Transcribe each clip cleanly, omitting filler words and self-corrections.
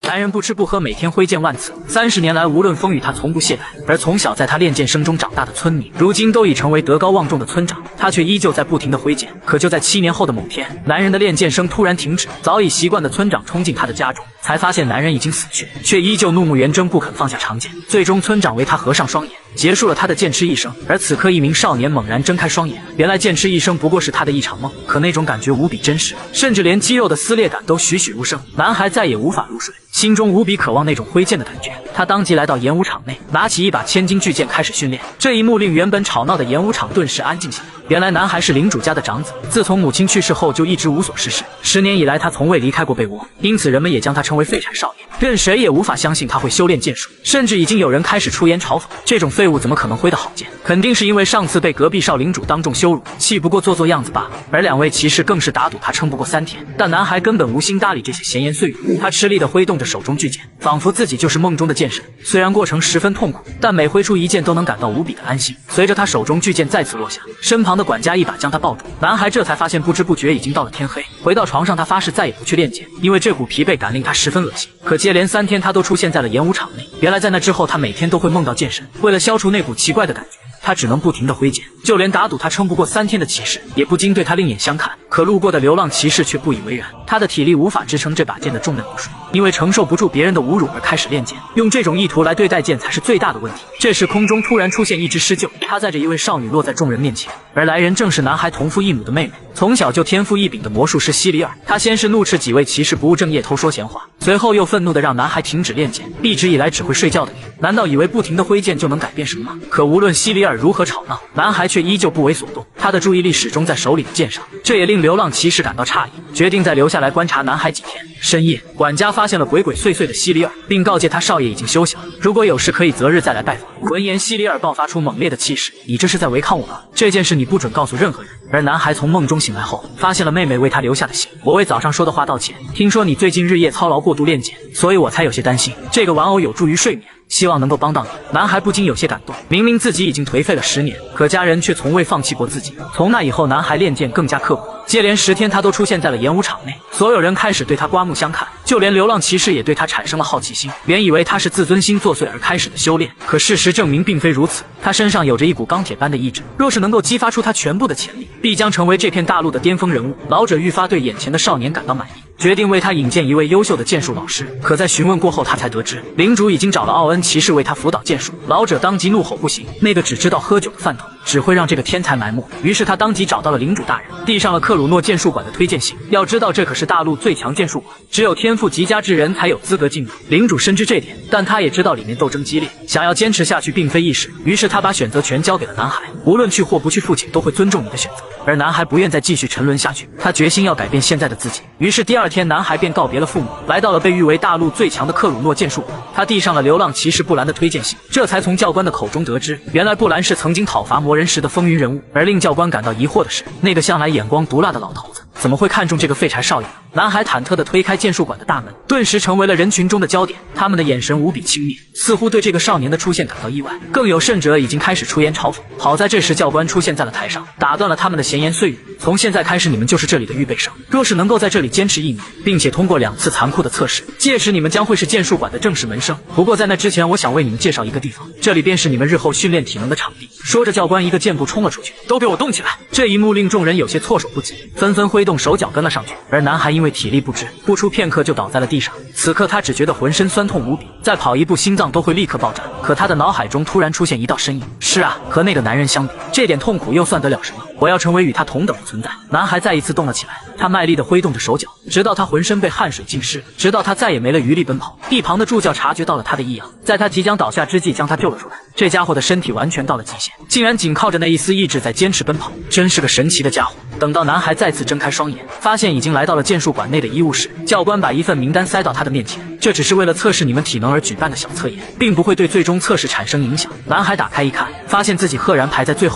男人不吃不喝，每天挥剑万次，30年来无论风雨他从不懈怠。而从小在他练剑声中长大的村民，如今都已成为德高望重的村长，他却依旧在不停的挥剑。可就在7年后的某天，男人的练剑声突然停止，早已习惯的村长冲进他的家中，才发现男人已经死去，却依旧怒目圆睁，不肯放下长剑。最终村长为他合上双眼，结束了他的剑痴一生。而此刻一名少年猛然睁开双眼，原来剑痴一生不过是他的一场梦，可那种感觉无比真实，甚至连肌肉的撕裂感都栩栩如生。男孩再也无法入睡，心中无比渴望那种挥剑的感觉。他当即来到演武场内，拿起一把千斤巨剑开始训练。这一幕令原本吵闹的演武场顿时安静下来。原来男孩是领主家的长子，自从母亲去世后就一直无所事事，10年以来他从未离开过被窝，因此人们也将他称为废柴少爷。任谁也无法相信他会修炼剑术，甚至已经有人开始出言嘲讽，这种废物怎么可能挥得好剑？肯定是因为上次被隔壁少领主当众羞辱，气不过做样子罢了。而2位骑士更是打赌他撑不过3天，但男孩根本无心搭理这些闲言碎语，他吃力地挥动着手中巨剑，仿佛自己就是梦中的剑神。虽然过程十分痛苦，但每挥出一剑都能感到无比的安心。随着他手中巨剑再次落下，身旁的管家一把将他抱住，男孩这才发现不知不觉已经到了天黑。回到床上，他发誓再也不去练剑，因为这股疲惫感令他十分恶心。可接连3天他都出现在了演武场内，原来在那之后他每天都会梦到剑神。为了消除那股奇怪的感觉，他只能不停地挥剑，就连打赌他撑不过3天的骑士也不禁对他另眼相看。可路过的流浪骑士却不以为然，他的体力无法支撑这把剑的重任不说，因为承受不住别人的侮辱而开始练剑，用这种意图来对待剑才是最大的问题。这时空中突然出现一只狮鹫，它载着一位少女落在众人面前，而来人正是男孩同父异母的妹妹，从小就天赋异禀的魔术师西里尔。他先是怒斥几位骑士不务正业偷说闲话，随后又愤怒地让男孩停止练剑。一直以来只会睡觉的你，难道以为不停地挥剑就能改变什么吗？可无论西里尔如何吵闹，男孩却依旧不为所动，他的注意力始终在手里的剑上。这也令流浪骑士感到诧异，决定再留下来观察男孩几天。深夜，管家发现了鬼鬼祟祟的西里尔，并告诫他少爷已经休息了，如果有事可以择日再来拜访。闻言，西里尔爆发出猛烈的气势：“你这是在违抗我吗？这件事你不准告诉任何人。”而男孩从梦中醒来后，发现了妹妹为他留下的信：“我为早上说的话道歉，听说你最近日夜操劳过度练剑，所以我才有些担心。这个玩偶有助于睡眠，希望能够帮到你。”男孩不禁有些感动，明明自己已经颓废了10年，可家人却从未放弃过自己。从那以后，男孩练剑更加刻苦，接连10天他都出现在了演武场内，所有人开始对他刮目相看，就连流浪骑士也对他产生了好奇心，原以为他是自尊心作祟而开始的修炼。可事实证明并非如此，他身上有着一股钢铁般的意志，若是能够激发出他全部的潜力，必将成为这片大陆的巅峰人物。老者愈发对眼前的少年感到满意，决定为他引荐一位优秀的剑术老师。可在询问过后，他才得知领主已经找了奥恩骑士为他辅导剑术。老者当即怒吼：“不行，那个只知道喝酒的饭桶只会让这个天才埋没。”于是他当即找到了领主大人，递上了克鲁诺剑术馆的推荐信。要知道，这可是大陆最强剑术馆，只有天赋极佳之人才有资格进入。领主深知这点，但他也知道里面斗争激烈，想要坚持下去并非易事。于是他把选择权交给了男孩，无论去或不去，父亲都会尊重你的选择。而男孩不愿再继续沉沦下去，他决心要改变现在的自己。于是第2天，男孩便告别了父母，来到了被誉为大陆最强的克鲁诺剑术馆。他递上了流浪骑士布兰的推荐信，这才从教官的口中得知，原来布兰是曾经讨伐魔人时的风云人物。而令教官感到疑惑的是，那个向来眼光毒辣的老头子怎么会看中这个废柴少爷呢？男孩忐忑地推开剑术馆的大门，顿时成为了人群中的焦点，他们的眼神无比轻蔑，似乎对这个少年的出现感到意外，更有甚者已经开始出言嘲讽。好在这时教官出现在了台上，打断了他们的闲言碎语：“从现在开始，你们就是这里的预备生，若是能够在这里坚持1年，并且通过2次残酷的测试，届时你们将会是剑术馆的正式门生。不过在那之前，我想为你们介绍一个地方，这里便是你们日后训练体能的场地。”说着，教官一个箭步冲了出去：“都给我动起来！”这一幕令众人有些措手不及，纷纷挥动手脚跟了上去。而男孩因为体力不支，不出片刻就倒在了地上。此刻他只觉得浑身酸痛无比，再跑1步心脏都会立刻爆炸。可他的脑海中突然出现一道身影：“是啊，和那个男人相比，这点痛苦又算得了什么？我要成为与他同等的存在。”男孩再一次动了起来，他卖力地挥动着手脚，直到他浑身被汗水浸湿，直到他再也没了余力奔跑。一旁的助教察觉到了他的异样，在他即将倒下之际将他救了出来。这家伙的身体完全到了极限，竟然仅靠着那一丝意志在坚持奔跑，真是个神奇的家伙。等到男孩再次睁开双眼，发现已经来到了剑术馆内的医务室，教官把一份名单塞到他的面前：“这只是为了测试你们体能而举办的小测验，并不会对最终测试产生影响。”男孩打开一看，发现自己赫然排在最后1名。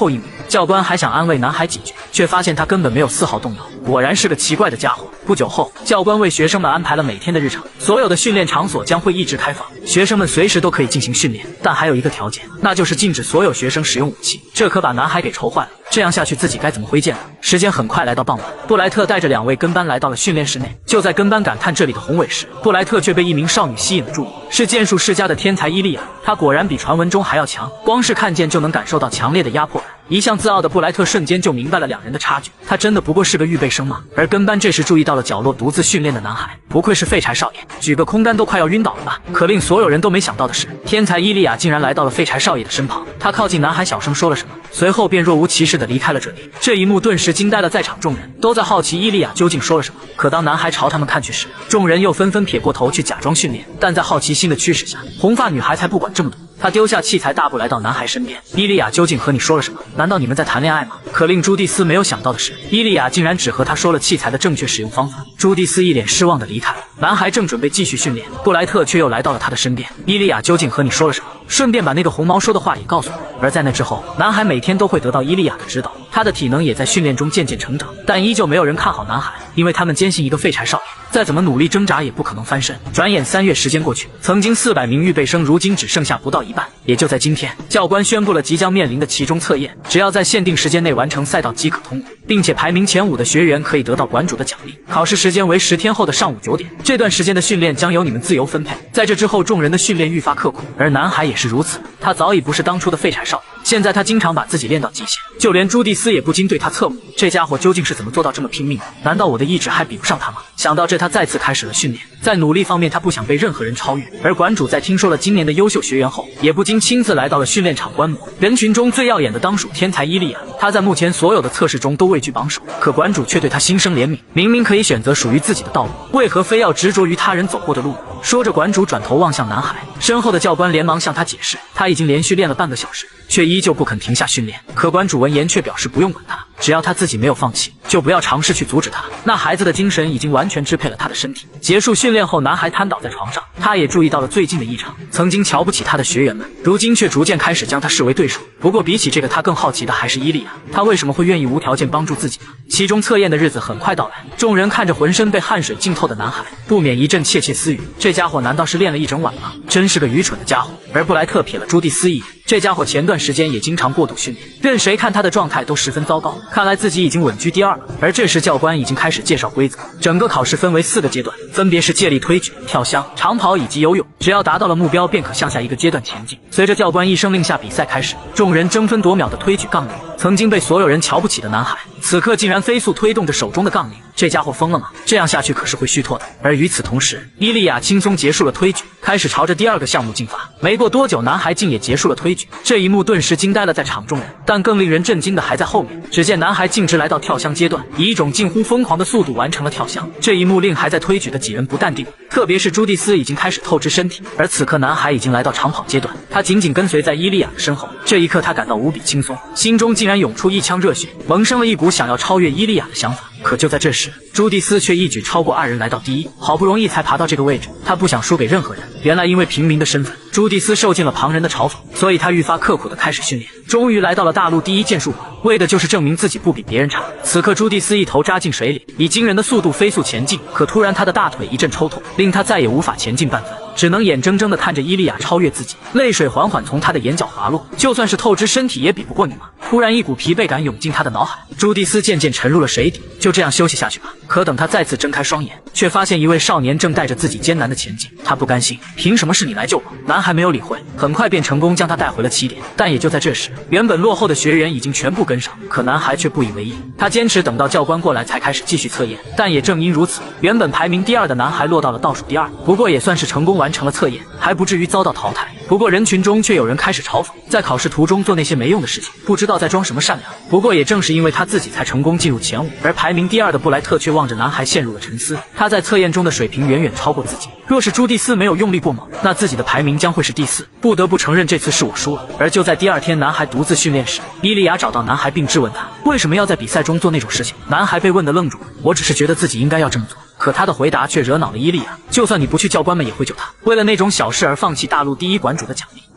教官还想安慰男孩几句，却发现他根本没有丝毫动摇，果然是个奇怪的家伙。不久后，教官为学生们安排了每天的日常，所有的训练场所将会一直开放，学生们随时都可以进行训练，但还有一个条件，那就是禁止所有学生使用武器。这可把男孩给愁坏了，这样下去自己该怎么挥剑呢？时间很快来到傍晚，布莱特带着2位跟班来到了训练室内。就在跟班感叹这里的宏伟时，布莱特却被一名少女吸引了注意，是剑术世家的天才伊利亚。她果然比传闻中还要强，光是看见就能感受到强烈的压迫感。一向自傲的布莱特瞬间就明白了2人的差距，他真的不过是个预备生吗？而跟班这时注意到了角落独自训练的男孩，不愧是废柴少爷，举个空杆都快要晕倒了吧？可令所有人都没想到的是，天才伊利亚竟然来到了废柴少爷的身旁，他靠近男孩小声说了什么，随后便若无其事地离开了这里。这一幕顿时惊呆了在场众人，都在好奇伊利亚究竟说了什么。可当男孩朝他们看去时，众人又纷纷撇过头去假装训练，但在好奇心的驱使下，红发女孩才不管这么多。他丢下器材，大步来到男孩身边。伊利亚究竟和你说了什么？难道你们在谈恋爱吗？可令朱蒂斯没有想到的是，伊利亚竟然只和他说了器材的正确使用方法。朱蒂斯一脸失望地离开了。男孩正准备继续训练，布莱特却又来到了他的身边。伊利亚究竟和你说了什么？顺便把那个红毛说的话也告诉我。而在那之后，男孩每天都会得到伊利亚的指导，他的体能也在训练中渐渐成长。但依旧没有人看好男孩，因为他们坚信一个废柴少爷再怎么努力挣扎也不可能翻身。转眼3月时间过去，曾经400名预备生如今只剩下不到一半。也就在今天，教官宣布了即将面临的期中测验，只要在限定时间内完成赛道即可通过，并且排名前5的学员可以得到馆主的奖励。考试时间为10天后的上午9点，这段时间的训练将由你们自由分配。在这之后，众人的训练愈发刻苦，而男孩也是如此。他早已不是当初的废柴少爷，现在他经常把自己练到极限，就连朱蒂斯也不禁对他侧目。这家伙究竟是怎么做到这么拼命的？难道我的意志还比不上他吗？想到这，他再次开始了训练。在努力方面，他不想被任何人超越。而馆主在听说了今年的优秀学员后，也不禁亲自来到了训练场观摩。人群中最耀眼的当属天才伊利亚，他在目前所有的测试中都位居榜首，可馆主却对他心生怜悯。明明可以选择属于自己的道路，为何非要执着于他人走过的路？说着，馆主转头望向男孩，身后的教官连忙向他解释，他已经连续练了半个小时，却依旧不肯停下训练。可馆主闻言却表示不用管他，只要他自己没有放弃，就不要尝试去阻止他。那孩子的精神已经完全支配了他的身体。结束训练后，男孩瘫倒在床上，他也注意到了最近的异常。曾经瞧不起他的学员们，如今却逐渐开始将他视为对手。不过比起这个，他更好奇的还是伊利亚，他为什么会愿意无条件帮助自己呢？期中测验的日子很快到来，众人看着浑身被汗水浸透的男孩，不免一阵窃窃私语。这家伙难道是练了一整晚吗？真是个愚蠢的家伙。而布莱特瞥了朱蒂斯一眼，这家伙前段时间也经常过度训练，任谁看他的状态都十分糟糕，看来自己已经稳居第2了。而这时教官已经开始介绍规则，整个考试分为4个阶段，分别是借力推举、跳箱、长跑以及游泳，只要达到了目标便可向下一个阶段前进。随着教官一声令下，比赛开始，众人争分夺秒的推举杠铃。曾经被所有人瞧不起的男孩，此刻竟然飞速推动着手中的杠铃，这家伙疯了吗？这样下去可是会虚脱的。而与此同时，伊利亚轻松结束了推举，开始朝着第2个项目进发。没过多久，男孩竟也结束了推举，这一幕顿时惊呆了在场众人。但更令人震惊的还在后面，只见男孩径直来到跳箱阶段，以一种近乎疯狂的速度完成了跳箱。这一幕令还在推举的几人不淡定，特别是朱蒂斯已经开始透支身体。而此刻男孩已经来到长跑阶段，他紧紧跟随在伊利亚的身后。这一刻他感到无比轻松，心中竟然涌出一腔热血，萌生了一股想要超越伊利亚的想法。可就在这时，朱蒂斯却一举超过2人来到第1，好不容易才爬到这个位置，他不想输给任何人。原来因为平民的身份，朱蒂斯受尽了旁人的嘲讽，所以他愈发刻苦地开始训练，终于来到了大陆第1剑术馆，为的就是证明自己不比别人差。此刻朱蒂斯一头扎进水里，以惊人的速度飞速前进，可突然他的大腿一阵抽痛，令他再也无法前进半分，只能眼睁睁地看着伊利亚超越自己，泪水缓缓从他的眼角滑落。就算是透支身体也比不过你吗？突然一股疲惫感涌进他的脑海，朱蒂斯渐渐沉入了水底，就这样休息下去吧。可等他再次睁开双眼，却发现一位少年正带着自己艰难的前进。他不甘心，凭什么是你来救我？男孩没有理会，很快便成功将他带回了起点。但也就在这时，原本落后的学员已经全部跟上，可男孩却不以为意，他坚持等到教官过来才开始继续测验。但也正因如此，原本排名第2的男孩落到了倒数第2，不过也算是成功完成了测验，还不至于遭到淘汰。不过人群中却有人开始嘲讽，在考试途中做那些没用的事情，不知道在装什么善良。不过也正是因为他自己才成功进入前5，而排名第2的布莱特却望着男孩陷入了沉思。他在测验中的水平远远超过自己，若是朱蒂斯没有用力过猛，那自己的排名将会是第4。不得不承认这次是我输了。而就在第2天，男孩独自训练时，伊利亚找到男孩并质问他为什么要在比赛中做那种事情。男孩被问得愣住了，我只是觉得自己应该要这么做。可他的回答却惹恼了伊利亚，就算你不去，教官们也会救他。为了那种小事而放弃大陆第1馆主的奖励，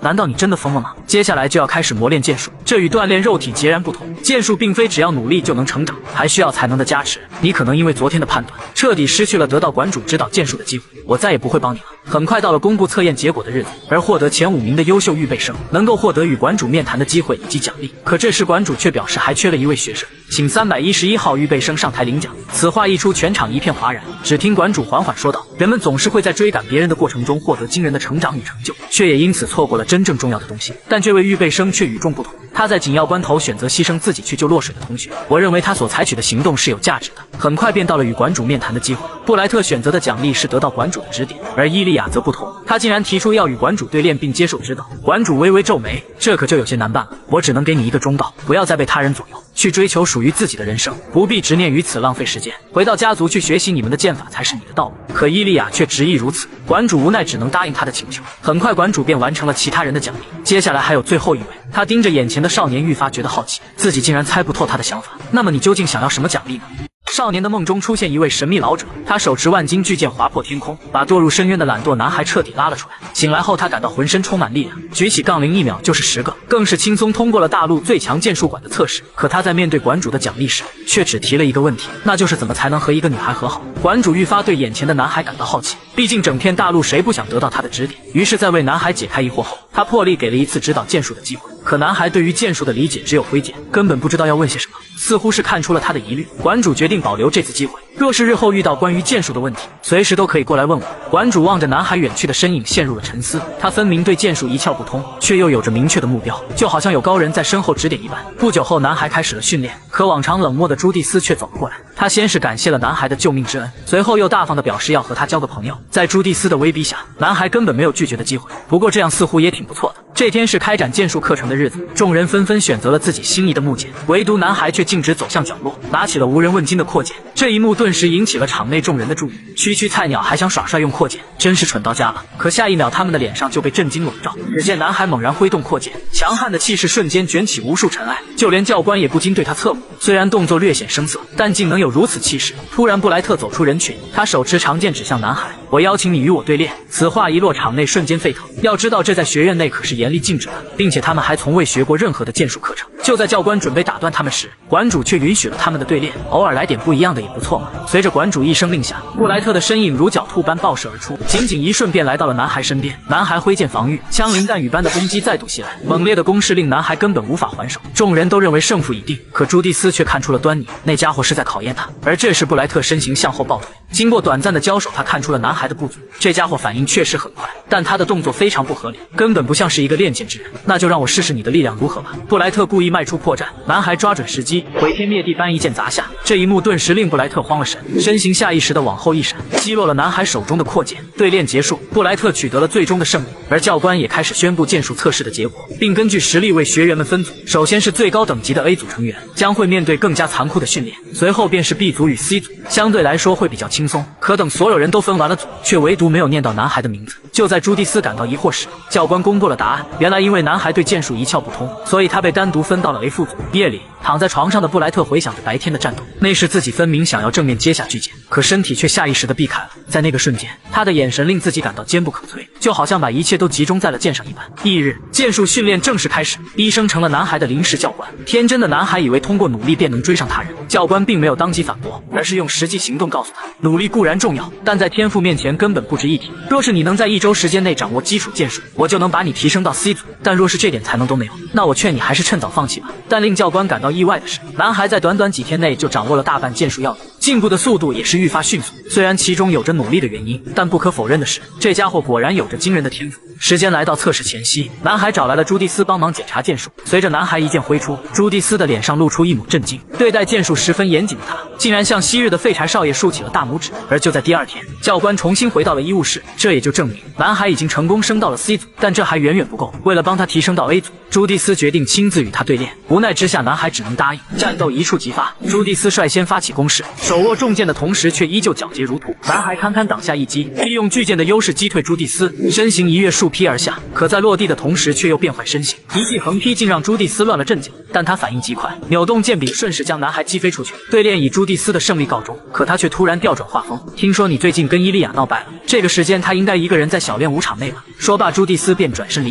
难道你真的疯了吗？接下来就要开始磨练剑术，这与锻炼肉体截然不同。剑术并非只要努力就能成长，还需要才能的加持。你可能因为昨天的判断，彻底失去了得到馆主指导剑术的机会。我再也不会帮你了。很快到了公布测验结果的日子，而获得前5名的优秀预备生能够获得与馆主面谈的机会以及奖励。可这时馆主却表示还缺了一位学生，请311号预备生上台领奖。此话一出，全场一片哗然。只听馆主缓缓说道：“人们总是会在追赶别人的过程中获得惊人的成长与成就，却也因此错过了真正重要的东西。但这位预备生却与众不同，他在紧要关头选择牺牲自己去救落水的同学。我认为他所采取的行动是有价值的。”很快便到了与馆主面谈的机会。布莱特选择的奖励是得到馆主的指点，而伊利亚则不同，他竟然提出要与馆主对练并接受指导。馆主微微皱眉，这可就有些难办了。我只能给你一个忠告，不要再被他人左右，去追求属于自己的人生，不必执念于此，浪费时间。回到家族去学习你们的剑法才是你的道路。可伊利亚却执意如此，馆主无奈只能答应他的请求。很快馆主便完成了其他人的奖励，接下来还有最后一位。他盯着眼前的少年愈发觉得好奇，自己竟然猜不透他的想法。那么你究竟想要什么奖励呢？少年的梦中出现一位神秘老者，他手持万斤巨剑划破天空，把堕入深渊的懒惰男孩彻底拉了出来。醒来后，他感到浑身充满力量，举起杠铃1秒就是10个，更是轻松通过了大陆最强剑术馆的测试。可他在面对馆主的奖励时，却只提了一个问题，那就是怎么才能和一个女孩和好。馆主愈发对眼前的男孩感到好奇，毕竟整片大陆谁不想得到他的指点。于是，在为男孩解开疑惑后，他破例给了一次指导剑术的机会。可男孩对于剑术的理解只有挥剑，根本不知道要问些什么，似乎是看出了他的疑虑。馆主决定保留这次机会，若是日后遇到关于剑术的问题，随时都可以过来问我。馆主望着男孩远去的身影，陷入了沉思。他分明对剑术一窍不通，却又有着明确的目标，就好像有高人在身后指点一般。不久后，男孩开始了训练，可往常冷漠的朱蒂斯却走了过来。他先是感谢了男孩的救命之恩，随后又大方地表示要和他交个朋友。在朱蒂斯的威逼下，男孩根本没有拒绝的机会。不过这样似乎也挺不错的。这天是开展剑术课程的日子，众人纷纷选择了自己心仪的木剑，唯独男孩却径直走向角落，拿起了无人问津的阔剑。这一幕顿时引起了场内众人的注意。区菜鸟还想耍帅用阔剑，真是蠢到家了。可下一秒，他们的脸上就被震惊笼罩。只见男孩猛然挥动阔剑，强悍的气势瞬间卷起无数尘埃，就连教官也不禁对他侧目。虽然动作略显生涩，但竟能有如此气势。突然，布莱特走出人群，他手持长剑指向男孩：“我邀请你与我对练。”此话一落，场内瞬间沸腾。要知道，这在学院内可是严厉禁止的，并且他们还从未学过任何的剑术课程。就在教官准备打断他们时，馆主却允许了他们的对练，偶尔来点不一样的也不错嘛。随着馆主一声令下，布莱特的身影如狡兔般爆射而出，仅仅一瞬便来到了男孩身边。男孩挥剑防御，枪林弹雨般的攻击再度袭来，猛烈的攻势令男孩根本无法还手。众人都认为胜负已定，可朱蒂斯却看出了端倪，那家伙是在考验他。而这时布莱特身形向后抱腿，经过短暂的交手，他看出了男孩的不足。这家伙反应确实很快，但他的动作非常不合理，根本不像是一个练剑之人。那就让我试试你的力量如何吧。布莱特故意迈出破绽，男孩抓准时机，毁天灭地般一剑砸下。这一幕顿时令布莱特慌了神，身形下意识地往后一闪，击落了男孩手中的阔剑。对练结束，布莱特取得了最终的胜利，而教官也开始宣布剑术测试的结果，并根据实力为学员们分组。首先是最高等级的 A 组成员，将会面对更加残酷的训练，随后便是 B 组与 C 组，相对来说会比较轻松。可等所有人都分完了组，却唯独没有念到男孩的名字。就在朱蒂斯感到疑惑时，教官公布了答案。原来因为男孩对剑术一窍不通，所以他被单独分到了 A 副组。夜里，躺在床上的布莱特回想着白天的战斗，那时自己分明想要正面接下巨剑，可身体却下意识地避开了。在那个瞬间，他的眼神令自己感到坚不可摧，就好像把一切都集中在了剑上一般。翌日，剑术训练正式开始，医生成了男孩的临时教官。天真的男孩以为通过努力便能追上他人，教官并没有当即反驳，而是用实际行动告诉他，努力固然重要，但在天赋面前根本不值一提。若是你能在1周时间内掌握基础剑术，我就能把你提升到 C 组，但若是这点才能都没有，那我劝你还是趁早放弃吧。但令教官感到意外的是，男孩在短短几天内就掌握了大半剑术要领，进步的速度也是愈发迅速。虽然其中有着努力的原因，但不可否认的是，这家伙果然有着惊人的天赋。时间来到测试前夕，男孩找来了朱蒂斯帮忙检查剑术。随着男孩一剑挥出，朱蒂斯的脸上露出一抹震惊。对待剑术十分严谨的他，竟然向昔日的废柴少爷竖起了大拇指。而就在第二天，教官重新回到了医务室，这也就证明男孩已经成功升到了 C 组。但这还远远不够，为了帮他提升到 A 组，朱蒂斯决定亲自与他对练。无奈之下，男孩只能答应。战斗一触即发，朱蒂斯率先发起攻势，手握重剑的同时却依旧皎洁如土。男孩堪堪挡下一击，利用巨剑的优势击退朱蒂斯，身形一跃数劈而下。可在落地的同时却又变坏身形，一记横劈竟让朱蒂斯乱了阵脚。但他反应极快，扭动剑柄顺势将男孩击飞出去。对练以朱蒂斯的胜利告终，可他却突然调转话锋，听说你最近跟伊利亚闹掰了，这个时间他应该一个人在小练武场内吧。说罢，朱蒂斯便转身离开。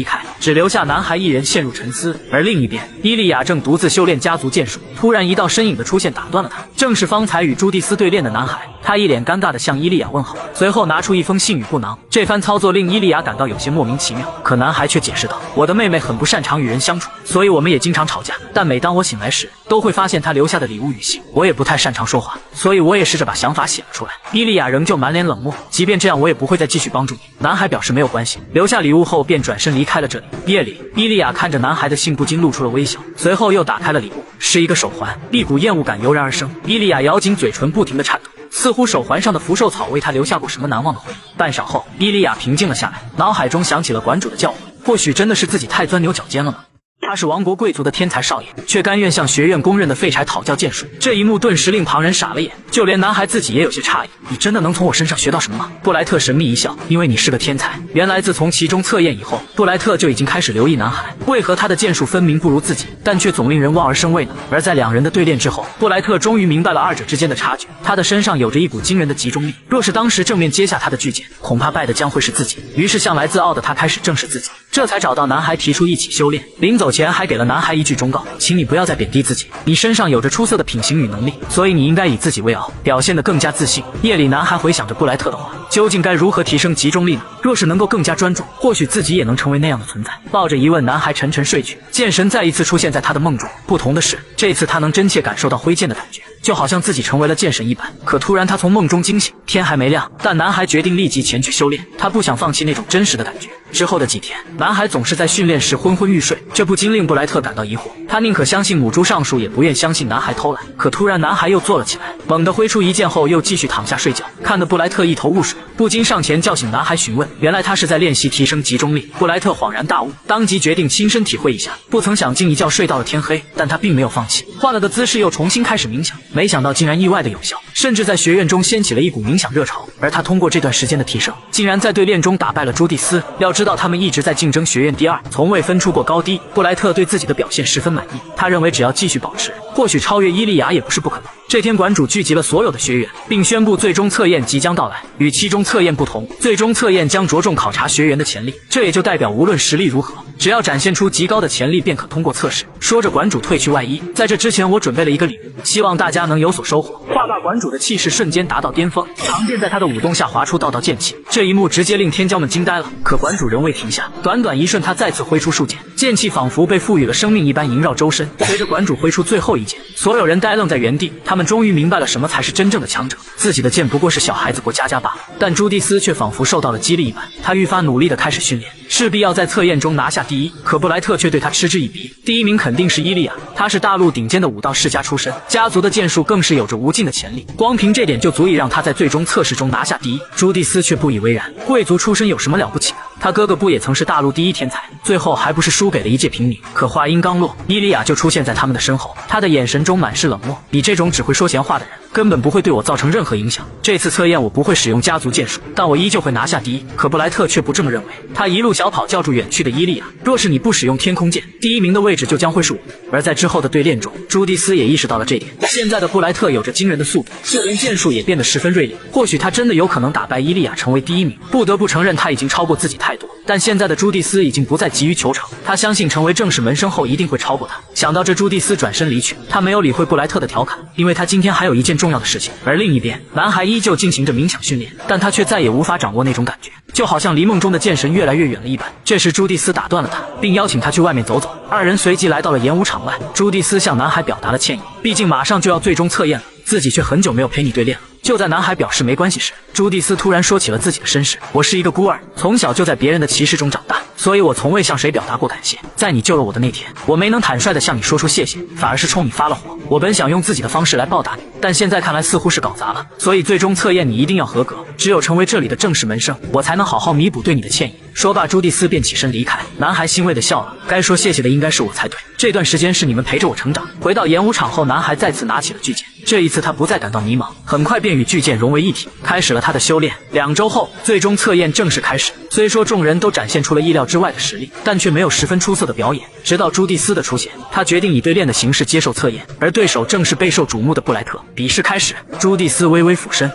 只留下男孩一人陷入沉思。而另一边，伊利亚正独自修炼家族剑术，突然一道身影的出现打断了他，正是方才与朱蒂斯对练的男孩。他一脸尴尬地向伊利亚问好，随后拿出一封信与布囊。这番操作令伊利亚感到有些莫名其妙，可男孩却解释道：“我的妹妹很不擅长与人相处，所以我们也经常吵架。但每当我醒来时，都会发现她留下的礼物与信。我也不太擅长说话，所以我也试着把想法写了出来。”伊利亚仍旧满脸冷漠，即便这样，我也不会再继续帮助你。男孩表示没有关系，留下礼物后便转身离开了这里。夜里，伊利亚看着男孩的信，不禁露出了微笑，随后又打开了礼物，是一个手环，一股厌恶感油然而生。伊利亚咬紧嘴唇，不停地颤抖。似乎手环上的福寿草为他留下过什么难忘的回忆。半晌后，伊利亚平静了下来，脑海中想起了馆主的教诲，或许真的是自己太钻牛角尖了呢。他是王国贵族的天才少爷，却甘愿向学院公认的废柴讨教剑术，这一幕顿时令旁人傻了眼，就连男孩自己也有些诧异。你真的能从我身上学到什么吗？布莱特神秘一笑，因为你是个天才。原来自从期中测验以后，布莱特就已经开始留意男孩，为何他的剑术分明不如自己，但却总令人望而生畏呢？而在两人的对练之后，布莱特终于明白了二者之间的差距。他的身上有着一股惊人的集中力，若是当时正面接下他的巨剑，恐怕败的将会是自己。于是向来自傲的他开始正视自己，这才找到男孩提出一起修炼。临走前还给了男孩一句忠告，请你不要再贬低自己，你身上有着出色的品行与能力，所以你应该以自己为傲，表现得更加自信。夜里，男孩回想着布莱特的话，究竟该如何提升集中力呢？若是能够更加专注，或许自己也能成为那样的存在。抱着疑问，男孩沉沉睡去，剑神再一次出现在他的梦中。不同的是，这次他能真切感受到挥剑的感觉，就好像自己成为了剑神一般。可突然他从梦中惊醒，天还没亮，但男孩决定立即前去修炼，他不想放弃那种真实的感觉。之后的几天，男孩总是在训练时昏昏欲睡，这不禁令布莱特感到疑惑。他宁可相信母猪上树，也不愿相信男孩偷懒。可突然男孩又坐了起来，猛地挥出一剑后又继续躺下睡觉，看得布莱特一头雾水，不禁上前叫醒男孩询问，原来他是在练习提升集中力。布莱特恍然大悟，当即决定亲身体会一下。不曾想竟一觉睡到了天黑，但他并没有放弃，换了个姿势又重新开始冥想，没想到竟然意外的有效，甚至在学院中掀起了一股冥想热潮。而他通过这段时间的提升，竟然在对练中打败了朱蒂斯。要知道他们一直在竞争学院第二，从未分出过高低。布莱特对自己的表现十分满意，他认为只要继续保持，或许超越伊利亚也不是不可能。这天，馆主聚集了所有的学员，并宣布最终测验即将到来。与期中测验不同，最终测验将着重考察学员的潜力，这也就代表无论实力如何，只要展现出极高的潜力便可通过测试。说着，馆主褪去外衣，在这之前我准备了一个礼物，希望大家能有所收获。话罢，馆主的气势瞬间达到巅峰，长剑在他的舞动下划出道道剑气，这一幕直接令天骄们惊呆了。可馆主仍未停下，短短一瞬，他再次挥出数剑，剑气仿佛被赋予了生命一般萦绕周身。随着馆主挥出最后一剑，所有人呆愣在原地，他们终于明白了什么才是真正的强者。自己的剑不过是小孩子过家家罢了，但朱蒂斯却仿佛受到了激励一般，他愈发努力地开始训练，势必要在测验中拿下第一。可布莱特却对他嗤之以鼻，第一名肯定是伊利亚，他是大陆顶尖的武道世家出身，家族的剑术更是有着无尽的潜力，光凭这点就足以让他在最终测试中拿下第一。朱蒂斯却不以为然，贵族出身有什么了不起的？他哥哥不也曾是大陆第一天才，最后还不是输给了一介平民？可话音刚落，伊利亚就出现在他们的身后，他的眼神中满是冷漠。你这种只会说闲话的人，根本不会对我造成任何影响。这次测验我不会使用家族剑术，但我依旧会拿下第一。可布莱特却不这么认为，他一路小跑叫住远去的伊利亚，若是你不使用天空剑，第一名的位置就将会是我的。而在之后的对练中，朱蒂斯也意识到了这点。现在的布莱特有着惊人的速度，就连剑术也变得十分锐利，或许他真的有可能打败伊利亚成为第一名。不得不承认，他已经超过自己太多。但现在的朱蒂斯已经不再急于求成，他相信成为正式门生后一定会超过他。想到这，朱蒂斯转身离去，他没有理会布莱特的调侃，因为他今天还有一件重要的事情。而另一边，男孩依旧进行着冥想训练，但他却再也无法掌握那种感觉，就好像离梦中的剑神越来越远了一般。这时朱蒂斯打断了他，并邀请他去外面走走。二人随即来到了演武场外，朱蒂斯向男孩表达了歉意，毕竟马上就要最终测验了，自己却很久没有陪你对练了。就在男孩表示没关系时，朱蒂斯突然说起了自己的身世。我是一个孤儿，从小就在别人的歧视中长大，所以我从未向谁表达过感谢。在你救了我的那天，我没能坦率地向你说出谢谢，反而是冲你发了火。我本想用自己的方式来报答你，但现在看来似乎是搞砸了，所以最终测验你一定要合格，只有成为这里的正式门生，我才能好好弥补对你的歉意。说罢，朱蒂斯便起身离开。男孩欣慰地笑了，该说谢谢的应该是我才对，这段时间是你们陪着我成长。回到演武场后，男孩再次拿起了巨剑，这一次他不再感到迷茫，很快便与巨剑融为一体，开始了他的修炼。2周后，最终测验正式开始。虽说众人都展现出了意料之外的实力，但却没有十分出色的表演。直到朱蒂斯的出现，他决定以对练的形式接受测验，而对手正是备受瞩目的布莱特。比试开始，朱蒂斯微微俯身，像一道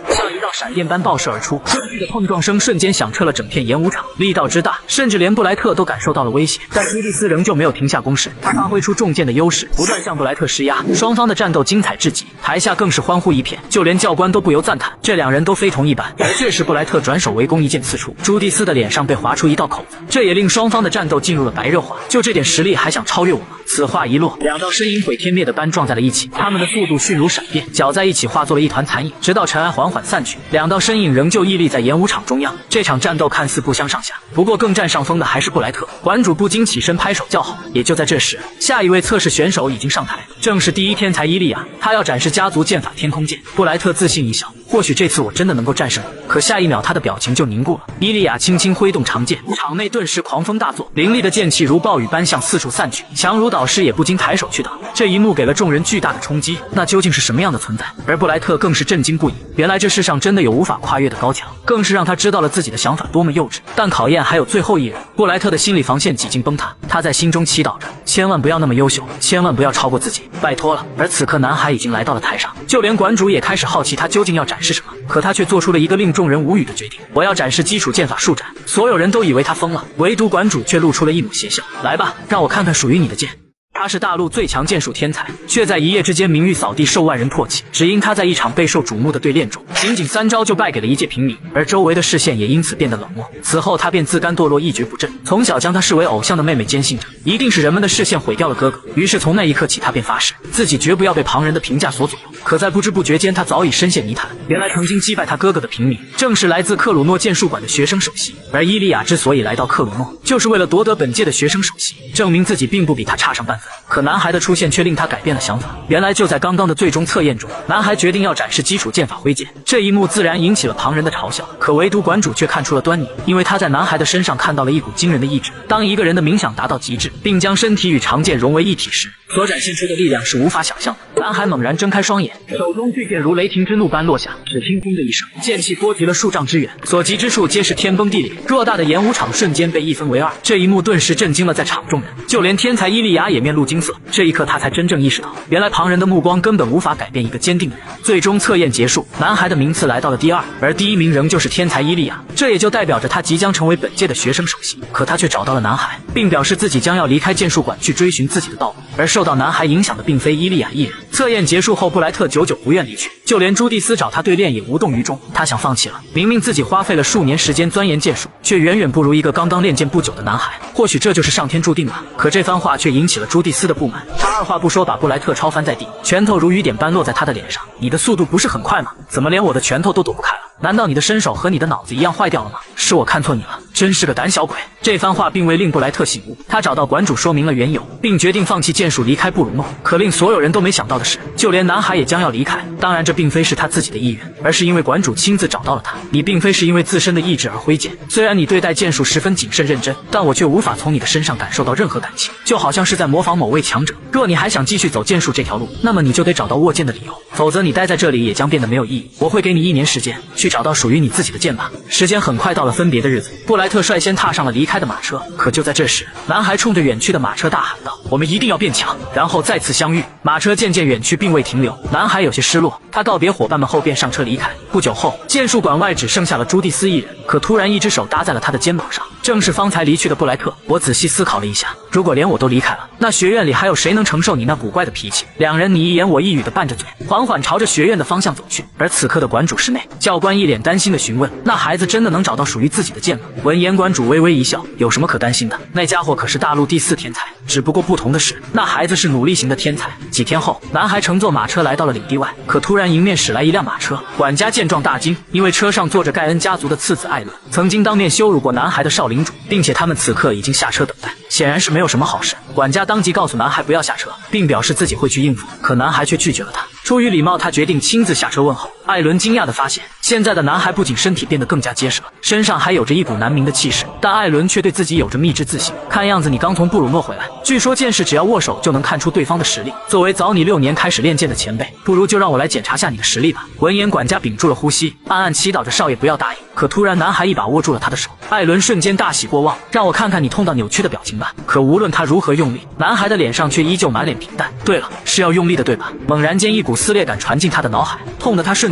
道闪电般爆射而出，重巨的碰撞声瞬间响彻了整片演武场，力道之大，甚至连布莱特都感受到了威胁。但朱蒂斯仍旧没有停下攻势，他发挥出重剑的优势，不断向布莱特施压。双方的战斗精彩至极，台下更是欢呼一片，就连教官都不由赞叹，这两人都非同一般。而这时布莱特转手围攻，一剑刺出，朱蒂斯的脸上被划出一道口子，这也令双方的战斗进入了白热化。就这点实力还想超越我吗？此话一落，两道身影毁天灭的般撞在了一起，他们的速度迅如闪电，搅在一起化作了一团残影。直到尘埃缓缓散去，两道身影仍旧屹立在演武场中央。这场战斗看似不相上下，不过更占上风的还是布莱特。馆主不禁起身拍手叫好。也就在这时，下一位测试选手已经上台，正是第一天才伊利亚，他要展示家族剑法天空剑。布莱特自信一笑，或许这次我真的能够战胜你。可下一秒他的表情就凝固了。伊利亚轻轻挥动长剑，场内顿时狂风大作，凌厉的剑气如暴雨般向四处散去，强如导师也不禁抬手去挡。这一幕给了众人巨大的冲击，那究竟是什么样的存在？而布莱特更是震惊不已，原来这世上真的有无法跨越的高墙，更是让他知道了自己的想法多么幼稚。但考验还有最后一人，布莱特的心理防线几近崩塌，他在心中祈祷着，千万不要那么优秀，千万不要超过自己，拜托了。而此刻男孩已经来到了台上，就连馆主也开始好奇他究竟要展示什么，可他却做出了一个令众人无语的决定，我要展示基础剑法术斩。所有人都以为他疯了，唯独馆主却露出了一抹邪笑，来吧，让我看看属于你的剑。他是大陆最强剑术天才，却在一夜之间名誉扫地，受万人唾弃。只因他在一场备受瞩目的对练中，仅仅3招就败给了一介平民，而周围的视线也因此变得冷漠。此后他便自甘堕落，一蹶不振。从小将他视为偶像的妹妹坚信着，一定是人们的视线毁掉了哥哥。于是从那一刻起，他便发誓自己绝不要被旁人的评价所左右。可在不知不觉间，他早已深陷泥潭。原来曾经击败他哥哥的平民，正是来自克鲁诺剑术馆的学生首席。而伊利亚之所以来到克鲁诺，就是为了夺得本届的学生首席，证明自己并不比他差上半分。可男孩的出现却令他改变了想法。原来就在刚刚的最终测验中，男孩决定要展示基础剑法挥剑。这一幕自然引起了旁人的嘲笑，可唯独馆主却看出了端倪，因为他在男孩的身上看到了一股惊人的意志。当一个人的冥想达到极致，并将身体与长剑融为一体时，所展现出的力量是无法想象的。男孩猛然睁开双眼，手中巨剑如雷霆之怒般落下，只听轰的一声，剑气波及了数丈之远，所及之处皆是天崩地裂，偌大的演武场瞬间被一分为二。这一幕顿时震惊了在场众人，就连天才伊利亚也面露惊色。这一刻他才真正意识到，原来旁人的目光根本无法改变一个坚定的人。最终测验结束，男孩的名次来到了第2，而第1名仍旧是天才伊利亚，这也就代表着他即将成为本届的学生首席。可他却找到了男孩，并表示自己将要离开剑术馆去追寻自己的道路。而受到男孩影响的并非伊利亚一人。测验结束后，布莱特久久不愿离去，就连朱蒂斯找他对练也无动于衷。他想放弃了，明明自己花费了数年时间钻研剑术，却远远不如一个刚刚练剑不久的男孩。或许这就是上天注定吧。可这番话却引起了朱蒂斯的不满，他二话不说把布莱特抄翻在地，拳头如雨点般落在他的脸上。你的速度不是很快吗？怎么连我的拳头都躲不开了？难道你的身手和你的脑子一样坏掉了吗？是我看错你了，真是个胆小鬼。这番话并未令布莱特醒悟，他找到馆主说明了缘由，并决定放弃剑术离开布鲁诺。可令所有人都没想到的是，就连男孩也将要离开。当然这并非是他自己的意愿，而是因为馆主亲自找到了他。你并非是因为自身的意志而挥剑，虽然你对待剑术十分谨慎认真，但我却无法从你的身上感受到任何感情，就好像是在模仿某位强者。若你还想继续走剑术这条路，那么你就得找到握剑的理由，否则你待在这里也将变得没有意义。我会给你1年时间去找到属于你自己的剑吧。时间很快到了分别的日子，布莱特率先踏上了离开的马车。可就在这时，男孩冲着远去的马车大喊道：我们一定要变强，然后再次相遇。马车渐渐远去，并未停留。男孩有些失落，他告别伙伴们后便上车离开。不久后，剑术馆外只剩下了朱蒂斯一人，可突然一只手搭在了他的肩膀上，正是方才离去的布莱特。我仔细思考了一下，如果连我都离开了，那学院里还有谁能承受你那古怪的脾气？两人你一言我一语的拌着嘴，缓缓朝着学院的方向走去。而此刻的馆主室内，教官一脸担心的询问：那孩子真的能找到属于自己的剑吗？闻言，馆主微微一笑：有什么可担心的？那家伙可是大陆第4天才，只不过不同的是，那孩子是努力型的天才。几天后，男孩乘坐马车来到了领地外，可突然迎面驶来一辆马车。管家见状大惊，因为车上坐着盖恩家族的次子艾伦，曾经当面羞辱过男孩的少领主，并且他们此刻已经下车等待，显然是没有什么好事。管家当即告诉男孩不要下车，并表示自己会去应付，可男孩却拒绝了他。出于礼貌，他决定亲自下车问候。艾伦惊讶地发现，现在的男孩不仅身体变得更加结实了，身上还有着一股难明的气势，但艾伦却对自己有着秘制自信。看样子你刚从布鲁诺回来，据说剑士只要握手就能看出对方的实力。作为早你6年开始练剑的前辈，不如就让我来检查下你的实力吧。闻言，管家屏住了呼吸，暗暗祈祷着少爷不要答应。可突然，男孩一把握住了他的手，艾伦瞬间大喜过望，让我看看你痛到扭曲的表情吧。可无论他如何用力，男孩的脸上却依旧满脸平淡。对了，是要用力的对吧？猛然间，一股撕裂感传进他的脑海，痛得他瞬间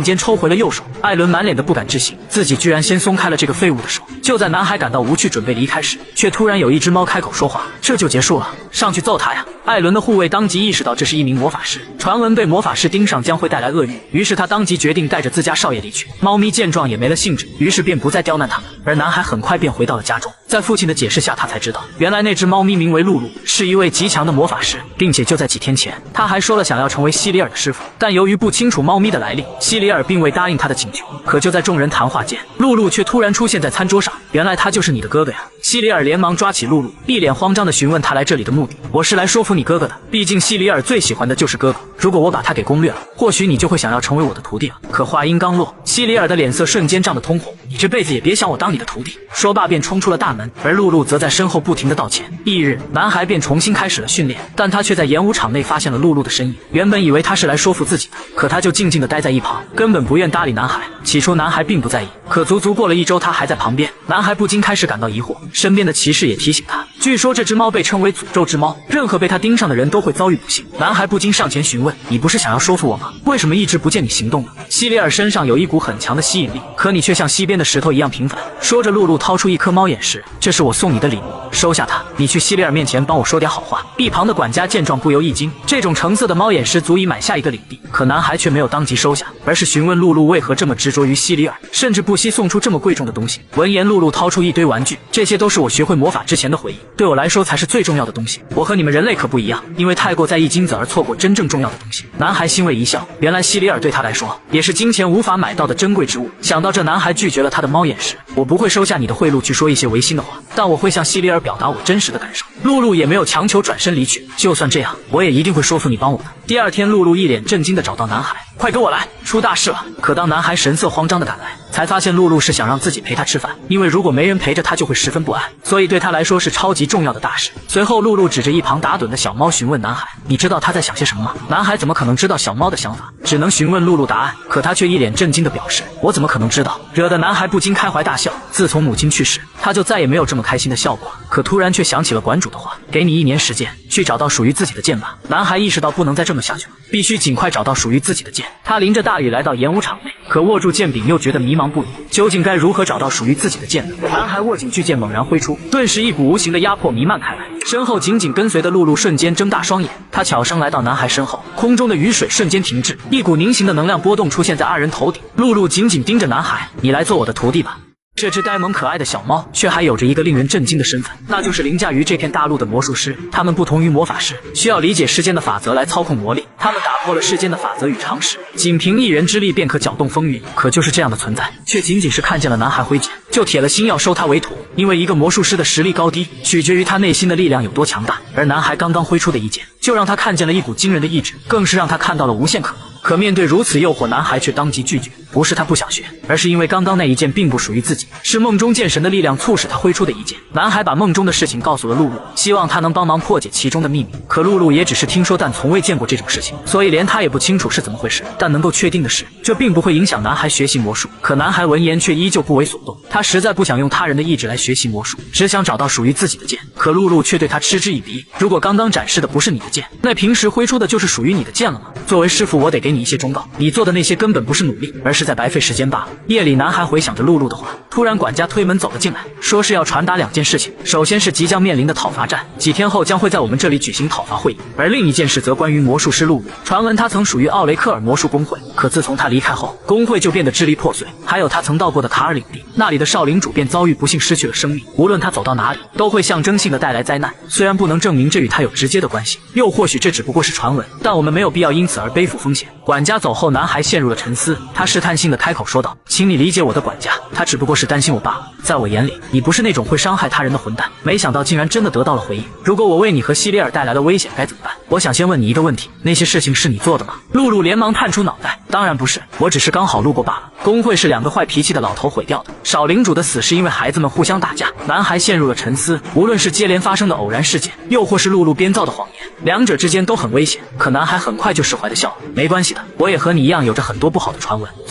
间抽回了右手。艾伦满脸的不敢置信，自己居然先松开了这个废物的手。就在男孩感到无趣准备离开时，却突然有一只猫开口说话：“这就结束了？上去揍他呀！”艾伦的护卫当即意识到这是一名魔法师，传闻被魔法师盯上将会带来厄运，于是他当即决定带着自家少爷离去。猫咪见状也没了兴致，于是便不再刁难他们。而男孩很快便回到了家中，在父亲的解释下，他才知道原来那只猫咪名为露露，是一位极强的魔法师，并且就在几天前，他还说了想要成为西里尔的师傅。但由于不清楚猫咪的来历，西里尔并未答应他的请求。可就在众人谈话间，露露却突然出现在餐桌上，原来他就是你的哥哥呀！西里尔连忙抓起露露，一脸慌张地询问他来这里的目的。我是来说服你哥哥的，毕竟西里尔最喜欢的就是哥哥，如果我把他给攻略了，或许你就会想要成为我的徒弟了。可话音刚落，西里尔的脸色瞬间涨得通红，你这辈子也别想我当你的徒弟！说罢便冲出了大门，而露露则在身后不停地道歉。翌日，男孩便重新开始了训练，但他却在演武场内发现了露露的身影。原本以为他是来说服自己的，可他就静静地待在一旁，根本不愿搭理男孩。起初男孩并不在意，可足足过了1周，他还在旁边，男孩不禁开始感到疑惑。身边的骑士也提醒他，据说这只猫被称为诅咒之猫，任何被它盯上的人都会遭遇不幸。男孩不禁上前询问：“你不是想要说服我吗？为什么一直不见你行动呢？”西里尔身上有一股很强的吸引力，可你却像溪边的石头一样平凡。说着，露露掏出一颗猫眼石：“这是我送你的礼物，收下它。你去西里尔面前帮我说点好话。”一旁的管家见状不由一惊，这种橙色的猫眼石足以买下一个领地。可男孩却没有当即收下，而是询问露露为何这么执着于西里尔，甚至不惜送出这么贵重的东西。闻言，露露掏出一堆玩具，这些都是我学会魔法之前的回忆，对我来说才是最重要的东西。我和你们人类可不一样，因为太过在意金子而错过真正重要的东西。男孩欣慰一笑，原来西里尔对他来说也是金钱无法买到的珍贵之物。想到这，男孩拒绝了他的猫眼石。我不会收下你的贿赂去说一些违心的话，但我会向西里尔表达我真实的感受。露露也没有强求，转身离去。就算这样，我也一定会说服你帮我的。第二天，露露一脸震惊地找到男孩：“快跟我来，出大事了！”可当男孩神色慌张地赶来，才发现露露是想让自己陪他吃饭，因为如果没人陪着他就会十分不安，所以对他来说是超级重要的大事。随后，露露指着一旁打盹的小猫询问男孩：“你知道他在想些什么吗？”男孩怎么可能知道小猫的想法，只能询问露露答案。可他却一脸震惊地表示：“我怎么可能知道？”惹得男孩不禁开怀大笑。自从母亲去世，他就再也没有这么开心的笑过。可突然却想起了馆主的话：“给你1年时间，去找到属于自己的剑吧。”男孩意识到不能再这么下去了，必须尽快找到属于自己的剑。他淋着大雨来到演武场内，可握住剑柄又觉得迷茫不已，究竟该如何找到属于自己的剑呢？男孩握紧巨剑猛然挥出，顿时一股无形的压迫弥漫开来，身后紧紧跟随的露露瞬间睁大双眼。他悄声来到男孩身后，空中的雨水瞬间停滞，一股凝形的能量波动出现在2人头顶。露露紧紧盯着男孩：“你来做我的徒弟吧。”这只呆萌可爱的小猫却还有着一个令人震惊的身份，那就是凌驾于这片大陆的魔术师。他们不同于魔法师，需要理解世间的法则来操控魔力。他们打破了世间的法则与常识，仅凭一人之力便可搅动风云。可就是这样的存在，却仅仅是看见了男孩挥剑，就铁了心要收他为徒。因为一个魔术师的实力高低，取决于他内心的力量有多强大。而男孩刚刚挥出的一剑，就让他看见了一股惊人的意志，更是让他看到了无限可能。可面对如此诱惑，男孩却当即拒绝。不是他不想学，而是因为刚刚那一剑并不属于自己，是梦中剑神的力量促使他挥出的一剑。男孩把梦中的事情告诉了露露，希望他能帮忙破解其中的秘密。可露露也只是听说，但从未见过这种事情，所以连他也不清楚是怎么回事。但能够确定的是，这并不会影响男孩学习魔术。可男孩闻言却依旧不为所动，他实在不想用他人的意志来学习魔术，只想找到属于自己的剑。可露露却对他嗤之以鼻：“如果刚刚展示的不是你的剑，那平时挥出的就是属于你的剑了吗？作为师傅，我得给你一些忠告，你做的那些根本不是努力，而是在白费时间罢了。”夜里，男孩回想着露露的话，突然管家推门走了进来，说是要传达2件事情。首先是即将面临的讨伐战，几天后将会在我们这里举行讨伐会议；而另一件事则关于魔术师露露。传闻他曾属于奥雷克尔魔术公会，可自从他离开后，公会就变得支离破碎。还有他曾到过的卡尔领地，那里的少领主便遭遇不幸失去了生命。无论他走到哪里，都会象征性的带来灾难。虽然不能证明这与他有直接的关系，又或许这只不过是传闻，但我们没有必要因此而背负风险。管家走后，男孩陷入了沉思，他试探性的开口说道：“请你理解我的管家，他只不过是担心我罢了。在我眼里，你不是那种会伤害他人的混蛋。”没想到竟然真的得到了回应。如果我为你和西里尔带来了危险，该怎么办？我想先问你一个问题，那些事情是你做的吗？露露连忙探出脑袋：“当然不是，我只是刚好路过罢了。工会是2个坏脾气的老头毁掉的，少领主的死是因为孩子们互相打架。”男孩陷入了沉思，无论是接连发生的偶然事件，又或是露露编造的谎言，两者之间都很危险。可男孩很快就释怀的笑了：“没关系的，我也和你一样有着很多不好的传闻，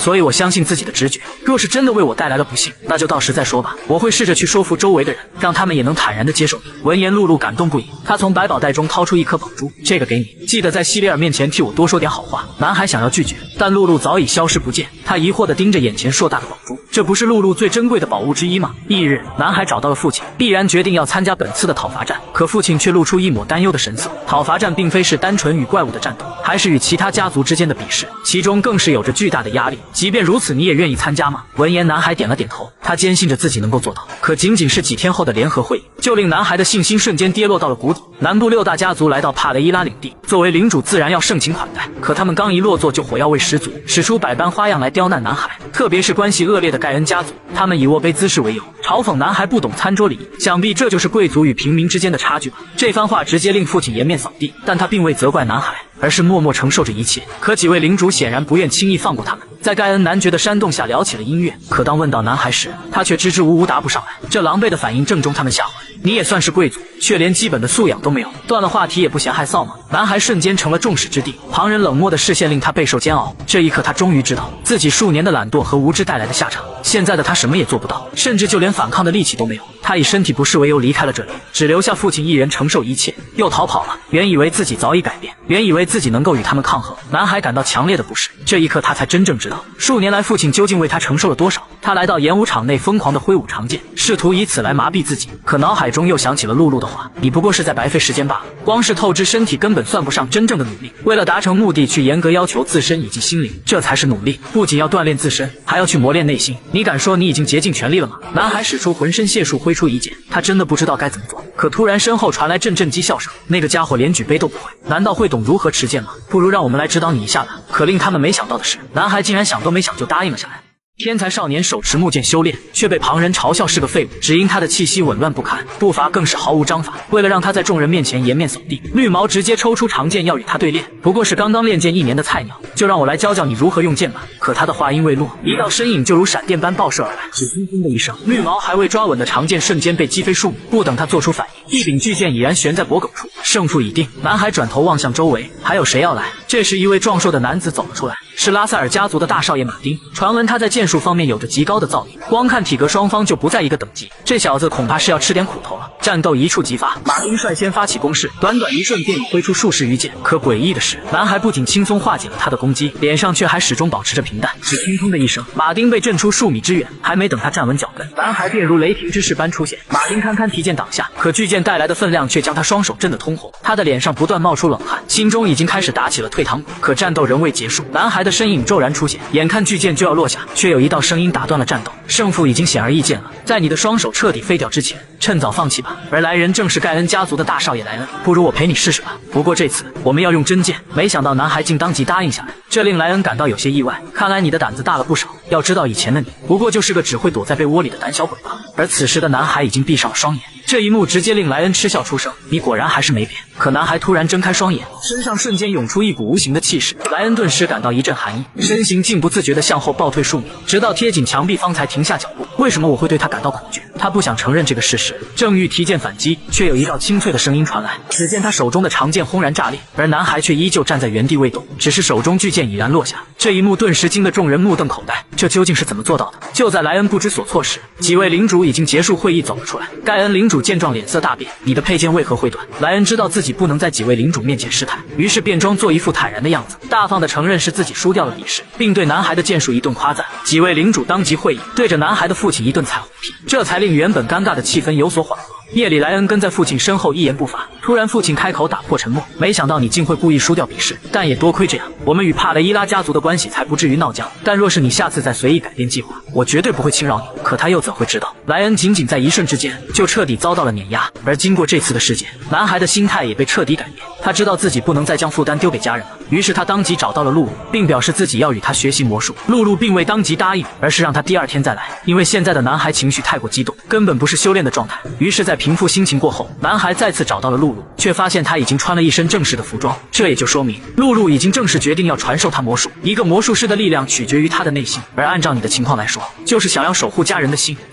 所以我相信自己的直觉。若是真的为我带来了不幸，那就到时再说吧。我会试着去说服周围的人，让他们也能坦然地接受你。闻言，露露感动不已，她从百宝袋中掏出一颗宝珠，这个给你，记得在希里尔面前替我多说点好话。男孩想要拒绝，但露露早已消失不见。他疑惑地盯着眼前硕大的宝珠，这不是露露最珍贵的宝物之一吗？翌日，男孩找到了父亲，必然决定要参加本次的讨伐战。可父亲却露出一抹担忧的神色。讨伐战并非是单纯与怪物的战斗，还是与其他家族之间的比试，其中更是有着巨大的压力。即便如此，你也愿意参加吗？闻言，男孩点了点头，他坚信着自己能够做到。可仅仅是几天后的联合会议，就令男孩的信心瞬间跌落到了谷底。南部6大家族来到帕雷伊拉领地，作为领主自然要盛情款待，可他们刚一落座就火药味十足，使出百般花样来刁难男孩。特别是关系恶劣的盖恩家族，他们以握杯姿势为由，嘲讽男孩不懂餐桌礼仪。想必这就是贵族与平民之间的差距吧。这番话直接令父亲颜面扫地，但他并未责怪男孩，而是默默承受着一切。可几位领主显然不愿轻易放过他们，在盖恩男爵的煽动下聊起了音乐。可当问到男孩时，他却支支吾吾答不上来。这狼狈的反应正中他们下怀。你也算是贵族，却连基本的素养都没有，断了话题也不嫌害臊吗？男孩瞬间成了众矢之的，旁人冷漠的视线令他备受煎熬。这一刻，他终于知道自己数年的懒惰和无知带来的下场。现在的他什么也做不到，甚至就连反抗的力气都没有。他以身体不适为由离开了这里，只留下父亲一人承受一切，又逃跑了。原以为自己早已改变，原以为自己能够与他们抗衡，男孩感到强烈的不适。这一刻，他才真正知道，数年来父亲究竟为他承受了多少。他来到演武场内，疯狂地挥舞长剑，试图以此来麻痹自己。可脑海中又想起了露露的话：“你不过是在白费时间罢了。”光是透支身体根本算不上真正的努力。为了达成目的，去严格要求自身以及心灵，这才是努力。不仅要锻炼自身，还要去磨练内心。你敢说你已经竭尽全力了吗？男孩使出浑身解数，挥出一剑。他真的不知道该怎么做。可突然身后传来阵阵讥笑声，那个家伙连举杯都不会，难道会懂如何持剑吗？不如让我们来指导你一下吧。可令他们没想到的是，男孩竟然想都没想就答应了下来。天才少年手持木剑修炼，却被旁人嘲笑是个废物，只因他的气息紊乱不堪，步伐更是毫无章法。为了让他在众人面前颜面扫地，绿毛直接抽出长剑要与他对练。不过是刚刚练剑1年的菜鸟，就让我来教教你如何用剑吧。可他的话音未落，一道身影就如闪电般爆射而来，只听砰的一声，绿毛还未抓稳的长剑瞬间被击飞数米。不等他做出反应，一柄巨剑已然悬在脖颈处，胜负已定。男孩转头望向周围，还有谁要来？这时一位壮硕的男子走了出来，是拉塞尔家族的大少爷马丁。传闻他在剑术方面有着极高的造诣，光看体格双方就不在一个等级。这小子恐怕是要吃点苦头了。战斗一触即发，马丁率先发起攻势，短短一瞬便已挥出数十余剑。可诡异的是，男孩不仅轻松化解了他的攻击，脸上却还始终保持着平淡。只听砰的一声，马丁被震出数米之远，还没等他站稳脚跟，男孩便如雷霆之势般出现。马丁堪堪提剑挡下，可巨剑带来的分量却将他双手震得通红。他的脸上不断冒出冷汗，心中已经开始打起了退堂鼓。可战斗仍未结束，男孩的身影骤然出现，眼看巨剑就要落下，却有一道声音打断了战斗。胜负已经显而易见了，在你的双手彻底废掉之前，趁早放弃吧。而来人正是盖恩家族的大少爷莱恩，不如我陪你试试吧。不过这次我们要用真剑。没想到男孩竟当即答应下来，这令莱恩感到有些意外。看来你的胆子大了不少。要知道以前的你，不过就是个只会躲在被窝里的胆小鬼吧。而此时的男孩已经闭上了双眼。这一幕直接令莱恩嗤笑出声，你果然还是没变。可男孩突然睁开双眼，身上瞬间涌出一股无形的气势，莱恩顿时感到一阵寒意，身形竟不自觉地向后倒退数米，直到贴紧墙壁方才停下脚步。为什么我会对他感到恐惧？他不想承认这个事实，正欲提剑反击，却有一道清脆的声音传来。只见他手中的长剑轰然炸裂，而男孩却依旧站在原地未动，只是手中巨剑已然落下。这一幕顿时惊得众人目瞪口呆，这究竟是怎么做到的？就在莱恩不知所措时，几位领主已经结束会议走了出来。盖恩领主见状脸色大变，你的佩剑为何会断？莱恩知道自己不能在几位领主面前失态，于是便装作一副坦然的样子，大方地承认是自己输掉了比试，并对男孩的剑术一顿夸赞。几位领主当即会意，对着男孩的父亲一顿彩虹屁，这才令原本尴尬的气氛有所缓和。夜里，莱恩跟在父亲身后一言不发。突然，父亲开口打破沉默：“没想到你竟会故意输掉比试，但也多亏这样，我们与帕雷伊拉家族的关系才不至于闹僵。但若是你下次再随意改变计划，我绝对不会轻饶你。”可他又怎会知道，莱恩仅仅在一瞬之间就彻底遭到了碾压。而经过这次的事件，男孩的心态也被彻底改变。他知道自己不能再将负担丢给家人了，于是他当即找到了露露，并表示自己要与他学习魔术。露露并未当即答应，而是让他第二天再来，因为现在的男孩情绪太过激动，根本不是修炼的状态。于是，在平复心情过后，男孩再次找到了露露，却发现他已经穿了一身正式的服装。这也就说明，露露已经正式决定要传授他魔术。一个魔术师的力量取决于他的内心，而按照你的情况来说，就是想要守护家人的心，所以你要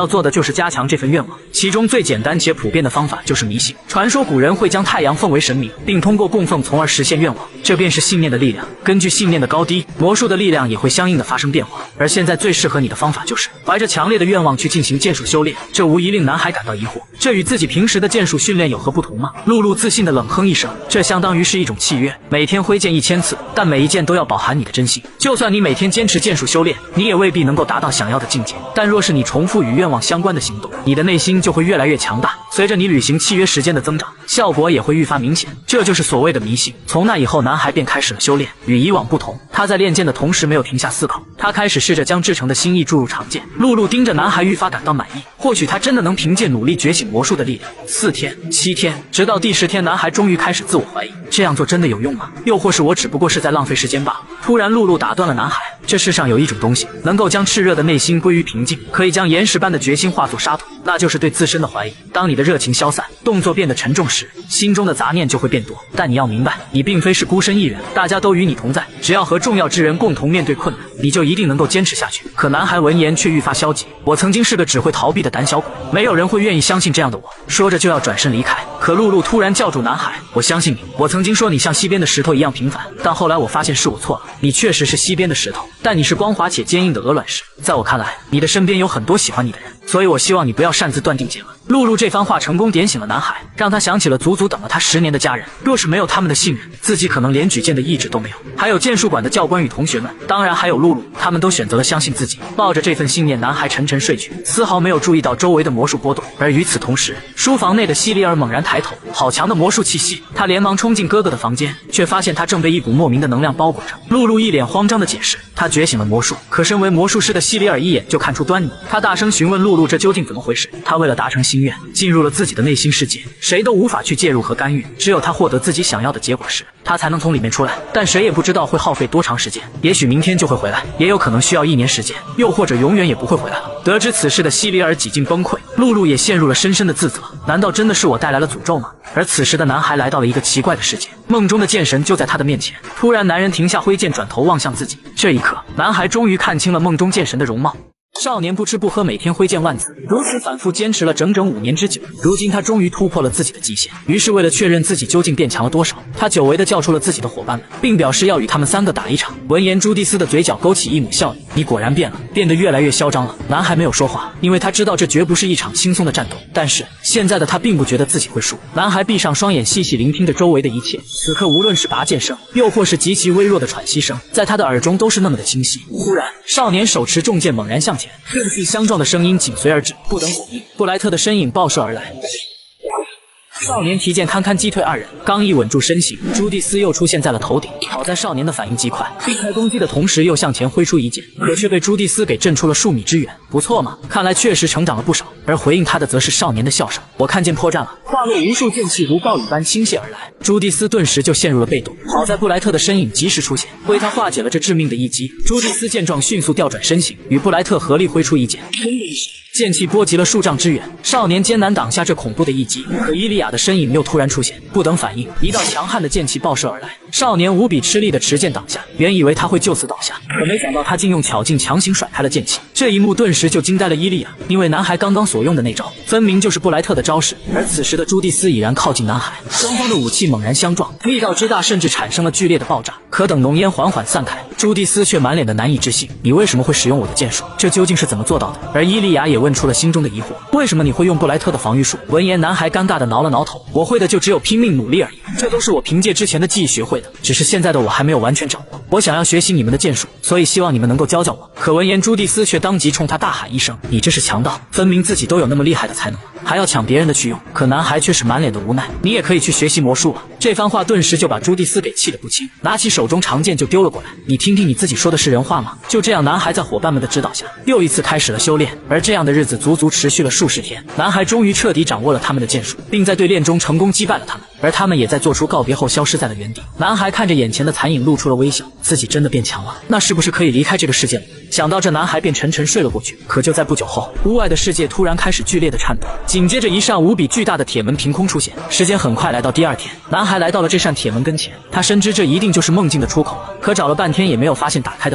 要做的就是加强这份愿望，其中最简单且普遍的方法就是迷信。传说古人会将太阳奉为神明，并通过供奉从而实现愿望，这便是信念的力量。根据信念的高低，魔术的力量也会相应的发生变化。而现在最适合你的方法就是怀着强烈的愿望去进行剑术修炼，这无疑令男孩感到疑惑，这与自己平时的剑术训练有何不同吗？露露自信的冷哼一声，这相当于是一种契约，每天挥剑1000次，但每一剑都要饱含你的真心。就算你每天坚持剑术修炼，你也未必能够达到想要的境界，但若是你重复与愿望相关的行动，你的内心就会越来越强大。随着你履行契约时间的增长，效果也会愈发明显，这就是所谓的迷信。从那以后，男孩便开始了修炼。与以往不同，他在练剑的同时没有停下思考，他开始试着将至诚的心意注入长剑。露露盯着男孩，愈发感到满意，或许他真的能凭借努力觉醒魔术的力量。4天、7天，直到第10天，男孩终于开始自我怀疑，这样做真的有用吗？又或是我只不过是在浪费时间罢了？突然，露露打断了男孩，这世上有一种东西，能够将炽热的内心归于平静，可以将岩石般的决心化作沙土，那就是对自身的怀疑。当你的热情消散，动作变得沉重时，心中的杂念就会变多。但你要明白，你并非是孤身一人，大家都与你同在，只要和重要之人共同面对困难，你就一定能够坚持下去。可男孩闻言却愈发消极，我曾经是个只会逃避的胆小鬼，没有人会愿意相信这样的我。说着就要转身离开，可露露突然叫住男孩，我相信你，我曾经说你像溪边的石头一样平凡，但后来我发现是我错了，你确实是溪边的石头，但你是光滑且坚硬的鹅卵石。在我看来，你的身边有很多喜欢你的人，所以我希望你不要擅自断定结论。露露这番话成功点醒了男孩，让他想起了足足等了他10年的家人，若是没有他们的信任，自己可能连举剑的意志都没有。还有剑术馆的教官与同学们，当然还有露露，他们都选择了相信自己。抱着这份信念，男孩沉沉睡去，丝毫没有注意到周围的魔术波动。而与此同时，书房内的西里尔猛然抬头，好强的魔术气息！他连忙冲进哥哥的房间，却发现他正被一股莫名的能量包裹着。露露一脸慌张的解释，他觉醒了魔术。可身为魔术师的西里尔一眼就看出端倪，他大声询问露露这究竟怎么回事。他为了达成心愿，进入了自己的内心世界，谁都无法去介入和干预，只有他获得自己想要的结果时，他才能从里面出来。但谁也不知道会耗费多长时间，也许明天就会回来，也有可能需要1年时间，又或者永远也不会回来了。得知此事的西里尔几近崩溃，露露也陷入了深深的自责。难道真的是我带来了诅咒吗？而此时的男孩来到了一个奇怪的世界，梦中的剑神就在他的面前。突然，男人停下挥剑，转头望向自己。这一刻，男孩终于看清了梦中剑神的容貌。少年不吃不喝，每天挥剑万次，如此反复坚持了整整5年之久。如今他终于突破了自己的极限，于是为了确认自己究竟变强了多少，他久违地叫出了自己的伙伴们，并表示要与他们3个打一场。闻言，朱蒂斯的嘴角勾起一抹笑意，你果然变了，变得越来越嚣张了。男孩没有说话，因为他知道这绝不是一场轻松的战斗。但是现在的他并不觉得自己会输。男孩闭上双眼，细细聆听着周围的一切。此刻无论是拔剑声，又或是极其微弱的喘息声，在他的耳中都是那么的清晰。忽然，少年手持重剑猛然向前，刃刺相撞的声音紧随而至。不等火命，布莱特的身影爆射而来。少年提剑堪堪击退2人，刚一稳住身形，朱蒂斯又出现在了头顶。好在少年的反应极快，避开攻击的同时又向前挥出一剑，可却被朱蒂斯给震出了数米之远。不错嘛，看来确实成长了不少。而回应他的则是少年的笑声。我看见破绽了，化落无数剑气如暴雨般倾泻而来。朱蒂斯顿时就陷入了被动，好在布莱特的身影及时出现，为他化解了这致命的一击。朱蒂斯见状，迅速调转身形，与布莱特合力挥出一剑，砰的一声，剑气波及了数丈之远。少年艰难挡下这恐怖的一击，可伊利亚的身影又突然出现，不等反应，一道强悍的剑气爆射而来。少年无比吃力的持剑挡下，原以为他会就此倒下，可没想到他竟用巧劲强行甩开了剑气。这一幕顿时就惊呆了伊利亚，因为男孩刚刚所用的那招分明就是布莱特的招式。而此时的朱蒂斯已然靠近男孩，双方的武器猛然相撞，力道之大甚至产生了剧烈的爆炸。可等浓烟缓缓散开，朱蒂斯却满脸的难以置信，你为什么会使用我的剑术？这究竟是怎么做到的？而伊利亚也问出了心中的疑惑，为什么你会用布莱特的防御术？闻言，男孩尴尬的挠了挠头，我会的就只有拼命努力而已，这都是我凭借之前的记忆学会的，只是现在的我还没有完全掌握。我想要学习你们的剑术，所以希望你们能够教教我。可闻言，朱蒂斯却当即冲他大喊一声，你这是强盗，分明自己都有那么厉害的才能，还要抢别人的去用。可男孩却是满脸的无奈，你也可以去学习魔术啊。这番话顿时就把朱蒂斯给气得不轻，拿起手中长剑就丢了过来。你听听你自己说的是人话吗？就这样，男孩在伙伴们的指导下又一次开始了修炼。而这样的日子足足持续了数十天，男孩终于彻底掌握了他们的剑术，并在对练中成功击败了他们，而他们也在做出告别后消失在了原地。男孩看着眼前的残影露出了微笑，自己真的变强了，那是不是可以离开这个世界了？想到这，男孩便沉沉睡了过去。可就在不久后，屋外的世界突然开始剧烈的颤抖，紧接着一扇无比巨大的铁门凭空出现。时间很快来到第2天，男孩来到了这扇铁门跟前，他深知这一定就是梦境的出口了，可找了半天也没有发现打开的方法。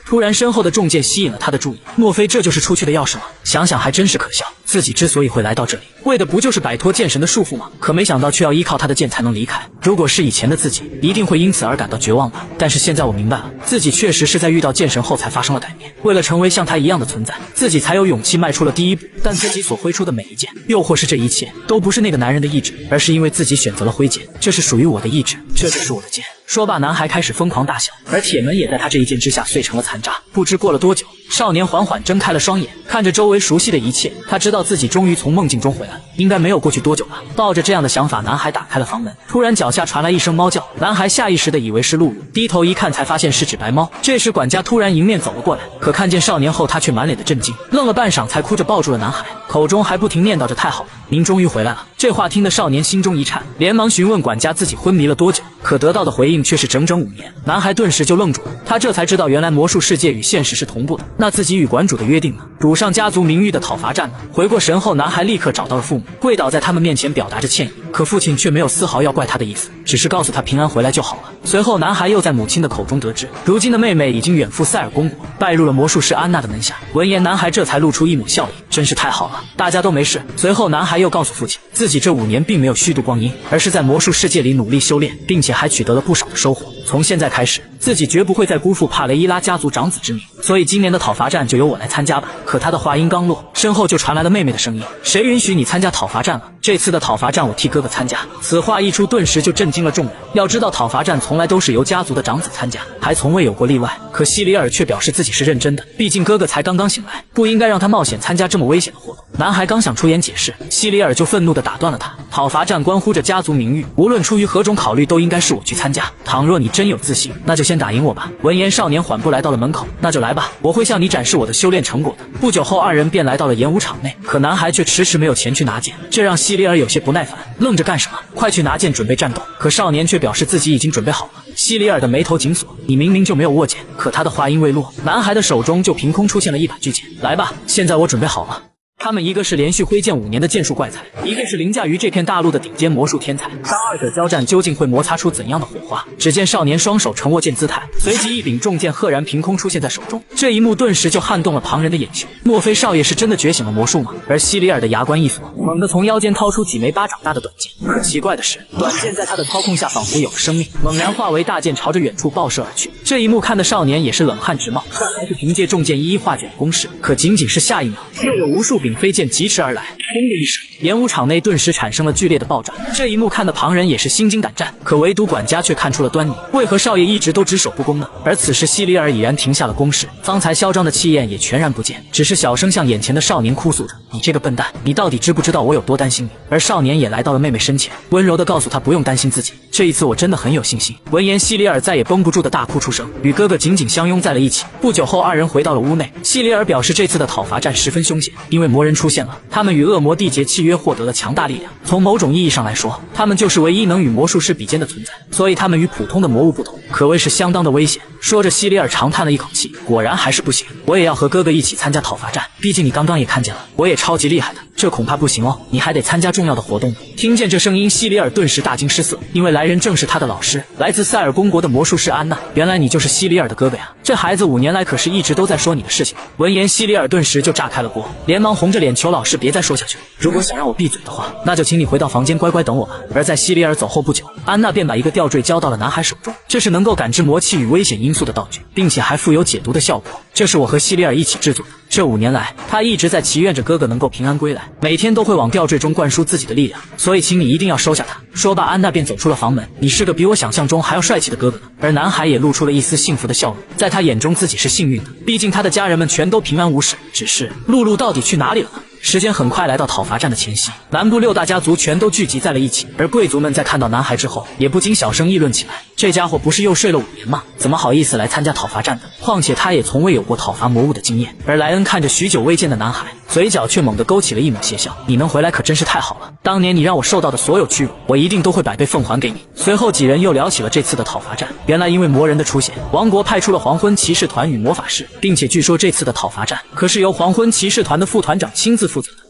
突然身后的重剑吸引了他的注意，莫非这就是出去的钥匙吗？想想还真是可笑，自己之所以会来到这里，为的不就是摆脱剑神的束缚吗？可没想到却要依靠他的剑才能离开。如果是以前的自己，一定会因此而感到绝望吧。但是现在我明白了，自己确实是在遇到剑神后才发生了改变。为了成为像他一样的存在，自己才有勇气迈出了第一步。但自己所挥出的每一剑，又或是这一切，都不是那个男人的意志，而是因为自己选择了挥剑。这是属于我的意志，这就是我的剑。说罢，男孩开始疯狂大笑，而铁门也在他这一剑之下碎成了残渣。不知过了多久，少年缓缓睁开了双眼，看着周围熟悉的一切，他知道自己终于从梦境中回来了，应该没有过去多久吧。抱着这样的想法，男孩打开了房门。突然脚下传来一声猫叫，男孩下意识的以为是露露，低头一看才发现是只白猫。这时管家突然迎面走了过来，可看见少年后，他却满脸的震惊，愣了半晌才哭着抱住了男孩，口中还不停念叨着太好了，您终于回来了。这话听得少年心中一颤，连忙询问管家自己昏迷了多久，可得到的回应却是整整5年。男孩顿时就愣住了，他这才知道原来魔术世界与现实是同步的。那自己与馆主的约定呢？赌上家族名誉的讨伐战呢？回过神后，男孩立刻找到了父母，跪倒在他们面前表达着歉意。可父亲却没有丝毫要怪他的意思，只是告诉他平安回来就好了。随后男孩又在母亲的口中得知，如今的妹妹已经远赴塞尔公国，拜入了魔术师安娜的门下。闻言，男孩这才露出一抹笑意，真是太好了，大家都没事。随后男孩又告诉父亲，自己这5年并没有虚度光阴，而是在魔术世界里努力修炼，并且还取得了不少的收获。从现在开始，自己绝不会再辜负帕雷伊拉家族长子之命，所以今年的讨伐战就由我来参加吧。可他的话音刚落，身后就传来了妹妹的声音，谁允许你参加讨伐战了？这次的讨伐战我替哥哥参加。此话一出，顿时就震惊了众人。要知道讨伐战从来都是由家族的长子参加，还从未有过例外。可西里尔却表示自己是认真的，毕竟哥哥才刚刚醒来，不应该让他冒险参加这么危险的活动。男孩刚想出言解释，西里尔就愤怒地打断了他，讨伐战关乎着家族名誉，无论出于何种考虑，都应该是我去参加。倘若你真有自信，那就先打赢我吧。闻言，少年缓步来到了门口，那就来吧，我会向你展示我的修炼成果的。不久后，二人便来到了演武场内，可男孩却迟迟没有前去拿剑，这让西里尔有些不耐烦，愣着干什么？快去拿剑准备战斗。可少年却表示自己已经准备好了。西里尔的眉头紧锁，你明明就没有握剑。可他的话音未落，男孩的手中就凭空出现了一把巨剑。来吧，现在我准备好了。他们一个是连续挥剑5年的剑术怪才，一个是凌驾于这片大陆的顶尖魔术天才。当二者交战，究竟会摩擦出怎样的火花？只见少年双手呈握剑姿态，随即一柄重剑赫然凭空出现在手中。这一幕顿时就撼动了旁人的眼球。莫非少爷是真的觉醒了魔术吗？而西里尔的牙关一锁，猛地从腰间掏出几枚巴掌大的短剑。可奇怪的是，短剑在他的操控下仿佛有了生命，猛然化为大剑，朝着远处爆射而去。这一幕看的少年也是冷汗直冒，看来是凭借重剑一一化解攻势。可仅仅是下一秒，又有无数柄飞剑疾驰而来，轰的一声，演武场内顿时产生了剧烈的爆炸。这一幕看的旁人也是心惊胆战，可唯独管家却看出了端倪。为何少爷一直都只守不攻呢？而此时西里尔已然停下了攻势，方才嚣张的气焰也全然不见，只是小声向眼前的少年哭诉着：“你这个笨蛋，你到底知不知道我有多担心你？”而少年也来到了妹妹身前，温柔地告诉她不用担心自己，这一次我真的很有信心。闻言，西里尔再也绷不住的大哭出声，与哥哥紧紧相拥在了一起。不久后，二人回到了屋内。西里尔表示这次的讨伐战十分凶险，因为魔人出现了，他们与恶魔缔结契约，获得了强大力量。从某种意义上来说，他们就是唯一能与魔术师比肩的存在，所以他们与普通的魔物不同，可谓是相当的危险。说着，西里尔长叹了一口气，果然还是不行，我也要和哥哥一起参加讨伐战，毕竟你刚刚也看见了，我也超级厉害的，这恐怕不行哦，你还得参加重要的活动呢。听见这声音，西里尔顿时大惊失色，因为来人正是他的老师，来自塞尔公国的魔术师安娜。原来你就是西里尔的哥哥呀，这孩子5年来可是一直都在说你的事情。闻言，西里尔顿时就炸开了锅，连忙红着脸求老师别再说下去了，如果想让我闭嘴的话，那就请你回到房间乖乖等我吧。而在西里尔走后不久，安娜便把一个吊坠交到了男孩手中，这是能够感知魔气与危险因素的道具，并且还附有解毒的效果，这是我和西里尔一起制作的。这5年来，他一直在祈愿着哥哥能够平安归来，每天都会往吊坠中灌输自己的力量，所以请你一定要收下他。说罢，安娜便走出了房门。你是个比我想象中还要帅气的哥哥呢。而男孩也露出了一丝幸福的笑容，在他眼中自己是幸运的，毕竟他的家人们全都平安无事。只是露露到底去哪里了呢？时间很快来到讨伐战的前夕，南部6大家族全都聚集在了一起，而贵族们在看到男孩之后，也不禁小声议论起来：这家伙不是又睡了5年吗？怎么好意思来参加讨伐战的？况且他也从未有过讨伐魔物的经验。而莱恩看着许久未见的男孩，嘴角却猛地勾起了一抹邪笑：你能回来可真是太好了，当年你让我受到的所有屈辱，我一定都会100倍奉还给你。随后几人又聊起了这次的讨伐战，原来因为魔人的出现，王国派出了黄昏骑士团与魔法师，并且据说这次的讨伐战可是由黄昏骑士团的副团长亲自负责的。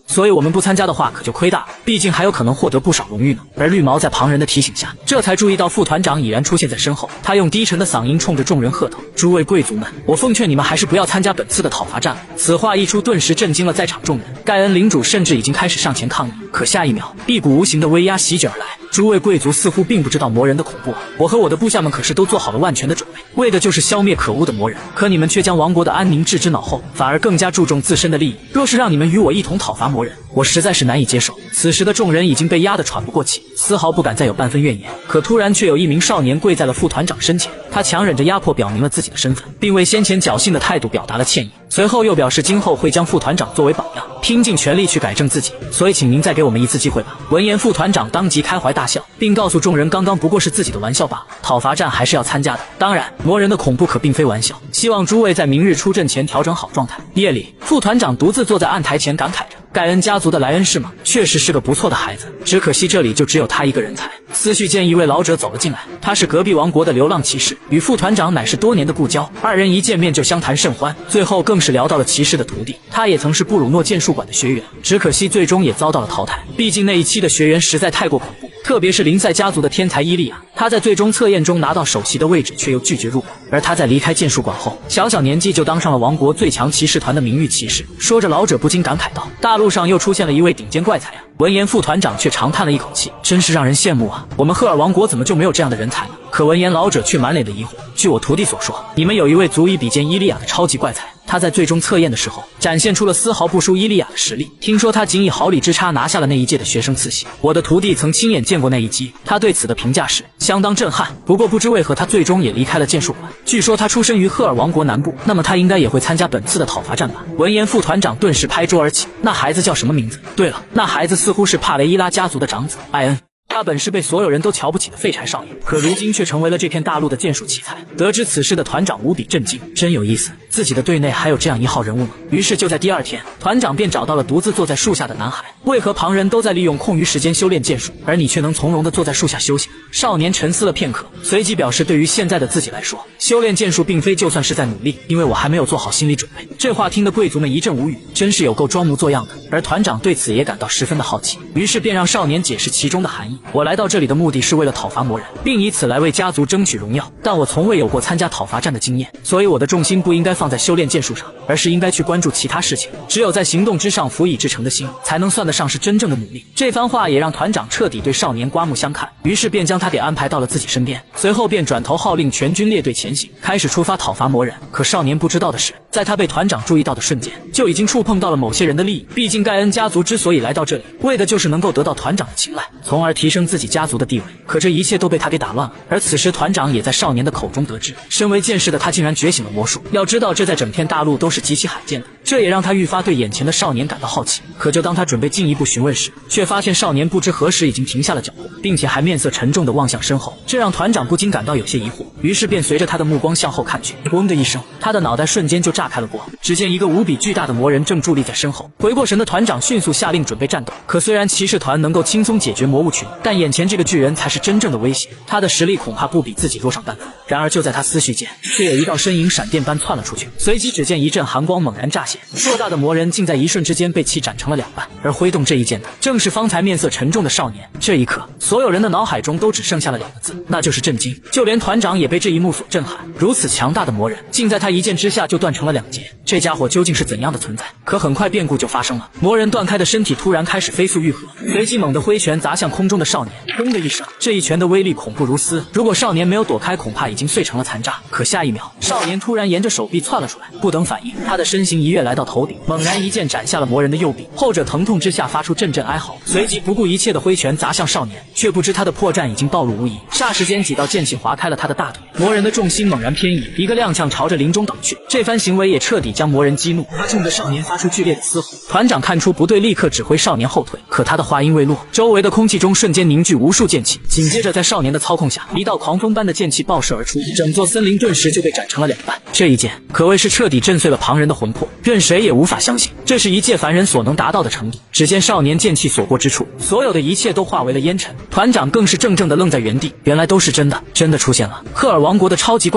所以我们不参加的话可就亏大了，毕竟还有可能获得不少荣誉呢。而绿毛在旁人的提醒下，这才注意到副团长已然出现在身后。他用低沉的嗓音冲着众人喝道：“诸位贵族们，我奉劝你们还是不要参加本次的讨伐战了。”此话一出，顿时震惊了在场众人。盖恩领主甚至已经开始上前抗议，可下一秒，一股无形的威压席卷而来。诸位贵族似乎并不知道魔人的恐怖啊！我和我的部下们可是都做好了万全的准备，为的就是消灭可恶的魔人。可你们却将王国的安宁置之脑后，反而更加注重自身的利益。若是让你们与我一同讨伐魔人，我实在是难以接受。此时的众人已经被压得喘不过气，丝毫不敢再有半分怨言。可突然却有一名少年跪在了副团长身前，他强忍着压迫表明了自己的身份，并为先前侥幸的态度表达了歉意。随后又表示今后会将副团长作为榜样，拼尽全力去改正自己，所以请您再给我们一次机会吧。闻言，副团长当即开怀大笑，并告诉众人刚刚不过是自己的玩笑罢了，讨伐战还是要参加的。当然，魔人的恐怖可并非玩笑，希望诸位在明日出阵前调整好状态。夜里，副团长独自坐在案台前感慨着，盖恩家族的莱恩士嘛，确实是个不错的孩子，只可惜这里就只有他一个人才。思绪间，一位老者走了进来，他是隔壁王国的流浪骑士，与副团长乃是多年的故交，二人一见面就相谈甚欢，最后更是聊到了骑士的徒弟。他也曾是布鲁诺剑术馆的学员，只可惜最终也遭到了淘汰，毕竟那一期的学员实在太过恐怖，特别是林赛家族的天才伊利亚，他在最终测验中拿到首席的位置，却又拒绝入馆。而他在离开剑术馆后，小小年纪就当上了王国最强骑士团的名誉骑士。说着，老者不禁感慨道：“大陆上又出现了一位顶尖怪才啊！”闻言，副团长却长叹了一口气，真是让人羡慕啊！我们赫尔王国怎么就没有这样的人才呢？可闻言，老者却满脸的疑惑。据我徒弟所说，你们有一位足以比肩伊利亚的超级怪才，他在最终测验的时候展现出了丝毫不输伊利亚的实力。听说他仅以毫厘之差拿下了那一届的学生次席。我的徒弟曾亲眼见过那一击，他对此的评价是相当震撼。不过不知为何他最终也离开了剑术馆。据说他出身于赫尔王国南部，那么他应该也会参加本次的讨伐战吧？闻言，副团长顿时拍桌而起。那孩子叫什么名字？对了，那孩子似乎是帕雷伊拉家族的长子艾恩。他本是被所有人都瞧不起的废柴少年，可如今却成为了这片大陆的剑术奇才。得知此事的团长无比震惊，真有意思，自己的队内还有这样一号人物吗？于是就在第二天，团长便找到了独自坐在树下的男孩。为何旁人都在利用空余时间修炼剑术，而你却能从容地坐在树下休息？少年沉思了片刻，随即表示，对于现在的自己来说，修炼剑术并非就算是在努力，因为我还没有做好心理准备。这话听得贵族们一阵无语，真是有够装模作样的。而团长对此也感到十分的好奇，于是便让少年解释其中的含义。我来到这里的目的是为了讨伐魔人，并以此来为家族争取荣耀，但我从未有过参加讨伐战的经验，所以我的重心不应该放在修炼剑术上，而是应该去关注其他事情。只有在行动之上辅以至诚的心，才能算得上是真正的努力。这番话也让团长彻底对少年刮目相看，于是便将他给安排到了自己身边，随后便转头号令全军列队前行，开始出发讨伐魔人。可少年不知道的是，在他被团长注意到的瞬间，就已经触碰到了某些人的利益。毕竟盖恩家族之所以来到这里，为的就是能够得到团长的青睐，从而提升自己家族的地位。可这一切都被他给打乱了。而此时团长也在少年的口中得知，身为剑士的他竟然觉醒了魔术。要知道这在整片大陆都是极其罕见的，这也让他愈发对眼前的少年感到好奇。可就当他准备进一步询问时，却发现少年不知何时已经停下了脚步，并且还面色沉重地望向身后，这让团长不禁感到有些疑惑，于是便随着他的目光向后看去。嗡的一声，他的脑袋瞬间就炸开了锅，只见一个无比巨大的魔人正伫立在身后。回过神的团长迅速下令准备战斗。可虽然骑士团能够轻松解决魔物群，但眼前这个巨人才是真正的威胁，他的实力恐怕不比自己弱上半分。然而就在他思绪间，却有一道身影闪电般窜了出去，随即只见一阵寒光猛然乍现，硕大的魔人竟在一瞬之间被气斩成了两半。而挥动这一剑的正是方才面色沉重的少年。这一刻，所有人的脑海中都只剩下了两个字，那就是震惊。就连团长也被这一幕所震撼，如此强大的魔人，竟在他一剑之下就断成了两截，这家伙究竟是怎样的存在？可很快变故就发生了，魔人断开的身体突然开始飞速愈合，随即猛地挥拳砸向空中的少年。砰的一声，这一拳的威力恐怖如斯，如果少年没有躲开，恐怕已经碎成了残渣。可下一秒，少年突然沿着手臂窜了出来，不等反应，他的身形一跃来到头顶，猛然一剑斩下了魔人的右臂。后者疼痛之下发出阵阵哀嚎，随即不顾一切的挥拳砸向少年，却不知他的破绽已经暴露无遗。霎时间几道剑气划开了他的大腿，魔人的重心猛然偏移，一个踉跄朝着林中倒去。这番行为也彻底将魔人激怒，他冲着少年发出剧烈的嘶吼。团长看出不对，立刻指挥少年后退。可他的话音未落，周围的空气中瞬间凝聚无数剑气，紧接着在少年的操控下，一道狂风般的剑气爆射而出，整座森林顿时就被斩成了两半。这一剑可谓是彻底震碎了旁人的魂魄，任谁也无法相信这是一介凡人所能达到的程度。只见少年剑气所过之处，所有的一切都化为了烟尘。团长更是怔怔地愣在原地，原来都是真的，真的出现了赫尔王国的超级怪才。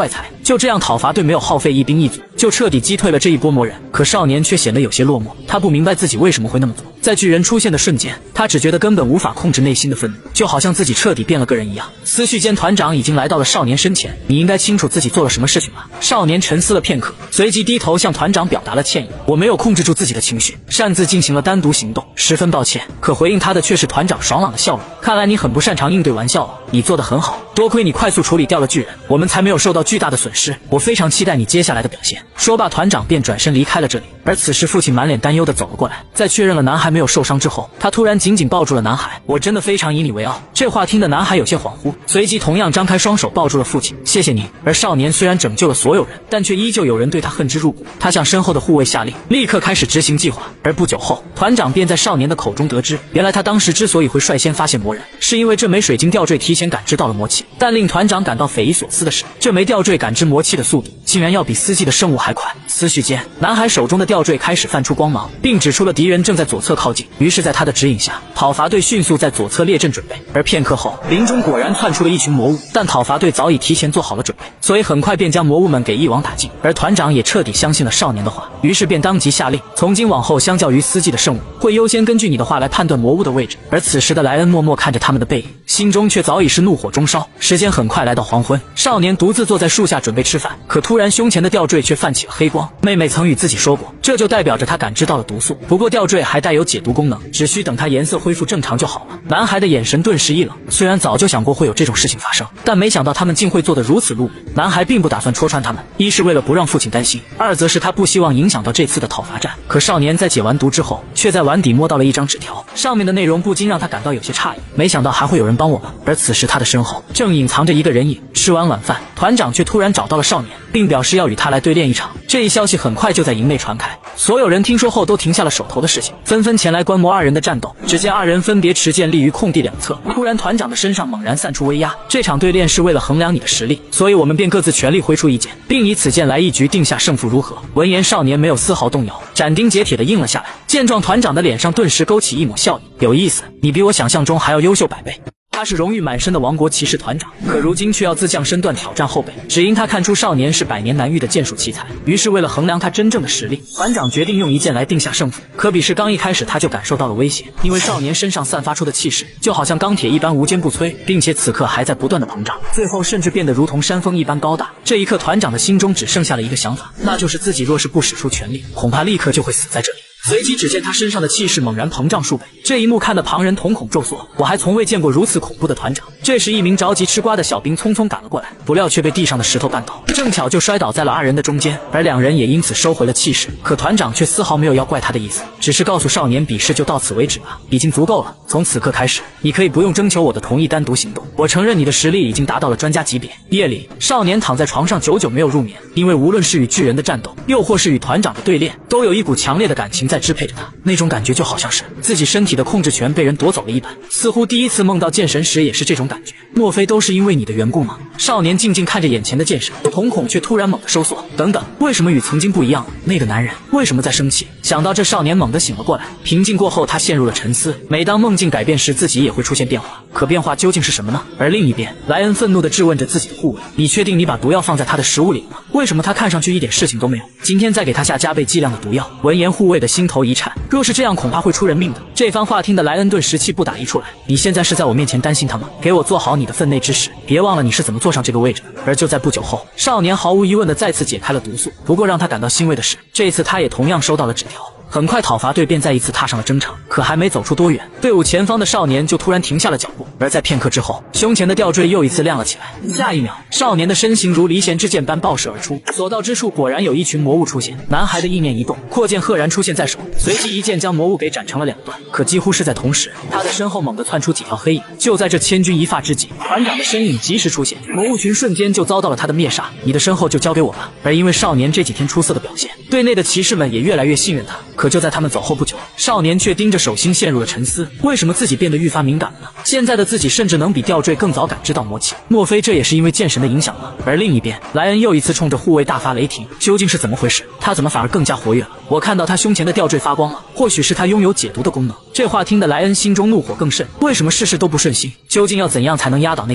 就这样，讨伐队没有耗费一兵一卒，就彻底击退了这一波魔人。可少年却显得有些落寞，他不明白自己为什么会那么做。在巨人出现的瞬间，他只觉得根本无法控制内心的愤怒，就好像自己彻底变了个人一样。思绪间，团长已经来到了少年身前，你应该清楚自己做了什么事情吧？少年沉思了片刻，随即低头向团长表达了歉意。我没有控制住自己的情绪，擅自进行了单独行动，十分抱歉。可回应他的却是团长爽朗的笑容。看来你很不擅长应对玩笑了，你做得很好，多亏你快速处理掉了巨人，我们才没有受到巨大的损失。我非常期待你接下来的表现。说罢，团长便转身离开了这里。而此时，父亲满脸担忧地走了过来，在确认了男孩没有受伤之后，他突然紧紧抱住了男孩。我真的非常以你为傲。这话听得男孩有些恍惚，随即同样张开双手抱住了父亲。谢谢你。而少年虽然拯救了所有人，但却依旧有人对他恨之入骨。他向身后的护卫下令，立刻开始执行计划。而不久后，团长便在少年的口中得知，原来他当时之所以会率先发现魔人，是因为这枚水晶吊坠提前感知到了魔气。但令团长感到匪夷所思的是，这枚吊坠感知魔气的速度竟然要比司机的圣物还快。思绪间，男孩手中的吊坠开始泛出光芒，并指出了敌人正在左侧靠近。于是在他的指引下，讨伐队迅速在左侧列阵准备。而片刻后，林中果然窜出了一群魔物，但讨伐队早已提前做好了准备，所以很快便将魔物们给一网打尽。而团长也彻底相信了少年的话，于是便当即下令，从今往后相较于司机的圣物，会优先根据你的话来判断魔物的位置。而此时的莱恩默默看着他们的背影，心中却早已是怒火中烧。时间很快来到黄昏，少年独自坐在树下准备吃饭，可突然胸前的吊坠却泛起了黑光。妹妹曾与自己说过，这就代表着他感知到了毒素，不过吊坠还带有解毒功能，只需等它颜色恢复正常就好了。男孩的眼神顿时一冷，虽然早就想过会有这种事情发生，但没想到他们竟会做得如此露骨。男孩并不打算戳穿他们，一是为了不让父亲担心，二则是他不希望影响到这次的讨伐战。可少年在解完毒之后，却在碗底摸到了一张纸条，上面的内容不禁让他感到有些诧异，没想到还会有人帮我们。而此时他的身后正隐藏着一个人影。吃完晚饭，团长却突然找到了少年，并表示要与他来对练一场。这一消息很快就在营内传开，所有人听说后都停下了手头的事情，纷纷前来观摩二人的战斗。只见二人分别持剑立于空地两侧，突然团长的身上猛然散出威压。这场对练是为了衡量你的实力，所以我们便各自全力挥出一剑，并以此剑来一局定下胜负，如何？闻言，少年没有丝毫动摇，斩钉截铁地应了下来。见状，团长的脸上顿时勾起一抹笑意，有意思，你比我想象中还要优秀100倍。他是荣誉满身的王国骑士团长，可如今却要自降身段挑战后辈，只因他看出少年是100年难遇的剑术奇才。于是为了衡量他真正的实力，团长决定用一剑来定下胜负。可比是刚一开始他就感受到了威胁，因为少年身上散发出的气势就好像钢铁一般无坚不摧，并且此刻还在不断的膨胀，最后甚至变得如同山峰一般高大。这一刻，团长的心中只剩下了一个想法，那就是自己若是不使出全力，恐怕立刻就会死在这里。随即只见他身上的气势猛然膨胀数倍，这一幕看得旁人瞳孔骤缩。我还从未见过如此恐怖的团长。这时一名着急吃瓜的小兵匆匆赶了过来，不料却被地上的石头绊倒，正巧就摔倒在了二人的中间，而两人也因此收回了气势。可团长却丝毫没有要怪他的意思，只是告诉少年比试就到此为止吧，已经足够了。从此刻开始，你可以不用征求我的同意单独行动，我承认你的实力已经达到了专家级别。夜里，少年躺在床上久久没有入眠，因为无论是与巨人的战斗，又或是与团长的对练，都有一股强烈的感情在支配着他，那种感觉就好像是自己身体的控制权被人夺走了一般。似乎第一次梦到剑神时也是这种感觉，莫非都是因为你的缘故吗？少年静静看着眼前的剑神，瞳孔却突然猛地收缩。等等，为什么与曾经不一样了？那个男人为什么在生气？想到这，少年猛地醒了过来。平静过后，他陷入了沉思。每当梦境改变时，自己也会出现变化，可变化究竟是什么呢？而另一边，莱恩愤怒地质问着自己的护卫：你确定你把毒药放在他的食物里了吗？为什么他看上去一点事情都没有？今天再给他下加倍剂量的毒药。闻言，护卫的心头一颤，若是这样，恐怕会出人命的。这番话听得莱恩顿时气不打一处来。你现在是在我面前担心他吗？给我做好你的分内之事，别忘了你是怎么坐上这个位置的。而就在不久后，少年毫无疑问地再次解开了毒素。不过让他感到欣慰的是，这次他也同样收到了纸条。很快，讨伐队便再一次踏上了征程。可还没走出多远，队伍前方的少年就突然停下了脚步。而在片刻之后，胸前的吊坠又一次亮了起来。下一秒，少年的身形如离弦之箭般爆射而出，所到之处果然有一群魔物出现。男孩的意念一动，扩剑赫然出现在手，随即一剑将魔物给斩成了2段。可几乎是在同时，他的身后猛地窜出几条黑影。就在这千钧一发之际，团长的身影及时出现，魔物群瞬间就遭到了他的灭杀。你的身后就交给我吧。而因为少年这几天出色的表现，队内的骑士们也越来越信任他。可就在他们走后不久，少年却盯着手心陷入了沉思。为什么自己变得愈发敏感了呢？现在的自己甚至能比吊坠更早感知到魔气，莫非这也是因为剑神的影响吗？而另一边，莱恩又一次冲着护卫大发雷霆，究竟是怎么回事？他怎么反而更加活跃了？我看到他胸前的吊坠发光了，或许是他拥有解毒的功能。这话听得莱恩心中怒火更甚，为什么事事都不顺心？究竟要怎样才能压倒那个家伙？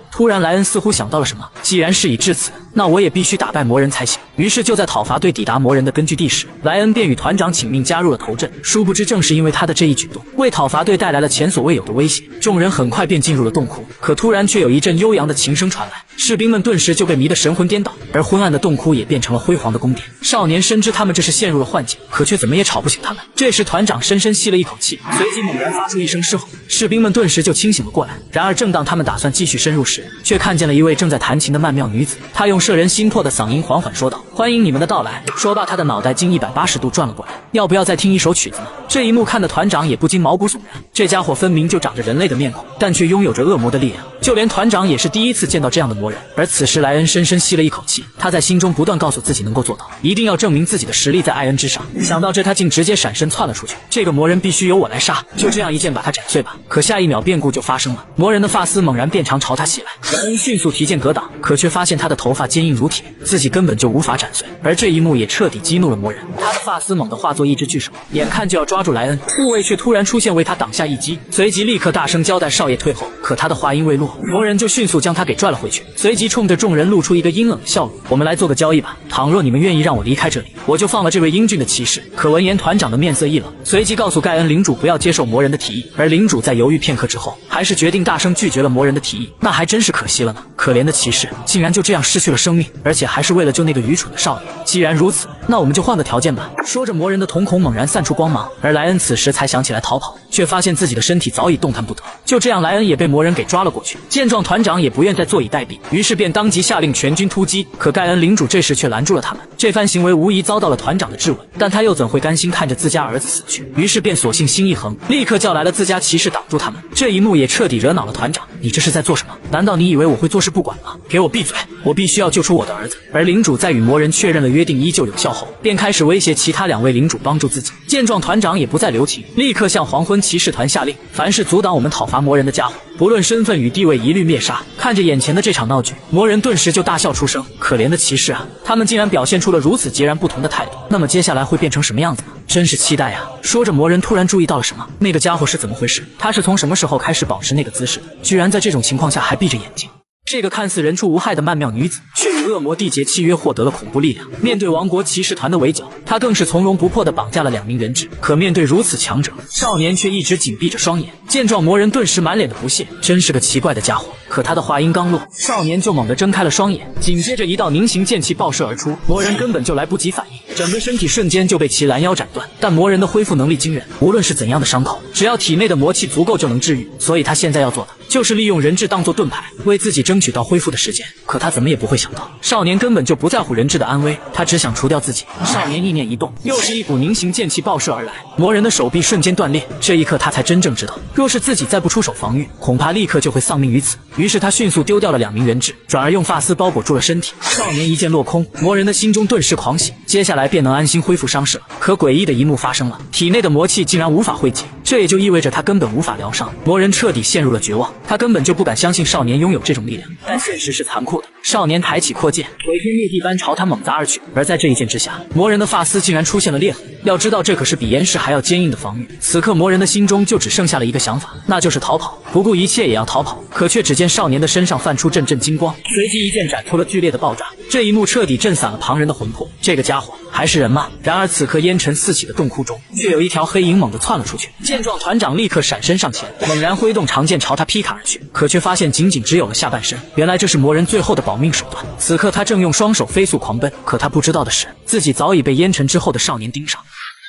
突然莱恩似乎想到了什么，既然事已至此，那我也必须打败魔人才行。于是就在讨伐队抵达魔人的根据地时，莱恩便与团长请命加入了头阵。殊不知正是因为他的这一举动，为讨伐队带来了前所未有的威胁。众人很快便进入了洞窟，可突然却有一阵悠扬的琴声传来，士兵们顿时就被迷得神魂颠倒，而昏暗的洞窟也变成了辉煌的宫殿。少年深知他们这是陷入了幻境，可却怎么也吵不醒他们。这时团长深深吸了一口气，随即猛然发出一声狮吼，士兵们顿时就清醒了过来。然而正当他们打算继续深入时，却看见了一位正在弹琴的曼妙女子。她用摄人心魄的嗓音缓缓说道：“欢迎你们的到来。”说罢，她的脑袋竟180度转了过来。要不要再听一首曲子呢？这一幕看得团长也不禁毛骨悚然。这家伙分明就长着人类的面孔，但却拥有着恶魔的力量。就连团长也是第一次见到这样的魔人。而此时莱恩深深吸了一口气，他在心中不断告诉自己能够做到，一定要证明自己的实力在艾恩之上。想到这，他竟直接闪身窜了出去。这个魔人必须由我来杀，就这样一剑把他斩碎吧。可下一秒变故就发生了，魔人的发丝猛然变长朝他袭来，莱恩迅速提剑格挡，可却发现他的头发坚硬如铁，自己根本就无法斩碎。而这一幕也彻底激怒了魔人，他的发丝猛地化作一只巨手，眼看就要抓住莱恩，护卫却突然出现为他挡下一击，随即立刻大声交代少爷退后。可他的话音未落，魔人就迅速将他给拽了回去，随即冲着众人露出一个阴冷的笑容：“我们来做个交易吧，倘若你们愿意让我离开这里，我就放了这位英俊的骑士。”可闻言，团长的面色一冷，随即告诉盖恩领主不要接受魔人的提议。而领主在犹豫片刻之后，还是决定大声拒绝了魔人的提议。那还真是可惜了呢，可怜的骑士竟然就这样失去了生命，而且还是为了救那个愚蠢的少爷。既然如此，那我们就换个条件吧。说着，魔人的瞳孔猛然散出光芒，而莱恩此时才想起来逃跑，却发现自己的身体早已动弹不得。就这样，莱恩也被魔人给抓了过去。见状，团长也不愿再坐以待毙，于是便当即下令全军突击。可盖恩领主这时却拦住了他们，这番行为无疑遭到了团长的质问，但他又怎会甘心看着自家儿子死去？于是便索性心一横，立刻叫来了自家骑士挡住他们。这一幕也彻底惹恼了团长，你这是在做什么？难道你以为我会坐视不管吗？给我闭嘴！我必须要救出我的儿子。而领主在与魔人确认了约定依旧有效后，便开始威胁其他2位领主帮助自己。见状，团长也不再留情，立刻向黄昏骑士团下令，凡是阻挡我们讨伐魔人的家伙，不论身份与地位，一律灭杀。看着眼前的这场闹剧，魔人顿时就大笑出声，可怜的骑士啊，他们竟然表现出了如此截然不同的态度，那么接下来会变成什么样子呢？真是期待啊！说着，魔人突然注意到了什么，那个家伙是怎么回事？他是从什么时候开始保持那个姿势的？居然在这种情况下还闭着眼睛。这个看似人畜无害的曼妙女子，却与恶魔缔结契约，获得了恐怖力量。面对王国骑士团的围剿，她更是从容不迫地绑架了2名人质。可面对如此强者，少年却一直紧闭着双眼。见状，魔人顿时满脸的不屑，真是个奇怪的家伙。可他的话音刚落，少年就猛地睁开了双眼，紧接着一道凝形剑气爆射而出，魔人根本就来不及反应，整个身体瞬间就被其拦腰斩断。但魔人的恢复能力惊人，无论是怎样的伤口，只要体内的魔气足够就能治愈。所以他现在要做的就是利用人质当作盾牌，为自己争取到恢复的时间。可他怎么也不会想到，少年根本就不在乎人质的安危，他只想除掉自己。少年意念一动，又是一股凝形剑气爆射而来，魔人的手臂瞬间断裂。这一刻他才真正知道，若是自己再不出手防御，恐怕立刻就会丧命于此。于是他迅速丢掉了2名人质，转而用发丝包裹住了身体。少年一剑落空，魔人的心中顿时狂喜，接下来便能安心恢复伤势了。可诡异的一幕发生了，体内的魔气竟然无法汇集，这也就意味着他根本无法疗伤。魔人彻底陷入了绝望，他根本就不敢相信少年拥有这种力量。但现实是残酷的，少年抬起阔剑，毁天灭地般朝他猛砸而去。而在这一剑之下，魔人的发丝竟然出现了裂痕。要知道，这可是比岩石还要坚硬的防御。此刻魔人的心中就只剩下了一个想法，那就是逃跑，不顾一切也要逃跑。可却只见少年的身上泛出阵阵金光，随即一剑斩出了剧烈的爆炸。这一幕彻底震散了旁人的魂魄。这个家伙还是人吗？然而此刻烟尘四起的洞窟中，却有一条黑影猛地窜了出去。见状，团长立刻闪身上前，猛然挥动长剑朝他劈砍而去。可却发现仅仅只有了下半身，原来这是魔人最后的保命手段。此刻他正用双手飞速狂奔，可他不知道的是，自己早已被烟尘之后的少年盯上。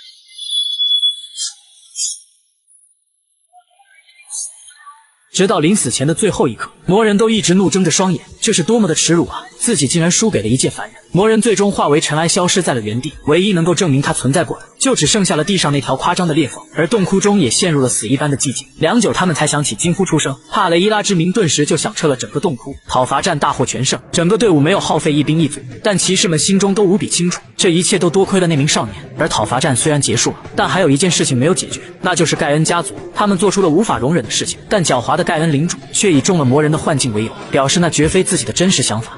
直到临死前的最后一刻，魔人都一直怒睁着双眼，这是多么的耻辱啊！自己竟然输给了一介凡人。魔人最终化为尘埃，消失在了原地。唯一能够证明他存在过的，就只剩下了地上那条夸张的裂缝。而洞窟中也陷入了死一般的寂静。良久，他们才想起惊呼出声，帕雷伊拉之名顿时就响彻了整个洞窟。讨伐战大获全胜，整个队伍没有耗费一兵一卒。但骑士们心中都无比清楚，这一切都多亏了那名少年。而讨伐战虽然结束了，但还有一件事情没有解决，那就是盖恩家族。他们做出了无法容忍的事情，但狡猾的盖恩领主却以中了魔人的幻境为由，表示那绝非自己的真实想法。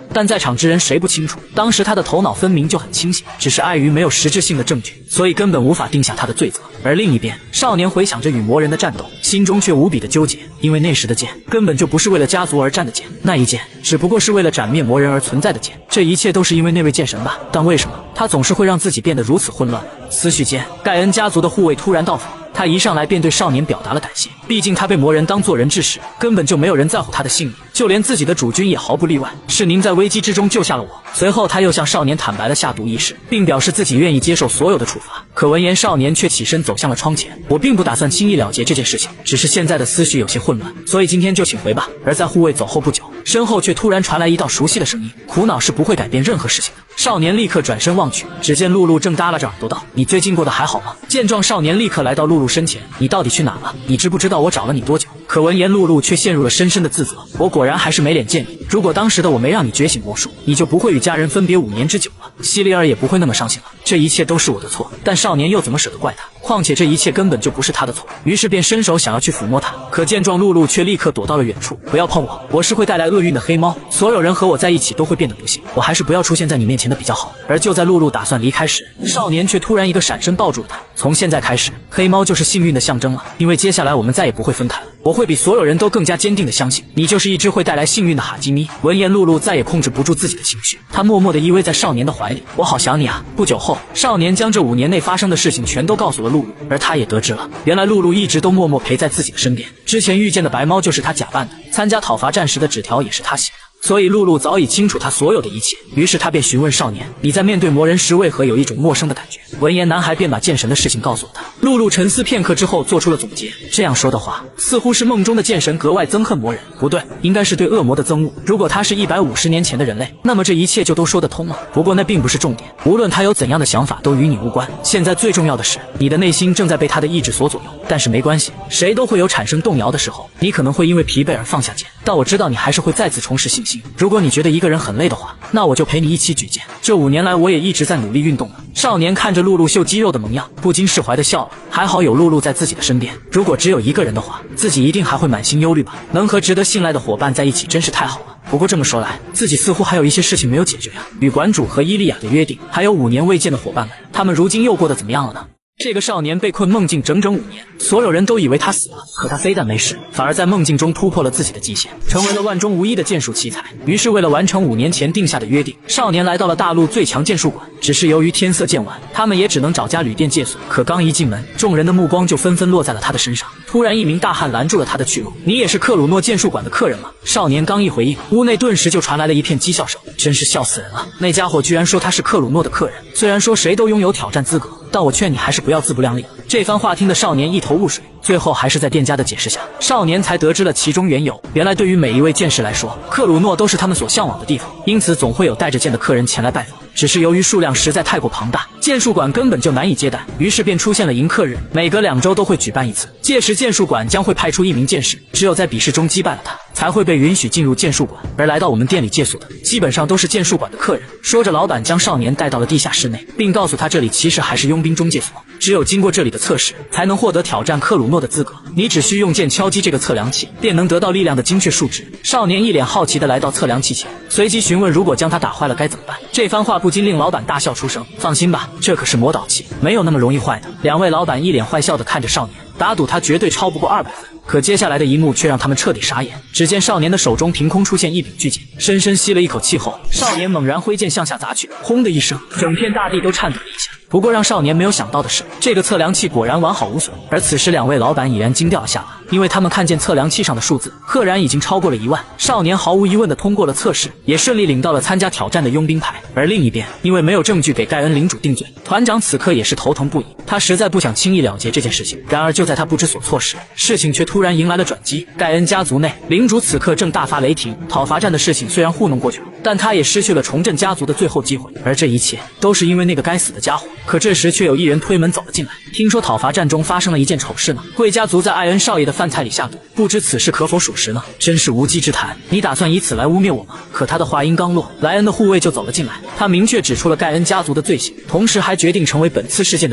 但在场之人谁不清楚，当时他的头脑分明就很清醒，只是碍于没有实质性的证据，所以根本无法定下他的罪责。而另一边，少年回想着与魔人的战斗，心中却无比的纠结，因为那时的剑根本就不是为了家族而战的剑，那一剑只不过是为了斩灭魔人而存在的剑。这一切都是因为那位剑神吧？但为什么他总是会让自己变得如此混乱？思绪间，盖恩家族的护卫突然到访。他一上来便对少年表达了感谢，毕竟他被魔人当作人质时，根本就没有人在乎他的性命，就连自己的主君也毫不例外。是您在危机之中救下了我。随后他又向少年坦白了下毒一事，并表示自己愿意接受所有的处罚。可闻言，少年却起身走向了窗前。我并不打算轻易了结这件事情，只是现在的思绪有些混乱，所以今天就请回吧。而在护卫走后不久，身后却突然传来一道熟悉的声音：苦恼是不会改变任何事情的。少年立刻转身望去，只见露露正耷拉着耳朵道：你最近过得还好吗？见状，少年立刻来到露露身前：你到底去哪了？你知不知道我找了你多久？可闻言，露露却陷入了深深的自责。我果然还是没脸见你。如果当时的我没让你觉醒魔术，你就不会与家人分别5年之久了，希利尔也不会那么伤心了。这一切都是我的错。但少年又怎么舍得怪他？况且这一切根本就不是他的错。于是便伸手想要去抚摸他，可见状，露露却立刻躲到了远处。不要碰我，我是会带来厄运的黑猫，所有人和我在一起都会变得不幸，我还是不要出现在你面前的比较好。而就在露露打算离开时，少年却突然一个闪身抱住了他。从现在开始，黑猫就是幸运的象征了，因为接下来我们再也不会分开了。我会比所有人都更加坚定地相信，你就是一只会带来幸运的哈基咪。闻言，露露再也控制不住自己的情绪，她默默地依偎在少年的怀里。我好想你啊！不久后，少年将这5年内发生的事情全都告诉了露露，而他也得知了，原来露露一直都默默陪在自己的身边。之前遇见的白猫就是他假扮的，参加讨伐战时的纸条也是他写的。所以露露早已清楚他所有的一切，于是他便询问少年：你在面对魔人时为何有一种陌生的感觉？闻言，男孩便把剑神的事情告诉了他。露露沉思片刻之后做出了总结，这样说的话，似乎是梦中的剑神格外憎恨魔人，不对，应该是对恶魔的憎恶。如果他是150年前的人类，那么这一切就都说得通了。不过那并不是重点，无论他有怎样的想法都与你无关。现在最重要的是，你的内心正在被他的意志所左右。但是没关系，谁都会有产生动摇的时候，你可能会因为疲惫而放下剑，但我知道你还是会再次重拾信心。如果你觉得一个人很累的话，那我就陪你一起举剑。这5年来，我也一直在努力运动了。少年看着露露秀肌肉的模样，不禁释怀地笑了。还好有露露在自己的身边，如果只有一个人的话，自己一定还会满心忧虑吧。能和值得信赖的伙伴在一起真是太好了。不过这么说来，自己似乎还有一些事情没有解决呀。与馆主和伊利亚的约定，还有5年未见的伙伴们，他们如今又过得怎么样了呢？这个少年被困梦境整整5年，所有人都以为他死了，可他非但没事，反而在梦境中突破了自己的极限，成为了万中无一的剑术奇才。于是为了完成5年前定下的约定，少年来到了大陆最强剑术馆。只是由于天色渐晚，他们也只能找家旅店借宿。可刚一进门，众人的目光就纷纷落在了他的身上。突然一名大汉拦住了他的去路：你也是克鲁诺剑术馆的客人吗？少年刚一回应，屋内顿时就传来了一片讥笑声。真是笑死人了，那家伙居然说他是克鲁诺的客人。虽然说谁都拥有挑战资格，但我劝你还是不要自不量力。这番话听得少年一头雾水，最后还是在店家的解释下，少年才得知了其中缘由。原来对于每一位剑士来说，克鲁诺都是他们所向往的地方，因此总会有带着剑的客人前来拜访。只是由于数量实在太过庞大，剑术馆根本就难以接待，于是便出现了迎客日，每隔2周都会举办一次。届时剑术馆将会派出1名剑士，只有在比试中击败了他，才会被允许进入剑术馆。而来到我们店里借宿的，基本上都是剑术馆的客人。说着，老板将少年带到了地下室内，并告诉他这里其实还是佣兵中介所，只有经过这里的测试，才能获得挑战克鲁诺的资格。你只需用剑敲击这个测量器，便能得到力量的精确数值。少年一脸好奇地来到测量器前，随即询问如果将它打坏了该怎么办。这番话不禁令老板大笑出声。放心吧，这可是魔导器，没有那么容易坏的。2位老板一脸坏笑地看着少年，打赌他绝对超不过200分。可接下来的一幕却让他们彻底傻眼。只见少年的手中凭空出现一柄巨剑，深深吸了一口气后，少年猛然挥剑向下砸去，轰的一声，整片大地都颤抖了一下。不过让少年没有想到的是，这个测量器果然完好无损。而此时2位老板已然惊掉了下巴，因为他们看见测量器上的数字赫然已经超过了1万。少年毫无疑问地通过了测试，也顺利领到了参加挑战的佣兵牌。而另一边，因为没有证据给盖恩领主定罪，团长此刻也是头疼不已。他实在不想轻易了结这件事情。然而就在他不知所措时，事情却突然迎来了转机。盖恩家族内，领主此刻正大发雷霆。讨伐战的事情虽然糊弄过去了，但他也失去了重振家族的最后机会。而这一切都是因为那个该死的家伙。可这时却有一人推门走了进来，听说讨伐战中发生了一件丑事呢，贵家族在艾恩少爷的饭菜里下毒，不知此事可否属实呢？真是无稽之谈，你打算以此来污蔑我吗？可他的话音刚落，莱恩的护卫就走了进来，他明确指出了盖恩家族的罪行，同时还决定成为本次事件的证人。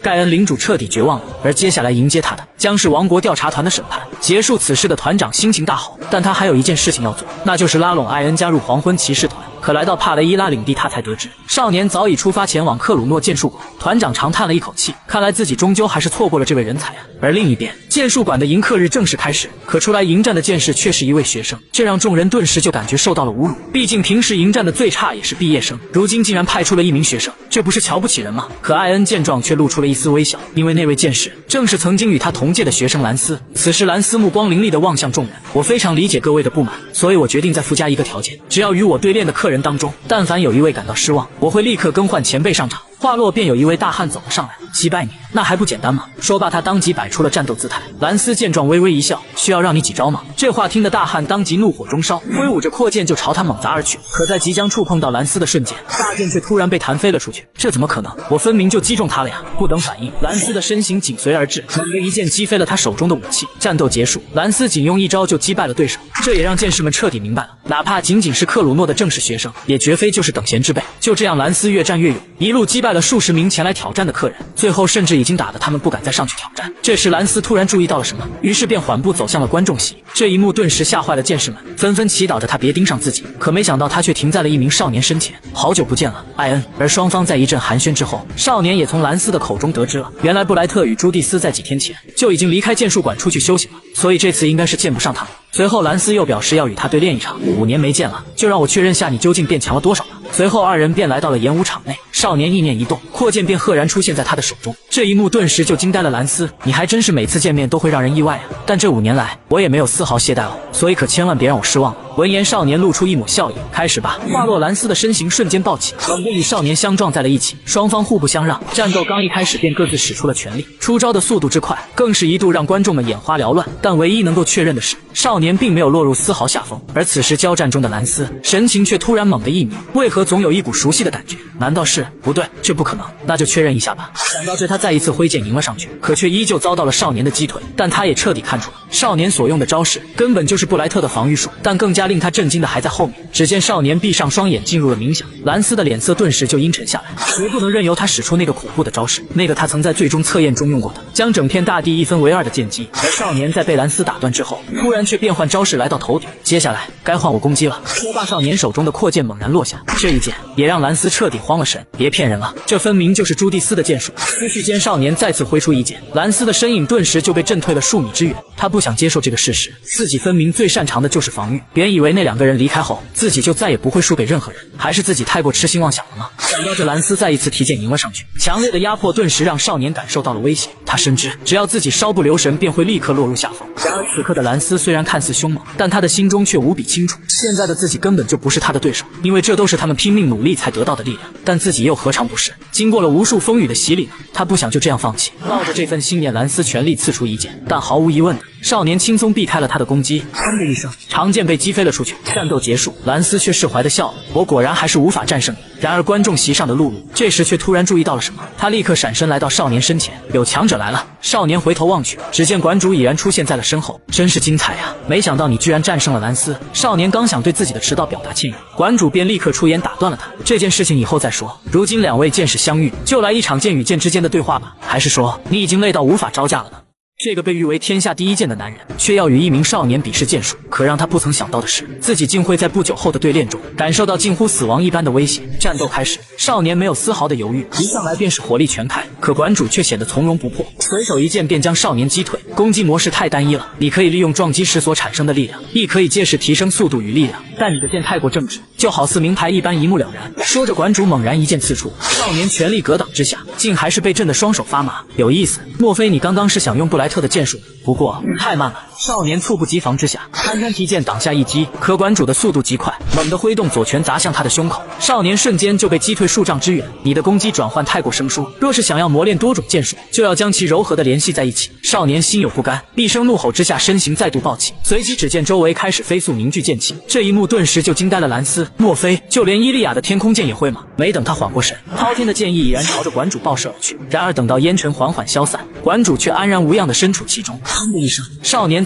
盖恩领主彻底绝望了，而接下来迎接他的将是王国调查团的审判。结束此事的团长心情大好，但他还有一件事情要做，那就是拉拢艾恩加入黄昏骑士团。可来到帕雷伊拉领地，他才得知少年早已出发前往克鲁诺剑术馆。团长长叹了一口气，看来自己终究还是错过了这位人才啊。而另一边，剑术馆的迎客日正式开始，可出来迎战的剑士却是一位学生，这让众人顿时就感觉受到了侮辱。毕竟平时迎战的最差也是毕业生，如今竟然派出了一名学生，这不是瞧不起人吗？可艾恩见状却露出了一丝微笑，因为那位剑士正是曾经与他同届的学生兰斯。此时兰斯目光凌厉地望向众人，我非常理解各位的不满，所以我决定再附加一个条件，只要与我对练的客人当中，但凡有一位感到失望，我会立刻更换前辈上场。话落，便有一位大汉走了上来，击败你，那还不简单吗？说罢，他当即摆出了战斗姿态。兰斯见状微微一笑，需要让你几招吗？这话听得大汉当即怒火中烧，挥舞着阔剑就朝他猛砸而去。可在即将触碰到兰斯的瞬间，大剑却突然被弹飞了出去。这怎么可能？我分明就击中他了呀！不等反应，兰斯的身形紧随而至，猛地一剑击飞了他手中的武器。战斗结束，兰斯仅用一招就击败了对手，这也让剑士们彻底明白了，哪怕仅仅是克鲁诺的正式学生，也绝非就是等闲之辈。就这样，兰斯越战越勇，一路击败了数十名前来挑战的客人，最后甚至已经打得他们不敢再上去挑战。这时兰斯突然注意到了什么，于是便缓步走向了观众席。这一幕顿时吓坏了剑士们，纷纷祈祷着他别盯上自己。可没想到他却停在了一名少年身前。好久不见了，艾恩。而双方在一阵寒暄之后，少年也从兰斯的口中得知了，原来布莱特与朱蒂斯在几天前就已经离开剑术馆出去修行了，所以这次应该是见不上他们。随后兰斯又表示要与他对练一场，5年没见了，就让我确认下你究竟变强了多少吧。随后二人便来到了演武场内，少年意念一动，阔剑便赫然出现在他的手中。这一幕顿时就惊呆了兰斯，你还真是每次见面都会让人意外啊！但这5年来，我也没有丝毫懈怠哦，所以可千万别让我失望了。闻言，少年露出一抹笑意，开始吧。话落，兰斯的身形瞬间暴起，猛地与少年相撞在了一起，双方互不相让。战斗刚一开始便各自使出了全力，出招的速度之快，更是一度让观众们眼花缭乱。但唯一能够确认的是，少年并没有落入丝毫下风。而此时交战中的兰斯神情却突然猛地一迷，为何总有一股熟悉的感觉？难道是？不对，这不可能，那就确认一下吧。想到这，他再一次挥剑迎了上去，可却依旧遭到了少年的击腿。但他也彻底看出了少年所用的招式根本就是布莱特的防御术。但更加令他震惊的还在后面，只见少年闭上双眼进入了冥想，兰斯的脸色顿时就阴沉下来，绝不能任由他使出那个恐怖的招式，那个他曾在最终测验中用过的将整片大地一分为2的剑击。而少年在被兰斯打断之后，突然却变换招式来到头顶，接下来该换我攻击了。说罢，少年手中的阔剑猛然落下，这一剑也让兰斯彻底慌了神。别骗人了，这分明就是朱蒂斯的剑术。思绪间，少年再次挥出一剑，兰斯的身影顿时就被震退了数米之远。他不想接受这个事实，自己分明最擅长的就是防御，别以为那2个人离开后，自己就再也不会输给任何人，还是自己太过痴心妄想了吗？想到这，兰斯再一次提剑迎了上去，强烈的压迫顿时让少年感受到了威胁。他深知，只要自己稍不留神，便会立刻落入下风。然而此刻的兰斯虽然看似凶猛，但他的心中却无比清楚，现在的自己根本就不是他的对手，因为这都是他们拼命努力才得到的力量。但自己又何尝不是？经过了无数风雨的洗礼，他不想就这样放弃。抱着这份信念，兰斯全力刺出一剑，但毫无疑问的，少年轻松避开了他的攻击，砰的一声，长剑被击飞了出去。战斗结束，兰斯却释怀的笑了，我果然还是无法战胜你。然而观众席上的露露这时却突然注意到了什么，他立刻闪身来到少年身前，有强者来了。少年回头望去，只见馆主已然出现在了身后，真是精彩呀！没想到你居然战胜了兰斯。少年刚想对自己的迟到表达歉意，馆主便立刻出言打断了他，这件事情以后再说，如今2位剑士相遇，就来一场剑与剑之间的对话吧。还是说你已经累到无法招架了呢？这个被誉为天下第一剑的男人，却要与一名少年比试剑术。可让他不曾想到的是，自己竟会在不久后的对练中感受到近乎死亡一般的威胁。战斗开始，少年没有丝毫的犹豫，一上来便是火力全开。可馆主却显得从容不迫，随手一剑便将少年击退。攻击模式太单一了，你可以利用撞击时所产生的力量，亦可以借势提升速度与力量，但你的剑太过正直，就好似名牌一般一目了然。说着，馆主猛然一剑刺出，少年全力格挡之下，竟还是被震得双手发麻。有意思，莫非你刚刚是想用布莱特的剑术？不过太慢了。少年猝不及防之下，堪堪提剑挡下一击。可馆主的速度极快，猛地挥动左拳砸向他的胸口，少年瞬间就被击退数丈之远。你的攻击转换太过生疏，若是想要磨练多种剑术，就要将其柔和的联系在一起。少年心有不甘，一声怒吼之下，身形再度暴起，随即只见周围开始飞速凝聚剑气。这一幕顿时就惊呆了兰斯，莫非就连伊利亚的天空剑也会吗？没等他缓过神，滔天的剑意已然朝着馆主爆射而去。然而等到烟尘缓缓消散，馆主却安然无恙地身处其中。砰的一声，少年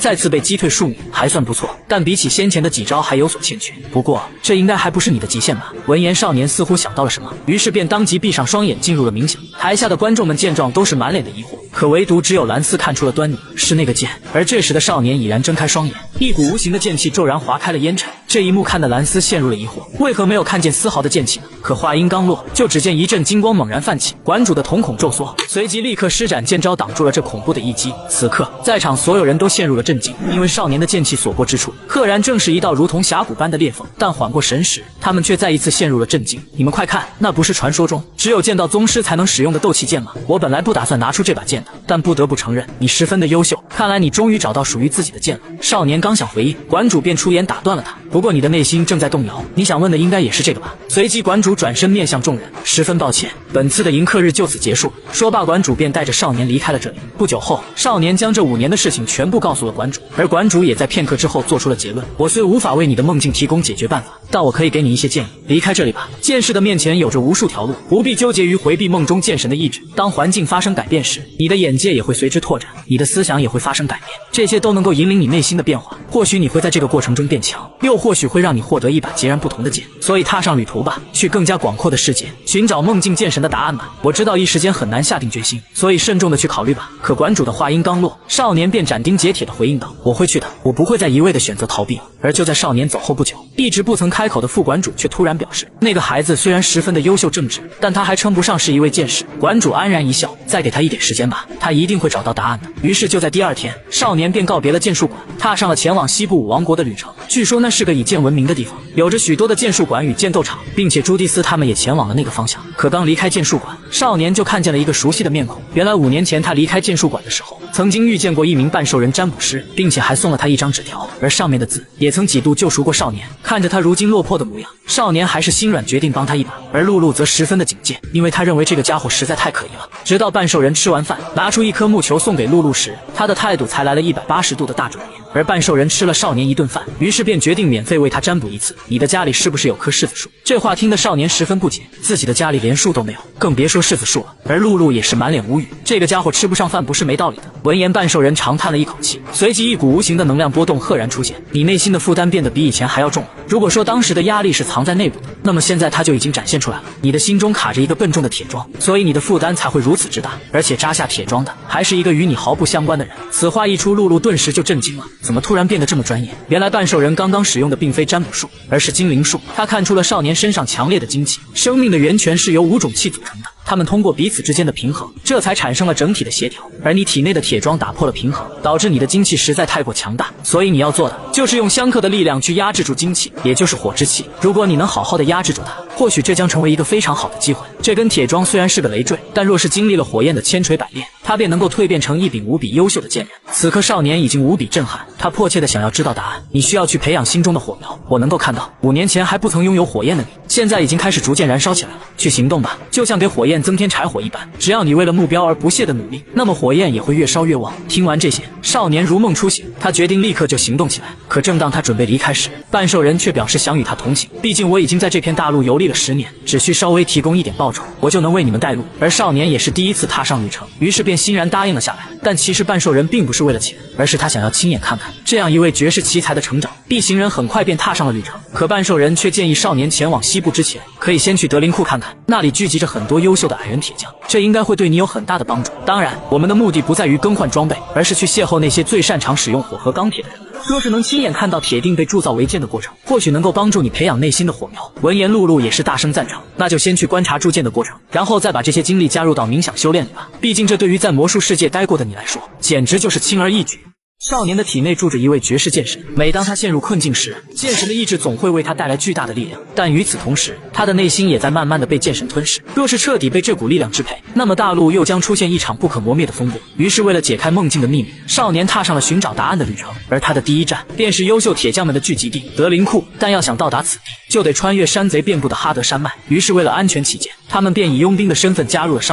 再次被击退数米，还算不错，但比起先前的几招还有所欠缺。不过这应该还不是你的极限吧？闻言，少年似乎想到了什么，于是便当即闭上双眼，进入了冥想。台下的观众们见状都是满脸的疑惑，可唯独只有蓝斯看出了端倪，是那个剑。而这时的少年已然睁开双眼，一股无形的剑气骤然划开了烟尘。这一幕看得蓝斯陷入了疑惑，为何没有看见丝毫的剑气呢？可话音刚落，就只见一阵金光猛然泛起，馆主的瞳孔骤缩，随即立刻施展剑招挡住了这恐怖的一击。此刻，在场所有人都陷入了震惊，因为少年的剑气所过之处，赫然正是一道如同峡谷般的裂缝。但缓过神时，他们却再一次陷入了震惊。你们快看，那不是传说中只有剑道宗师才能使用的斗气剑吗？我本来不打算拿出这把剑的，但不得不承认，你十分的优秀。看来你终于找到属于自己的剑了。少年刚想回应，馆主便出言打断了他。不过你的内心正在动摇，你想问的应该也是这个吧？随即馆主转身面向众人，十分抱歉，本次的迎客日就此结束。说罢，馆主便带着少年离开了这里。不久后，少年将这5年的事情全部告诉了馆主，而馆主也在片刻之后做出了结论：我虽无法为你的梦境提供解决办法，但我可以给你一些建议。离开这里吧，剑士的面前有着无数条路，不必纠结于回避梦中剑神的意志。当环境发生改变时，你的眼界也会随之拓展，你的思想也会发生改变，这些都能够引领你内心的变化。或许你会在这个过程中变强，又或许会让你获得一把截然不同的剑。所以踏上旅途吧，去更加广阔的世界，寻找梦境剑神的答案吧。我知道一时间很难下定决心，所以慎重的去考虑吧。可馆主的话音刚落，少年便斩钉截铁的回应道：我会去的，我不会再一味的选择逃避。而就在少年走后不久，一直不曾开口的副馆主却突然表示，那个孩子虽然十分的优秀正直，但他还称不上是一位剑士。馆主安然一笑，再给他一点时间吧，他一定会找到答案的。于是就在第二天，少年便告别了剑术馆，踏上了前往西部武王国的旅程。据说那是个以剑闻名的地方，有着许多的剑术馆与剑斗场，并且朱蒂斯他们也前往了那个方向。可刚离开剑术馆，少年就看见了一个熟悉的面孔。原来5年前他离开剑术馆的时候，曾经遇见过一名半兽人占卜师，并且还送了他一张纸条，而上面的字也曾几度救赎过少年。看着他如今落魄的模样，少年还是心软，决定帮他一把。而露露则十分的警戒，因为他认为这个家伙实在太可疑了。直到半兽人吃完饭，拿出一颗木球送给露露时，他的态度才来了180度的大转变。而半兽人吃了少年一顿饭，于是便决定免费为他占卜一次。你的家里是不是有棵柿子树？这话听得少年十分不解，自己的家里连树都没有，更别说柿子树了。而露露也是满脸无语，这个家伙吃不上饭不是没道理的。闻言，半兽人长叹了一口气，随即一股无形的能量波动赫然出现。你内心的负担变得比以前还要重了。如果说当时的压力是藏在内部的，那么现在它就已经展现出来了。你的心中卡着一个笨重的铁桩，所以你的负担才会如此之大。而且扎下铁桩的还是一个与你毫不相关的人。此话一出，露露顿时就震惊了，怎么突然变得这么专业？原来半兽人刚刚使用的并非占卜术，而是精灵术。他看出了少年身上强烈的精气，生命的源泉是由5种气组成的，他们通过彼此之间的平衡，这才产生了整体的协调。而你体内的铁桩打破了平衡，导致你的精气实在太过强大，所以你要做的就是用相克的力量去压制住精气，也就是火之气。如果你能好好的压制住它，或许这将成为一个非常好的机会。这根铁桩虽然是个累赘，但若是经历了火焰的千锤百炼，它便能够蜕变成一柄无比优秀的剑刃。此刻少年已经无比震撼，他迫切的想要知道答案。你需要去培养心中的火苗，我能够看到5年前还不曾拥有火焰的你，现在已经开始逐渐燃烧起来了。去行动吧，就像给火焰增添柴火一般，只要你为了目标而不懈的努力，那么火焰也会越烧越旺。听完这些，少年如梦初醒，他决定立刻就行动起来。可正当他准备离开时，半兽人却表示想与他同行，毕竟我已经在这片大陆游历了10年，只需稍微提供一点报酬，我就能为你们带路。而少年也是第一次踏上旅程，于是便欣然答应了下来。但其实半兽人并不是为了钱，而是他想要亲眼看看这样一位绝世奇才的成长。一行人很快便踏上了旅程，可半兽人却建议少年前往西部之前，可以先去德林库看看，那里聚集着很多优秀的矮人铁匠，这应该会对你有很大的帮助。当然，我们的目的不在于更换装备，而是去邂逅那些最擅长使用火和钢铁的人。若是能亲眼看到铁锭被铸造为剑的过程，或许能够帮助你培养内心的火苗。闻言，露露也是大声赞成，那就先去观察铸剑的过程，然后再把这些精力加入到冥想修炼里吧。毕竟这对于在魔术世界待过的你来说，简直就是轻而易举。少年的体内住着一位绝世剑神，每当他陷入困境时，剑神的意志总会为他带来巨大的力量，但与此同时，他的内心也在慢慢的被剑神吞噬。若是彻底被这股力量支配，那么大陆又将出现一场不可磨灭的风波。于是为了解开梦境的秘密，少年踏上了寻找答案的旅程，而他的第一站便是优秀铁匠们的聚集地德林库。但要想到达此地，就得穿越山贼遍布的哈德山脉，于是为了安全起见，他们便以佣兵的身份加入了商团。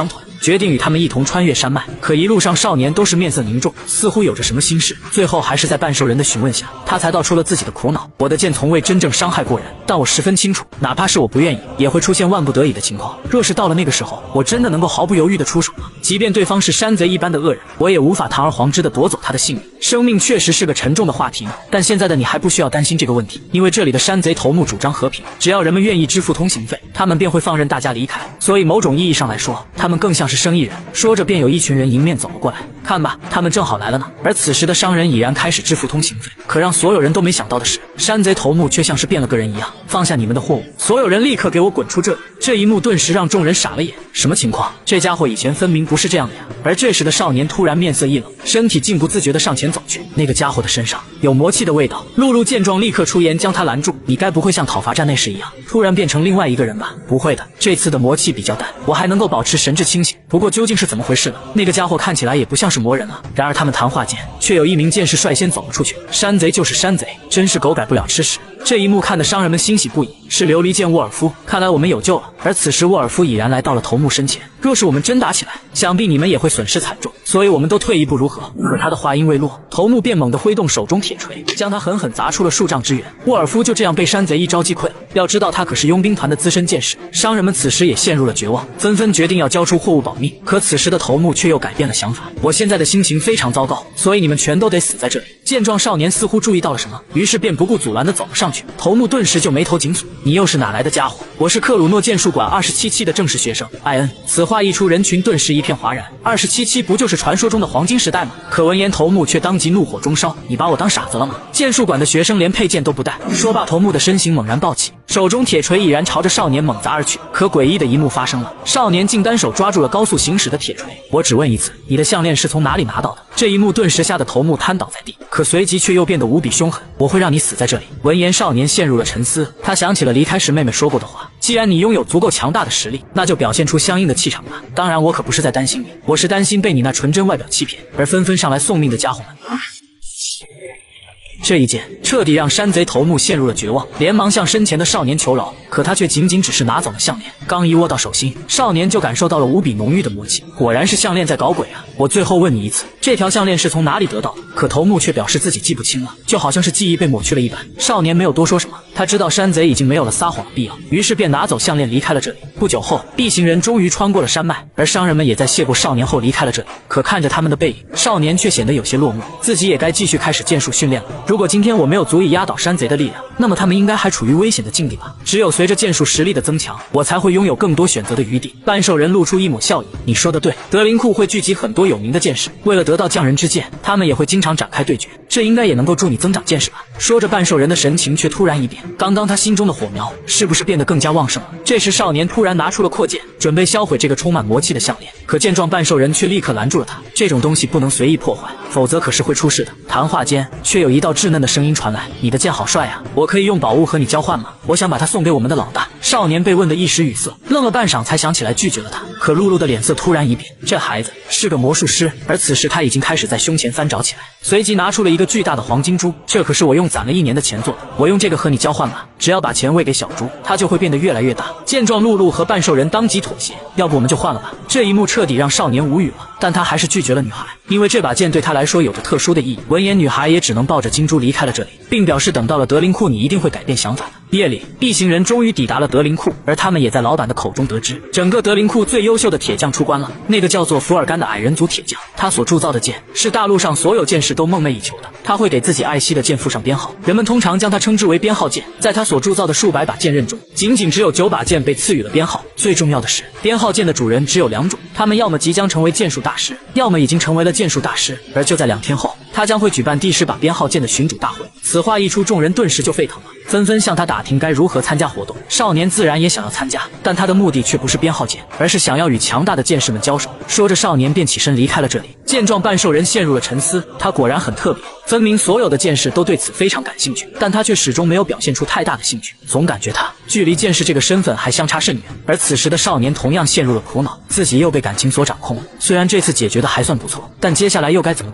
决定与他们一同穿越山脉。可一路上少年都是面色凝重，似乎有着什么心事。最后还是在半兽人的询问下，他才道出了自己的苦恼。我的剑从未真正伤害过人，但我十分清楚，哪怕是我不愿意，也会出现万不得已的情况。若是到了那个时候，我真的能够毫不犹豫地出手吗？即便对方是山贼一般的恶人，我也无法堂而皇之地夺走他的性命。生命确实是个沉重的话题呢，但现在的你还不需要担心这个问题，因为这里的山贼头目主张和平，只要人们愿意支付通行费，他们便会放任大家离开。所以某种意义上来说，他们更像是生意人。说着便有一群人迎面走了过来，看吧，他们正好来了呢。而此时的商人已然开始支付通行费，可让所有人都没想到的是，山贼头目却像是变了个人一样，放下你们的货物，所有人立刻给我滚出这里！这一幕顿时让众人傻了眼，什么情况？这家伙以前分明不是这样的呀！而这时的少年突然面色一冷，身体竟不自觉地上前走去。那个家伙的身上有魔气的味道。露露见状立刻出言将他拦住，你该不会像讨伐战那时一样，突然变成另外一个人吧？不会的，这次的魔气比较淡，我还能够保持神志清醒。不过究竟是怎么回事呢？那个家伙看起来也不像是魔人啊。然而他们谈话间，却有一名剑士率先走了出去。山贼就是山贼，真是狗改不了吃屎。这一幕看得商人们欣喜不已，是琉璃剑沃尔夫，看来我们有救了。而此时沃尔夫已然来到了头目身前，若是我们真打起来，想必你们也会损失惨重，所以我们都退一步如何？可他的话音未落，头目便猛地挥动手中铁锤，将他狠狠砸出了数丈之远。沃尔夫就这样被山贼一招击溃了。要知道他可是佣兵团的资深剑士。商人们此时也陷入了绝望，纷纷决定要交出货物保密。可此时的头目却又改变了想法，我现在的心情非常糟糕，所以你们全都得死在这里。见状，少年似乎注意到了什么，于是便不顾阻拦地走了上去。头目顿时就眉头紧锁，你又是哪来的家伙？我是克鲁诺剑术馆27期的正式学生艾恩。此话一出，人群顿时一片哗然。27期不就是传说中的黄金时代吗？可闻言，头目却当即怒火中烧，你把我当傻子了吗？剑术馆的学生连佩剑都不带。说罢，头目的身形猛然暴起，手中铁锤已然朝着少年猛砸而去。可诡异的一幕发生了，少年竟单手抓住了高速行驶的铁锤。我只问一次，你的项链是从哪里拿到的？这一幕顿时吓得头目瘫倒在地，可随即却又变得无比凶狠，我会让你死在这里。闻言，少年陷入了沉思，他想起了离开时妹妹说过的话，既然你拥有足够强大的实力，那就表现出相应的气场吧。当然，我可不是在担心你，我是担心被你那纯真外表欺骗，而纷纷上来送命的家伙们。这一剑彻底让山贼头目陷入了绝望，连忙向身前的少年求饶，可他却仅仅只是拿走了项链，刚一握到手心，少年就感受到了无比浓郁的魔气，果然是项链在搞鬼啊！我最后问你一次，这条项链是从哪里得到的？可头目却表示自己记不清了，就好像是记忆被抹去了一般。少年没有多说什么，他知道山贼已经没有了撒谎的必要，于是便拿走项链离开了这里。不久后，B行人终于穿过了山脉，而商人们也在谢过少年后离开了这里。可看着他们的背影，少年却显得有些落寞，自己也该继续开始剑术训练了。如果今天我没有足以压倒山贼的力量，那么他们应该还处于危险的境地吧？只有随着剑术实力的增强，我才会拥有更多选择的余地。半兽人露出一抹笑意，你说的对，德林库会聚集很多有名的剑士，为了得到匠人之剑，他们也会经常展开对决，这应该也能够助你增长见识吧。说着，半兽人的神情却突然一变，刚刚他心中的火苗是不是变得更加旺盛了？这时少年突然拿出了阔剑，准备销毁这个充满魔气的项链，可见状半兽人却立刻拦住了他，这种东西不能随意破坏，否则可是会出事的。谈话间却有一道稚嫩的声音传来，你的剑好帅啊，我可以用宝物和你交换吗？我想把它送给我们的老大。少年被问得一时语塞，愣了半晌才想起来拒绝了他。可露露的脸色突然一变，这孩子是个魔术师，而此时他已经开始在胸前翻找起来，随即拿出了一个巨大的黄金珠，这可是我用攒了1年的钱做的，我用这个和你交换吧，只要把钱喂给小猪，它就会变得越来越大。见状，露露和半兽人当即妥协，要不我们就换了吧。这一幕彻底让少年无语了，但他还是拒绝了女孩，因为这把剑对他来说有着特殊的意义。闻言，女孩也只能抱着金珠离开了这里，并表示等到了德林库，你一定会改变想法的。夜里，B行人终于抵达了德林库，而他们也在老板的口中得知，整个德林库最优秀的铁匠出关了。那个叫做福尔甘的矮人族铁匠，他所铸造的剑是大陆上所有剑士都梦寐以求的。他会给自己爱惜的剑附上编号，人们通常将它称之为编号剑。在他所铸造的数百把剑刃中，仅仅只有9把剑被赐予了编号。最重要的是，编号剑的主人只有2种，他们要么即将成为剑术大师，要么已经成为了剑术大师。而就在2天后，他将会举办第10把编号剑的寻主大会。此话一出，众人顿时就沸腾了，纷纷向他打听该如何参加活动。少年自然也想要参加，但他的目的却不是编号剑，而是想要与强大的剑士们交手。说着，少年便起身离开了这里。见状，半兽人陷入了沉思，他果然很特别，分明所有的剑士都对此非常感兴趣，但他却始终没有表现出太大的兴趣，总感觉他距离剑士这个身份还相差甚远。而此时的少年同样陷入了苦恼，自己又被感情所掌控了。虽然这次解决的还算不错，但接下来又该怎么办呢？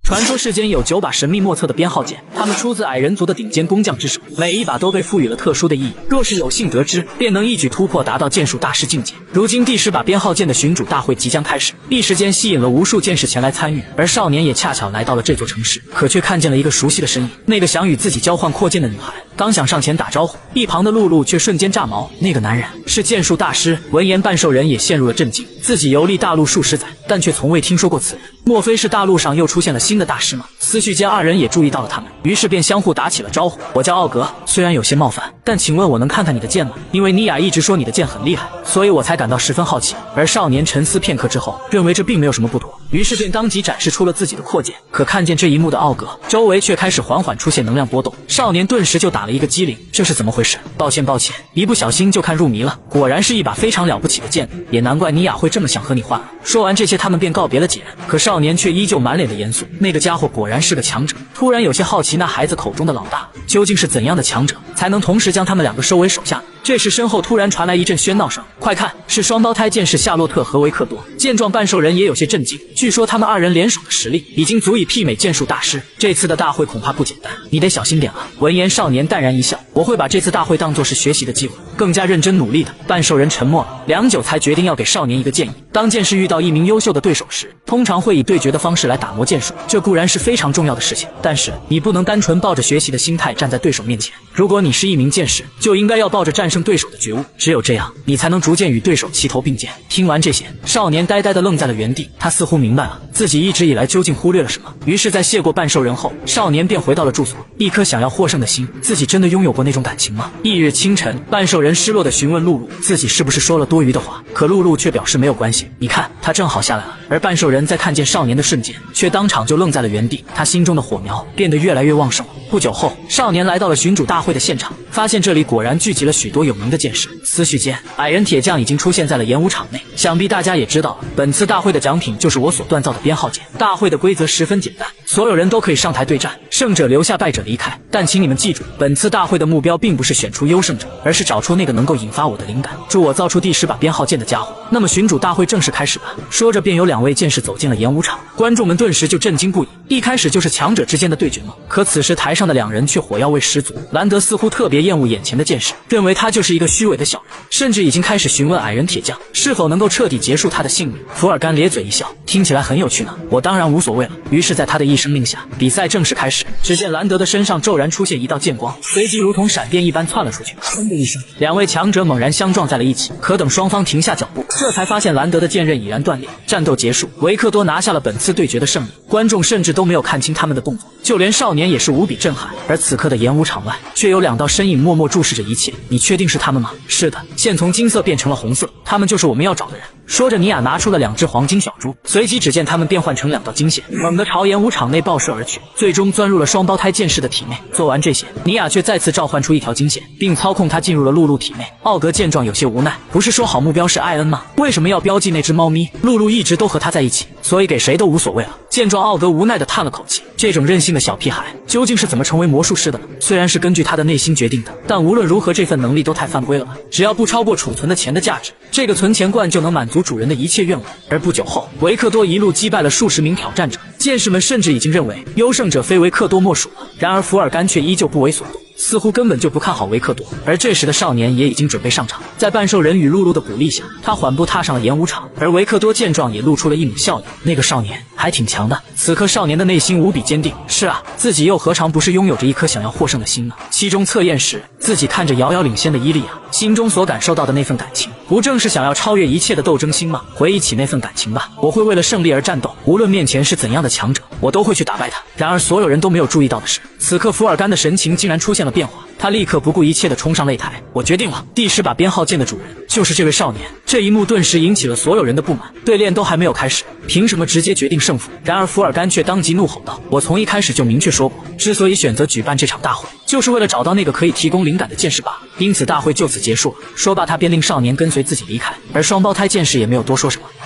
传说世间有9把神秘莫测的编号剑，它们出自矮人族的顶尖工匠之手，每一把都被赋予了特殊的意义。若是有幸得知，便能一举突破，达到剑术大师境界。如今第10把编号剑的寻主大会即将开始，一时间吸引了无数剑士前来参与。而少年也恰巧来到了这座城市，可却看见了一个熟悉的身影，那个想与自己交换扩剑的女孩。刚想上前打招呼，一旁的露露却瞬间炸毛，那个男人是剑术大师。闻言，半兽人也陷入了震惊，自己游历大陆数十载，但却从未听说过此人。莫非是大陆上又出现了新的大师吗？思绪间，二人也注意到了他们，于是便相互打起了招呼。我叫奥格，虽然有些冒犯，但请问我能看看你的剑吗？因为尼亚一直说你的剑很厉害，所以我才感到十分好奇。而少年沉思片刻之后，认为这并没有什么不妥，于是便当即展示出了自己的扩剑。可看见这一幕的奥格，周围却开始缓缓出现能量波动，少年顿时就打了一个激灵，这是怎么回事？抱歉，一不小心就看入迷了，果然是一把非常了不起的剑，也难怪尼亚会这么想和你换了。说完这些，他们便告别了几人，可少年却依旧满脸的严肃。那个家伙果然是个强者，突然有些好奇，那孩子口中的老大究竟是怎样的强者，才能同时将他们2个收为手下？这时身后突然传来一阵喧闹声，快看，是双胞胎剑士夏洛特和维克多。见状，半兽人也有些震惊，据说他们2人联手的实力已经足以媲美剑术大师，这次的大会恐怕不简单，你得小心点了。闻言，少年淡然一笑，我会把这次大会当作是学习的机会，更加认真努力的。半兽人沉默了良久，才决定要给少年一个建议。当剑士遇到一名优秀的对手时，通常会以对决的方式来打磨剑术，这固然是非常重要的事情，但是你不能单纯抱着学习的心态站在对手面前。如果你是一名剑士，就应该要抱着战胜对手的觉悟，只有这样，你才能逐渐与对手齐头并肩。听完这些，少年呆呆地愣在了原地，他似乎明白了自己一直以来究竟忽略了什么。于是，在谢过半兽人后，少年便回到了住所。一颗想要获胜的心，自己真的拥有过那种感情吗？翌日清晨，半兽人失落地询问露露，自己是不是说了多余的话，可露露却表示没有关系，你看，他正好下来了。而半兽人在看见少年的瞬间，却当场就愣在了原地，他心中的火苗变得越来越旺盛。不久后，少年来到了寻主大会的现场，发现这里果然聚集了许多有名的剑士。思绪间，矮人铁匠已经出现在了演武场内。想必大家也知道了，本次大会的奖品就是我所锻造的编号剑。大会的规则十分简单，所有人都可以上台对战，胜者留下，败者离开。但请你们记住，本次大会的目标并不是选出优胜者，而是找出那个能够引发我的灵感，助我造出第10把编号剑的家伙。那么寻主大会正式开始吧。说着，便有2位剑士走进了演武场，观众们顿时就震惊不已。一开始就是强者之间的对决吗？可此时台上的2人却火药味十足。兰德似乎特别厌恶眼前的剑士，认为他就是一个虚伪的小人，甚至已经开始询问矮人铁匠是否能够彻底结束他的性命。福尔甘咧嘴一笑，听起来很有趣呢，我当然无所谓了。于是在他的一声令下，比赛正式开始。只见兰德的身上骤然出现一道剑光，随即如同闪电一般窜了出去。砰的一声，2位强者猛然相撞在了一起。可等双方停下脚步，这才发现兰德的剑刃已然断裂。战斗结束，维克多拿下了本次对决的胜利。观众甚至都没有看清他们的动作，就连少年也是无比震撼。而此刻的演武场外，却有2道身影默默注视着一切。你确定是他们吗？是的，线从金色变成了红色，他们就是我们要找的人。说着，尼亚拿出了2只黄金小猪，随即只见他们变换成2道金线，猛地朝演武场内爆射而去，最终钻入了双胞胎剑士的体内。做完这些，尼亚却再次召唤出一条金线，并操控它进入了露露体内。奥格见状有些无奈，不是说好目标是艾恩吗？为什么要标记那只猫咪？露露一直都和他在一起，所以给谁都无所谓了。见状，奥格无奈地叹了口气，这种任性的小屁孩究竟是怎么成为魔术师的呢？虽然是根据他的内心决定的，但无论如何这份能力都太犯规了吧。只要不超过储存的钱的价值，这个存钱罐就能满足主人的一切愿望。而不久后，维克多一路击败了数十名挑战者，剑士们甚至已经认为优胜者非维克多莫属了。然而福尔甘却依旧不为所动，似乎根本就不看好维克多。而这时的少年也已经准备上场，在半兽人与露露的鼓励下，他缓步踏上了演武场。而维克多见状也露出了一抹笑意，那个少年还挺强的。此刻少年的内心无比坚定，是啊，自己又何尝不是拥有着一颗想要获胜的心呢？期中测验时，自己看着遥遥领先的伊利亚，心中所感受到的那份感情，不正是想要超越一切的斗争心吗？回忆起那份感情吧，我会为了胜利而战斗，无论面前是怎样的强者，我都会去打败他。然而所有人都没有注意到的是，此刻福尔甘的神情竟然出现了变化，他立刻不顾一切地冲上擂台。我决定了，第10把编号剑的主人就是这位少年。这一幕顿时引起了所有人的不满，对练都还没有开始，凭什么直接决定胜负？然而福尔甘却当即怒吼道，我从一开始就明确说过，之所以选择举办这场大会，就是为了找到那个可以提供灵感的剑士罢了。因此大会就此结束了。说罢他便令少年跟随自己离开，而双胞胎剑士也没有多说什么，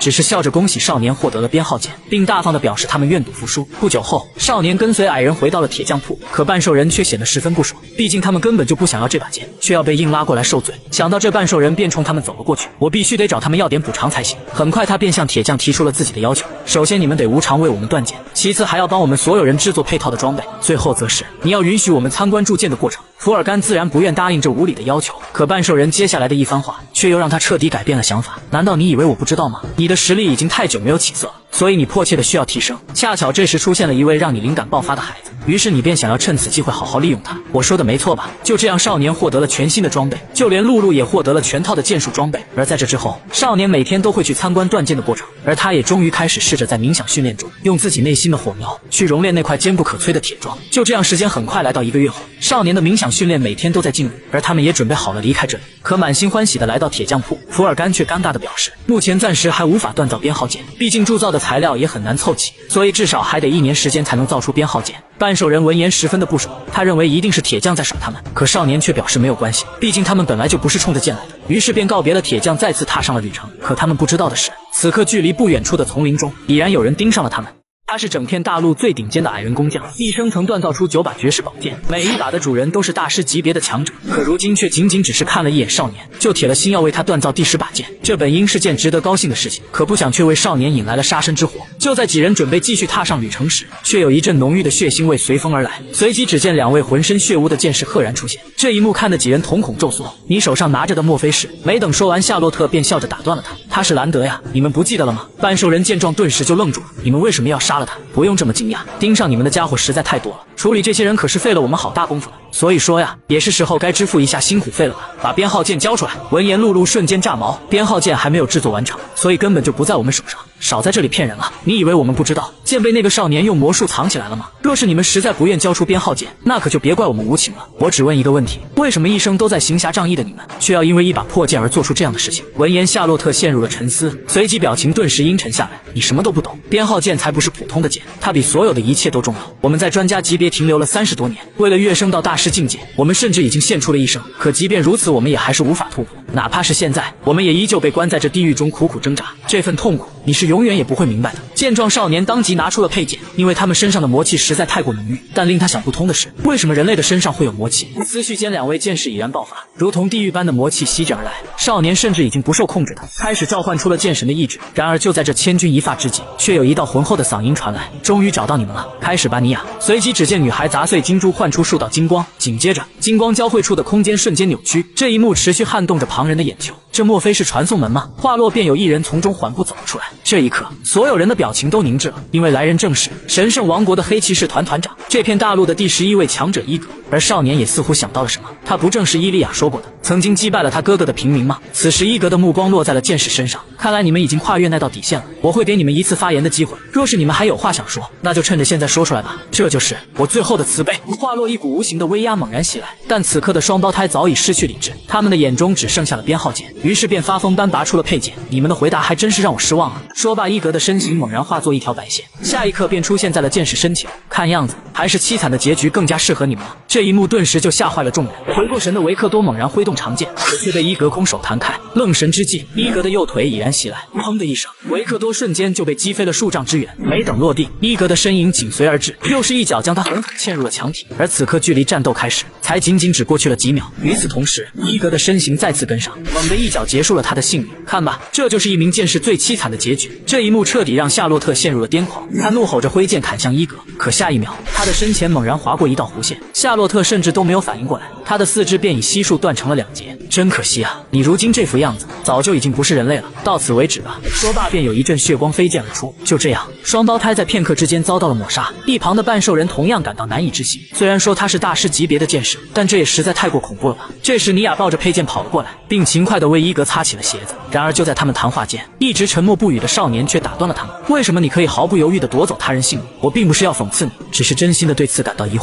只是笑着恭喜少年获得了编号剑，并大方地表示他们愿赌服输。不久后，少年跟随矮人回到了铁匠铺，可半兽人却显得十分不爽，毕竟他们根本就不想要这把剑，却要被硬拉过来受罪。想到这，半兽人便冲他们走了过去。我必须得找他们要点补偿才行。很快，他便向铁匠提出了自己的要求：首先，你们得无偿为我们断剑；其次，还要帮我们所有人制作配套的装备；最后，则是你要允许我们参观铸剑的过程。福尔甘自然不愿答应这无理的要求，可半兽人接下来的一番话却又让他彻底改变了想法。难道你以为我不知道吗？你的实力已经太久没有起色了，所以你迫切的需要提升。恰巧这时出现了一位让你灵感爆发的孩子，于是你便想要趁此机会好好利用他。我说的没错吧？就这样，少年获得了全新的装备，就连露露也获得了全套的剑术装备。而在这之后，少年每天都会去参观断剑的过程，而他也终于开始试着在冥想训练中，用自己内心的火苗去熔炼那块坚不可摧的铁桩。就这样，时间很快来到1个月后，少年的冥想训练每天都在进步，而他们也准备好了离开这里。可满心欢喜的来到铁匠铺，福尔甘却尴尬的表示，目前暂时还无法锻造编号剑，毕竟铸造的材料也很难凑齐，所以至少还得1年时间才能造出编号剑。半兽人闻言十分的不爽，他认为一定是铁匠在耍他们，可少年却表示没有关系，毕竟他们本来就不是冲着剑来的。于是便告别了铁匠，再次踏上了旅程。可他们不知道的是，此刻距离不远处的丛林中，已然有人盯上了他们。他是整片大陆最顶尖的矮人工匠，一生曾锻造出9把绝世宝剑，每一把的主人都是大师级别的强者。可如今却仅仅只是看了一眼少年，就铁了心要为他锻造第10把剑。这本应是件值得高兴的事情，可不想却为少年引来了杀身之祸。就在几人准备继续踏上旅程时，却有一阵浓郁的血腥味随风而来。随即只见2位浑身血污的剑士赫然出现，这一幕看得几人瞳孔骤缩。你手上拿着的莫非是……没等说完，夏洛特便笑着打断了他：“他是兰德呀，你们不记得了吗？”半兽人见状顿时就愣住了：“你们为什么要杀了他？”不用这么惊讶，盯上你们的家伙实在太多了，处理这些人可是费了我们好大功夫了。所以说呀，也是时候该支付一下辛苦费了吧。把编号剑交出来。闻言，露露瞬间炸毛，编号剑还没有制作完成，所以根本就不在我们手上。少在这里骗人了！你以为我们不知道剑被那个少年用魔术藏起来了吗？若是你们实在不愿交出编号剑，那可就别怪我们无情了。我只问一个问题：为什么一生都在行侠仗义的你们，却要因为一把破剑而做出这样的事情？闻言，夏洛特陷入了沉思，随即表情顿时阴沉下来。你什么都不懂，编号剑才不是普通的剑，它比所有的一切都重要。我们在专家级别停留了30多年，为了跃升到大师境界，我们甚至已经献出了一生。可即便如此，我们也还是无法突破。哪怕是现在，我们也依旧被关在这地狱中苦苦挣扎。这份痛苦，你是永远也不会明白的。见状，少年当即拿出了佩剑，因为他们身上的魔气实在太过浓郁。但令他想不通的是，为什么人类的身上会有魔气？思绪间，2位剑士已然爆发，如同地狱般的魔气袭斩而来。少年甚至已经不受控制的开始召唤出了剑神的意志。然而就在这千钧一发之际，却有一道浑厚的嗓音传来：“终于找到你们了，开始吧，尼亚！”随即只见女孩砸碎金珠，唤出数道金光，紧接着金光交汇处的空间瞬间扭曲。这一幕持续撼动着旁人的眼球。这莫非是传送门吗？话落，便有一人从中缓步走了出来。这一刻，所有人的表情都凝滞了，因为来人正是神圣王国的黑骑士团团长，这片大陆的第11位强者伊格。而少年也似乎想到了什么，他不正是伊利亚说过的，曾经击败了他哥哥的平民吗？此时伊格的目光落在了剑士身上，看来你们已经跨越那道底线了，我会给你们一次发言的机会，若是你们还有话想说，那就趁着现在说出来吧，这就是我最后的慈悲。话落，一股无形的威压猛然袭来，但此刻的双胞胎早已失去理智，他们的眼中只剩下了编号剑，于是便发疯般拔出了佩剑。你们的回答还真是让我失望啊！说罢，伊格的身形猛然化作一条白线，下一刻便出现在了剑士身前。看样子还是凄惨的结局更加适合你们了。这一幕顿时就吓坏了众人。回过神的维克多猛然挥动长剑，可却被伊格空手弹开。愣神之际，伊格的右腿已然袭来，砰的一声，维克多瞬间就被击飞了数丈之远。没等落地，伊格的身影紧随而至，又是一脚将他狠狠嵌入了墙体。而此刻距离战斗开始才仅仅只过去了几秒。与此同时，伊格的身形再次跟上，猛地一脚结束了他的性命。看吧，这就是一名剑士最凄惨的结局。这一幕彻底让夏洛特陷入了癫狂，他怒吼着挥剑砍向伊格，可下一秒，他的身前猛然划过一道弧线，夏洛特甚至都没有反应过来，他的4肢便已悉数断成了2截。真可惜啊，你如今这副样子，早就已经不是人类了。到此为止吧。说罢，便有一阵血光飞溅而出。就这样，双胞胎在片刻之间遭到了抹杀。一旁的半兽人同样感到难以置信，虽然说他是大师级别的剑士，但这也实在太过恐怖了吧。这时，尼亚抱着佩剑跑了过来，并勤快地为伊格擦起了鞋子。然而就在他们谈话间，一直沉默不语的少年却打断了他们。为什么你可以毫不犹豫地夺走他人性命？我并不是要讽刺你，只是真心地对此感到疑惑罢了。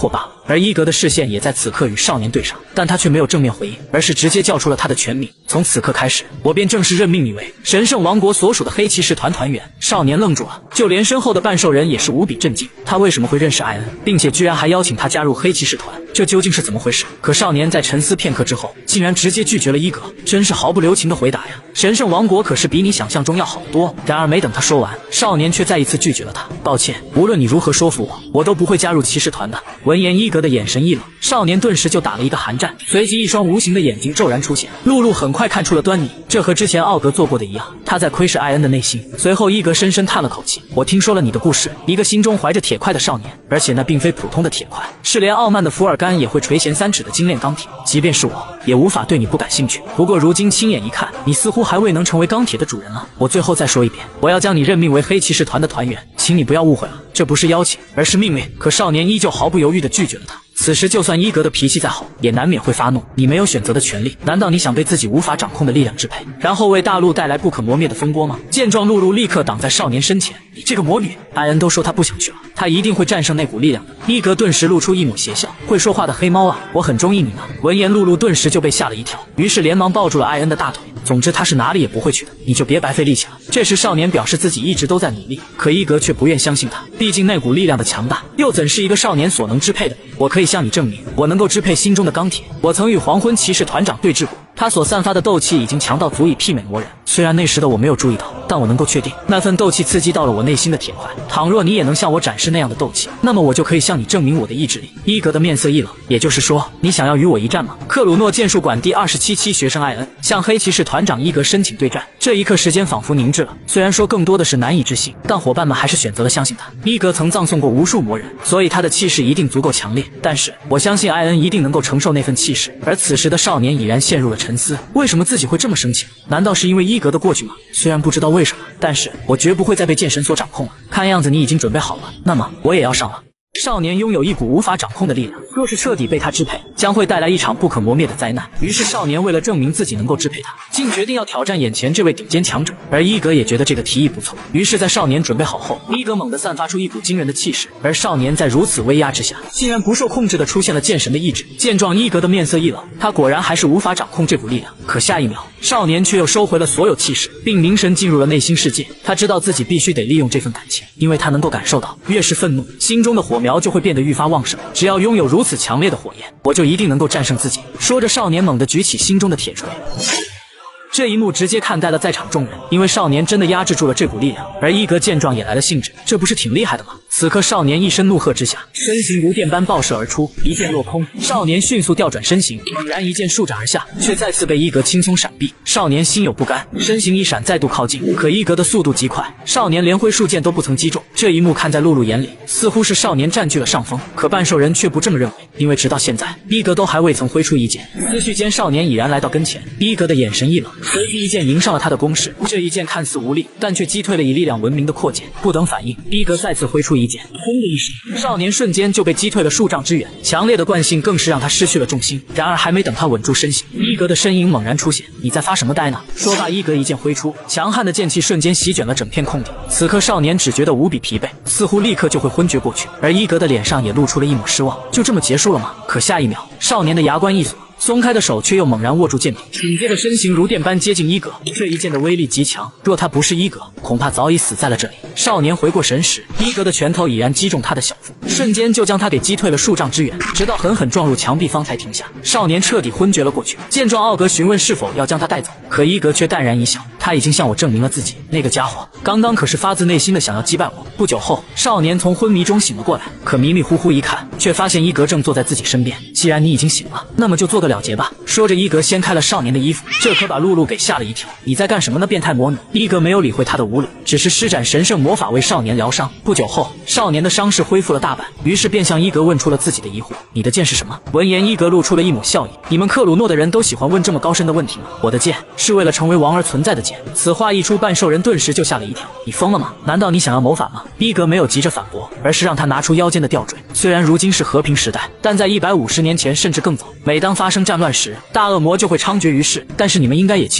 而伊格的视线也在此刻与少年对上，但他却没有正面回应，而是直接叫出了他的全名。从此刻开始，我便正式任命你为神圣王国所属的黑骑士团团员。少年愣住了，就连身后的半兽人也是无比震惊，他为什么会认识艾恩，并且居然还邀请他加入黑骑士团？这究竟是怎么回事？可少年在沉思片刻之后，竟然直接拒绝了伊格，真是毫不留情的回答呀！神圣王国可是比你想象中要好得多。然而没等他说完，少年却再一次拒绝了他。抱歉，无论你如何说服我，我都不会加入骑士团的。闻言，伊格的眼神一冷，少年顿时就打了一个寒战，随即一双无形的眼睛骤然出现。露露很快看出了端倪，这和之前奥格做过的一样，他在窥视艾恩的内心。随后，伊格深深叹了口气：“我听说了你的故事，一个心中怀着铁块的少年，而且那并非普通的铁块，是连傲慢的福尔甘也会垂涎3尺的精炼钢铁。即便是我，也无法对你不感兴趣。不过如今亲眼一看，你似乎还未能成为钢铁的主人了。我最后再说一遍，我要将你任命为黑骑士团的团员，请你不要误会了，这不是邀请，而是命令。”可少年依旧毫不犹豫地拒绝了他。此时就算伊格的脾气再好，也难免会发怒。你没有选择的权利，难道你想被自己无法掌控的力量支配，然后为大陆带来不可磨灭的风波吗？见状，露露立刻挡在少年身前：“你这个魔女！艾恩都说他不想去了，他一定会战胜那股力量的。”伊格顿时露出一抹邪笑：“会说话的黑猫啊，我很中意你呢。”闻言，露露顿时就被吓了一跳，于是连忙抱住了艾恩的大腿。总之他是哪里也不会去的，你就别白费力气了。这时少年表示自己一直都在努力，可伊格却不愿相信他，毕竟那股力量的强大又怎是一个少年所能支配的？我可以向你证明，我能够支配心中的钢铁。我曾与黄昏骑士团长对峙过，他所散发的斗气已经强到足以媲美魔人。虽然那时的我没有注意到，但我能够确定，那份斗气刺激到了我内心的铁块。倘若你也能向我展示那样的斗气，那么我就可以向你证明我的意志力。伊格的面色一冷，也就是说，你想要与我一战吗？克鲁诺剑术馆第27期学生艾恩向黑骑士团长伊格申请对战。这一刻，时间仿佛凝滞了。虽然说更多的是难以置信，但伙伴们还是选择了相信他。伊格曾葬送过无数魔人，所以他的气势一定足够强烈。但是我相信艾恩一定能够承受那份气势。而此时的少年已然陷入了沉思，为什么自己会这么生气？难道是因为伊格的过去吗？虽然不知道为什么，但是我绝不会再被剑神所掌控了。看样子你已经准备好了，那么我也要上了。少年拥有一股无法掌控的力量，若是彻底被他支配，将会带来一场不可磨灭的灾难。于是少年为了证明自己能够支配他，竟决定要挑战眼前这位顶尖强者。而伊格也觉得这个提议不错，于是在少年准备好后，伊格猛地散发出一股惊人的气势，而少年在如此威压之下，竟然不受控制地出现了剑神的意志。见状，伊格的面色一冷，他果然还是无法掌控这股力量。可下一秒，少年却又收回了所有气势，并凝神进入了内心世界。他知道自己必须得利用这份感情，因为他能够感受到，越是愤怒，心中的火苗就会变得愈发旺盛。只要拥有如此强烈的火焰，我就一定能够战胜自己。说着，少年猛地举起心中的铁锤。这一幕直接看呆了在场众人，因为少年真的压制住了这股力量。而伊格见状也来了兴致，这不是挺厉害的吗？此刻少年一声怒喝之下，身形如电般爆射而出，一剑落空。少年迅速调转身形，猛然一剑数斩而下，却再次被伊格轻松闪避。少年心有不甘，身形一闪再度靠近，可伊格的速度极快，少年连挥数剑都不曾击中。这一幕看在露露眼里，似乎是少年占据了上风，可半兽人却不这么认为，因为直到现在伊格都还未曾挥出一剑。思绪间，少年已然来到跟前，伊格的眼神一冷，随即一剑迎上了他的攻势。这一剑看似无力，但却击退了以力量闻名的阔剑。不等反应，伊格再次挥出一剑，轰的一声，少年瞬间就被击退了数丈之远。强烈的惯性更是让他失去了重心。然而还没等他稳住身形，伊格的身影猛然出现。你在发什么呆呢？说罢，伊格一剑挥出，强悍的剑气瞬间席卷了整片空地。此刻少年只觉得无比疲惫，似乎立刻就会昏厥过去。而伊格的脸上也露出了一抹失望。就这么结束了吗？可下一秒，少年的牙关一锁，松开的手却又猛然握住剑柄，紧接着身形如电般接近伊格。这一剑的威力极强，若他不是伊格，恐怕早已死在了这里。少年回过神时，伊格的拳头已然击中他的小腹，瞬间就将他给击退了数丈之远，直到狠狠撞入墙壁方才停下。少年彻底昏厥了过去。见状，奥格询问是否要将他带走，可伊格却淡然一笑，他已经向我证明了自己，那个家伙刚刚可是发自内心的想要击败我。不久后，少年从昏迷中醒了过来，可迷迷糊糊一看，却发现伊格正坐在自己身边。既然你已经醒了，那么就做个了结吧。说着，伊格掀开了少年的衣服，这可把露露给吓了一跳。你在干什么呢，变态魔女？伊格没有理会他的侮辱，只是施展神圣魔法为少年疗伤。不久后，少年的伤势恢复了大半，于是便向伊格问出了自己的疑惑：你的剑是什么？闻言，伊格露出了一抹笑意：你们克鲁诺的人都喜欢问这么高深的问题吗？我的剑是为了成为王而存在的剑。此话一出，半兽人顿时就吓了一跳：你疯了吗？难道你想要谋反吗？伊格没有急着反驳，而是让他拿出腰间的吊坠。虽然如今是和平时代，但在150年前甚至更早，每当发生战乱时，大恶魔就会猖獗于世。但是你们应该也清楚，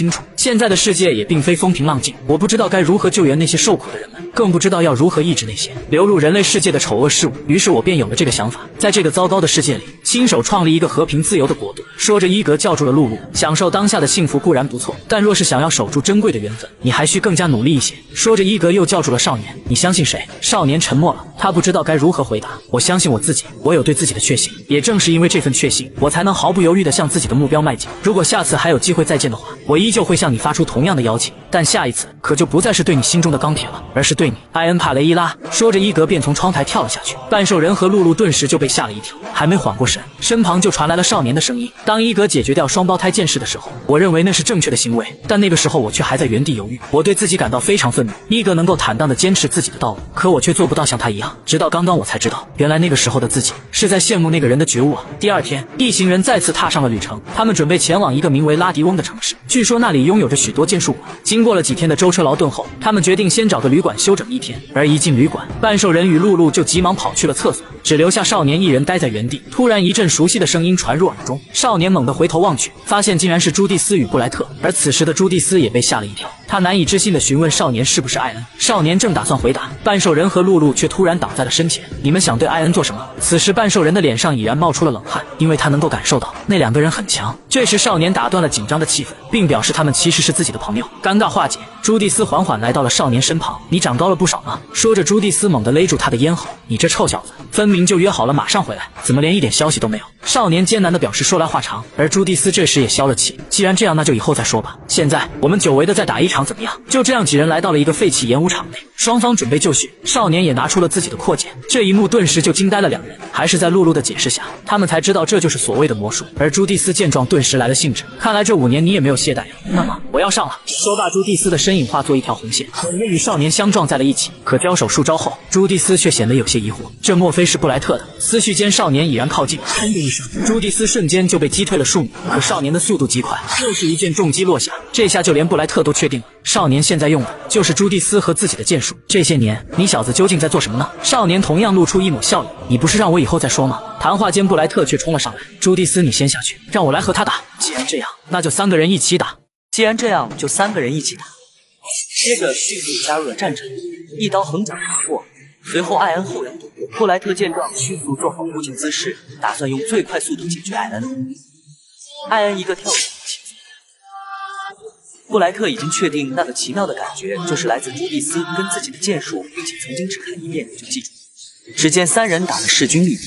现在的世界也并非风平浪静，我不知道该如何救援那些受苦的人们，更不知道要如何抑制那些流入人类世界的丑恶事物。于是我便有了这个想法，在这个糟糕的世界里，亲手创立一个和平自由的国度。说着，伊格叫住了露露。享受当下的幸福固然不错，但若是想要守住珍贵的缘分，你还需更加努力一些。说着，伊格又叫住了少年。你相信谁？少年沉默了，他不知道该如何回答。我相信我自己，我有对自己的确信，也正是因为这份确信，我才能毫不犹豫地向自己的目标迈进。如果下次还有机会再见的话，我依旧会向你发出同样的邀请，但下一次可就不再是对你心中的钢铁了，而是对你艾恩·帕雷伊拉。说着，伊格便从窗台跳了下去。半兽人和露露顿时就被吓了一跳，还没缓过神，身旁就传来了少年的声音。当伊格解决掉双胞胎剑士的时候，我认为那是正确的行为，但那个时候我却还在原地犹豫。我对自己感到非常愤怒。伊格能够坦荡地坚持自己的道路，可我却做不到像他一样。直到刚刚我才知道，原来那个时候的自己是在羡慕那个人的觉悟啊。第二天，一行人再次踏上了旅程，他们准备前往一个名为拉迪翁的城市，据说那里拥有着许多剑术馆。经过了几天的舟车劳顿后，他们决定先找个旅馆休整一天。而一进旅馆，半兽人与露露就急忙跑去了厕所，只留下少年一人待在原地。突然，一阵熟悉的声音传入耳中，少年猛地回头望去，发现竟然是朱蒂斯与布莱特。而此时的朱蒂斯也被吓了一跳，他难以置信地询问少年是不是艾恩。少年正打算回答，半兽人和露露却突然挡在了身前。你们想对艾恩做什么？此时半兽人的脸上已然冒出了冷汗，因为他能够感受到那两个人很强。这时少年打断了紧张的气氛，并表示他们其实是自己的朋友。尴尬化解，朱蒂斯缓缓来到了少年身旁。你长高了不少呢。说着，朱蒂斯猛地勒住他的咽喉，你这臭小子，分明就约好了马上回来，怎么连一点消息都没有？少年艰难地表示说来话长，而朱蒂斯这时也消了气。既然这样，那就以后再说吧。现在我们久违的再打一场怎么样？就这样，几人来到了一个废弃演武场内，双方准备就绪。少年也拿出了自己的扩剪，这一幕顿时就惊呆了两人。还是在露露的解释下，他们才知道这就是所谓的魔术。而朱蒂斯见状，顿时来了兴致。看来这5年你也没有懈怠呀。那么我要上了。说罢，朱蒂斯的身影化作一条红线，猛地与少年相撞在了一起。可交手数招后，朱蒂斯却显得有些疑惑，这莫非是布莱特的？思绪间，少年已然靠近，砰的一声，朱蒂斯瞬间就被击退了数米。可少年的速度极快，又是一剑重击落下，这下就连布莱特都确定了，少年现在用的就是朱蒂斯和自己的剑术。这些年你小子究竟在做什么呢？少年同样露出一抹笑意，你不是让我以后再说吗？谈话间，布莱特却冲了上来，朱蒂斯你先下去，让我来和他打。既然这样，那就3个人一起打。 接着迅速加入了战场，一刀横斩而过。随后艾恩后仰躲过，布莱特见状迅速做好护剑姿势，打算用最快速度解决艾恩。艾恩一个跳跃，布莱特已经确定那个奇妙的感觉就是来自朱蒂斯跟自己的剑术，并且曾经只看一遍就记住。只见3人打得势均力敌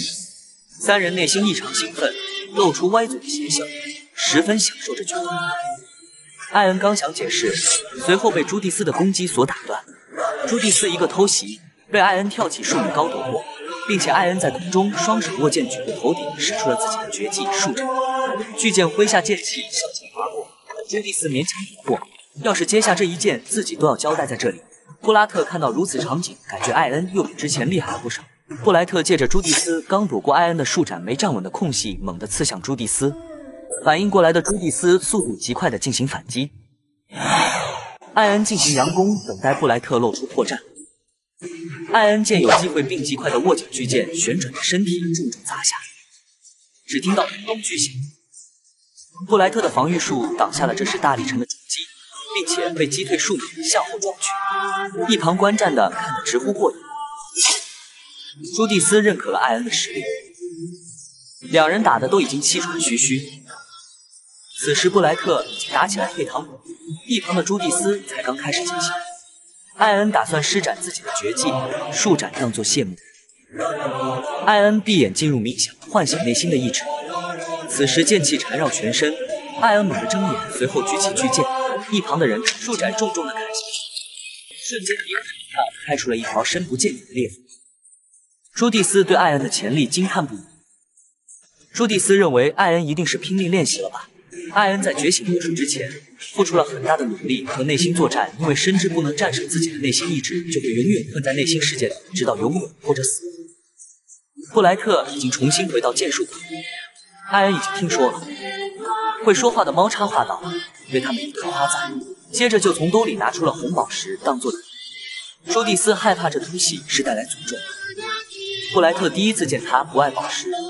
，3人内心异常兴奋，露出歪嘴的邪笑，十分享受着决斗。艾恩刚想解释，随后被朱蒂斯的攻击所打断。朱蒂斯一个偷袭，被艾恩跳起数米高躲过，并且艾恩在空中双手握剑举过头顶，使出了自己的绝技术斩。巨剑挥下剑气，向前划过，朱蒂斯勉强躲过。要是接下这一剑，自己都要交代在这里。布拉特看到如此场景，感觉艾恩又比之前厉害了不少。布莱特借着朱蒂斯刚躲过艾恩的术斩没站稳的空隙，猛地刺向朱蒂斯。反应过来的朱蒂斯速度极快地进行反击，艾恩进行佯攻，等待布莱特露出破绽。艾恩见有机会，并极快地握紧巨剑，旋转着身体重重砸下，只听到咚咚巨响。布莱特的防御术挡下了这时大力神的重击，并且被击退数米，向后撞去。一旁观战的看得直呼过瘾。朱蒂斯认可了艾恩的实力，两人打的都已经气喘吁吁。此时布莱特已经打起来退堂鼓，一旁的朱蒂斯才刚开始进行。艾恩打算施展自己的绝技，术斩当作谢幕。艾恩闭眼进入冥想，唤醒内心的意志。此时剑气缠绕全身，艾恩猛地睁眼，随后举起巨剑。一旁的人术斩重重的砍下，瞬间鼻孔上开出了一条深不见底的裂缝。朱蒂斯对艾恩的潜力惊叹不已。朱蒂斯认为艾恩一定是拼命练习了吧。艾恩在觉醒魔术之前，付出了很大的努力和内心作战，因为深知不能战胜自己的内心意志，就会永远困在内心世界里，直到永远或者死。布莱特已经重新回到剑术馆，艾恩已经听说了。会说话的猫插话道，对他们一顿夸赞，接着就从兜里拿出了红宝石当做礼物。朱蒂斯害怕这东西是带来诅咒。布莱特第一次见他不爱宝石，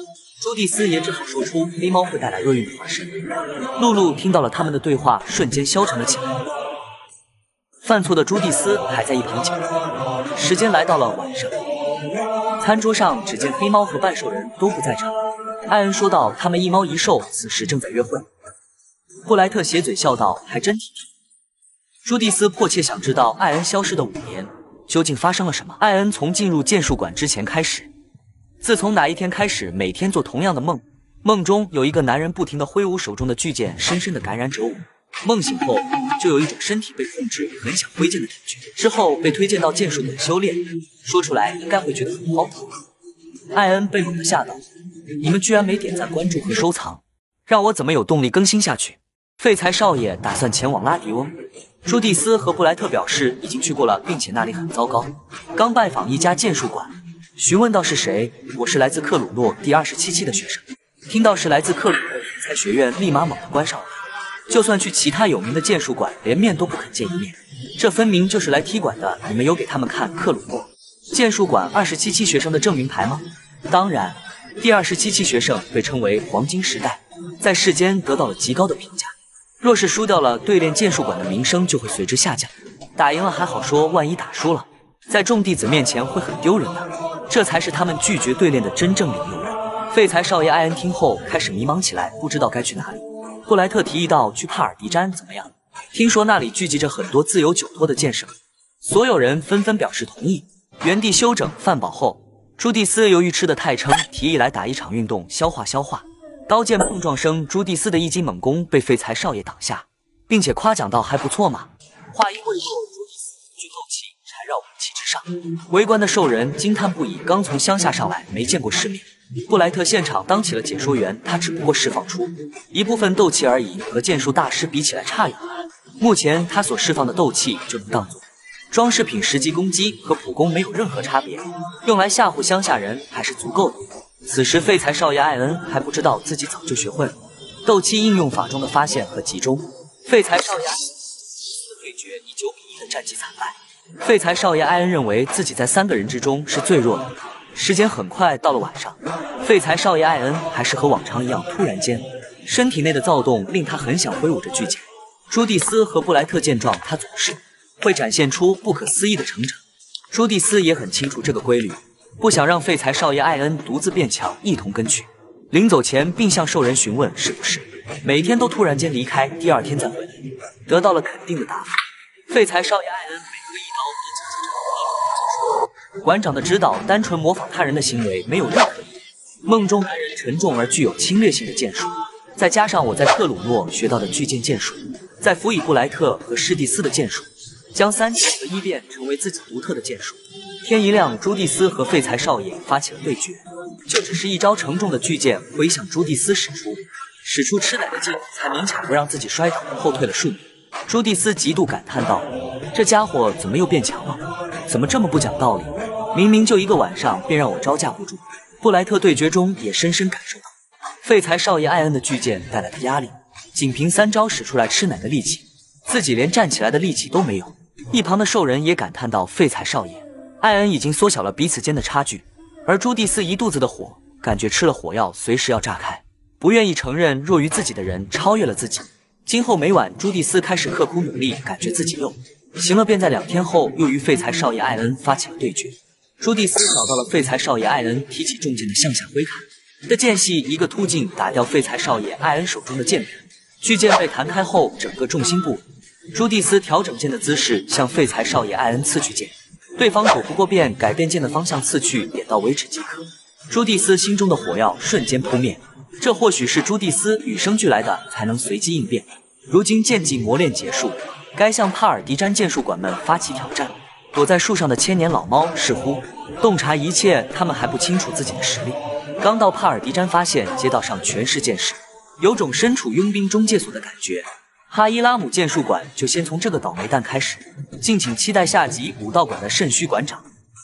朱蒂斯也只好说出黑猫会带来厄运的花生。露露听到了他们的对话，瞬间消沉了起来。犯错的朱蒂斯还在一旁讲。时间来到了晚上，餐桌上只见黑猫和半兽人都不在场。艾恩说道：“他们一猫一兽此时正在约会。”布莱特斜嘴笑道：“还真体贴。”朱蒂斯迫切想知道艾恩消失的5年究竟发生了什么。艾恩从进入剑术馆之前开始，自从哪一天开始，每天做同样的梦，梦中有一个男人不停地挥舞手中的巨剑，深深地感染着我。梦醒后就有一种身体被控制，很想挥剑的感觉。之后被推荐到剑术馆修炼，说出来应该会觉得很荒唐。艾恩被猛地吓到，你们居然没点赞、关注和收藏，让我怎么有动力更新下去？废材少爷打算前往拉迪翁。朱蒂斯和布莱特表示已经去过了，并且那里很糟糕。刚拜访一家剑术馆，询问到是谁，我是来自克鲁诺第27期的学生。听到是来自克鲁诺天才学院，立马猛地关上了。就算去其他有名的剑术馆，连面都不肯见一面。这分明就是来踢馆的。你们有给他们看克鲁诺剑术馆27期学生的证明牌吗？当然，第27期学生被称为黄金时代，在世间得到了极高的评价。若是输掉了，对练剑术馆的名声就会随之下降。打赢了还好说，万一打输了，在众弟子面前会很丢人的。这才是他们拒绝对练的真正理由。废材少爷艾恩听后开始迷茫起来，不知道该去哪里。布莱特提议到去帕尔迪詹怎么样？听说那里聚集着很多自由久托的剑圣。所有人纷纷表示同意。原地休整饭饱后，朱蒂斯由于吃得太撑，提议来打一场运动消化消化。刀剑碰撞声，朱蒂斯的一记猛攻被废材少爷挡下，并且夸奖道：“还不错嘛。”话音未落，朱蒂斯一具斗气缠绕武器之上，围观的兽人惊叹不已。刚从乡下上来，没见过世面。布莱特现场当起了解说员，他只不过释放出一部分斗气而已，和剑术大师比起来差远了。目前他所释放的斗气就能当做装饰品，实际攻击和普攻没有任何差别，用来吓唬乡下人还是足够的。此时废材少爷艾恩还不知道自己早就学会了斗气应用法中的发现和集中。废材少爷艾恩的对决以9比1的战绩惨败。废材少爷艾恩认为自己在3个人之中是最弱的。时间很快到了晚上，废材少爷艾恩还是和往常一样，突然间身体内的躁动令他很想挥舞着巨剑。朱蒂斯和布莱特见状，他总是会展现出不可思议的成长。朱蒂斯也很清楚这个规律，不想让废材少爷艾恩独自变强，一同跟去。临走前并向兽人询问是不是每天都突然间离开，第2天再回来，得到了肯定的答复。废材少爷艾恩每挥一刀都紧接着馆长的指导，单纯模仿他人的行为没有任何意义。梦中男人沉重而具有侵略性的剑术，再加上我在克鲁诺学到的巨剑剑术，再辅以布莱特和施蒂斯的剑术，将3剑合一变成为自己独特的剑术。天一亮，朱蒂斯和废材少爷发起了对决，就只是一招承重的巨剑挥向朱蒂斯使出吃奶的劲，才勉强不让自己摔倒，后退了数米。朱蒂斯极度感叹道：“这家伙怎么又变强了？怎么这么不讲道理？明明就1个晚上便让我招架不住。”布莱特对决中也深深感受到废材少爷艾恩的巨剑带来的压力，仅凭3招使出来吃奶的力气，自己连站起来的力气都没有。一旁的兽人也感叹到：“废材少爷艾恩已经缩小了彼此间的差距。”而朱蒂斯一肚子的火，感觉吃了火药随时要炸开，不愿意承认弱于自己的人超越了自己。今后每晚，朱蒂斯开始刻苦努力，感觉自己又行了，便在2天后又与废材少爷艾恩发起了对决。朱蒂斯找到了废材少爷艾恩，提起重剑的向下挥砍，的间隙一个突进打掉废材少爷艾恩手中的剑柄，巨剑被弹开后，整个重心不稳。朱蒂斯调整剑的姿势向废材少爷艾恩刺去剑，对方躲不过便改变剑的方向刺去，点到为止即可。朱蒂斯心中的火药瞬间扑灭，这或许是朱蒂斯与生俱来的才能随机应变。如今剑技磨练结束，该向帕尔迪詹剑术馆们发起挑战。躲在树上的千年老猫似乎洞察一切，他们还不清楚自己的实力。刚到帕尔迪詹，发现街道上全是剑士，有种身处佣兵中介所的感觉。哈伊拉姆剑术馆就先从这个倒霉蛋开始，敬请期待下集武道馆的肾虚馆长。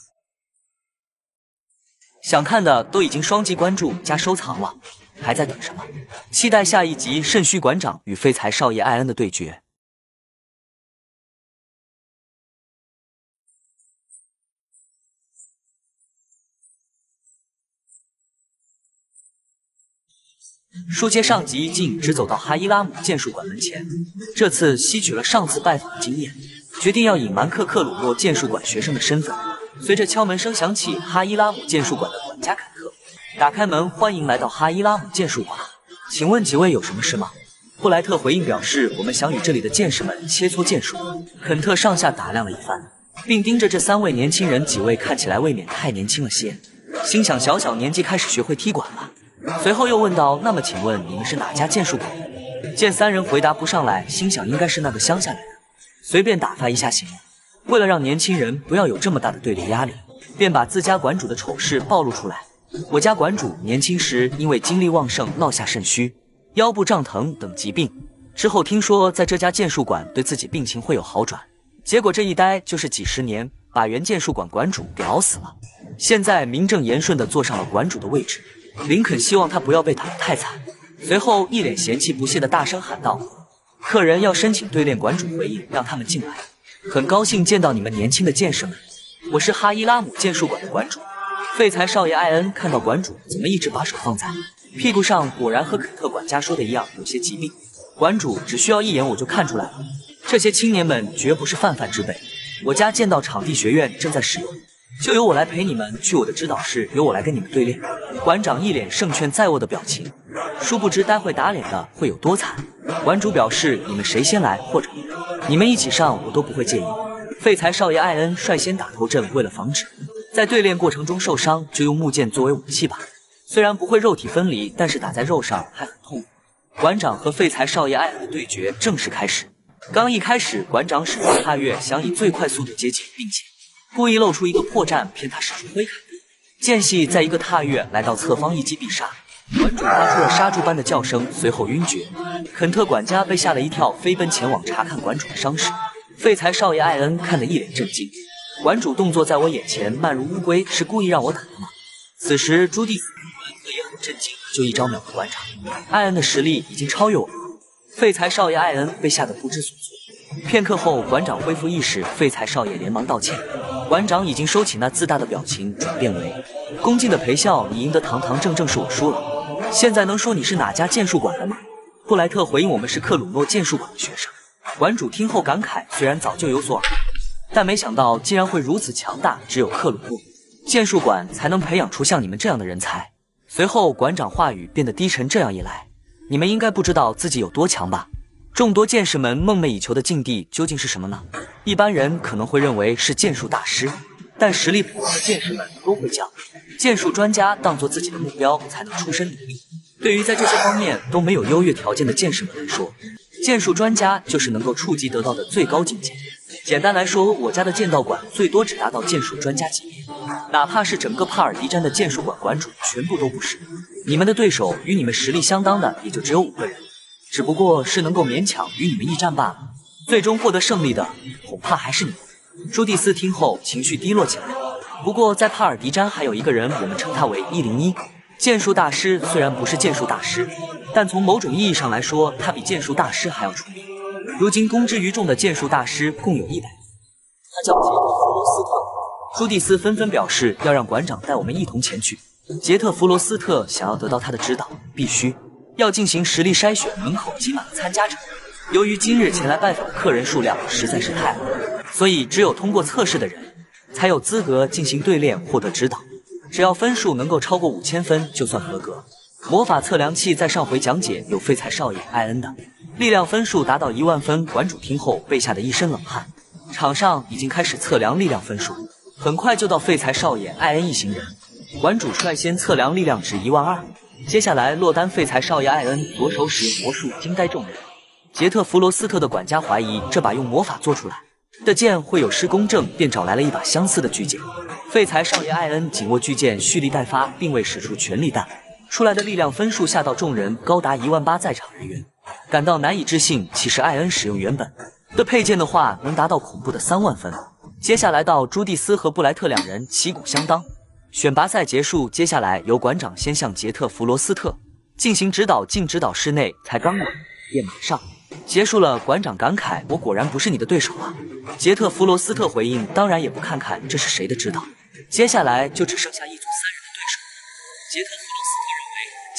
想看的都已经双击关注加收藏了，还在等什么？期待下一集肾虚馆长与废材少爷艾恩的对决。 书接上集，径直走到哈伊拉姆剑术馆门前。这次吸取了上次拜访的经验，决定要隐瞒克鲁诺剑术馆学生的身份。随着敲门声响起，哈伊拉姆剑术馆的管家坎特打开门，欢迎来到哈伊拉姆剑术馆。请问几位有什么事吗？布莱特回应表示，我们想与这里的剑士们切磋剑术。肯特上下打量了一番，并盯着这3位年轻人，几位看起来未免太年轻了些，心想小年纪开始学会踢馆了。随后又问道：“那么请问你们是哪家剑术馆的？”见3人回答不上来，心想应该是那个乡下的人，随便打发一下行了。为了让年轻人不要有这么大的对立压力，便把自家馆主的丑事暴露出来。我家馆主年轻时因为精力旺盛落下肾虚、腰部胀疼等疾病，之后听说在这家剑术馆对自己病情会有好转，结果这一待就是几10年，把原剑术馆馆主给熬死了。现在名正言顺地坐上了馆主的位置。林肯希望他不要被打得太惨，随后一脸嫌弃不屑地大声喊道：“客人要申请对练。”馆主回应：“让他们进来。很高兴见到你们年轻的剑士们，我是哈伊拉姆剑术馆的馆主。”废材少爷艾恩看到馆主怎么一直把手放在屁股上，果然和肯特管家说的一样，有些疾病。馆主只需要一眼我就看出来了，这些青年们绝不是泛泛之辈。我家剑道场地学院正在使用，就由我来陪你们去我的指导室，由我来跟你们对练。馆长一脸胜券在握的表情，殊不知待会打脸的会有多惨。馆主表示：“你们谁先来，或者你们一起上，我都不会介意。”废材少爷艾恩率先打头阵，为了防止在对练过程中受伤，就用木剑作为武器吧。虽然不会肉体分离，但是打在肉上还很痛苦。馆长和废材少爷艾恩的对决正式开始。刚一开始，馆长使用踏跃，想以最快速度接近，并且故意露出一个破绽，骗他使出挥砍。间隙在一个踏跃来到侧方一击必杀，馆主发出了杀猪般的叫声，随后晕厥。肯特管家被吓了一跳，飞奔前往查看馆主的伤势。废材少爷艾恩看得一脸震惊，馆主动作在我眼前慢如乌龟，是故意让我打的吗？此时朱蒂斯也很震惊，就一招秒了馆长。艾恩的实力已经超越我了。废材少爷艾恩被吓得不知所措。片刻后，馆长恢复意识，废材少爷连忙道歉。馆长已经收起那自大的表情，转变为恭敬的陪笑：“你赢得堂堂正正，是我输了。现在能说你是哪家剑术馆的吗？”布莱特回应：“我们是克鲁诺剑术馆的学生。”馆主听后感慨，虽然早就有所耳闻，但没想到竟然会如此强大，只有克鲁诺剑术馆才能培养出像你们这样的人才。随后馆长话语变得低沉，这样一来，你们应该不知道自己有多强吧？众多剑士们梦寐以求的境地究竟是什么呢？一般人可能会认为是剑术大师，但实力普通的剑士们都会将剑术专家当作自己的目标，才能出身努力。对于在这些方面都没有优越条件的剑士们来说，剑术专家就是能够触及得到的最高境界。简单来说，我家的剑道馆最多只达到剑术专家级别，哪怕是整个帕尔迪詹的剑术馆馆主全部都不是。你们的对手与你们实力相当的也就只有5个人，只不过是能够勉强与你们一战罢了。最终获得胜利的恐怕还是你们。朱蒂斯听后情绪低落起来。不过在帕尔迪詹还有一个人，我们称他为101剑术大师。虽然不是剑术大师，但从某种意义上来说，他比剑术大师还要出名。如今公之于众的剑术大师共有100人，他叫杰特·弗罗斯特。朱蒂斯纷纷表示要让馆长带我们一同前去。杰特·弗罗斯特想要得到他的指导，必须要进行实力筛选，门口挤满了参加者。由于今日前来拜访的客人数量实在是太多，所以只有通过测试的人才有资格进行对练，获得指导。只要分数能够超过5000分，就算合格。魔法测量器在上回讲解有废材少爷艾恩的力量分数达到10000分，馆主听后被吓得一身冷汗。场上已经开始测量力量分数，很快就到废材少爷艾恩一行人。馆主率先测量力量值12000，接下来落单废材少爷艾恩左手使用魔术惊呆众人。杰特·弗罗斯特的管家怀疑这把用魔法做出来的剑会有失公正，便找来了一把相似的巨剑。废材少爷艾恩紧握巨剑，蓄力待发，并未使出全力弹，出来的力量分数吓到众人，高达18000，在场人员感到难以置信。其实艾恩使用原本的配件的话，能达到恐怖的30000分。接下来到朱蒂斯和布莱特2人旗鼓相当。选拔赛结束，接下来由馆长先向杰特·弗罗斯特进行指导。进指导室内才刚稳，便马上结束了。馆长感慨：“我果然不是你的对手啊。”杰特·弗罗斯特回应：“当然也不看看这是谁的指导。”接下来就只剩下一组3人的对手。杰特·弗罗斯特认为，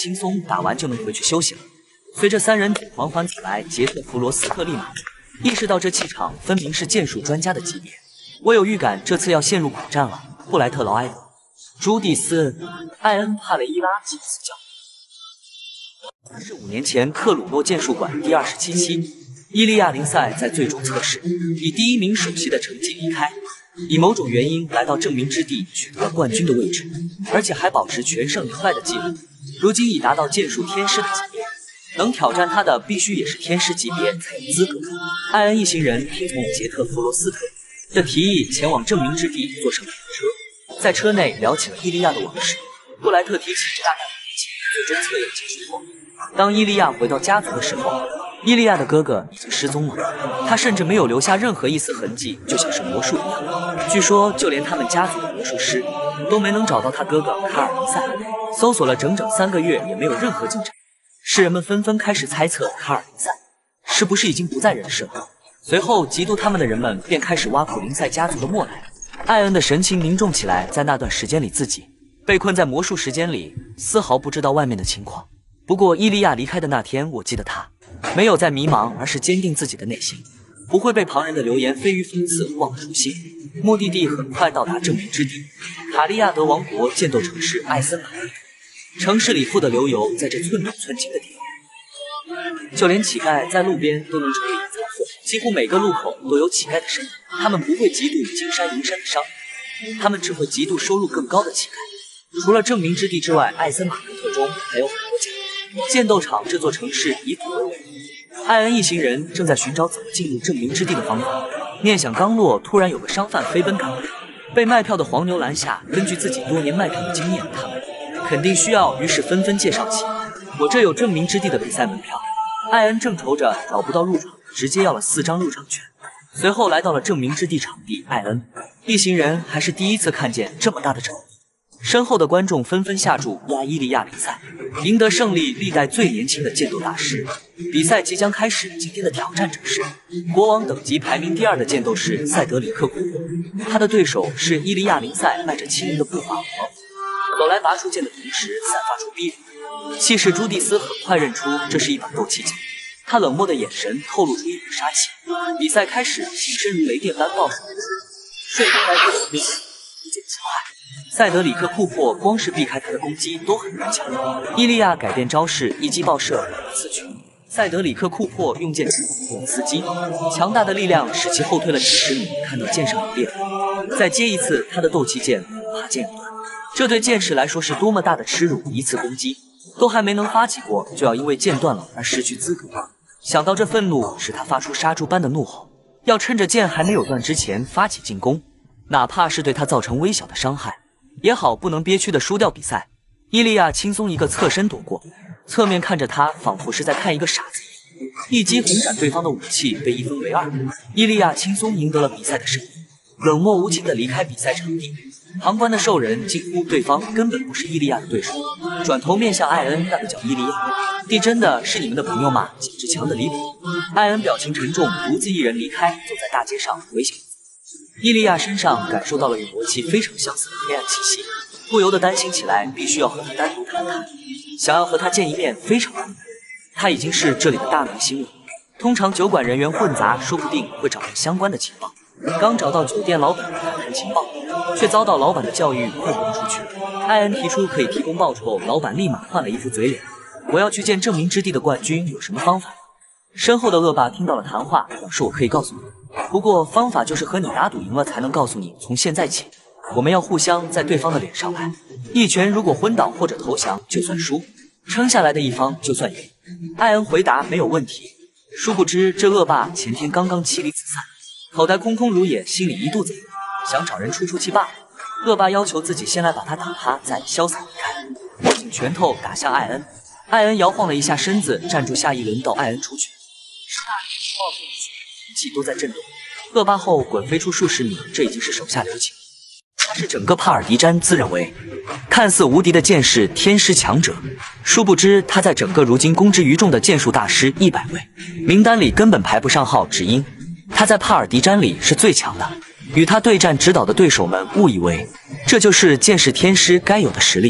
轻松打完就能回去休息了。随着三人缓缓走来，杰特弗罗斯特立马意识到这气场分明是剑术专家的级别。我有预感这次要陷入苦战了。布莱特劳埃德、朱蒂斯、艾恩帕雷伊拉及死角。是5年前克鲁诺剑术馆第27期，伊利亚林赛在最终测试以第1名首席的成绩离开，以某种原因来到证明之地取得冠军的位置，而且还保持全胜0败的记录。如今已达到剑术天师的级别，能挑战他的必须也是天师级别才有资格。艾恩一行人听从杰特弗罗斯特的提议，前往证明之地，坐上了火车，在车内聊起了伊利亚的往事。布莱特提起大概5年前最终测验结束后，当伊利亚回到家族的时候，伊利亚的哥哥已经失踪了，他甚至没有留下任何一丝痕迹，就像是魔术一样。据说就连他们家族的魔术师都没能找到他哥哥卡尔林赛，搜索了整整3个月也没有任何进展。世人们纷纷开始猜测卡尔林赛是不是已经不在人世了。随后嫉妒他们的人们便开始挖苦林赛家族的末来。艾恩的神情凝重起来，在那段时间里自己被困在魔术时间里，丝毫不知道外面的情况。不过伊利亚离开的那天，我记得他没有在迷茫，而是坚定自己的内心，不会被旁人的流言蜚语讽刺，忘了初心。目的地很快到达证明之地——卡利亚德王国剑斗城市艾森马利。城市里富得流油，在这寸土寸金的地方，就连乞丐在路边都能成为隐藏货，几乎每个路口都有乞丐的身影。他们不会嫉妒金山银山的商人，他们只会嫉妒收入更高的乞丐。除了证明之地之外，艾森马利特中还有很多剑斗场。这座城市以赌为名。艾恩一行人正在寻找怎么进入证明之地的方法，念想刚落，突然有个商贩飞奔赶来，被卖票的黄牛拦下。根据自己多年卖票的经验，他们肯定需要，于是纷纷介绍起：我这有证明之地的比赛门票。艾恩正愁着找不到入场，直接要了4张入场券。随后来到了证明之地场地，艾恩一行人还是第一次看见这么大的场地。身后的观众纷纷下注压伊利亚比赛，赢得胜利历代最年轻的剑斗大师。比赛即将开始，今天的挑战者是国王等级排名第2的剑斗师塞德里克·库珀，他的对手是伊利亚林赛，迈着轻盈的步伐走来，拔出剑的同时散发出逼人气势。朱蒂斯很快认出这是一把斗气剑，他冷漠的眼神透露出一股杀气。比赛开始，形身如雷电般爆射而出，瞬间来自死命，一剑击坏。塞德里克·库珀光是避开他的攻击都很难抢。伊利亚改变招式，一击爆射刺去。塞德里克·库珀用剑刺击，强大的力量使其后退了几10米。看到剑上有裂痕，再接一次，他的斗气剑怕剑断。这对剑士来说是多么大的耻辱！一次攻击都还没能发起过，就要因为剑断了而失去资格。想到这，愤怒使他发出杀猪般的怒吼，要趁着剑还没有断之前发起进攻，哪怕是对他造成微小的伤害也好，不能憋屈的输掉比赛。伊利亚轻松一个侧身躲过，侧面看着他，仿佛是在看一个傻子一击轰斩对方的武器，被1分为2。伊利亚轻松赢得了比赛的胜利，冷漠无情地离开比赛场地。旁观的兽人惊呼对方根本不是伊利亚的对手，转头面向艾恩，那个叫伊利亚地真的是你们的朋友吗？简直强得离谱。艾恩表情沉重，独自一人离开，走在大街上回想。伊利亚身上感受到了与魔气非常相似的黑暗气息，不由得担心起来，必须要和他单独谈谈。想要和他见一面非常困难，他已经是这里的大明星了。通常酒馆人员混杂，说不定会找到相关的情报。刚找到酒店老板谈谈情报，却遭到老板的教育混不出去。艾恩提出可以提供报酬，老板立马换了一副嘴脸。我要去见证明之地的冠军，有什么方法？身后的恶霸听到了谈话，表示我可以告诉你，不过方法就是和你打赌赢了才能告诉你。从现在起，我们要互相在对方的脸上来，一拳如果昏倒或者投降就算输，撑下来的一方就算赢。艾恩回答没有问题。殊不知这恶霸前天刚刚妻离子散，口袋空空如也，心里一肚子想找人出出气罢了。恶霸要求自己先来把他打趴，再潇洒离开，握紧拳头打向艾恩。艾恩摇晃了一下身子，站住。下一轮到艾恩出拳，是大力爆碎的空气都在震动。恶霸后滚飞出数十米，这已经是手下留情。他是整个帕尔迪詹自认为看似无敌的剑士天师强者，殊不知他在整个如今公之于众的剑术大师100位名单里根本排不上号，只因他在帕尔迪詹里是最强的。与他对战指导的对手们误以为这就是剑士天师该有的实力，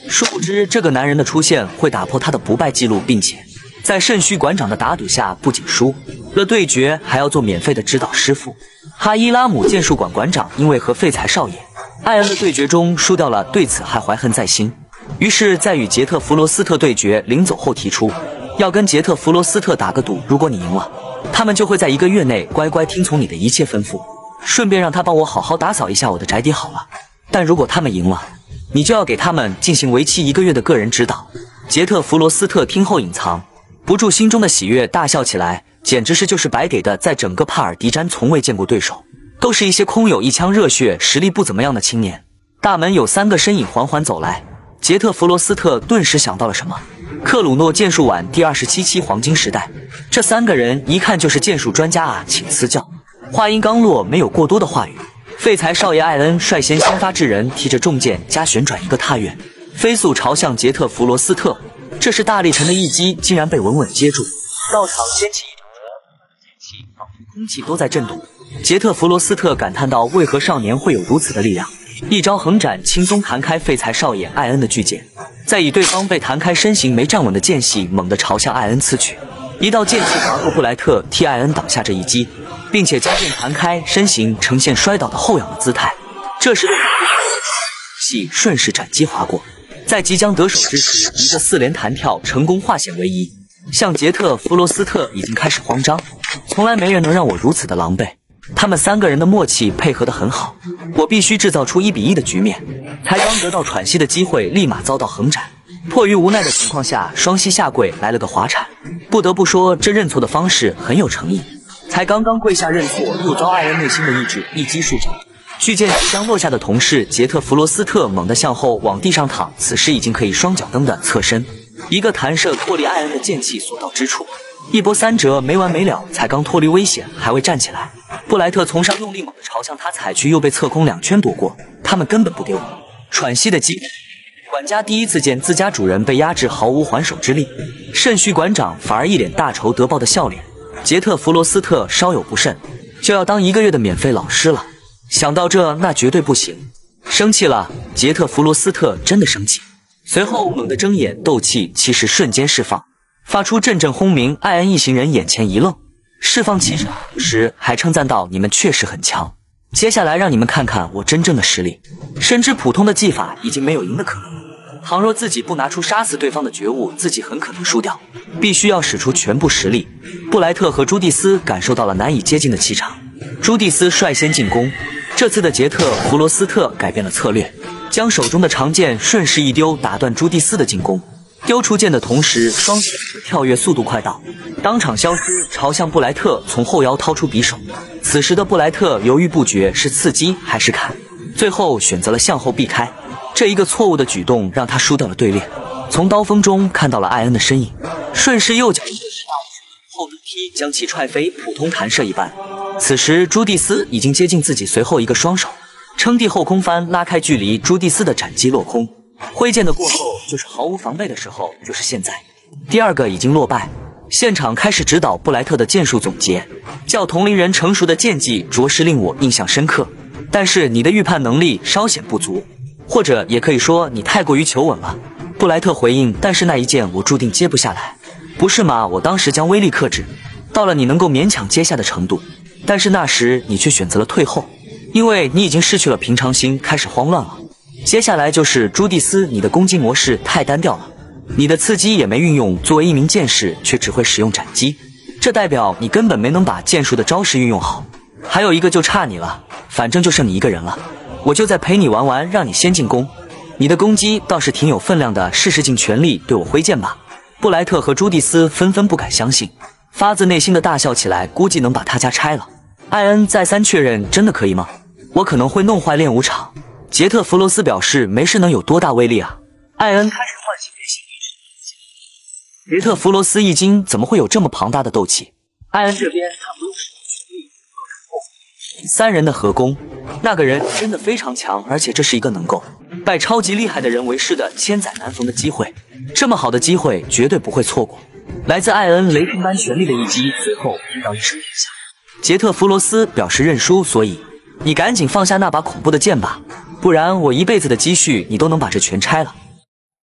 殊不知这个男人的出现会打破他的不败记录，并且在肾虚馆长的打赌下，不仅输了对决，还要做免费的指导师傅。哈伊拉姆剑术馆馆长因为和废材少爷艾恩的对决中输掉了，对此还怀恨在心。于是，在与杰特弗罗斯特对决临走后提出，要跟杰特弗罗斯特打个赌，如果你赢了，他们就会在1个月内乖乖听从你的一切吩咐，顺便让他帮我好好打扫一下我的宅邸好了。但如果他们赢了，你就要给他们进行为期1个月的个人指导。杰特弗罗斯特听后隐藏不住心中的喜悦，大笑起来，简直是就是白给的，在整个帕尔迪詹从未见过对手，都是一些空有一腔热血、实力不怎么样的青年。大门有3个身影缓缓走来，杰特弗罗斯特顿时想到了什么。克鲁诺剑术馆第27期黄金时代，这3个人一看就是剑术专家啊，请赐教。话音刚落，没有过多的话语，废材少爷艾恩率先发制人，提着重剑加旋转1个踏跃，飞速朝向杰特弗罗斯特。这是大力神的一击，竟然被稳稳接住，到场掀起一场剑气，仿佛空气都在震动。杰特弗罗斯特感叹道：“为何少年会有如此的力量？”一招横斩，轻松弹开废材少爷艾恩的巨剑，再以对方被弹开身形没站稳的间隙，猛地朝向艾恩刺去。一道剑气划过布莱特，替艾恩挡下这一击，并且将剑弹开，身形呈现摔倒的后仰的姿态。这时的气顺势斩击划过，在即将得手之时，一个4连弹跳成功化险为夷。像杰特弗罗斯特已经开始慌张，从来没人能让我如此的狼狈。他们3个人的默契配合得很好，我必须制造出1比1的局面。才刚得到喘息的机会，立马遭到横斩。迫于无奈的情况下，双膝下跪来了个滑铲。不得不说，这认错的方式很有诚意。才刚刚跪下认错，又遭艾恩内心的意志一击数掌。巨剑即将落下的同事杰特弗罗斯特猛地向后往地上躺，此时已经可以双脚蹬的侧身，一个弹射脱离艾恩的剑气所到之处，一波3折没完没了。才刚脱离危险，还未站起来，布莱特从上用力猛地朝向他踩去，又被侧空2圈躲过。他们根本不丢喘息的机会。管家第一次见自家主人被压制毫无还手之力，肾虚馆长反而一脸大仇得报的笑脸。杰特弗罗斯特稍有不慎，就要当1个月的免费老师了。想到这，那绝对不行。生气了，杰特弗罗斯特真的生气。随后猛地睁眼，斗气其实瞬间释放，发出阵阵轰鸣。艾恩一行人眼前一愣，释放气势时还称赞道：“你们确实很强，接下来让你们看看我真正的实力。”深知普通的技法已经没有赢的可能，倘若自己不拿出杀死对方的觉悟，自己很可能输掉，必须要使出全部实力。布莱特和朱蒂斯感受到了难以接近的气场，朱蒂斯率先进攻。这次的杰特弗罗斯特改变了策略，将手中的长剑顺势一丢，打断朱蒂斯的进攻。丢出剑的同时，双手跳跃速度快到，当场消失，朝向布莱特从后腰掏出匕首。此时的布莱特犹豫不决，是刺击还是砍，最后选择了向后避开。这一个错误的举动让他输掉了对练。从刀锋中看到了艾恩的身影，顺势右脚后蹬踢将其踹飞，普通弹射一般。此时朱蒂斯已经接近自己，随后一个双手撑地后空翻拉开距离，朱蒂斯的斩击落空。挥剑的过后就是毫无防备的时候，就是现在。第2个已经落败，现场开始指导布莱特的剑术总结。较同龄人成熟的剑技着实令我印象深刻，但是你的预判能力稍显不足，或者也可以说你太过于求稳了。布莱特回应：“但是那一剑我注定接不下来，不是吗？我当时将威力克制到了你能够勉强接下的程度，但是那时你却选择了退后，因为你已经失去了平常心，开始慌乱了。接下来就是朱蒂斯，你的攻击模式太单调了，你的刺激也没运用，作为一名剑士却只会使用斩击，这代表你根本没能把剑术的招式运用好。还有一个就差你了，反正就剩你1个人了，我就再陪你玩玩，让你先进攻。你的攻击倒是挺有分量的，试试尽全力对我挥剑吧。”布莱特和朱蒂斯纷纷不敢相信，发自内心的大笑起来，估计能把他家拆了。艾恩再三确认：“真的可以吗？我可能会弄坏练武场。”杰特弗罗斯表示：“没事，能有多大威力啊？”艾恩开始唤醒内心意志。杰特弗罗斯一惊，怎么会有这么庞大的斗气？艾恩这边他不用使用全力，3人的合攻，那个人真的非常强，而且这是一个能够拜超级厉害的人为师的千载难逢的机会，这么好的机会绝对不会错过。来自艾恩雷霆般全力的一击，随后听到一声令下，杰特弗罗斯表示认输，所以你赶紧放下那把恐怖的剑吧，不然我一辈子的积蓄你都能把这全拆了。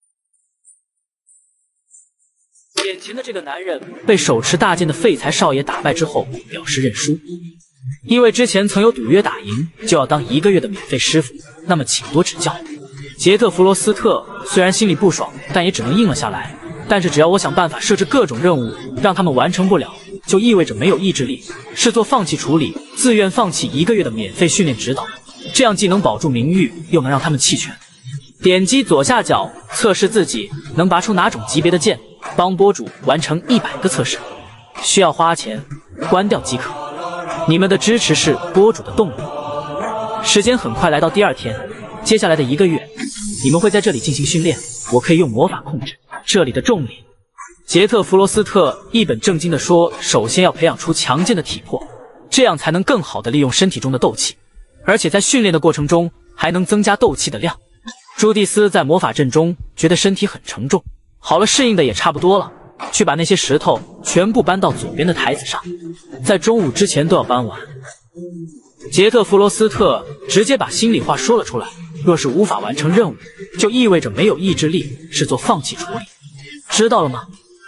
眼前的这个男人被手持大剑的废材少爷打败之后，表示认输。因为之前曾有赌约打赢就要当1个月的免费师傅，那么请多指教。杰特弗罗斯特虽然心里不爽，但也只能应了下来。但是只要我想办法设置各种任务，让他们完成不了，就意味着没有意志力，视作放弃处理，自愿放弃1个月的免费训练指导，这样既能保住名誉，又能让他们弃权。点击左下角测试自己能拔出哪种级别的剑，帮播主完成100个测试，需要花钱，关掉即可。你们的支持是播主的动力。时间很快来到第2天，接下来的1个月，你们会在这里进行训练，我可以用魔法控制这里的重力。杰特弗罗斯特一本正经地说，首先要培养出强健的体魄，这样才能更好地利用身体中的斗气，而且在训练的过程中还能增加斗气的量。朱蒂斯在魔法阵中觉得身体很沉重，好了，适应的也差不多了，去把那些石头全部搬到左边的台子上，在中午之前都要搬完。杰特弗罗斯特直接把心里话说了出来，若是无法完成任务，就意味着没有意志力，视作放弃处理，知道了吗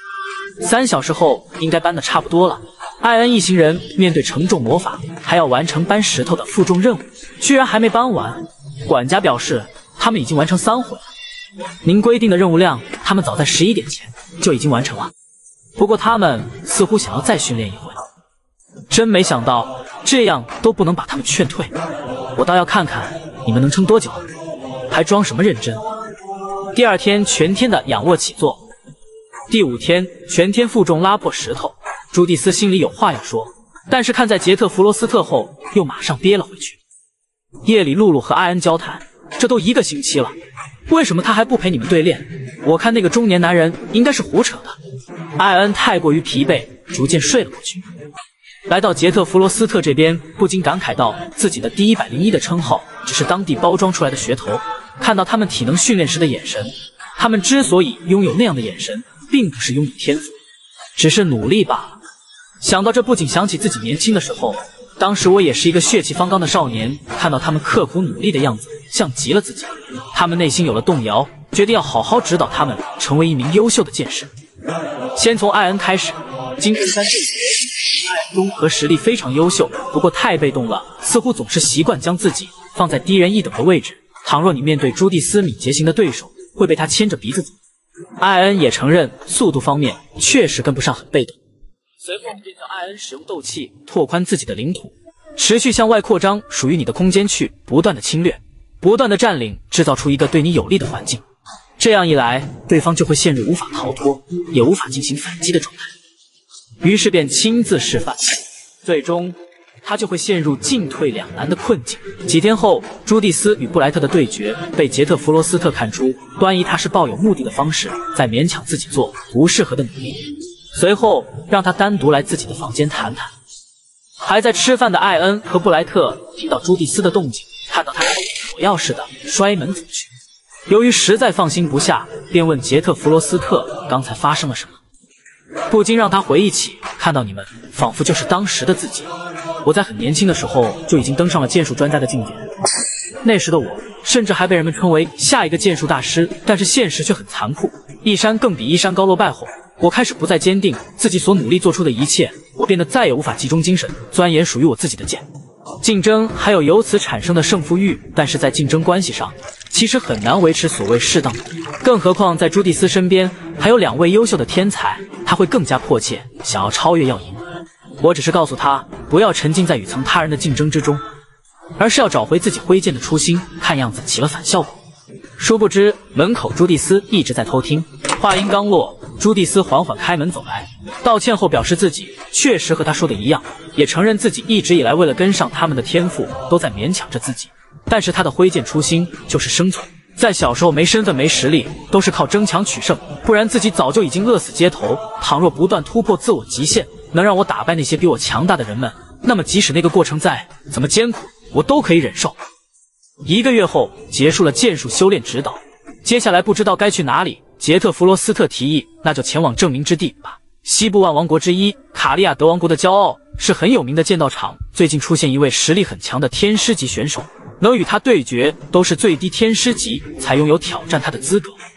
？3小时后应该搬得差不多了。艾恩一行人面对承重魔法，还要完成搬石头的负重任务，居然还没搬完。管家表示他们已经完成3回了，您规定的任务量，他们早在11点前就已经完成了。不过他们似乎想要再训练一回，真没想到这样都不能把他们劝退。我倒要看看你们能撑多久，还装什么认真？第2天全天的仰卧起坐，第5天全天负重拉破石头。朱蒂斯心里有话要说，但是看在杰特弗罗斯特后，又马上憋了回去。夜里露露和艾恩交谈，这都1个星期了，为什么他还不陪你们对练？我看那个中年男人应该是胡扯的。艾恩太过于疲惫，逐渐睡了过去。来到杰特弗罗斯特这边，不禁感慨到自己的第101的称号只是当地包装出来的噱头。看到他们体能训练时的眼神，他们之所以拥有那样的眼神，并不是拥有天赋，只是努力罢了。想到这，不仅想起自己年轻的时候，当时我也是一个血气方刚的少年，看到他们刻苦努力的样子，像极了自己。他们内心有了动摇，决定要好好指导他们成为一名优秀的剑士。先从艾恩开始，金针山对决，艾恩综合实力非常优秀，不过太被动了，似乎总是习惯将自己放在低人一等的位置。倘若你面对朱蒂斯敏捷型的对手，会被他牵着鼻子走。艾恩也承认速度方面确实跟不上，很被动。随后便叫艾恩使用斗气拓宽自己的领土，持续向外扩张属于你的空间去，不断的侵略，不断的占领，制造出一个对你有利的环境。这样一来，对方就会陷入无法逃脱，也无法进行反击的状态。于是便亲自示范，最终他就会陷入进退两难的困境。几天后，朱蒂斯与布莱特的对决被杰特弗罗斯特看出，端倪他是抱有目的的方式，在勉强自己做不适合的努力。随后让他单独来自己的房间谈谈。还在吃饭的艾恩和布莱特听到朱蒂斯的动静，看到他火药似的摔门走去。由于实在放心不下，便问杰特弗罗斯特刚才发生了什么，不禁让他回忆起看到你们，仿佛就是当时的自己。我在很年轻的时候就已经登上了剑术专家的境界，那时的我甚至还被人们称为下一个剑术大师，但是现实却很残酷，一山更比一山高。落败后，我开始不再坚定自己所努力做出的一切，我变得再也无法集中精神钻研属于我自己的剑。竞争还有由此产生的胜负欲，但是在竞争关系上其实很难维持所谓适当的，更何况在朱蒂斯身边还有2位优秀的天才，他会更加迫切想要超越要赢。我只是告诉他不要沉浸在与曾他人的竞争之中，而是要找回自己挥剑的初心，看样子起了反效果。殊不知门口朱蒂斯一直在偷听。话音刚落，朱蒂斯缓缓开门走来，道歉后表示自己确实和他说的一样，也承认自己一直以来为了跟上他们的天赋都在勉强着自己，但是他的挥剑初心就是生存，在小时候没身份没实力，都是靠争强取胜，不然自己早就已经饿死街头。倘若不断突破自我极限，能让我打败那些比我强大的人们，那么即使那个过程再怎么艰苦，我都可以忍受。1个月后结束了剑术修炼指导，接下来不知道该去哪里。杰特弗罗斯特提议，那就前往证明之地吧。西部万王国之一卡利亚德王国的骄傲，是很有名的剑道场，最近出现一位实力很强的天师级选手，能与他对决都是最低天师级才拥有挑战他的资格。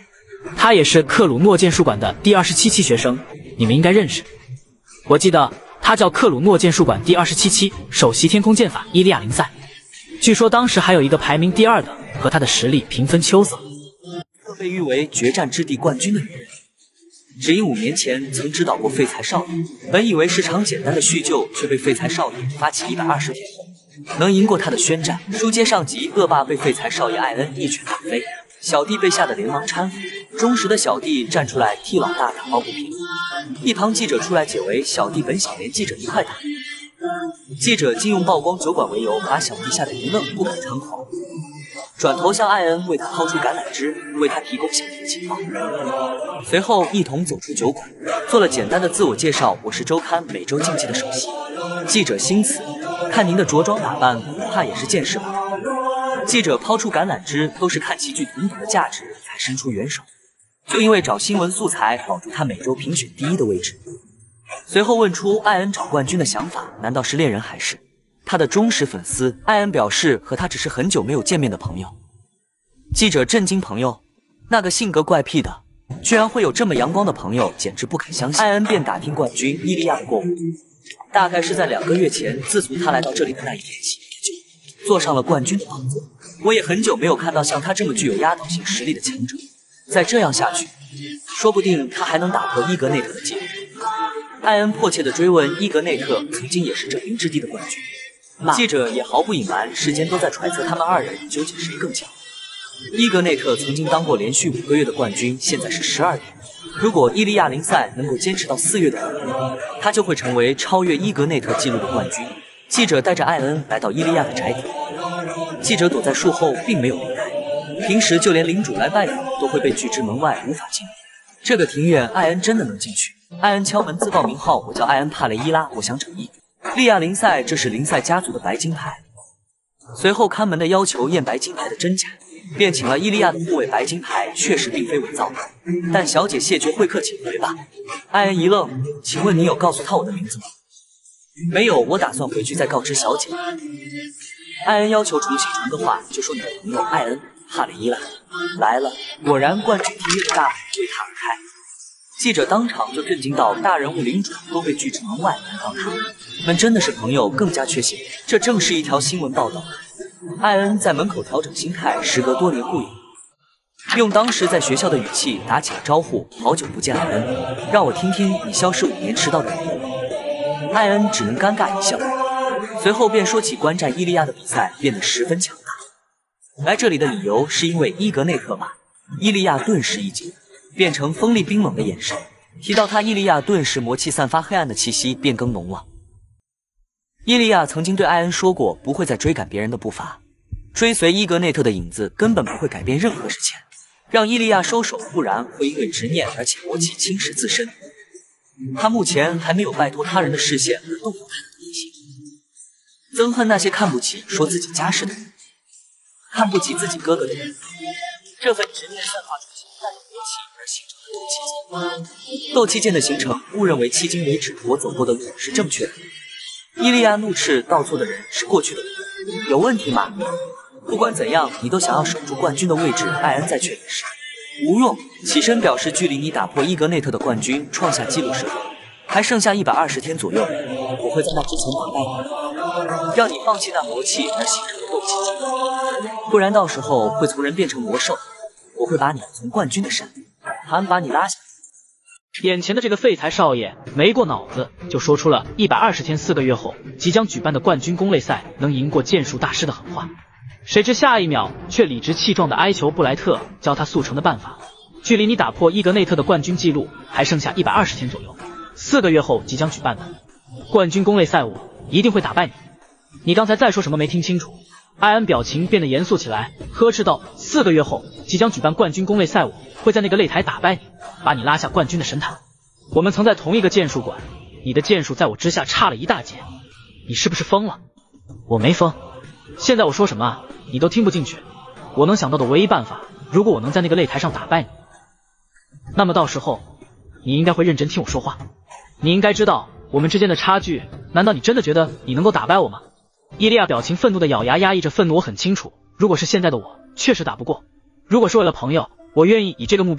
他也是克鲁诺剑术馆的第27期学生，你们应该认识。我记得他叫克鲁诺剑术馆第27期，首席天空剑法伊利亚林赛。据说当时还有一个排名第2的，和他的实力平分秋色。 被誉为决战之地冠军的女人，只因5年前曾指导过废材少爷，本以为是场简单的叙旧，却被废材少爷发起120天后，能赢过他的宣战。书接上集，恶霸被废材少爷艾恩一拳打飞，小弟被吓得连忙搀扶，忠实的小弟站出来替老大打抱不平。一旁记者出来解围，小弟本想连记者一块打，记者竟用曝光酒馆为由，把小弟吓得一愣，不敢猖狂。转头向艾恩为他抛出橄榄枝，为他提供详细情报。随后一同走出酒馆，做了简单的自我介绍。我是周刊每周竞技的首席记者新慈，看您的着装打扮，恐怕也是剑士吧？记者抛出橄榄枝，都是看齐聚同等的价值才伸出援手，就因为找新闻素材保住他每周评选第1的位置。随后问出艾恩找冠军的想法，难道是恋人还是？他的忠实粉丝艾恩表示，和他只是很久没有见面的朋友。记者震惊，朋友？那个性格怪癖的，居然会有这么阳光的朋友，简直不敢相信。艾恩便打听冠军伊利亚的过往，大概是在2个月前，自从他来到这里的那一天起，就坐上了冠军的宝座。我也很久没有看到像他这么具有压倒性实力的强者，再这样下去，说不定他还能打破伊格内特的记录。艾恩迫切地追问，伊格内特曾经也是这冰之地的冠军。记者也毫不隐瞒，世间都在揣测他们2人究竟谁更强。伊格内特曾经当过连续5个月的冠军，现在是12月。如果伊利亚林赛能够坚持到4月的冠军，他就会成为超越伊格内特纪录的冠军。记者带着艾恩来到伊利亚的宅邸，记者躲在树后，并没有离开。平时就连领主来拜访都会被拒之门外，无法进入。这个庭院，艾恩真的能进去？艾恩敲门自报名号，我叫艾恩帕雷伊拉，我想整一利亚林赛，这是林赛家族的白金牌。随后看门的要求验白金牌的真假，便请了伊利亚的护卫。白金牌确实并非伪造的，但小姐谢绝会客，请回吧。艾恩一愣，请问你有告诉他我的名字吗？没有，我打算回去再告知小姐。艾恩要求重新传个话，就说你的朋友艾恩帕雷伊拉来了。果然，冠军庭院的大门为他而开。记者当场就震惊到，大人物领主都被拒之门外，难道他们真的是朋友？更加确信，这正是一条新闻报道。艾恩在门口调整心态，时隔多年互饮，用当时在学校的语气打起了招呼：“好久不见，艾恩，让我听听你消失5年迟到的理由。”艾恩只能尴尬一笑，随后便说起观战伊利亚的比赛变得十分强大。来这里的理由是因为伊格内特吧？伊利亚顿时一惊，变成锋利冰冷的眼神。提到他，伊利亚顿时魔气散发，黑暗的气息变更浓了。伊利亚曾经对艾恩说过，不会再追赶别人的步伐，追随伊格内特的影子根本不会改变任何事情，让伊利亚收手，不然会因为执念而且魔气侵蚀自身。他目前还没有摆脱他人的视线而动摇他的内心，憎恨那些看不起说自己家世的人，看不起自己哥哥的人。这份执念散发出带有魔气而形成的斗气剑。斗气剑的形成，误认为迄今为止我走过的路是正确的。伊利亚怒斥道错的人是过去的我，有问题吗？不管怎样，你都想要守住冠军的位置。艾恩再确认是无用，起身表示距离你打破伊格内特的冠军创下纪录时候还剩下120天左右，我会在那之前打败你，让你放弃那魔气而形成的斗气剑，不然到时候会从人变成魔兽。我会把你从冠军的山还把你拉下来。 眼前的这个废材少爷没过脑子，就说出了120天4个月后即将举办的冠军公类赛能赢过剑术大师的狠话。谁知下一秒却理直气壮地哀求布莱特教他速成的办法，距离你打破伊格内特的冠军纪录还剩下120天左右，4个月后即将举办的冠军公类赛，我一定会打败你。你刚才在说什么？没听清楚。艾恩表情变得严肃起来，呵斥道：4个月后即将举办冠军公类赛，我会在那个擂台打败你，把你拉下冠军的神坛。我们曾在同一个剑术馆，你的剑术在我之下差了一大截，你是不是疯了？我没疯，现在我说什么你都听不进去。我能想到的唯一办法，如果我能在那个擂台上打败你，那么到时候你应该会认真听我说话。你应该知道我们之间的差距，难道你真的觉得你能够打败我吗？伊利亚表情愤怒的咬牙，压抑着愤怒。我很清楚，如果是现在的我，确实打不过。如果是为了朋友，我愿意以这个目标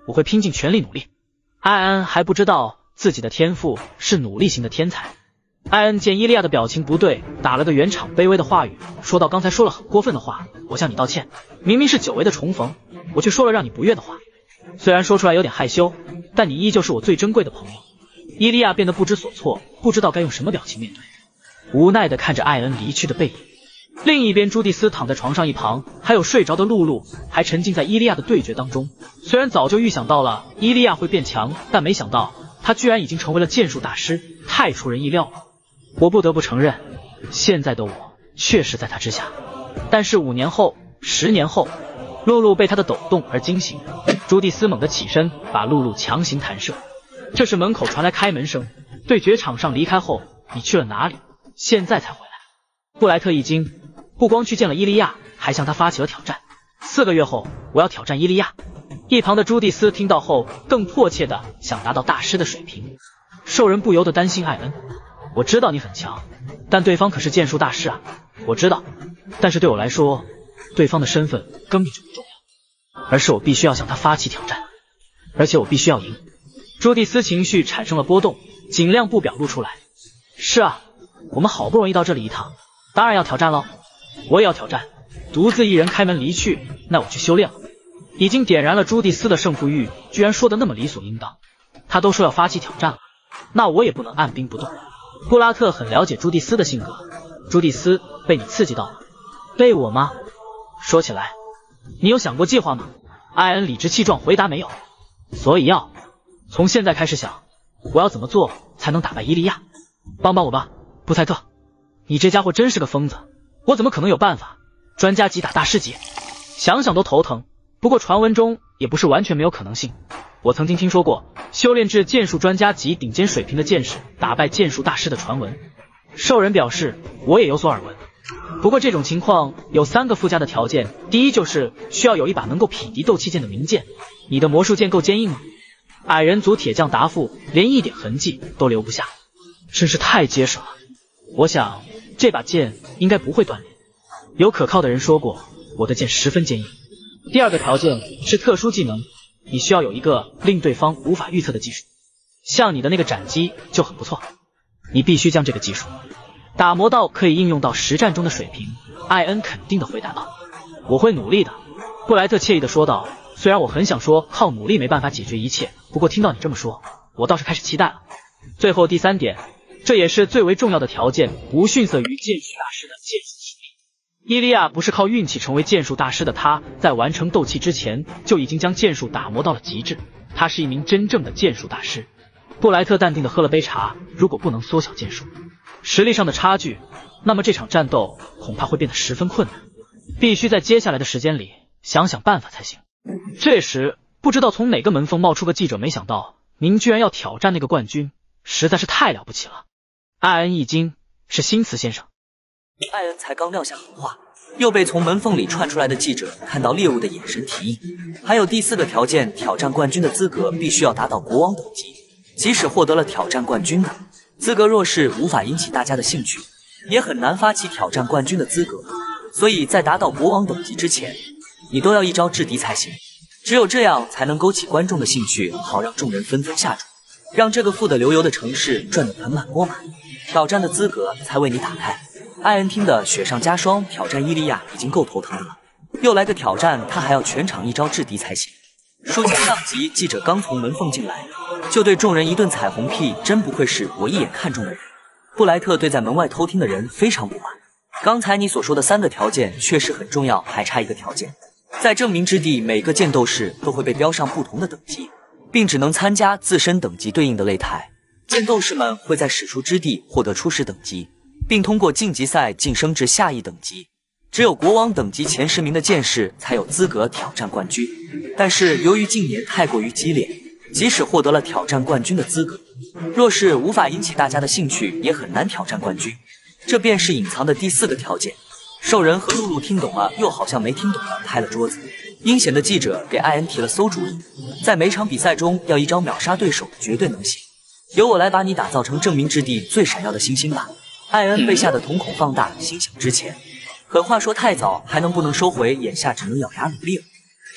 我会拼尽全力努力。艾恩还不知道自己的天赋是努力型的天才。艾恩见伊利亚的表情不对，打了个圆场卑微的话语，说道：刚才说了很过分的话，我向你道歉。明明是久违的重逢，我却说了让你不悦的话。虽然说出来有点害羞，但你依旧是我最珍贵的朋友。伊利亚变得不知所措，不知道该用什么表情面对，无奈地看着艾恩离去的背影。另一边，朱蒂斯躺在床上一旁，还有睡着的露露，还沉浸在伊利亚的对决当中。虽然早就预想到了伊利亚会变强，但没想到他居然已经成为了剑术大师，太出人意料了。我不得不承认，现在的我确实在他之下。但是5年后、10年后，露露被他的抖动而惊醒，朱蒂斯猛地起身，把露露强行弹射。这时门口传来开门声，对决场上离开后，你去了哪里？现在才回来？布莱特一惊，不光去见了伊利亚，还向他发起了挑战。4个月后，我要挑战伊利亚。一旁的朱蒂斯听到后，更迫切的想达到大师的水平。兽人不由得担心艾恩，我知道你很强，但对方可是剑术大师啊。我知道，但是对我来说，对方的身份根本就不重要，而是我必须要向他发起挑战，而且我必须要赢。朱蒂斯情绪产生了波动，尽量不表露出来。是啊，我们好不容易到这里一趟，当然要挑战喽。我也要挑战，独自一人开门离去，那我去修炼了。已经点燃了朱蒂斯的胜负欲，居然说得那么理所应当。他都说要发起挑战了，那我也不能按兵不动。布拉特很了解朱蒂斯的性格，朱蒂斯被你刺激到了。被我吗？说起来，你有想过计划吗？艾恩理直气壮回答没有。所以要从现在开始想，我要怎么做才能打败伊利亚？帮帮我吧，布赛特，你这家伙真是个疯子，我怎么可能有办法？专家级打大师级，想想都头疼。不过传闻中也不是完全没有可能性，我曾经听说过修炼至剑术专家级顶尖水平的剑士打败剑术大师的传闻。兽人表示我也有所耳闻，不过这种情况有3个附加的条件，第一就是需要有一把能够匹敌斗气剑的名剑。你的魔术剑够坚硬吗？矮人族铁匠答复连一点痕迹都留不下，真是太结实了。我想这把剑应该不会断裂。有可靠的人说过我的剑十分坚硬。第2个条件是特殊技能，你需要有一个令对方无法预测的技术，像你的那个斩击就很不错。你必须将这个技术打磨到可以应用到实战中的水平。艾恩肯定地回答道。我会努力的，布莱特惬意地说道。虽然我很想说靠努力没办法解决一切，不过听到你这么说，我倒是开始期待了。最后第3点，这也是最为重要的条件，不逊色于剑术大师的剑术实力。伊利亚不是靠运气成为剑术大师的，他在完成斗气之前就已经将剑术打磨到了极致，他是一名真正的剑术大师。布莱特淡定地喝了杯茶，如果不能缩小剑术实力上的差距，那么这场战斗恐怕会变得十分困难，必须在接下来的时间里想想办法才行。这时不知道从哪个门缝冒出个记者，没想到您居然要挑战那个冠军，实在是太了不起了。艾恩一惊，是新茨先生。 艾恩才刚撂下狠话，又被从门缝里窜出来的记者看到猎物的眼神提议。还有第4个条件，挑战冠军的资格必须要达到国王等级，即使获得了挑战冠军的资格，若是无法引起大家的兴趣，也很难发起挑战冠军的资格。所以在达到国王等级之前，你都要一招制敌才行，只有这样才能勾起观众的兴趣，好让众人纷纷下注，让这个富得流油的城市赚得盆满钵满，挑战的资格才为你打开。艾恩听得雪上加霜，挑战伊利亚已经够头疼的了，又来个挑战，他还要全场一招制敌才行。书签上集，记者刚从门缝进来，就对众人一顿彩虹屁，真不愧是我一眼看中的人。布莱特对在门外偷听的人非常不满，刚才你所说的3个条件确实很重要，还差一个条件，在证明之地，每个剑斗士都会被标上不同的等级，并只能参加自身等级对应的擂台。剑斗士们会在使出之地获得初始等级，并通过晋级赛晋升至下一等级。只有国王等级前10名的剑士才有资格挑战冠军。但是由于近年太过于激烈，即使获得了挑战冠军的资格，若是无法引起大家的兴趣，也很难挑战冠军。这便是隐藏的第4个条件。兽人和露露听懂了，又好像没听懂的拍了桌子。阴险的记者给艾恩提了馊主意，在每场比赛中要一招秒杀对手，绝对能行。由我来把你打造成证明之地最闪耀的星星吧。艾恩被吓得瞳孔放大，心想之前狠话说太早，还能不能收回？眼下只能咬牙努力了。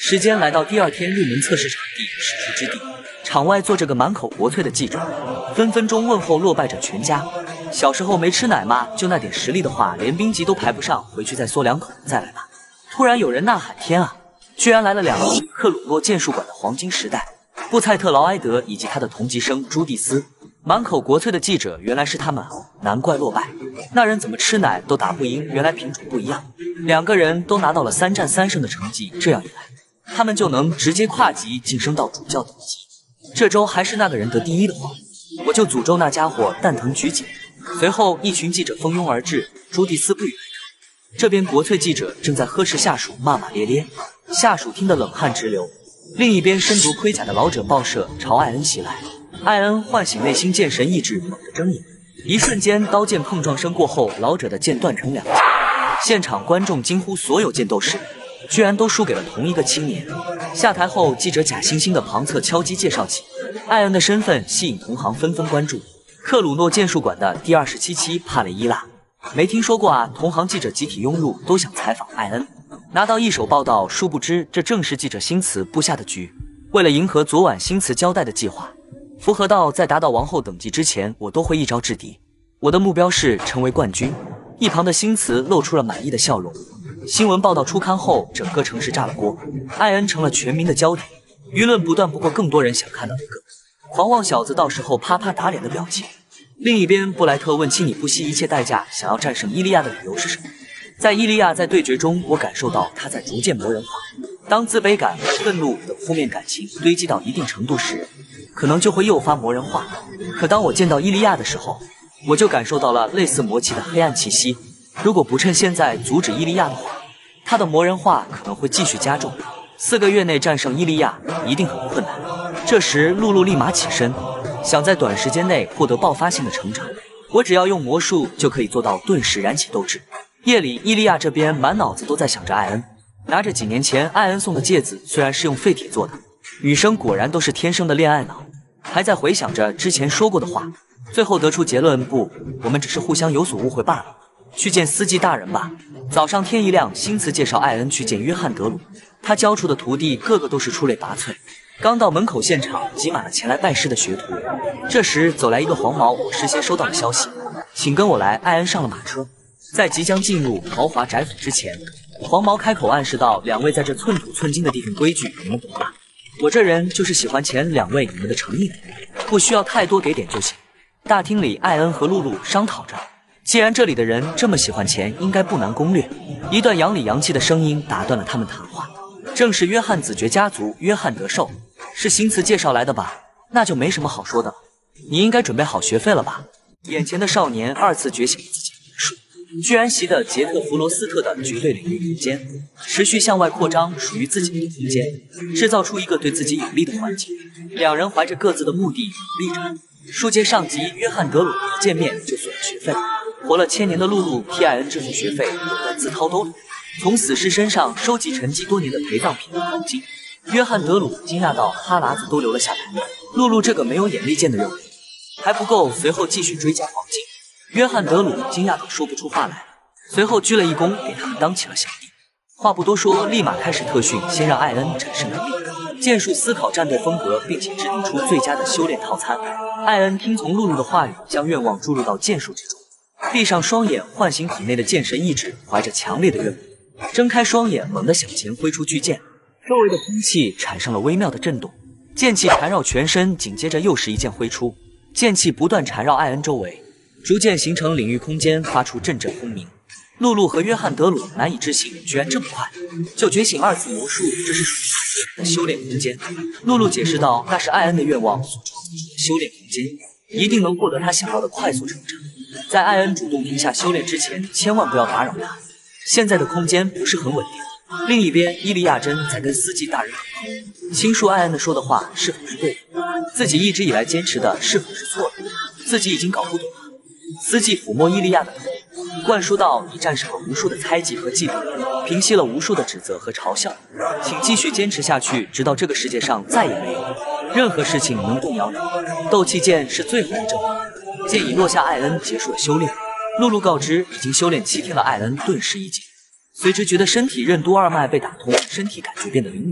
时间来到第二天入门测试场地史书之地，场外坐着个满口国粹的记者，分分钟问候落败者全家。小时候没吃奶吗？就那点实力的话，连兵级都排不上，回去再嗦两口再来吧。突然有人呐喊：天啊！居然来了两个克鲁诺剑术馆的黄金时代，布蔡特劳埃德以及他的同级生朱蒂斯。满口国粹的记者原来是他们啊，难怪落败。那人怎么吃奶都打不赢，原来品种不一样。两个人都拿到了3战3胜的成绩，这样一来，他们就能直接跨级晋升到主教等级。这周还是那个人得第一的话，我就诅咒那家伙蛋疼举起。随后一群记者蜂拥而至，朱蒂斯不予来客。这边国粹记者正在呵斥下属骂骂咧咧，下属听得冷汗直流。另一边身着盔甲的老者报社朝艾恩袭来，艾恩唤醒内心剑神意志，猛地睁眼，一瞬间刀剑碰撞声过后，老者的剑断成两截。现场观众惊呼，所有剑斗士居然都输给了同一个青年。下台后，记者假惺惺的旁侧敲击介绍起艾恩的身份，吸引同行纷纷关注。克鲁诺剑术馆的第27期帕雷伊拉，没听说过啊？同行记者集体涌入，都想采访艾恩，拿到一手报道。殊不知，这正是记者新词布下的局。为了迎合昨晚新词交代的计划，符合到在达到王后等级之前，我都会一招制敌。我的目标是成为冠军。一旁的新词露出了满意的笑容。新闻报道出刊后，整个城市炸了锅，艾恩成了全民的焦点，舆论不断。不过更多人想看到一个狂妄小子到时候啪啪打脸的表情。另一边，布莱特问起你不惜一切代价想要战胜伊利亚的理由是什么？在伊利亚在对决中，我感受到他在逐渐魔人化。当自卑感、愤怒等负面感情堆积到一定程度时，可能就会诱发魔人化。可当我见到伊利亚的时候，我就感受到了类似魔气的黑暗气息。如果不趁现在阻止伊利亚的话，他的魔人化可能会继续加重。4个月内战胜伊利亚一定很困难。这时，露露立马起身，想在短时间内获得爆发性的成长。我只要用魔术就可以做到顿时燃起斗志。夜里，伊利亚这边满脑子都在想着艾恩，拿着几年前艾恩送的戒指，虽然是用废铁做的，女生果然都是天生的恋爱脑，还在回想着之前说过的话。最后得出结论，不，我们只是互相有所误会罢了。去见司机大人吧。早上天一亮，新词介绍艾恩去见约翰德鲁，他教出的徒弟个个都是出类拔萃。刚到门口，现场挤满了前来拜师的学徒。这时走来一个黄毛，我事先收到了消息，请跟我来。艾恩上了马车，在即将进入豪华宅府之前，黄毛开口暗示道：两位在这寸土寸金的地方规矩你们懂吧？我这人就是喜欢前两位你们的诚意，不需要太多，给点就行。大厅里，艾恩和露露商讨着，既然这里的人这么喜欢钱，应该不难攻略。一段洋里洋气的声音打断了他们谈话，正是约翰子爵家族约翰德寿。是新词介绍来的吧？那就没什么好说的了。你应该准备好学费了吧？眼前的少年2次觉醒了自己的魔术，居然习得杰克弗罗斯特的绝对领域空间，持续向外扩张属于自己的空间，制造出一个对自己有利的环境。两人怀着各自的目的努力着。书接上集，约翰德鲁一见面就索要学费，活了1000年的露露替艾恩支付学费，果断自掏兜里，从死士身上收集沉积多年的陪葬品和黄金。约翰德鲁惊讶到哈喇子都流了下来，露露这个没有眼力见的认为还不够，随后继续追加黄金。约翰德鲁惊讶到说不出话来，随后鞠了一躬，给他们当起了小弟。话不多说，立马开始特训，先让艾恩展示能力，剑术思考战斗风格，并且制定出最佳的修炼套餐。艾恩听从露露的话语，将愿望注入到剑术之中，闭上双眼，唤醒体内的剑神意志，怀着强烈的愿望，睁开双眼，猛地向前挥出巨剑。周围的空气产生了微妙的震动，剑气缠绕全身，紧接着又是一剑挥出，剑气不断缠绕艾恩周围，逐渐形成领域空间，发出阵阵轰鸣。露露和约翰德鲁难以置信，居然这么快就觉醒2次魔术，这是属于艾恩的修炼空间。露露解释道，那是艾恩的愿望所创造出的修炼空间，一定能获得他想要的快速成长。在艾恩主动停下修炼之前，千万不要打扰他，现在的空间不是很稳定。另一边，伊利亚珍在跟司机大人讨论，倾述艾恩的说的话是否是对的，自己一直以来坚持的是否是错的，自己已经搞不懂了。司机抚摸伊利亚的头，灌输道：你战胜了无数的猜忌和嫉妒，平息了无数的指责和嘲笑，请继续坚持下去，直到这个世界上再也没有任何事情能动摇你。斗气剑是最好的证明。剑已落下，艾恩结束了修炼。露露告知，已经修炼7天了艾恩顿时一惊，随之觉得身体任督二脉被打通，身体感觉变得灵敏。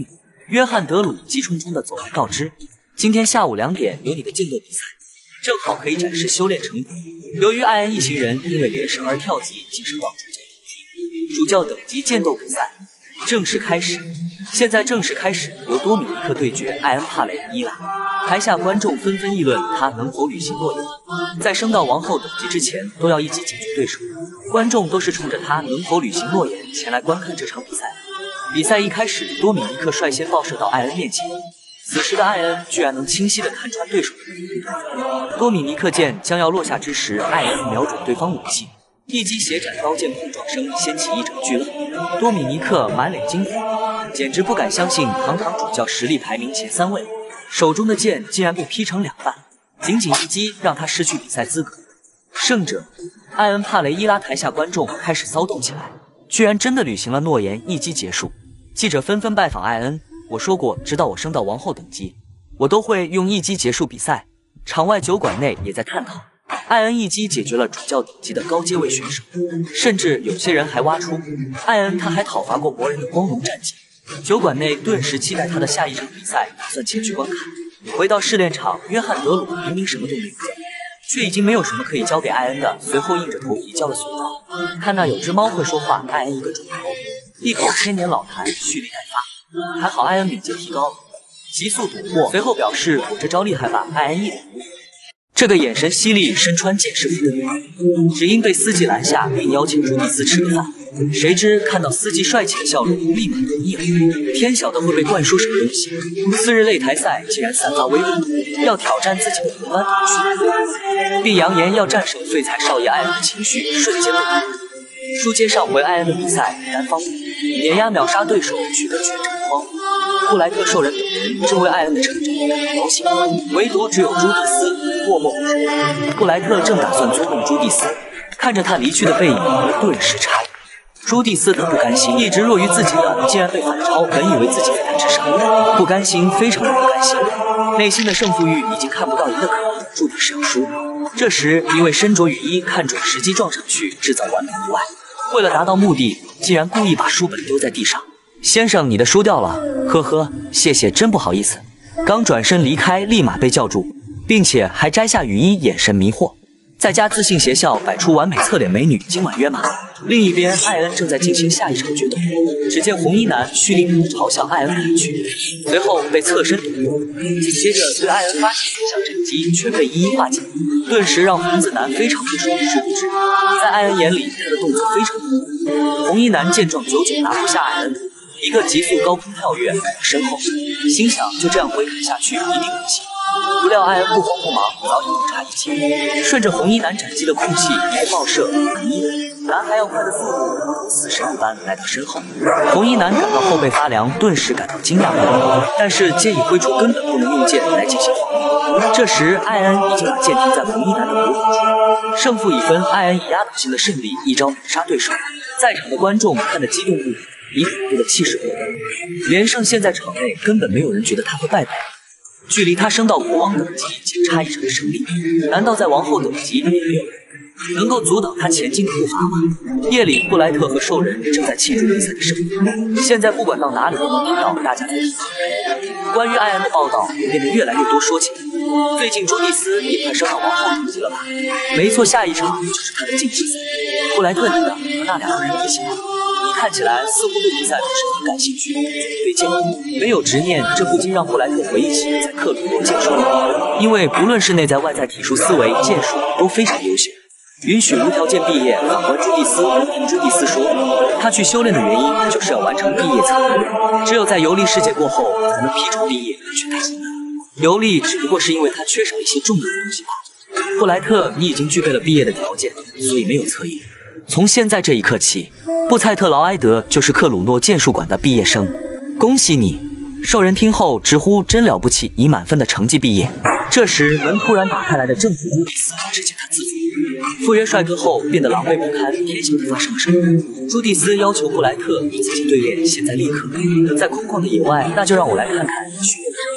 约翰德鲁急冲冲地走来告知，今天下午2点有你的剑斗比赛，正好可以展示修炼成果。由于艾恩一行人因为连胜而跳级晋升到主教等级剑斗比赛正式开始。现在正式开始，由多米尼克对决艾恩帕雷伊拉。台下观众纷纷议论他能否履行诺言，在升到王后等级之前都要一击解决对手。观众都是冲着他能否履行诺言前来观看这场比赛。比赛一开始，多米尼克率先爆射到艾恩面前，此时的艾恩居然能清晰地看穿对手的每一动作。多米尼克剑将要落下之时，艾恩瞄准对方武器，一击斜斩，刀剑碰撞声掀起一整巨浪。多米尼克满脸惊恐，简直不敢相信堂堂主教实力排名前3位，手中的剑竟然被劈成2半，仅仅一击让他失去比赛资格。胜者艾恩帕雷伊拉。台下观众开始骚动起来，居然真的履行了诺言，一击结束。记者纷纷拜访艾恩，我说过，直到我升到王后等级，我都会用一击结束比赛。场外酒馆内也在探讨，艾恩一击解决了主教等级的高阶位选手，甚至有些人还挖出艾恩他还讨伐过魔人的光荣战绩。酒馆内顿时期待他的下一场比赛，打算前去观看。回到试炼场，约翰德鲁明明什么都没有做，却已经没有什么可以交给艾恩的，随后硬着头皮交了损刀。看那有只猫会说话，艾恩一个转头，一口千年老痰蓄力待发。还好艾恩敏捷提高了，急速躲过，随后表示我这招厉害吧，艾恩一脸无语。这个眼神犀利、身穿剑士服的女人，只因被司机拦下，并邀请朱蒂斯吃个饭。谁知看到司机帅气的笑容，立马同意了。天晓得会被灌输什么东西？4日擂台赛竟然散发威武，要挑战自己的同班同学，并扬言要战胜废材少爷艾恩的情绪瞬间被打破。书接上回，艾恩的比赛单方面碾压秒杀对手，取得全场欢呼。布莱特、兽人等人正为艾恩的成长感到高兴，唯独只有朱蒂斯默默不声。布莱特正打算捉弄朱蒂斯，看着他离去的背影，顿时诧异。朱蒂斯的不甘心，一直弱于自己的，竟然被反超，本以为自己在他之上，不甘心，非常的不甘心，内心的胜负欲已经看不到赢的可能，注定是要输。这时，一位身着雨衣，看准时机撞上去，制造完美意外。为了达到目的，竟然故意把书本丢在地上。先生，你的书掉了，呵呵，谢谢，真不好意思。刚转身离开，立马被叫住，并且还摘下雨衣，眼神迷惑。在家自信邪笑，摆出完美侧脸美女，今晚约马。另一边，艾恩正在进行下一场决斗。只见红衣男蓄力朝向艾恩砍去，随后被侧身躲过，紧接着对艾恩发起反向阵击，全被一一化解，顿时让红子男非常不爽。殊不知，在艾恩眼里，他的动作非常猛。红衣男见状，久久拿不下艾恩，一个急速高空跳跃赶到身后，心想就这样挥砍下去一定不行。不料艾恩不慌不忙，早已洞察一切，顺着红衣男斩击的空隙一个爆射，男还要快的速度如死神一般来到身后。红衣男感到后背发凉，顿时感到惊讶，但是剑已挥出，根本不能用剑来进行防御。这时艾恩已经把剑停在红衣男的脖子处，胜负已分，艾恩以压倒性的胜利一招秒杀对手。在场的观众看得激动不已，以恐怖的气势获得连胜。现在场内根本没有人觉得他会败北。距离他升到国王等级仅差1场胜利，难道在王后等级也没有人能够阻挡他前进的步伐吗？夜里，布莱特和兽人正在庆祝比赛的胜利，现在不管到哪里都能听到大家在提关于艾恩的报道变得越来越多，说起来，最近朱蒂斯也快升到王后等级了吧？没错，下一场就是他的晋级赛。布莱特你呢？和那2个人比起来，你看起来似乎对比赛不是很感兴趣，对剑没有执念，这不禁让布莱特回忆起在克鲁罗剑术里，因为不论是内在外在体术思维、剑术都非常优秀，允许无条件毕业。反观朱蒂斯，听朱蒂斯说，他去修炼的原因就是要完成毕业册，只有在游历世界过后才能批准毕业，却太难了。游历只不过是因为他缺少一些重要的东西罢了。布莱特，你已经具备了毕业的条件，所以没有侧翼。从现在这一刻起，布蔡特劳埃德就是克鲁诺剑术馆的毕业生，恭喜你！兽人听后直呼真了不起，以满分的成绩毕业。这时门突然打开来的正是朱蒂斯，只见他自负赴约帅哥后变得狼狈不堪，天晓得发生了什么。朱蒂斯要求布莱特与自己对练，现在立刻。在空旷的野外，那就让我来看看你训练的什么。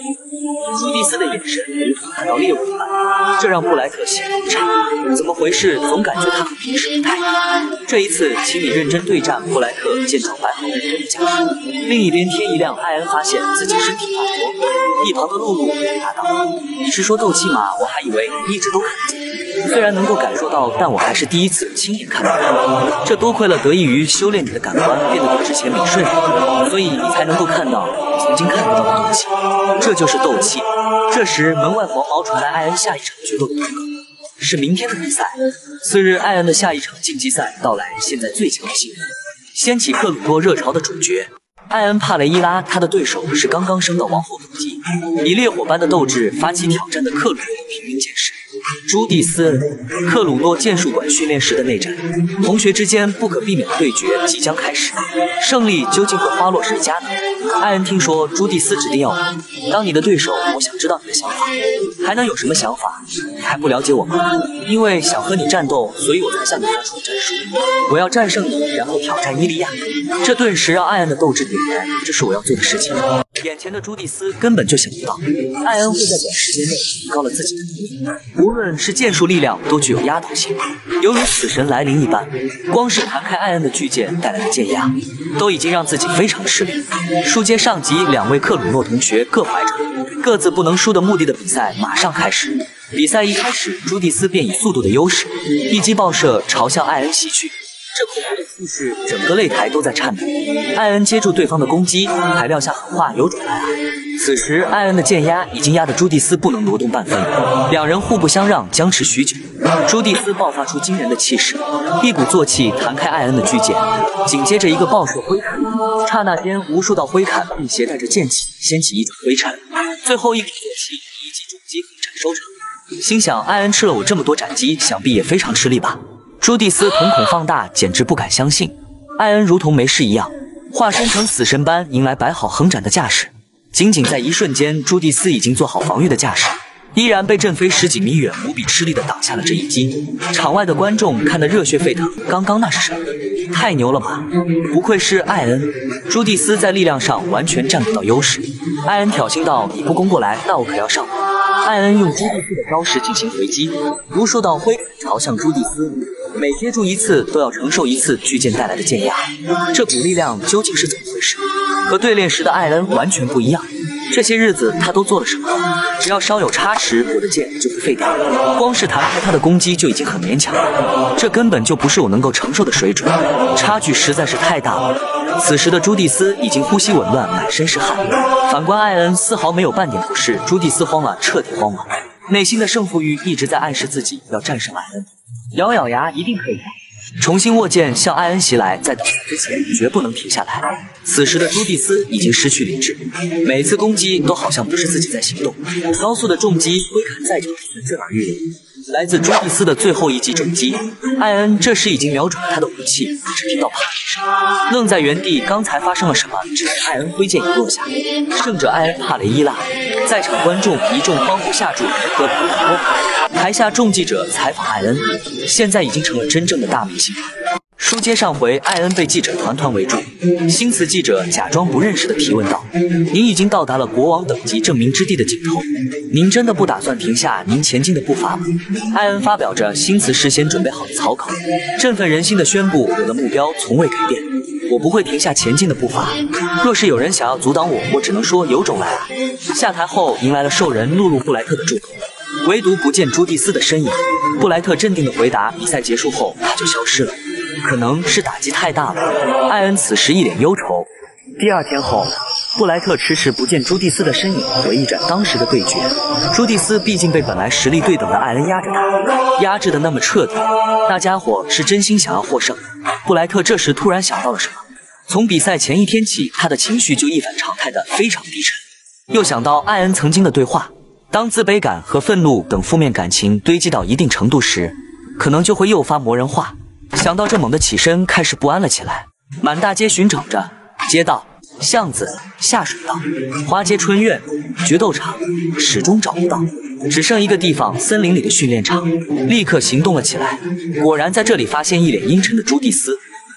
朱蒂斯的眼神如同看到猎物一般，这让布莱特心里一颤。怎么回事？总感觉他和平时不太一样。这一次，请你认真对战。布莱特见状摆好认真的架势。另一边天一亮，艾恩发现自己身体发光，一旁的露露答道：“你是说斗气吗？我还以为你一直都看得见。虽然能够感受到，但我还是第一次亲眼看到。这多亏了得益于修炼你的感官变得比之前敏锐了，所以你才能够看到你曾经看不到的东西。这就是斗气。”这时，门外黄毛传来艾恩下一场决斗的通告，是明天的比赛。次日，艾恩的下一场竞技赛到来，现在最强的新人，掀起克鲁多热潮的主角艾恩·帕雷伊拉，他的对手是刚刚升到王后等级，以烈火般的斗志发起挑战的克鲁多平民剑士朱蒂斯。克鲁多剑术馆训练时的内战，同学之间不可避免的对决即将开始，胜利究竟会花落谁家呢？艾恩听说朱蒂斯指定要我当你的对手，我想知道你的想法，还能有什么想法？你还不了解我吗？因为想和你战斗，所以我才向你发出战术。我要战胜你，然后挑战伊利亚。这顿时让艾恩的斗志点燃，这是我要做的事情。眼前的朱蒂斯根本就想不到，艾恩会在短时间内提高了自己的能力，无论是剑术力量都具有压倒性，犹如死神来临一般。光是弹开艾恩的巨剑带来的剑压，都已经让自己非常吃力。书接上集，两位克鲁诺同学各怀着各自不能输的目的的比赛马上开始。比赛一开始，朱蒂斯便以速度的优势，一击爆射朝向艾恩袭去。这恐怖的气势，整个擂台都在颤抖。艾恩接住对方的攻击，还撂下狠话：“有种来啊！”此时，艾恩的剑压已经压得朱蒂斯不能挪动半分，两人互不相让，僵持许久。朱蒂斯爆发出惊人的气势，一鼓作气弹开艾恩的巨剑，紧接着一个爆射挥砍，刹那间无数道挥砍并携带着剑气掀起一种灰尘，最后一鼓作气，一记重击横斩收场。心想，艾恩吃了我这么多斩击，想必也非常吃力吧。朱蒂斯瞳孔放大，简直不敢相信，艾恩如同没事一样，化身成死神般迎来摆好横斩的架势。仅仅在一瞬间，朱蒂斯已经做好防御的架势，依然被震飞10几米远，无比吃力地挡下了这一击。场外的观众看得热血沸腾，刚刚那是什么？太牛了吧！不愧是艾恩。朱蒂斯在力量上完全占不到优势。艾恩挑衅道：“你不攻过来，那我可要上门。”艾恩用朱蒂斯的招式进行回击，无数道挥砍朝向朱蒂斯，每接住一次都要承受一次巨剑带来的剑压。这股力量究竟是怎么回事？和对练时的艾恩完全不一样。这些日子他都做了什么？只要稍有差池，我的剑就会废掉。光是弹开他的攻击就已经很勉强了，这根本就不是我能够承受的水准，差距实在是太大了。此时的朱蒂斯已经呼吸紊乱，满身是汗。反观艾恩，丝毫没有半点不适。朱蒂斯慌了，彻底慌了，内心的胜负欲一直在暗示自己要战胜艾恩，咬咬牙一定可以。重新握剑向艾恩袭来，在倒下之前绝不能停下来。此时的朱蒂斯已经失去理智，每次攻击都好像不是自己在行动，高速的重击挥砍在场随之而愈。来自朱蒂斯的最后一击重击，艾恩这时已经瞄准了他的武器，只听到啪一声，愣在原地。刚才发生了什么？只见艾恩挥剑已落下，胜者艾恩·帕雷伊拉。在场观众一众欢呼下注，和盘盘多盘。台下众记者采访艾恩，现在已经成了真正的大明星。书接上回，艾恩被记者团团围住，新词记者假装不认识的提问道：“您已经到达了国王等级证明之地的尽头，您真的不打算停下您前进的步伐吗？”艾恩发表着新词事先准备好的草稿，振奋人心的宣布：“我的目标从未改变，我不会停下前进的步伐。若是有人想要阻挡我，我只能说有种来啊！”下台后迎来了兽人露露布莱特的助攻，唯独不见朱蒂斯的身影。布莱特镇定的回答：“比赛结束后他就消失了。”可能是打击太大了，艾恩此时一脸忧愁。第二天后，布莱特迟迟不见朱蒂斯的身影，回忆着当时的对决。朱蒂斯毕竟被本来实力对等的艾恩压着他，压制的那么彻底，那家伙是真心想要获胜。布莱特这时突然想到了什么，从比赛前一天起，他的情绪就一反常态的非常低沉。又想到艾恩曾经的对话，当自卑感和愤怒等负面感情堆积到一定程度时，可能就会诱发魔人化。想到这，猛地起身，开始不安了起来。满大街寻找着，街道、巷子、下水道、花街春院、决斗场，始终找不到。只剩一个地方，森林里的训练场。立刻行动了起来，果然在这里发现一脸阴沉的朱蒂斯。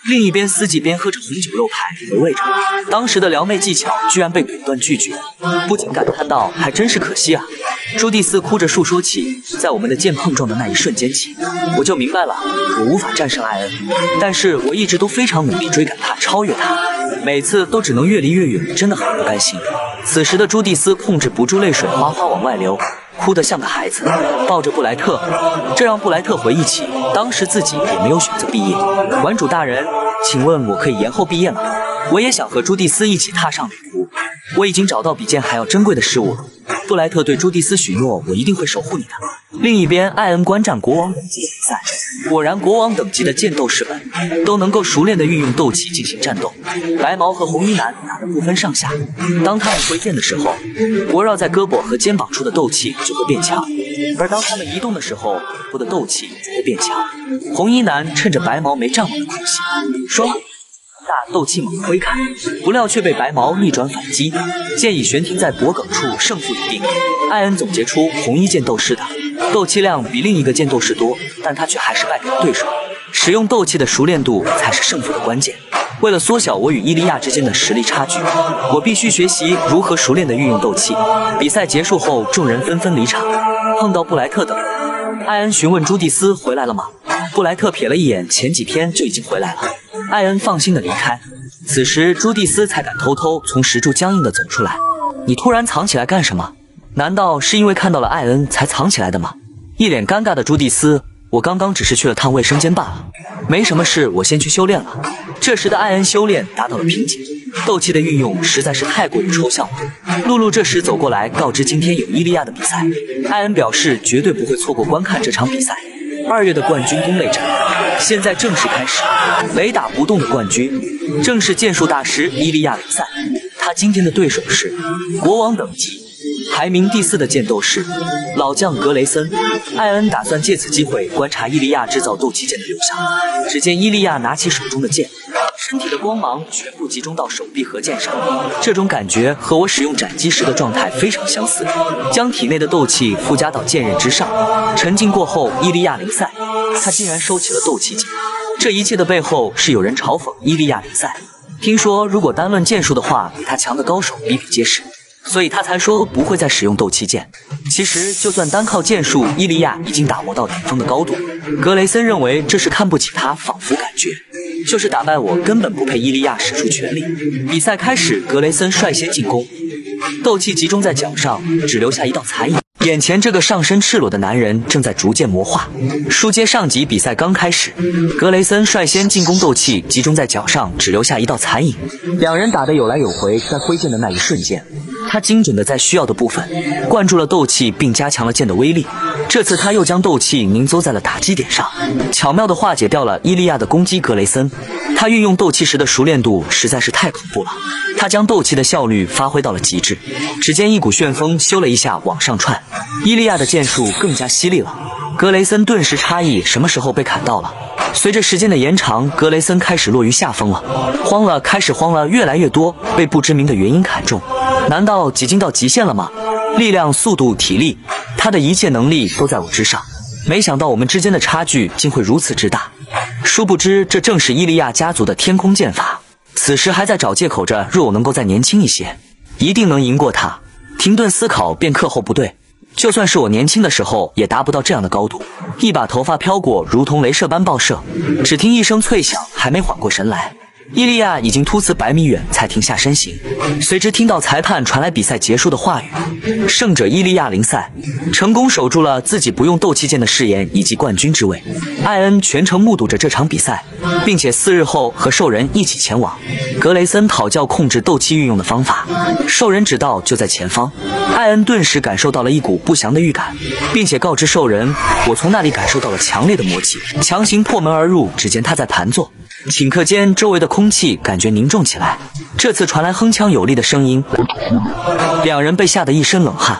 另一边，司机边喝着红酒肉排回味着，当时的撩妹技巧居然被果断拒绝，不禁感叹道：“还真是可惜啊！”朱蒂斯哭着述说起，在我们的剑碰撞的那一瞬间起，我就明白了，我无法战胜艾恩，但是我一直都非常努力追赶他，超越他，每次都只能越离越远，真的很不甘心。此时的朱蒂斯控制不住泪水哗哗往外流，哭得像个孩子，抱着布莱特，这让布莱特回忆起当时自己也没有选择毕业。馆主大人，请问我可以延后毕业吗？我也想和朱蒂斯一起踏上旅途，我已经找到比剑还要珍贵的事物了。布莱特对朱蒂斯许诺，我一定会守护你的。另一边，艾恩观战国王等级的比赛，果然国王等级的剑斗士们都能够熟练地运用斗气进行战斗。白毛和红衣男打得不分上下，当他们挥剑的时候，围绕在胳膊和肩膀处的斗气就会变强，而当他们移动的时候，腹部的斗气就会变强。红衣男趁着白毛没站稳的空隙，双大斗气猛挥开，不料却被白毛逆转反击，剑已悬停在脖颈处，胜负已定。艾恩总结出红衣剑斗士的斗气量比另一个剑斗士多，但他却还是败给了对手。使用斗气的熟练度才是胜负的关键。为了缩小我与伊利亚之间的实力差距，我必须学习如何熟练地运用斗气。比赛结束后，众人纷纷离场。碰到布莱特等人，艾恩询问朱蒂斯回来了吗？布莱特瞥了一眼，前几天就已经回来了。艾恩放心地离开。此时朱蒂斯才敢偷偷从石柱僵硬地走出来。你突然藏起来干什么？难道是因为看到了艾恩才藏起来的吗？一脸尴尬的朱蒂斯，我刚刚只是去了趟卫生间罢了，没什么事，我先去修炼了。这时的艾恩修炼达到了瓶颈，斗气的运用实在是太过于抽象了。露露这时走过来告知今天有伊利亚的比赛，艾恩表示绝对不会错过观看这场比赛。2月的冠军宫内战现在正式开始，雷打不动的冠军正是剑术大师伊利亚林赛，他今天的对手是国王等级排名第4的剑斗士老将格雷森。艾恩打算借此机会观察伊利亚制造斗气剑的流向。只见伊利亚拿起手中的剑，身体的光芒全部集中到手臂和剑上，这种感觉和我使用斩击时的状态非常相似。将体内的斗气附加到剑刃之上，沉浸过后，伊利亚林赛他竟然收起了斗气剑。这一切的背后是有人嘲讽伊利亚林赛，听说如果单论剑术的话，比他强的高手比比皆是，所以他才说不会再使用斗气剑。其实就算单靠剑术，伊利亚已经打磨到顶峰的高度。格雷森认为这是看不起他，仿佛感觉就是打败我根本不配伊利亚使出全力。比赛开始，格雷森率先进攻，斗气集中在脚上，只留下一道残影。眼前这个上身赤裸的男人正在逐渐魔化。书接上集，比赛刚开始，格雷森率先进攻，斗气集中在脚上，只留下一道残影。两人打得有来有回，在挥剑的那一瞬间，他精准地在需要的部分灌注了斗气，并加强了剑的威力。这次他又将斗气凝缩在了打击点上，巧妙地化解掉了伊利亚的攻击。格雷森他运用斗气时的熟练度实在是太恐怖了，他将斗气的效率发挥到了极致。只见一股旋风咻了一下往上窜，伊利亚的剑术更加犀利了。格雷森顿时诧异，什么时候被砍到了？随着时间的延长，格雷森开始落于下风了，开始慌了，越来越多，被不知名的原因砍中。难道几经到极限了吗？力量、速度、体力，他的一切能力都在我之上。没想到我们之间的差距竟会如此之大。殊不知，这正是伊利亚家族的天空剑法。此时还在找借口着，若我能够再年轻一些，一定能赢过他。停顿思考，便课后不对，就算是我年轻的时候，也达不到这样的高度。一把头发飘过，如同雷射般爆射，只听一声脆响，还没缓过神来，伊利亚已经突刺100米远才停下身形。随之听到裁判传来比赛结束的话语，胜者伊利亚林赛，成功守住了自己不用斗气剑的誓言以及冠军之位。艾恩全程目睹着这场比赛，并且4日后和兽人一起前往格雷森讨教控制斗气运用的方法。兽人指道就在前方，艾恩顿时感受到了一股不祥的预感，并且告知兽人，我从那里感受到了强烈的魔气，强行破门而入。只见他在盘坐，顷刻间周围的空气感觉凝重起来，这次传来铿锵有力的声音，两人被吓得一身冷汗。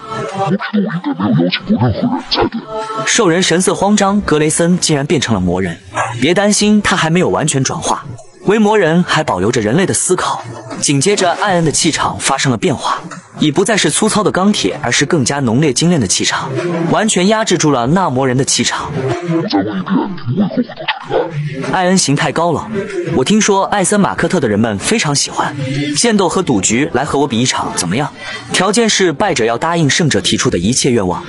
兽人神色慌张，格雷森竟然变成了魔人。别担心，他还没有完全转化，为魔人还保留着人类的思考。紧接着艾恩的气场发生了变化， 已不再是粗糙的钢铁，而是更加浓烈精炼的气场，完全压制住了那魔人的气场。艾恩形态高冷，我听说艾森马克特的人们非常喜欢。剑斗和赌局，来和我比一场怎么样？条件是败者要答应胜者提出的一切愿望。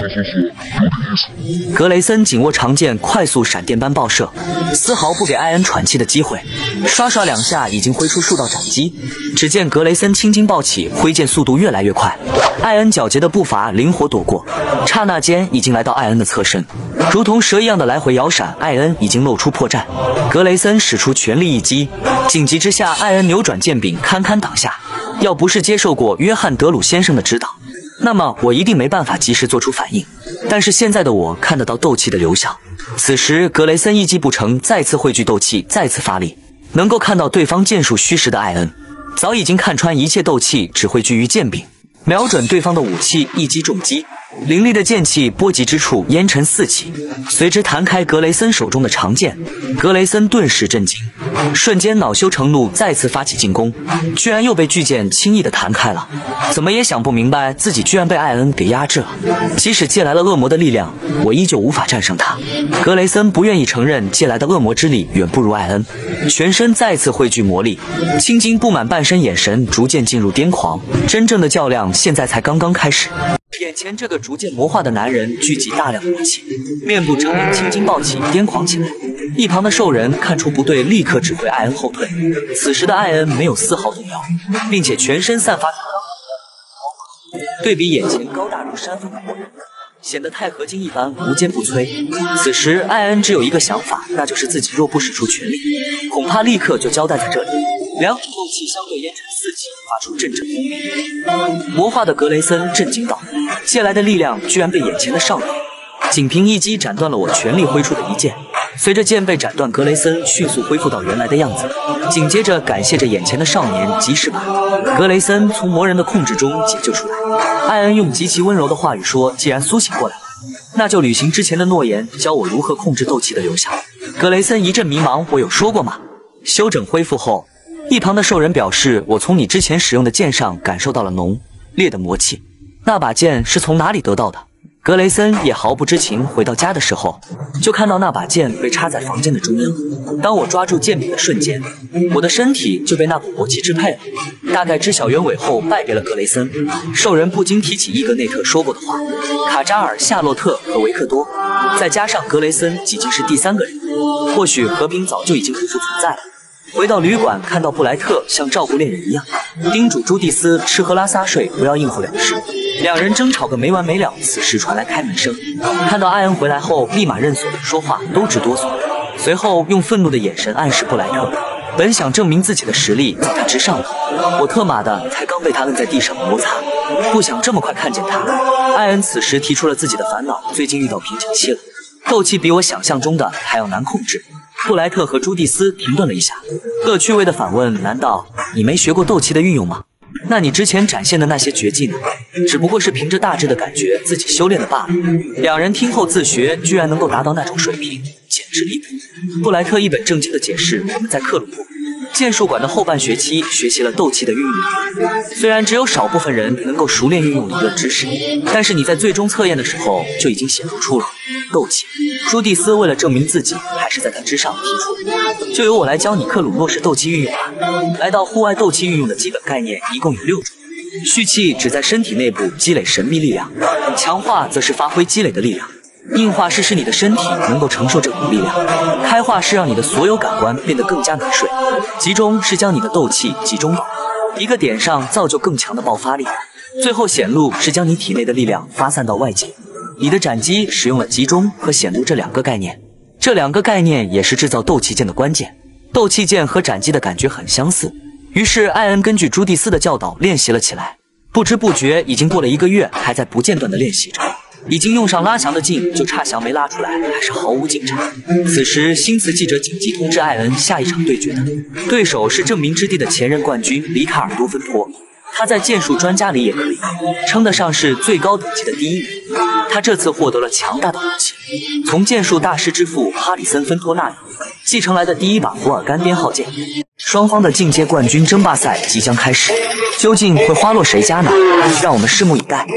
格雷森紧握长剑，快速闪电般爆射，丝毫不给艾恩喘气的机会。刷刷两下，已经挥出数道斩击。只见格雷森青筋暴起，挥剑速度越来越快。艾恩矫捷的步伐灵活躲过，刹那间已经来到艾恩的侧身，如同蛇一样的来回摇闪。艾恩已经露出破绽，格雷森使出全力一击，紧急之下，艾恩扭转剑柄，堪堪挡下。要不是接受过约翰德鲁先生的指导，那么我一定没办法及时做出反应。但是现在的我看得到斗气的流向。此时格雷森一击不成，再次汇聚斗气，再次发力，能够看到对方剑术虚实的艾恩，早已经看穿一切斗气只汇聚于剑柄，瞄准对方的武器一击重击。凌厉的剑气波及之处，烟尘四起，随之弹开格雷森手中的长剑。格雷森顿时震惊，瞬间恼羞成怒，再次发起进攻，居然又被巨剑轻易的弹开了。怎么也想不明白，自己居然被艾恩给压制了。即使借来了恶魔的力量，我依旧无法战胜他。格雷森不愿意承认借来的恶魔之力远不如艾恩，全身再次汇聚魔力，青筋布满半身，眼神逐渐进入癫狂。真正的较量现在才刚刚开始。眼前这个逐渐魔化的男人聚集大量魔气，面部狰狞，青筋暴起，癫狂起来。一旁的兽人看出不对，立刻指挥艾恩后退。此时的艾恩没有丝毫动摇，并且全身散发出对比眼前高大如山峰的魔人，显得钛合金一般无坚不摧。此时艾恩只有一个想法，那就是自己若不使出全力，恐怕立刻就交代在这里。两股斗气相对，烟尘四起，发出阵阵轰鸣。魔化的格雷森震惊道：借来的力量居然被眼前的少年仅凭一击斩断了我全力挥出的一剑。随着剑被斩断，格雷森迅速恢复到原来的样子，紧接着感谢着眼前的少年及时把格雷森从魔人的控制中解救出来。艾恩用极其温柔的话语说：既然苏醒过来了，那就履行之前的诺言，教我如何控制斗气的流向。格雷森一阵迷茫，我有说过吗？休整恢复后，一旁的兽人表示，我从你之前使用的剑上感受到了浓烈的魔气，那把剑是从哪里得到的？格雷森也毫不知情。回到家的时候，就看到那把剑被插在房间的中央。当我抓住剑柄的瞬间，我的身体就被那股魔气支配了。大概知晓原委后，败给了格雷森。兽人不禁提起伊格内特说过的话：卡扎尔、夏洛特和维克多，再加上格雷森，几经是第三个人。或许和平早就已经不复存在了。回到旅馆，看到布莱特像照顾恋人一样，叮嘱朱蒂斯吃喝拉撒睡不要应付了事。两人争吵个没完没了。此时传来开门声，看到艾恩回来后，立马认锁，说话都直哆嗦。随后用愤怒的眼神暗示布莱特，本想证明自己的实力在他之上的，我特马的才刚被他摁在地上摩擦，不想这么快看见他。艾恩此时提出了自己的烦恼，最近遇到瓶颈期了，斗气比我想象中的还要难控制。布莱特和朱蒂斯停顿了一下，恶趣味的反问：难道你没学过斗气的运用吗？那你之前展现的那些绝技呢？只不过是凭着大致的感觉自己修炼的罢了。两人听后自学，居然能够达到那种水平，简直离谱。布莱特一本正经的解释：我们在克鲁布剑术馆的后半学期学习了斗气的运用理论，虽然只有少部分人能够熟练运用理论知识，但是你在最终测验的时候就已经显露出了斗气。朱蒂斯为了证明自己还是在他之上，提出就由我来教你克鲁诺式斗气运用吧。来到户外，斗气运用的基本概念一共有6种。蓄气只在身体内部积累神秘力量，强化则是发挥积累的力量，硬化是使你的身体能够承受这股力量，开化是让你的所有感官变得更加敏锐，集中是将你的斗气集中到一个点上，造就更强的爆发力，最后显露是将你体内的力量发散到外界。你的斩击使用了集中和显露这2个概念，这2个概念也是制造斗气剑的关键。斗气剑和斩击的感觉很相似，于是艾恩根据朱蒂斯的教导练习了起来。不知不觉已经过了1个月，还在不间断的练习着。已经用上拉翔的劲，就差翔没拉出来，还是毫无进展。此时新词记者紧急通知艾恩，下一场对决的对手是证明之地的前任冠军里卡尔多芬托。 他在剑术专家里也可以称得上是最高等级的第一人。他这次获得了强大的武器，从剑术大师之父哈里森·芬托那里继承来的第一把福尔甘编号剑。双方的进阶冠军争霸赛即将开始，究竟会花落谁家呢？让我们拭目以待。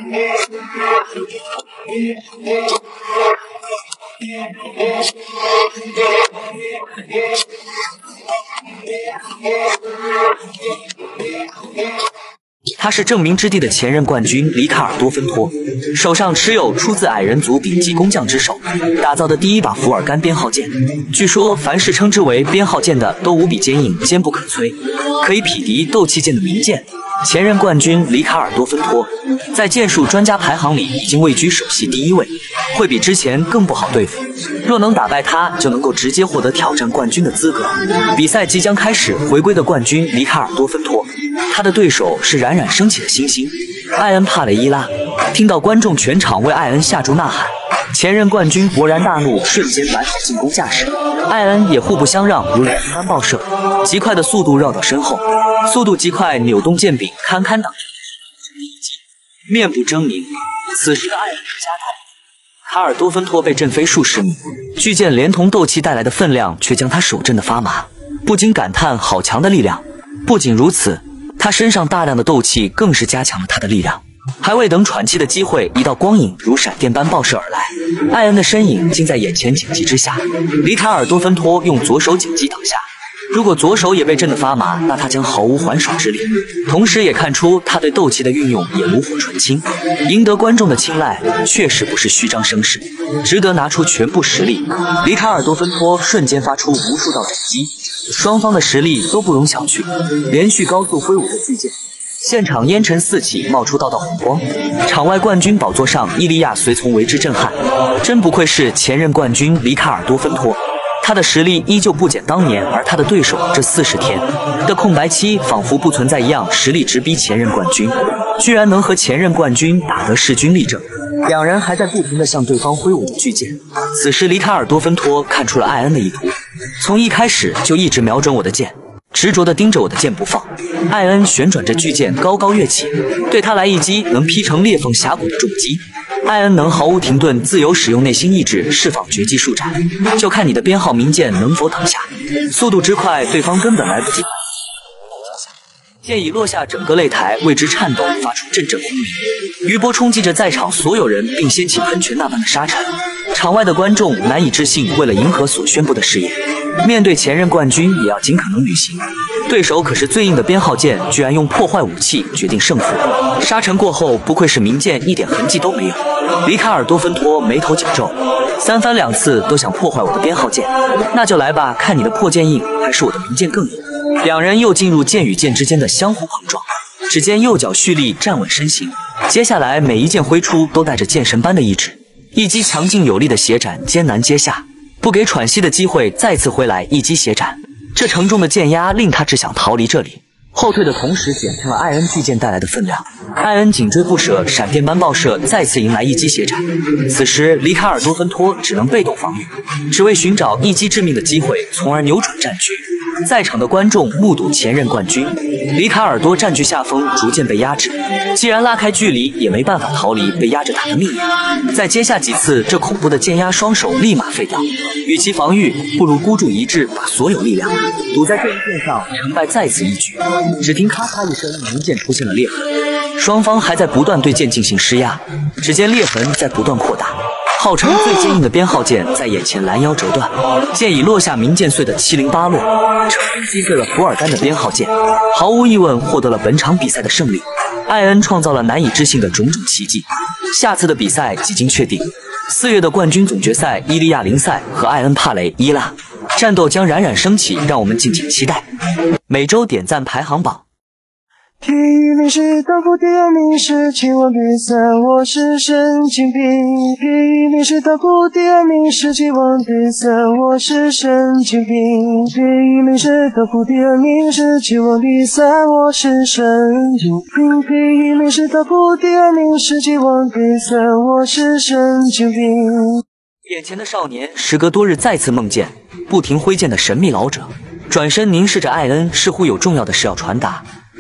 他是证明之地的前任冠军里卡尔多·芬托，手上持有出自矮人族顶级工匠之手打造的第一把福尔甘编号剑。据说，凡是称之为编号剑的都无比坚硬，坚不可摧，可以匹敌斗气剑的名剑。前任冠军里卡尔多·芬托在剑术专家排行里已经位居首席第1位，会比之前更不好对付。若能打败他，就能够直接获得挑战冠军的资格。比赛即将开始，回归的冠军里卡尔多·芬托，他的对手是冉冉升起的新星艾恩·帕雷伊拉。听到观众全场为艾恩下注呐喊，前任冠军勃然大怒，瞬间摆好进攻架势。艾恩也互不相让，如雷般爆射，极快的速度绕到身后，速度极快，扭动剑柄堪堪挡住一击，面部狰狞。此时的艾恩加大，卡尔多芬托被震飞数十米，巨剑连同斗气带来的分量却将他手震得发麻，不禁感叹好强的力量。不仅如此，他身上大量的斗气更是加强了他的力量。还未等喘气的机会，一道光影如闪电般爆射而来，艾恩的身影竟在眼前紧急之下。里卡尔多芬托用左手紧急挡下，如果左手也被震得发麻，那他将毫无还手之力。同时也看出他对斗气的运用也炉火纯青，赢得观众的青睐确实不是虚张声势，值得拿出全部实力。里卡尔多芬托瞬间发出无数道斩击，双方的实力都不容小觑，连续高速挥舞着巨剑，现场烟尘四起，冒出道道红光。场外冠军宝座上，伊利亚随从为之震撼，真不愧是前任冠军里卡尔多芬托，他的实力依旧不减当年，而他的对手这40天的空白期仿佛不存在一样，实力直逼前任冠军，居然能和前任冠军打得势均力正。两人还在不停地向对方挥舞着巨剑。此时里卡尔多芬托看出了艾恩的意图，从一开始就一直瞄准我的剑，执着地盯着我的剑不放。艾恩旋转着巨剑高高跃起，对他来一击能劈成裂缝峡谷的重击。艾恩能毫无停顿自由使用内心意志释放绝技术斩，就看你的编号名剑能否挡下。速度之快，对方根本来不及反应。剑已落下，整个擂台为之颤抖，发出阵阵轰鸣，余波冲击着在场所有人，并掀起喷泉那般的沙尘。场外的观众难以置信，为了迎合所宣布的誓言，面对前任冠军也要尽可能履行。对手可是最硬的编号剑，居然用破坏武器决定胜负。沙尘过后，不愧是名剑，一点痕迹都没有。里卡尔多芬托眉头紧皱，三番两次都想破坏我的编号剑，那就来吧，看你的破剑硬还是我的名剑更硬。两人又进入剑与剑之间的相互碰撞，只见右脚蓄力站稳身形，接下来每一剑挥出都带着剑神般的意志，一击强劲有力的斜斩艰难接下，不给喘息的机会，再次挥来一击斜斩。这沉重的剑压令他只想逃离这里，后退的同时减轻了艾恩巨剑带来的分量。艾恩紧追不舍，闪电般爆射，再次迎来一击斜斩。此时里卡尔多芬托只能被动防御，只为寻找一击致命的机会，从而扭转战局。在场的观众目睹前任冠军里卡尔多占据下风，逐渐被压制。既然拉开距离，也没办法逃离被压着打的命运。再接下几次，这恐怖的剑压双手立马废掉。与其防御，不如孤注一掷，把所有力量赌在这一剑上，成败在此一举。只听咔嚓一声，名剑出现了裂痕，双方还在不断对剑进行施压，只见裂痕在不断扩大。号称最坚硬的编号剑在眼前拦腰折断，剑已落下，名剑碎得七零八落，成功击碎了福尔甘的编号剑，毫无疑问获得了本场比赛的胜利。艾恩创造了难以置信的种种奇迹，下次的比赛几经确定，4月的冠军总决赛，伊利亚林赛和艾恩帕雷伊拉战斗将冉冉升起，让我们敬请期待。每周点赞排行榜。 体育名师当铺第2名是千万比赛，我是神经病。体育名师当铺第2名是千万比赛，我是神经病。体育名师当铺第2名是千万比赛，我是神经病。体育名师当铺第2名是千万比赛，我是神经病。 眼前的少年时隔多日再次梦见不停挥剑的神秘老者，转身凝视着艾恩，似乎有重要的事要传达。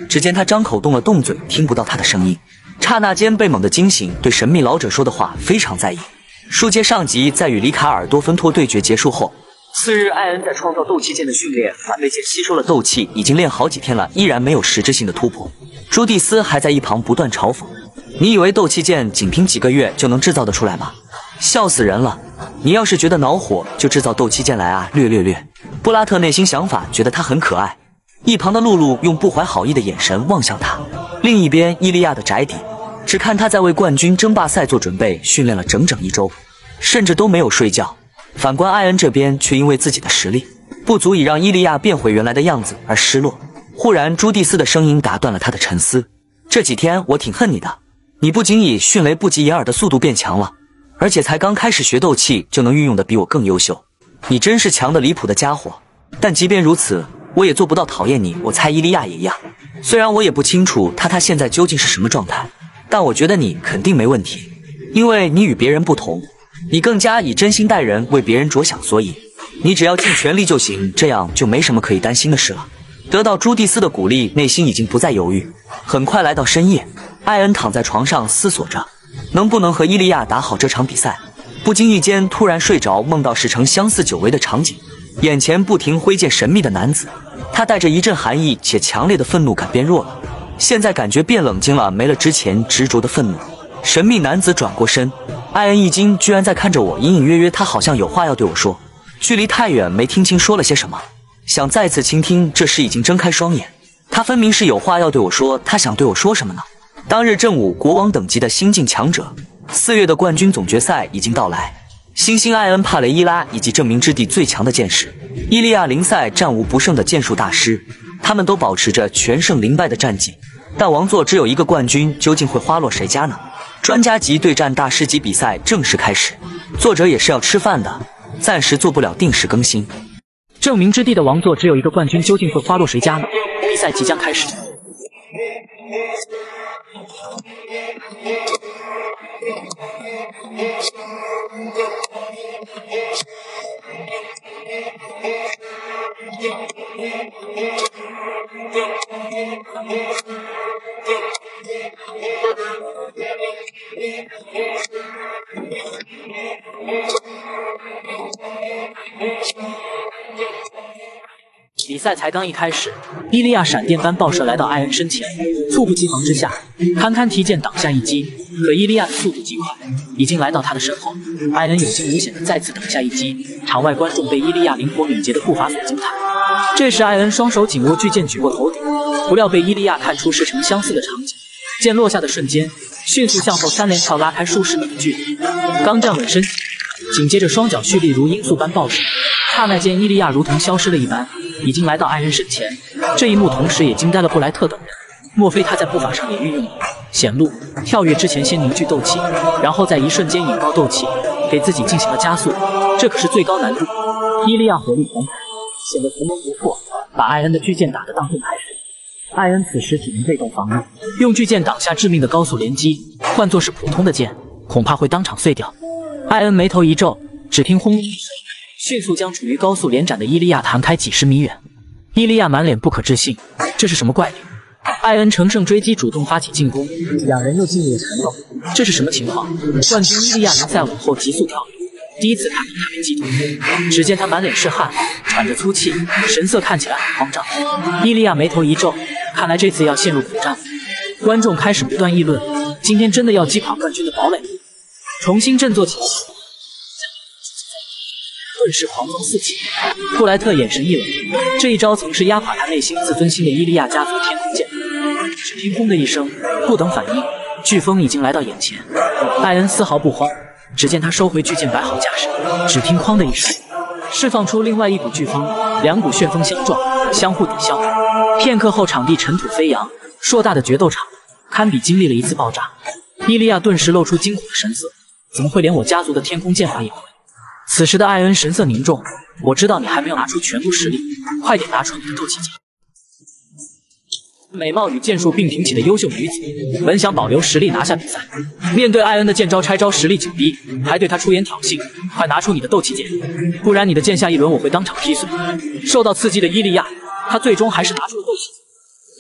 只见他张口动了动嘴，听不到他的声音。刹那间被猛地惊醒，对神秘老者说的话非常在意。书接上集，在与里卡尔多芬托对决结束后，次日艾恩在创造斗气剑的训练，反被剑吸收了斗气，已经练好几天了，依然没有实质性的突破。朱蒂斯还在一旁不断嘲讽：“你以为斗气剑仅凭几个月就能制造得出来吗？笑死人了！你要是觉得恼火，就制造斗气剑来啊！”略。布拉特内心想法觉得他很可爱。一旁的露露用不怀好意的眼神望向他。另一边，伊利亚的宅邸，只看他在为冠军争霸赛做准备，训练了整整1周，甚至都没有睡觉。反观艾恩这边，却因为自己的实力不足以让伊利亚变回原来的样子而失落。忽然，朱蒂斯的声音打断了他的沉思：“这几天我挺恨你的，你不仅以迅雷不及掩耳的速度变强了，而且才刚开始学斗气就能运用的比我更优秀，你真是强的离谱的家伙。但即便如此，我也做不到讨厌你。我猜伊利亚也一样，虽然我也不清楚他现在究竟是什么状态，但我觉得你肯定没问题，因为你与别人不同，你更加以真心待人，为别人着想，所以你只要尽全力就行，这样就没什么可以担心的事了。”得到朱蒂斯的鼓励，内心已经不再犹豫。很快来到深夜，艾恩躺在床上思索着能不能和伊利亚打好这场比赛。不经意间突然睡着，梦到10成相似久违的场景，眼前不停挥剑神秘的男子，他带着一阵寒意且强烈的愤怒感变弱了，现在感觉变冷静了，没了之前执着的愤怒。神秘男子转过身，艾恩一惊，居然在看着我，隐隐约约他好像有话要对我说，距离太远没听清说了些什么，想再次倾听，这时已经睁开双眼。他分明是有话要对我说，他想对我说什么呢？当日正午，国王等级的新晋强者，4月的冠军总决赛已经到来。新星艾恩、帕雷伊拉以及证明之地最强的剑士伊利亚、林赛战无不胜的剑术大师，他们都保持着全胜0败的战绩。但王座只有一个冠军，究竟会花落谁家呢？专家级对战大师级比赛正式开始，作者也是要吃饭的，暂时做不了定时更新。 证明之地的王座只有一个冠军，究竟会花落谁家呢？比赛即将开始。比赛才刚一开始，伊利亚闪电般爆射来到艾恩身前，猝不及防之下，堪堪提剑挡下一击。可伊利亚的速度极快，已经来到他的身后。艾恩有惊无险的再次挡下一击，场外观众被伊利亚灵活敏捷的步伐所惊叹。这时艾恩双手紧握巨剑举过头顶，不料被伊利亚看出10成相似的场景。剑落下的瞬间，迅速向后3连跳拉开数10米的距离，刚站稳身体，紧接着双脚蓄力如音速般爆射，刹那间伊利亚如同消失了一般，已经来到艾恩身前。这一幕同时也惊呆了布莱特等人，莫非他在步伐上也运用了显露跳跃之前先凝聚斗气，然后在一瞬间引爆斗气，给自己进行了加速，这可是最高难度。伊利亚火力全开，显得从容不迫，把艾恩的巨剑打得当盾牌似的。艾恩此时只能被动防御，用巨剑挡下致命的高速连击，换作是普通的剑，恐怕会当场碎掉。艾恩眉头一皱，只听轰一声，迅速将处于高速连斩的伊利亚弹开几10米远。伊利亚满脸不可置信，这是什么怪力？艾恩乘胜追击，主动发起进攻，两人又进入了缠斗，这是什么情况？冠军伊利亚林赛午后急速跳跃，第一次看到他被击退，只见他满脸是汗，喘着粗气，神色看起来很慌张。伊利亚眉头一皱，看来这次要陷入苦战。观众开始不断议论，今天真的要击垮冠军的堡垒了。重新振作起来，顿时狂风四起。布莱特眼神一冷，这一招曾是压垮他内心自尊心的伊利亚家族天空剑。只听轰的一声，不等反应，飓风已经来到眼前。艾恩丝毫不慌，只见他收回巨剑摆好架势，只听哐的一声，释放出另外一股飓风，两股旋风相撞，相互抵消。片刻后，场地尘土飞扬，硕大的决斗场堪比经历了一次爆炸。伊利亚顿时露出惊恐的神色，怎么会连我家族的天空剑法也会？此时的艾恩神色凝重，我知道你还没有拿出全部实力，快点拿出你的斗气剑。美貌与剑术并挺起的优秀女子，本想保留实力拿下比赛，面对艾恩的剑招拆招实力紧逼，还对他出言挑衅，快拿出你的斗气剑，不然你的剑下一轮我会当场劈碎。受到刺激的伊利亚，他最终还是拿出了斗气剑。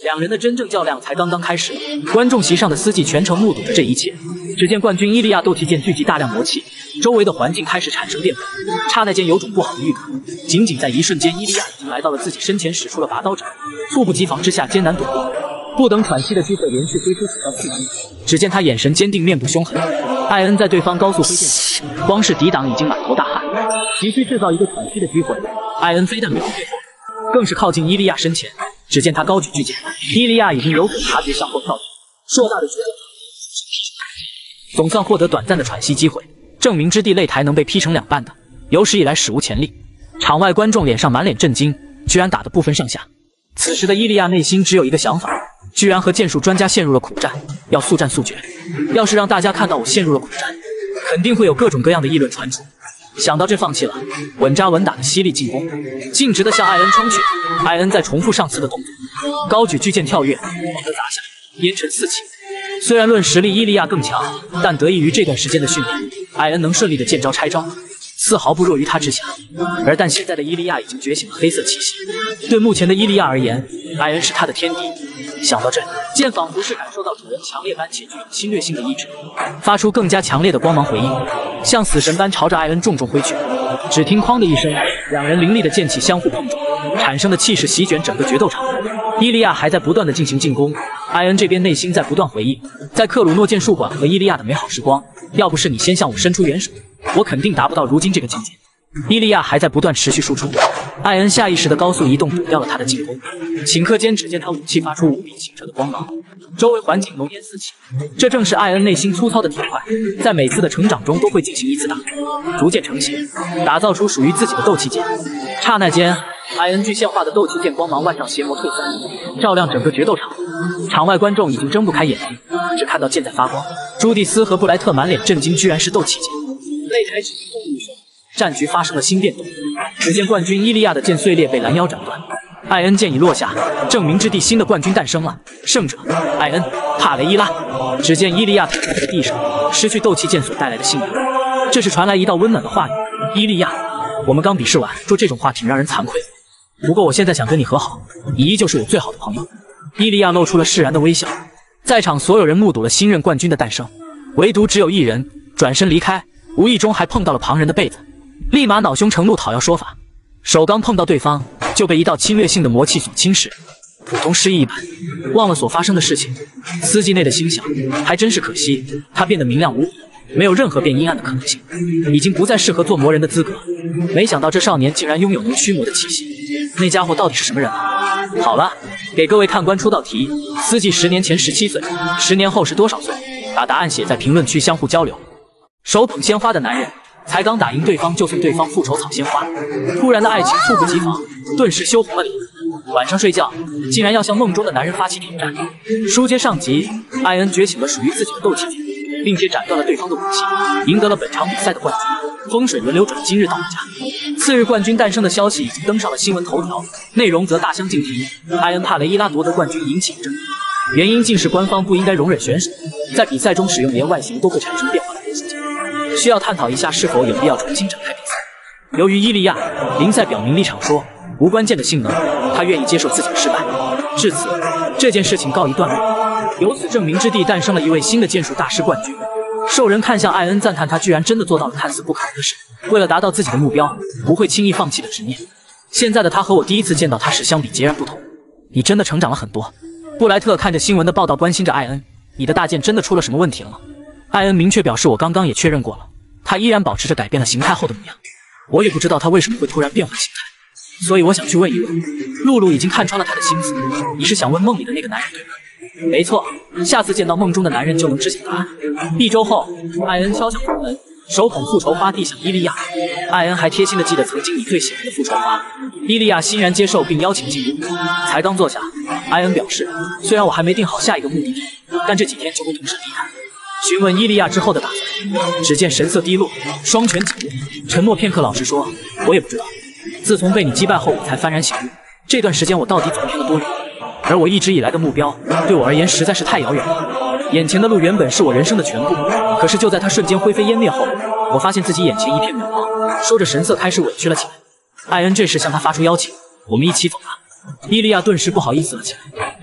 两人的真正较量才刚刚开始。观众席上的司机全程目睹着这一切。只见冠军伊利亚斗气剑聚集大量魔气，周围的环境开始产生变化。刹那间有种不好的预感，仅仅在一瞬间，伊利亚已经来到了自己身前，使出了拔刀斩，猝不及防之下艰难躲避。不等喘息的机会，连续挥出几道刺击。只见他眼神坚定，面部凶狠。艾恩在对方高速挥剑时，光是抵挡已经满头大汗，急需制造一个喘息的机会。艾恩非但没有退后，更是靠近伊利亚身前。只见他高举巨剑，伊利亚已经有所察觉，向后跳跃，硕大的决斗场总算获得短暂的喘息机会。证明之地擂台能被劈成两半的，有史以来史无前例。场外观众脸上满脸震惊，居然打得不分上下。此时的伊利亚内心只有一个想法，居然和剑术专家陷入了苦战，要速战速决。要是让大家看到我陷入了苦战，肯定会有各种各样的议论传出。想到这，放弃了，稳扎稳打的犀利进攻，径直的向艾恩冲去。艾恩在重复上次的动作，高举巨剑跳跃，猛地砸下，烟尘四起。虽然论实力伊利亚更强，但得益于这段时间的训练，艾恩能顺利的见招拆招，丝毫不弱于他之下。但现在的伊利亚已经觉醒了黑色气息，对目前的伊利亚而言，艾恩是他的天敌。想到这，剑仿佛是感受到主人强烈般且具有侵略性的意志，发出更加强烈的光芒回应，像死神般朝着艾恩重重挥去。只听哐的一声，两人凌厉的剑气相互碰撞，产生的气势席卷整个决斗场。伊利亚还在不断的进行进攻，艾恩这边内心在不断回忆，在克鲁诺剑术馆和伊利亚的美好时光，要不是你先向我伸出援手，我肯定达不到如今这个境界。伊利亚还在不断持续输出，艾恩下意识的高速移动躲掉了他的进攻。顷刻间，只见他武器发出无比清澈的光芒，周围环境浓烟四起。这正是艾恩内心粗糙的铁块，在每次的成长中都会进行一次打磨，逐渐成型，打造出属于自己的斗气剑。刹那间，艾恩具现化的斗气剑光芒万丈邪魔退散，照亮整个决斗场。场外观众已经睁不开眼睛，只看到剑在发光。朱蒂斯和布莱特满脸震惊，居然是斗气剑。擂台只听轰一声，战局发生了新变动。只见冠军伊利亚的剑碎裂，被拦腰斩断。艾恩剑已落下，证明之地新的冠军诞生了。胜者艾恩·帕雷伊拉。只见伊利亚躺在地上，失去斗气剑所带来的信仰。这时传来一道温暖的话语：伊利亚，我们刚比试完，说这种话挺让人惭愧的。不过我现在想跟你和好，你依旧是我最好的朋友。伊利亚露出了释然的微笑。在场所有人目睹了新任冠军的诞生，唯独只有一人转身离开，无意中还碰到了旁人的被子，立马恼羞成怒讨要说法，手刚碰到对方就被一道侵略性的魔气所侵蚀，普通失忆一般，忘了所发生的事情。司机内的心想，还真是可惜，他变得明亮无比，没有任何变阴暗的可能性，已经不再适合做魔人的资格。没想到这少年竟然拥有能驱魔的气息，那家伙到底是什么人啊？好了，给各位看官出道题：司机10年前17岁，10年后是多少岁？把答案写在评论区相互交流。手捧鲜花的男人才刚打赢对方就送对方复仇草鲜花，突然的爱情猝不及防，顿时羞红了脸。晚上睡觉竟然要向梦中的男人发起挑战。书接上集，艾恩觉醒了属于自己的斗气剑，并且斩断了对方的武器，赢得了本场比赛的冠军。风水轮流转，今日到我家。次日冠军诞生的消息已经登上了新闻头条，内容则大相径庭。艾恩·帕雷伊拉夺得冠军引起争议，原因竟是官方不应该容忍选手在比赛中使用连外形都会产生变化的变形剑，需要探讨一下是否有必要重新展开比赛。由于伊利亚临赛表明立场说无关键的性能，他愿意接受自己的失败。至此，这件事情告一段落。由此证明之地诞生了一位新的剑术大师冠军。兽人看向艾恩，赞叹他居然真的做到了看似不可能的事，为了达到自己的目标，不会轻易放弃的执念。现在的他和我第一次见到他时相比截然不同，你真的成长了很多。布莱特看着新闻的报道，关心着艾恩，你的大剑真的出了什么问题了吗？艾恩明确表示，我刚刚也确认过了，他依然保持着改变了形态后的模样。我也不知道他为什么会突然变换形态，所以我想去问一问。露露已经看穿了他的心思，你是想问梦里的那个男人对吗？没错，下次见到梦中的男人就能知晓答案。1周后，艾恩敲响房门，手捧复仇花递向伊利亚。艾恩还贴心的记得曾经你最喜欢的复仇花。伊利亚欣然接受并邀请进入。才刚坐下，艾恩表示，虽然我还没定好下一个目的地，但这几天就会同时离开。询问伊利亚之后的打算，只见神色低落，双拳紧握，沉默片刻，老实说，我也不知道。自从被你击败后，我才幡然醒悟，这段时间我到底走偏了多远？而我一直以来的目标，对我而言实在是太遥远了。眼前的路原本是我人生的全部，可是就在它瞬间灰飞烟灭后，我发现自己眼前一片渺茫。说着，神色开始委屈了起来。艾恩这时向他发出邀请，我们一起走吧。伊利亚顿时不好意思了起来，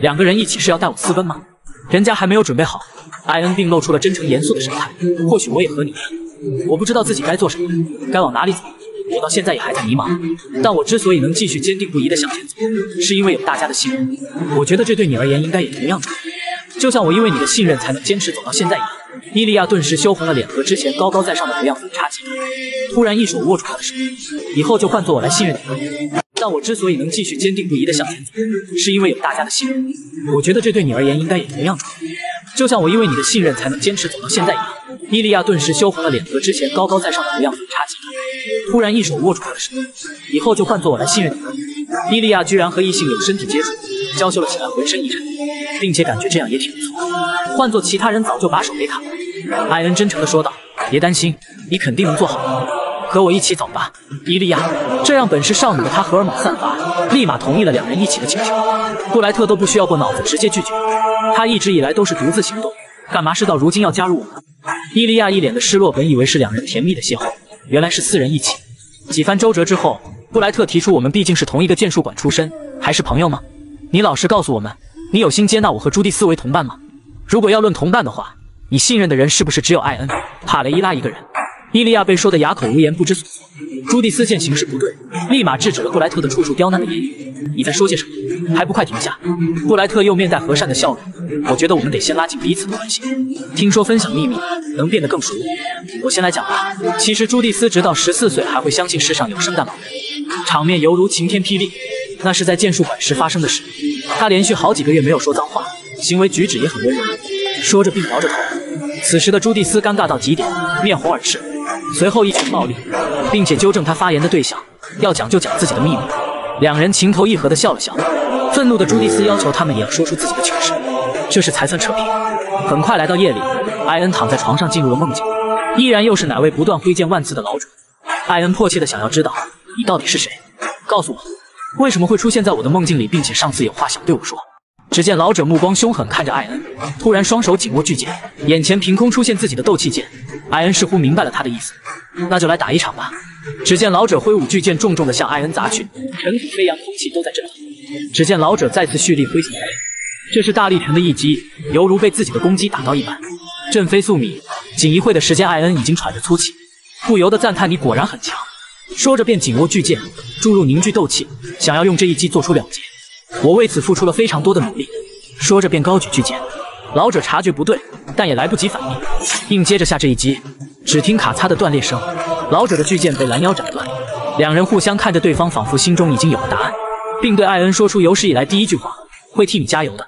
两个人一起是要带我私奔吗？人家还没有准备好。艾恩并露出了真诚严肃的神态。或许我也和你一样，我不知道自己该做什么，该往哪里走。我到现在也还在迷茫，但我之所以能继续坚定不移地向前走，是因为有大家的信任。我觉得这对你而言应该也同样重要，就像我因为你的信任才能坚持走到现在一样。伊利亚顿时羞红了脸，和之前高高在上的模样反差极大，突然一手握住他的手，以后就换作我来信任你吧。但我之所以能继续坚定不移地向前走，是因为有大家的信任。我觉得这对你而言应该也同样重要，就像我因为你的信任才能坚持走到现在一样。伊利亚顿时羞红了脸，和之前高高在上的模样反差极大，突然一手握住他的手，以后就换作我来信任你吧。伊利亚居然和异性有身体接触，娇羞了起来，浑身一震，并且感觉这样也挺不错。换做其他人早就把手给砍了。艾恩真诚地说道：“别担心，你肯定能做好。和我一起走吧，伊利亚。”这让本是少女的她荷尔蒙散发，立马同意了两人一起的请求。布莱特都不需要过脑子，直接拒绝。他一直以来都是独自行动，干嘛事到如今要加入我们？伊利亚一脸的失落，本以为是两人甜蜜的邂逅，原来是四人一起。几番周折之后，布莱特提出，我们毕竟是同一个剑术馆出身，还是朋友吗？你老实告诉我们，你有心接纳我和朱蒂斯为同伴吗？如果要论同伴的话，你信任的人是不是只有艾恩、帕雷伊拉一个人？伊利亚被说得哑口无言，不知所措。朱蒂斯见形势不对，立马制止了布莱特的处处刁难的言语。你在说些什么？还不快停下！布莱特又面带和善的笑容。我觉得我们得先拉近彼此的关系。听说分享秘密能变得更熟络。我先来讲吧。其实朱蒂斯直到14岁还会相信世上有圣诞老人，场面犹如晴天霹雳。那是在剑术馆时发生的事。他连续好几个月没有说脏话，行为举止也很温柔。说着并摇着头。此时的朱蒂斯尴尬到极点，面红耳赤。随后一拳暴力，并且纠正他发言的对象，要讲就讲自己的秘密。两人情投意合地笑了笑。愤怒的朱蒂斯要求他们也要说出自己的糗事，这时才算扯平。很快来到夜里，艾恩躺在床上进入了梦境，依然又是哪位不断挥剑万次的老者。艾恩迫切地想要知道，你到底是谁？告诉我，为什么会出现在我的梦境里，并且上次有话想对我说？只见老者目光凶狠看着艾恩，突然双手紧握巨剑，眼前凭空出现自己的斗气剑。艾恩似乎明白了他的意思，那就来打一场吧。只见老者挥舞巨剑，重重地向艾恩砸去，尘土飞扬，空气都在震动。只见老者再次蓄力挥起剑，这是大力拳的一击，犹如被自己的攻击打到一般，震飞数米。仅一会的时间，艾恩已经喘着粗气，不由得赞叹：“你果然很强。”说着便紧握巨剑，注入凝聚斗气，想要用这一击做出了结。我为此付出了非常多的努力。说着便高举巨剑。老者察觉不对，但也来不及反应，硬接着下这一击。只听咔嚓的断裂声，老者的巨剑被拦腰斩断。两人互相看着对方，仿佛心中已经有了答案，并对艾恩说出有史以来第一句话：“会替你加油的。”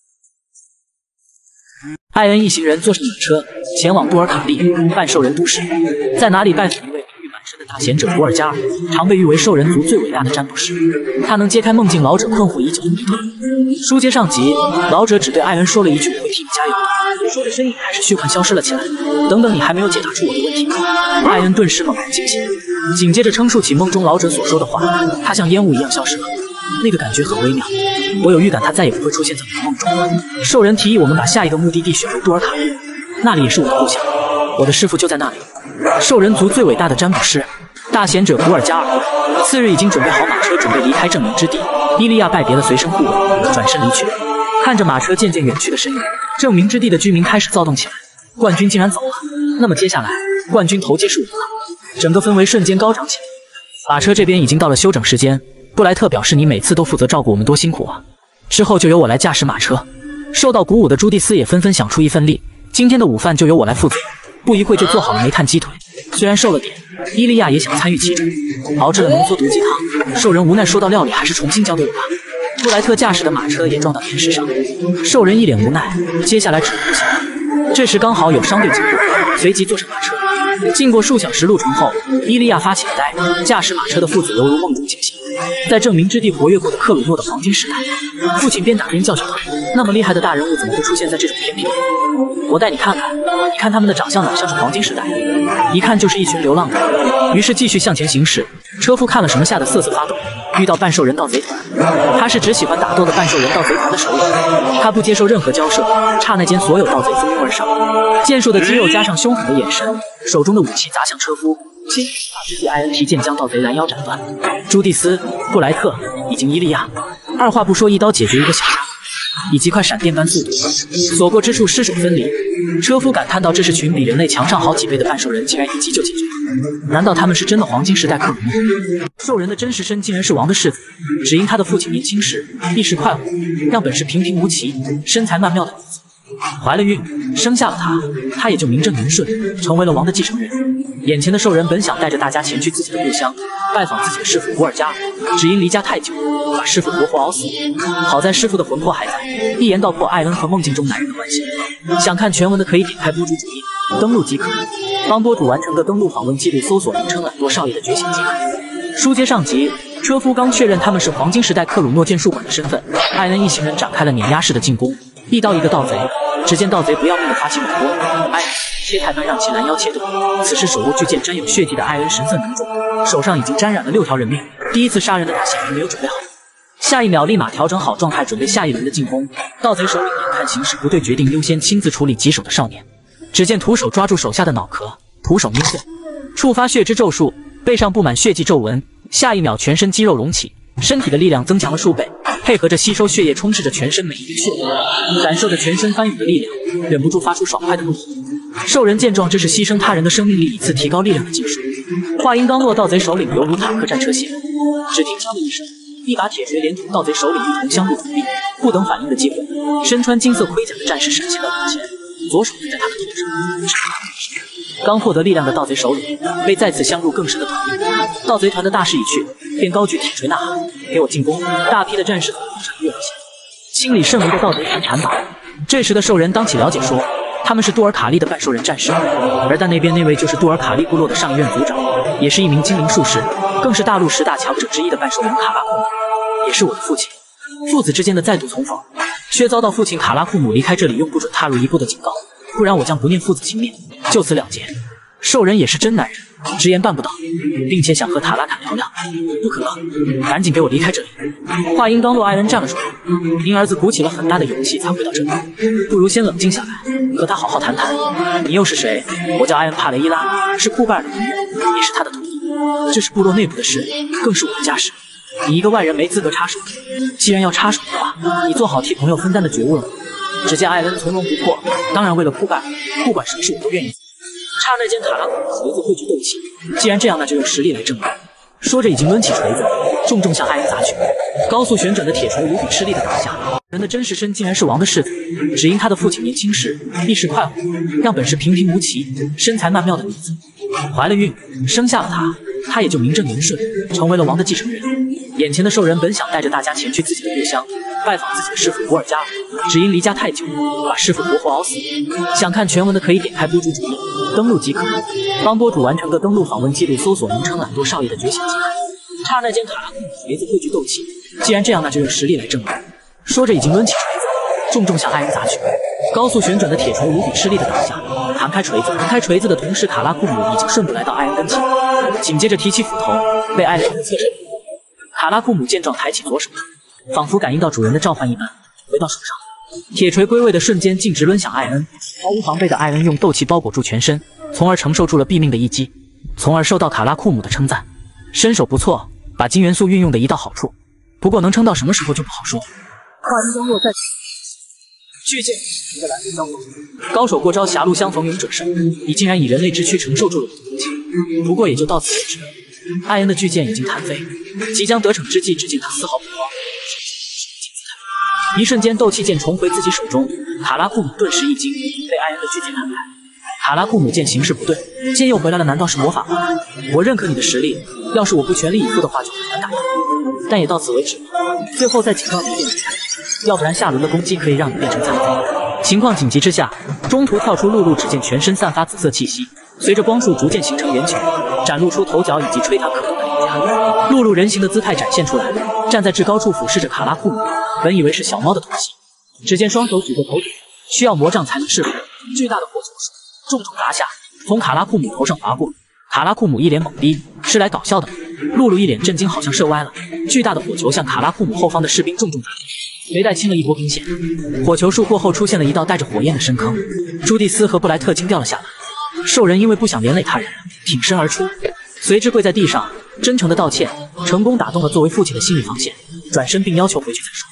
艾恩一行人坐上马车，前往杜尔卡利半兽人都市，在哪里拜访一位名誉满身的大贤者古尔加尔，常被誉为兽人族最伟大的占卜师。他能揭开梦境老者困惑已久的谜团。书接上集，老者只对艾恩说了一句：“我会替你加油的。”说着身影开始虚幻消失了起来。等等，你还没有解答出我的问题。艾恩顿时猛然惊醒，紧接着称述起梦中老者所说的话。他像烟雾一样消失了，那个感觉很微妙。我有预感他再也不会出现在我的梦中。兽人提议我们把下一个目的地选为杜尔卡利，那里也是我的故乡，我的师父就在那里。兽人族最伟大的占卜师大贤者古尔加尔，次日已经准备好马车，准备离开证明之地。伊利亚拜别了随身护卫，转身离去。看着马车渐渐远去的身影，证明之地的居民开始躁动起来。冠军竟然走了，那么接下来冠军头接是我了。整个氛围瞬间高涨起来。马车这边已经到了休整时间，布莱特表示：“你每次都负责照顾我们，多辛苦啊！之后就由我来驾驶马车。”受到鼓舞的朱蒂斯也纷纷想出一份力，今天的午饭就由我来负责。不一会就做好了煤炭鸡腿，虽然瘦了点，伊利亚也想参与其中。熬制了浓缩毒鸡汤，兽人无奈说到：“料理还是重新交给我吧。”布莱特驾驶的马车也撞到岩石上，兽人一脸无奈，接下来只能步行了。这时刚好有商队经过，随即坐上马车。经过数小时路程后，伊利亚发起了呆，驾驶马车的父子犹如梦中惊醒，在证明之地活跃过的克鲁诺的黄金时代。父亲边打边叫小朋友：“那么厉害的大人物怎么会出现在这种偏僻地方？我带你看看，你看他们的长相哪像是黄金时代？一看就是一群流浪者。”于是继续向前行驶，车夫看了什么吓得瑟瑟发抖。遇到半兽人盗贼团，他是只喜欢打斗的半兽人盗贼团的首领，他不接受任何交涉。刹那间，所有盗贼蜂拥而上，健硕的肌肉加上凶狠的眼神，手中的武器砸向车夫。接法之际，艾恩提剑将盗贼拦腰斩断。朱蒂斯、布莱特以及伊利亚二话不说，一刀解决一个小家伙。 以极快闪电般速度，所过之处尸首分离。车夫感叹到：“这是群比人类强上好几倍的半兽人，竟然一击就解决了。难道他们是真的黄金时代克鲁诺？兽人的真实身竟然是王的世子，只因他的父亲年轻时一时快活，让本是平平无奇、身材曼妙的女子怀了孕，生下了他也就名正言顺成为了王的继承人。眼前的兽人本想带着大家前去自己的故乡，拜访自己的师傅古尔加尔，只因离家太久，把师傅活活熬死。好在师傅的魂魄还在，一言道破艾恩和梦境中男人的关系。想看全文的可以点开播主主页登录即可，帮播主完成的登录访问记录搜索名称懒惰少爷的觉醒即可。书接上集，车夫刚确认他们是黄金时代克鲁诺剑术馆的身份，艾恩一行人展开了碾压式的进攻，一刀一个盗贼。只见盗贼不要命的发起猛攻，艾恩切太慢让其拦腰切断。此时手握巨剑沾有血迹的艾恩神色凝重，手上已经沾染了6条人命。第一次杀人的他显然没有准备好，下一秒立马调整好状态，准备下一轮的进攻。盗贼首领眼看形势不对，决定优先亲自处理棘手的少年。只见徒手抓住手下的脑壳，徒手捏碎，触发血之咒术，背上布满血迹皱纹。下一秒全身肌肉隆起，身体的力量增强了数倍，配合着吸收血液充斥着全身每一滴血液，感受着全身翻涌的力量，忍不住发出爽快的怒吼。兽人见状，这是牺牲他人的生命力以次提高力量的技术。话音刚落，盗贼首领犹如坦克战车血，只听锵的一声，一把铁锤连同盗贼首领一同相入土地。不等反应的机会，身穿金色盔甲的战士闪现到眼前，左手按在他的头上。刚获得力量的盗贼首领被再次相入更深的土地。盗贼团的大势已去，便高举铁锤呐喊：“给我进攻！”大批的战士从地上跃了下来，清理剩余的盗贼团残党。这时的兽人当起了解说，他们是杜尔卡利的半兽人战士，而在那边那位就是杜尔卡利部落的上一任族长，也是一名精灵术士，更是大陆10大强者之一的半兽人卡拉库姆，也是我的父亲。父子之间的再度重逢，却遭到父亲卡拉库姆离开这里用不准踏入一步的警告，不然我将不念父子情面，就此了结。兽人也是真男人，直言办不到，并且想和塔拉卡聊聊。不可能，赶紧给我离开这里！话音刚落，艾恩站了出来，因儿子鼓起了很大的勇气才回到这里，不如先冷静下来，和他好好谈谈。你又是谁？我叫艾恩帕雷伊拉，是库拜尔的朋友，也是他的徒弟。这是部落内部的事，更是我的家事。你一个外人没资格插手，既然要插手的话，你做好替朋友分担的觉悟了吗？只见艾恩从容不迫，当然为了库拜尔，不管什么事我都愿意。刹那间，塔拉库姆锤子汇聚斗气。既然这样，那就用实力来证明。说着，已经抡起锤子，重重向艾恩砸去。高速旋转的铁锤无比吃力的打下。人的真实身竟然是王的世子，只因他的父亲年轻时一时快活，让本是平平无奇、身材曼妙的女子怀了孕，生下了他也就名正言顺成为了王的继承人。眼前的兽人本想带着大家前去自己的故乡，拜访自己的师傅古尔加尔，只因离家太久，把师傅活活熬死。想看全文的可以点开播主主页登录即可，帮播主完成的登录访问记录搜索名称懒惰少爷的觉醒即可。刹那间，卡拉库姆锤子汇聚斗气。既然这样，那就用实力来证明。说着，已经抡起锤子，重重向艾恩砸去。高速旋转的铁锤无比吃力的打下，弹开锤子的同时，卡拉库姆已经顺步来到艾恩跟前，紧接着提起斧头，被艾恩侧身。卡拉库姆见状，抬起左手，仿佛感应到主人的召唤一般，回到手上。铁锤归位的瞬间，径直抡向艾恩。毫无防备的艾恩用斗气包裹住全身，从而承受住了毙命的一击，从而受到卡拉库姆的称赞。身手不错，把金元素运用的一到好处。不过能撑到什么时候就不好说。话音刚落，在巨剑一个蓝绿交锋，高手过招，狭路相逢勇者胜。你竟然以人类之躯承受住了我的攻击，不过也就到此为止。艾恩的巨剑已经弹飞，即将得逞之际，只见他丝毫不慌，一瞬间斗气剑重回自己手中。卡拉库姆顿时一惊，被艾恩的巨剑弹开。卡拉库姆见形势不对，剑又回来了，难道是魔法吗？我认可你的实力，要是我不全力以赴的话，就很难打赢，但也到此为止了。最后再警告你一遍，要不然下轮的攻击可以让你变成残废。情况紧急之下，中途跳出露露，只见全身散发紫色气息，随着光束逐渐形成圆球，展露出头角以及吹弹可动的脸颊。露露人形的姿态展现出来，站在至高处俯视着卡拉库姆。本以为是小猫的东西，只见双手举过头顶，需要魔杖才能释放。巨大的火球重重砸下，从卡拉库姆头上划过。卡拉库姆一脸懵逼，是来搞笑的吗？露露一脸震惊，好像射歪了。巨大的火球向卡拉库姆后方的士兵重重打去，没带清了一波兵线。火球术过后，出现了一道带着火焰的深坑。朱蒂斯和布莱特惊掉了下来。兽人因为不想连累他人，挺身而出，随之跪在地上，真诚的道歉，成功打动了作为父亲的心理防线，转身并要求回去再说。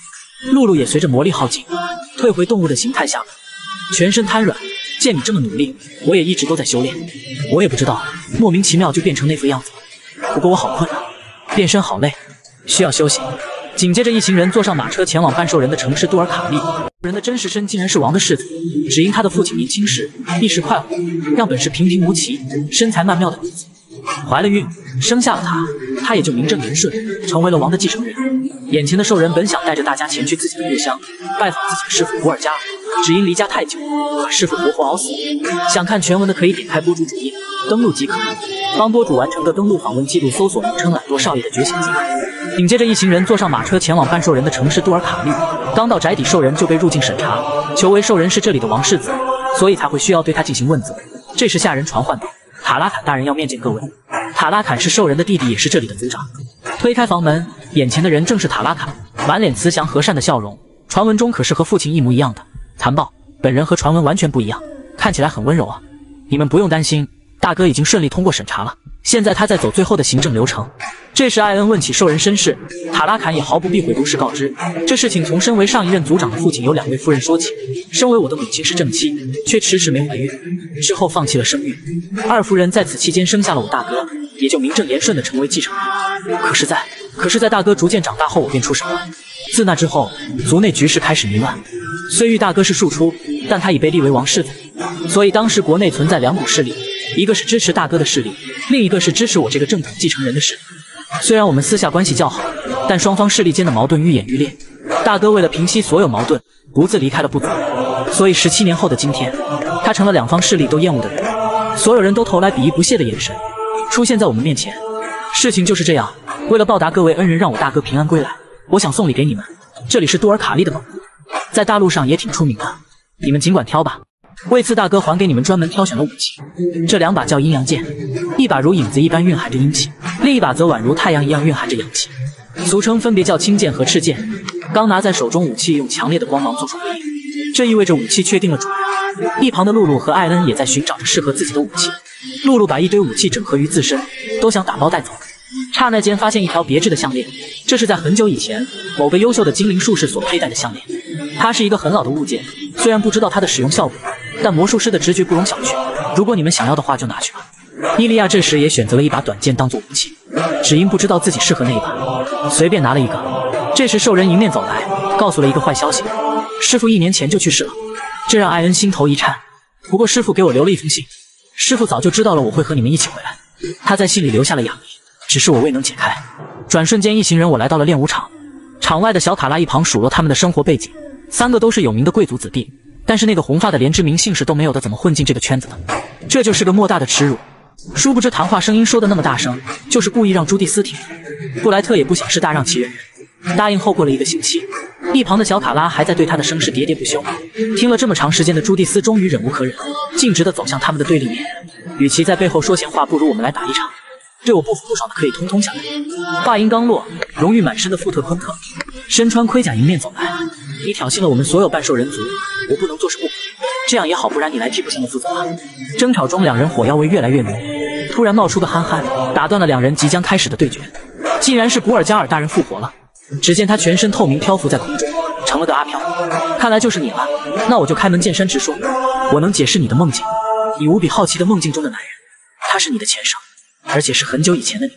露露也随着魔力耗尽，退回动物的形态下了，全身瘫软。见你这么努力，我也一直都在修炼。我也不知道，莫名其妙就变成那副样子了。不过我好困啊，变身好累，需要休息。紧接着，一行人坐上马车前往半兽人的城市杜尔卡利。人的真实身竟然是王的世子，只因他的父亲年轻时一时快活，让本是平平无奇、身材曼妙的女子怀了孕，生下了他也就名正言顺成为了王的继承人。眼前的兽人本想带着大家前去自己的故乡，拜访自己的师傅古尔加尔，只因离家太久，把师傅活活熬死。想看全文的可以点开播主主页登录即可，帮播主完成的登录访问记录搜索名称懒惰少爷的觉醒即可。紧接着，一行人坐上马车前往半兽人的城市杜尔卡利。刚到宅邸，兽人就被入境审查，求为兽人是这里的王世子，所以才会需要对他进行问责。这时下人传唤道：“塔拉坎大人要面见各位。”塔拉坎是兽人的弟弟，也是这里的族长。推开房门，眼前的人正是塔拉坎，满脸慈祥和善的笑容，传闻中可是和父亲一模一样的。残暴，本人和传闻完全不一样，看起来很温柔啊。你们不用担心，大哥已经顺利通过审查了，现在他在走最后的行政流程。这时艾恩问起兽人身世，塔拉坎也毫不避讳如实告知，这事情从身为上一任族长的父亲有2位夫人说起。身为我的母亲是正妻，却迟迟没怀孕，之后放弃了生育。2夫人在此期间生下了我大哥，也就名正言顺地成为继承人。可是在大哥逐渐长大后，我便出生了。自那之后，族内局势开始迷乱。虽玉大哥是庶出，但他已被立为王世子，所以当时国内存在2股势力，一个是支持大哥的势力，另一个是支持我这个正统继承人的势力。虽然我们私下关系较好，但双方势力间的矛盾愈演愈烈。大哥为了平息所有矛盾，独自离开了部族，所以17年后的今天，他成了2方势力都厌恶的人。所有人都投来鄙夷不屑的眼神，出现在我们面前。事情就是这样，为了报答各位恩人，让我大哥平安归来，我想送礼给你们。这里是杜尔卡利的宝物，在大陆上也挺出名的，你们尽管挑吧。为此，大哥还给你们专门挑选了武器，这2把叫阴阳剑，一把如影子一般蕴含着阴气，另一把则宛如太阳一样蕴含着阳气，俗称分别叫青剑和赤剑。刚拿在手中，武器用强烈的光芒做出回应，这意味着武器确定了主人。一旁的露露和艾恩也在寻找着适合自己的武器。露露把一堆武器整合于自身，都想打包带走。刹那间发现一条别致的项链，这是在很久以前某个优秀的精灵术士所佩戴的项链。它是一个很老的物件，虽然不知道它的使用效果，但魔术师的直觉不容小觑。如果你们想要的话，就拿去吧。伊利亚这时也选择了一把短剑当做武器，只因不知道自己适合那一把，随便拿了一个。这时兽人迎面走来，告诉了一个坏消息：师傅1年前就去世了。这让艾恩心头一颤。不过师傅给我留了一封信，师傅早就知道了我会和你们一起回来，他在信里留下了哑谜，只是我未能解开。转瞬间，一行人我来到了练武场。场外的小卡拉一旁数落他们的生活背景，3个都是有名的贵族子弟，但是那个红发的连知名姓氏都没有的，怎么混进这个圈子的？这就是个莫大的耻辱。殊不知谈话声音说的那么大声，就是故意让朱蒂斯听的。布莱特也不想事大让其人人，答应后过了1个星期，一旁的小卡拉还在对他的声势喋喋不休。听了这么长时间的朱蒂斯终于忍无可忍，径直地走向他们的对立面。与其在背后说闲话，不如我们来打一场，对我不服不爽的可以通通下来。话音刚落，荣誉满身的富特昆特身穿盔甲迎面走来。你挑衅了我们所有半兽人族，我不能坐视不管。这样也好，不然你来替不行的负责吧。争吵中，2人火药味越来越浓，突然冒出个憨憨，打断了2人即将开始的对决。竟然是古尔加尔大人复活了。只见他全身透明，漂浮在空中，成了个阿飘。看来就是你了，那我就开门见山直说，我能解释你的梦境。你无比好奇的梦境中的男人，他是你的前生，而且是很久以前的你。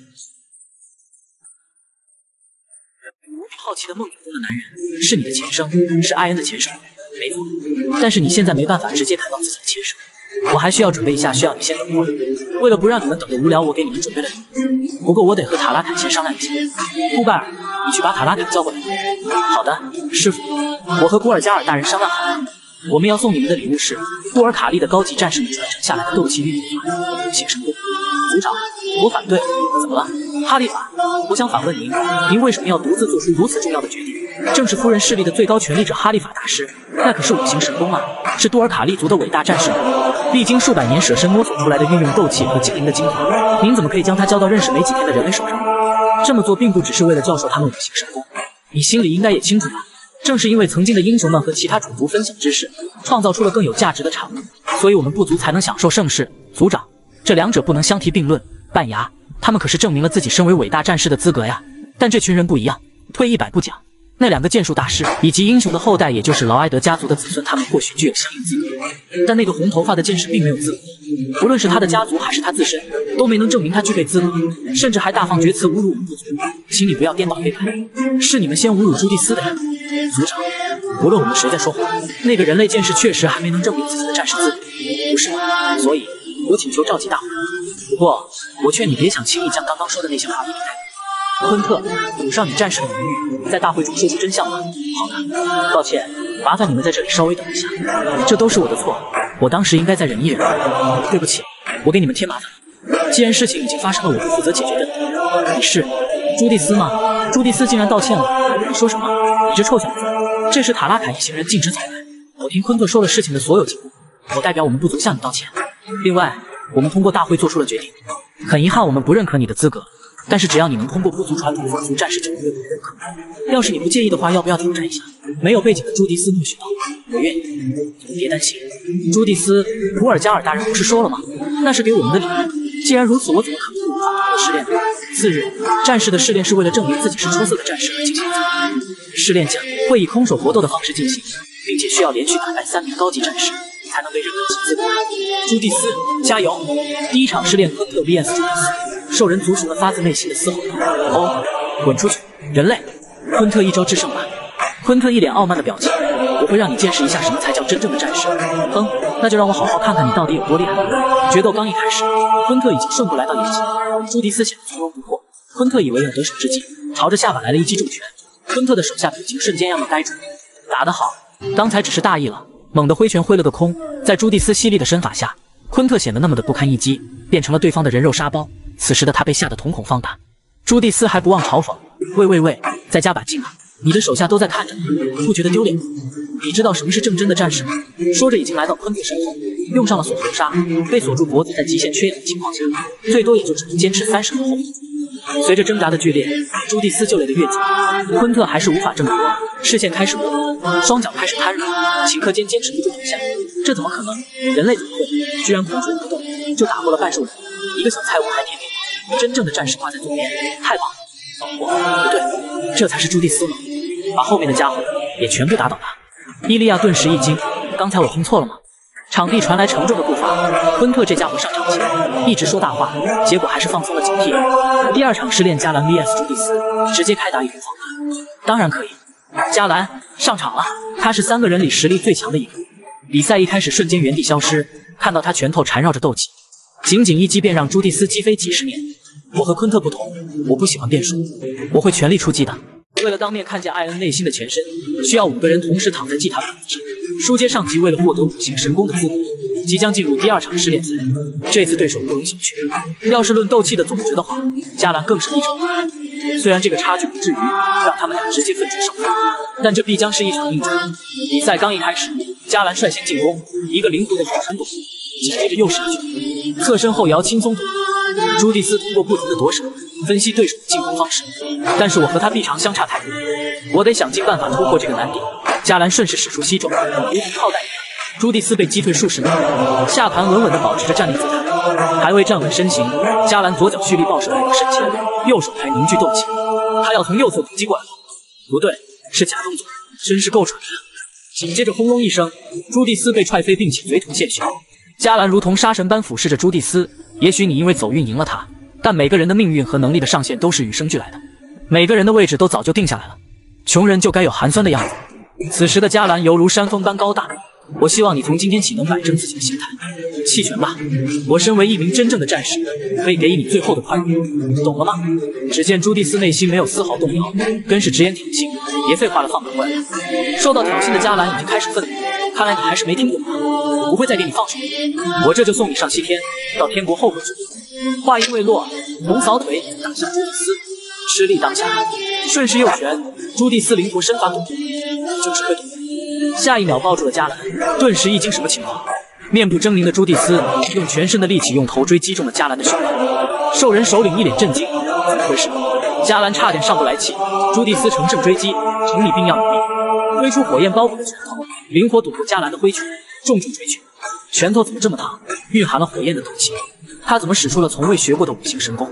无比好奇的梦境中的男人是你的前生，是艾恩的前生，没错。但是你现在没办法直接谈到自己的前生，我还需要准备一下，需要你先等会儿。为了不让你们等得无聊，我给你们准备了礼物。不过我得和塔拉坎先商量一下。布拜尔，你去把塔拉坎叫过来。好的，师傅。我和古尔加尔大人商量好了，我们要送你们的礼物是杜尔卡利的高级战士们传承下来的斗气运动法写神功。族长，我反对。怎么了，哈利法？我想反问您，您为什么要独自做出如此重要的决定？正是夫人势力的最高权力者哈利法大师，那可是5行神功啊，是杜尔卡利族的伟大战士们历经数百年舍身摸索出来的运用斗气和精灵的精华。您怎么可以将它交到认识没几天的人类手上？这么做并不只是为了教授他们5行神功，你心里应该也清楚吧？正是因为曾经的英雄们和其他种族分享知识，创造出了更有价值的产物，所以我们部族才能享受盛世。族长，这2者不能相提并论。半牙，他们可是证明了自己身为伟大战士的资格呀。但这群人不一样，退100步讲， 那2个剑术大师以及英雄的后代，也就是劳埃德家族的子孙，他们或许具有相应资格，但那个红头发的剑士并没有资格。无论是他的家族还是他自身，都没能证明他具备资格，甚至还大放厥词侮辱我们部族。请你不要颠倒黑白，是你们先侮辱朱蒂斯的人。族长，无论我们谁在说谎，那个人类剑士确实还没能证明自己的战士资格，不是吗？所以，我请求召集大会。不过，我劝你别想轻易将刚刚说的那些话一笔带过。昆特，赌上你战士的名誉，在大会中说出真相吧。好的，抱歉，麻烦你们在这里稍微等一下，这都是我的错，我当时应该再忍一忍。对不起，我给你们添麻烦了。既然事情已经发生了，我不负责解决的。你是朱蒂斯吗？朱蒂斯竟然道歉了？你说什么？你这臭小子！这时塔拉凯一行人径直走来。我听昆特说了事情的所有经过，我代表我们部族向你道歉。另外，我们通过大会做出了决定，很遗憾我们不认可你的资格。但是只要你能通过部族传统风俗战士证明我们认可，要是你不介意的话，要不要挑战一下？没有背景的朱迪斯默许道：“我愿意。”你们别担心，朱蒂斯，普尔加尔大人不是说了吗？那是给我们的礼物。既然如此，我怎么可能无法通过试炼呢？次日，战士的试炼是为了证明自己是出色的战士而进行的。试炼将会以空手搏斗的方式进行，并且需要连续打败3名高级战士，才能被认可其资格。朱蒂斯，加油！第一场试炼，昆特 vs 朱蒂斯。兽人族属们发自内心的嘶吼道：“哦，滚出去，人类！”昆特一招制胜吧。昆特一脸傲慢的表情：“我会让你见识一下什么才叫真正的战士。”哼，那就让我好好看看你到底有多厉害。决斗刚一开始，昆特已经胜负来到眼前。朱迪斯显得从容不迫。昆特以为有得手之机，朝着下巴来了一记重拳。昆特的手下表情瞬间要么呆住。打得好，刚才只是大意了。猛地挥拳挥了个空，在朱蒂斯犀利的身法下，昆特显得那么的不堪一击，变成了对方的人肉沙包。此时的他被吓得瞳孔放大。朱蒂斯还不忘嘲讽：“喂，再加把劲啊！你的手下都在看着呢，不觉得丢脸吗？你知道什么是正真的战士吗？”说着已经来到昆特身后，用上了锁头杀，被锁住脖子，在极限缺氧的情况下，最多也就只能坚持30秒后。随着挣扎的剧烈，朱蒂斯就累得越紧，昆特还是无法挣脱，视线开始模糊，双脚开始瘫软，顷刻间坚持不住倒下。这怎么可能？人类怎么会居然空出不动就打过了半兽人？一个小菜窝还点名，真正的战士挂在左边，太棒了！不对，这才是朱蒂斯吗？把后面的家伙也全部打倒他。伊利亚顿时一惊，刚才我听错了吗？场地传来沉重的步伐，昆特这家伙上场前一直说大话，结果还是放松了警惕。第2场试炼，加兰 vs 朱蒂斯，直接开打一攻方法。当然可以，加兰上场了，他是3个人里实力最强的一个。比赛一开始瞬间原地消失，看到他拳头缠绕着斗气，仅仅一击便让朱蒂斯击飞几十年。我和昆特不同，我不喜欢变数，我会全力出击的。为了当面看见艾恩内心的前身，需要5个人同时躺在祭坛板子上。书接上集，为了获得5星神功的资格，即将进入第2场试炼赛。这次对手不容小觑，要是论斗气的总值的话，加兰更胜一筹。虽然这个差距不至于让他们俩直接分出胜负，但这必将是一场硬战。比赛刚一开始，加兰率先进攻，一个灵活的远程躲，紧接着又是一拳，侧身后摇轻松躲。朱蒂斯通过不停的躲闪，分析对手的进攻方式，但是我和他臂长相差太多，我得想尽办法突破这个难点。加兰顺势使出膝重，如同炮弹一样，朱蒂斯被击退数十米，下盘稳稳地保持着站立姿态，还未站稳身形，加兰左脚蓄力抱手来到身前，右手还凝聚斗气，他要从右侧突击过来了。不对，是假动作，真是够蠢的。紧接着轰隆一声，朱蒂斯被踹飞，并且嘴吐鲜血。加兰如同杀神般俯视着朱蒂斯。也许你因为走运赢了他，但每个人的命运和能力的上限都是与生俱来的，每个人的位置都早就定下来了。穷人就该有寒酸的样子。此时的加兰犹如山峰般高大，我希望你从今天起能摆正自己的心态，弃权吧。我身为一名真正的战士，可以给予你最后的宽容，懂了吗？只见朱蒂斯内心没有丝毫动摇，更是直言挑衅：“别废话了，放马过来！”受到挑衅的加兰已经开始愤怒，看来你还是没听懂吧？我不会再给你放手，我这就送你上西天，到天国后悔之地。话音未落，红扫腿打向朱蒂斯，吃力当下，顺势右拳，朱蒂斯灵活身法躲避，就是会躲。下一秒抱住了加兰，顿时一惊，什么情况？面部狰狞的朱蒂斯用全身的力气用头锥击中了加兰的胸口。兽人首领一脸震惊，怎么回事？加兰差点上不来气，朱蒂斯乘胜追击，请你病要你命，挥出火焰包裹的拳头，灵活躲过加兰的挥拳，重重锤拳。拳头怎么这么烫，蕴含了火焰的斗气？他怎么使出了从未学过的5星神功？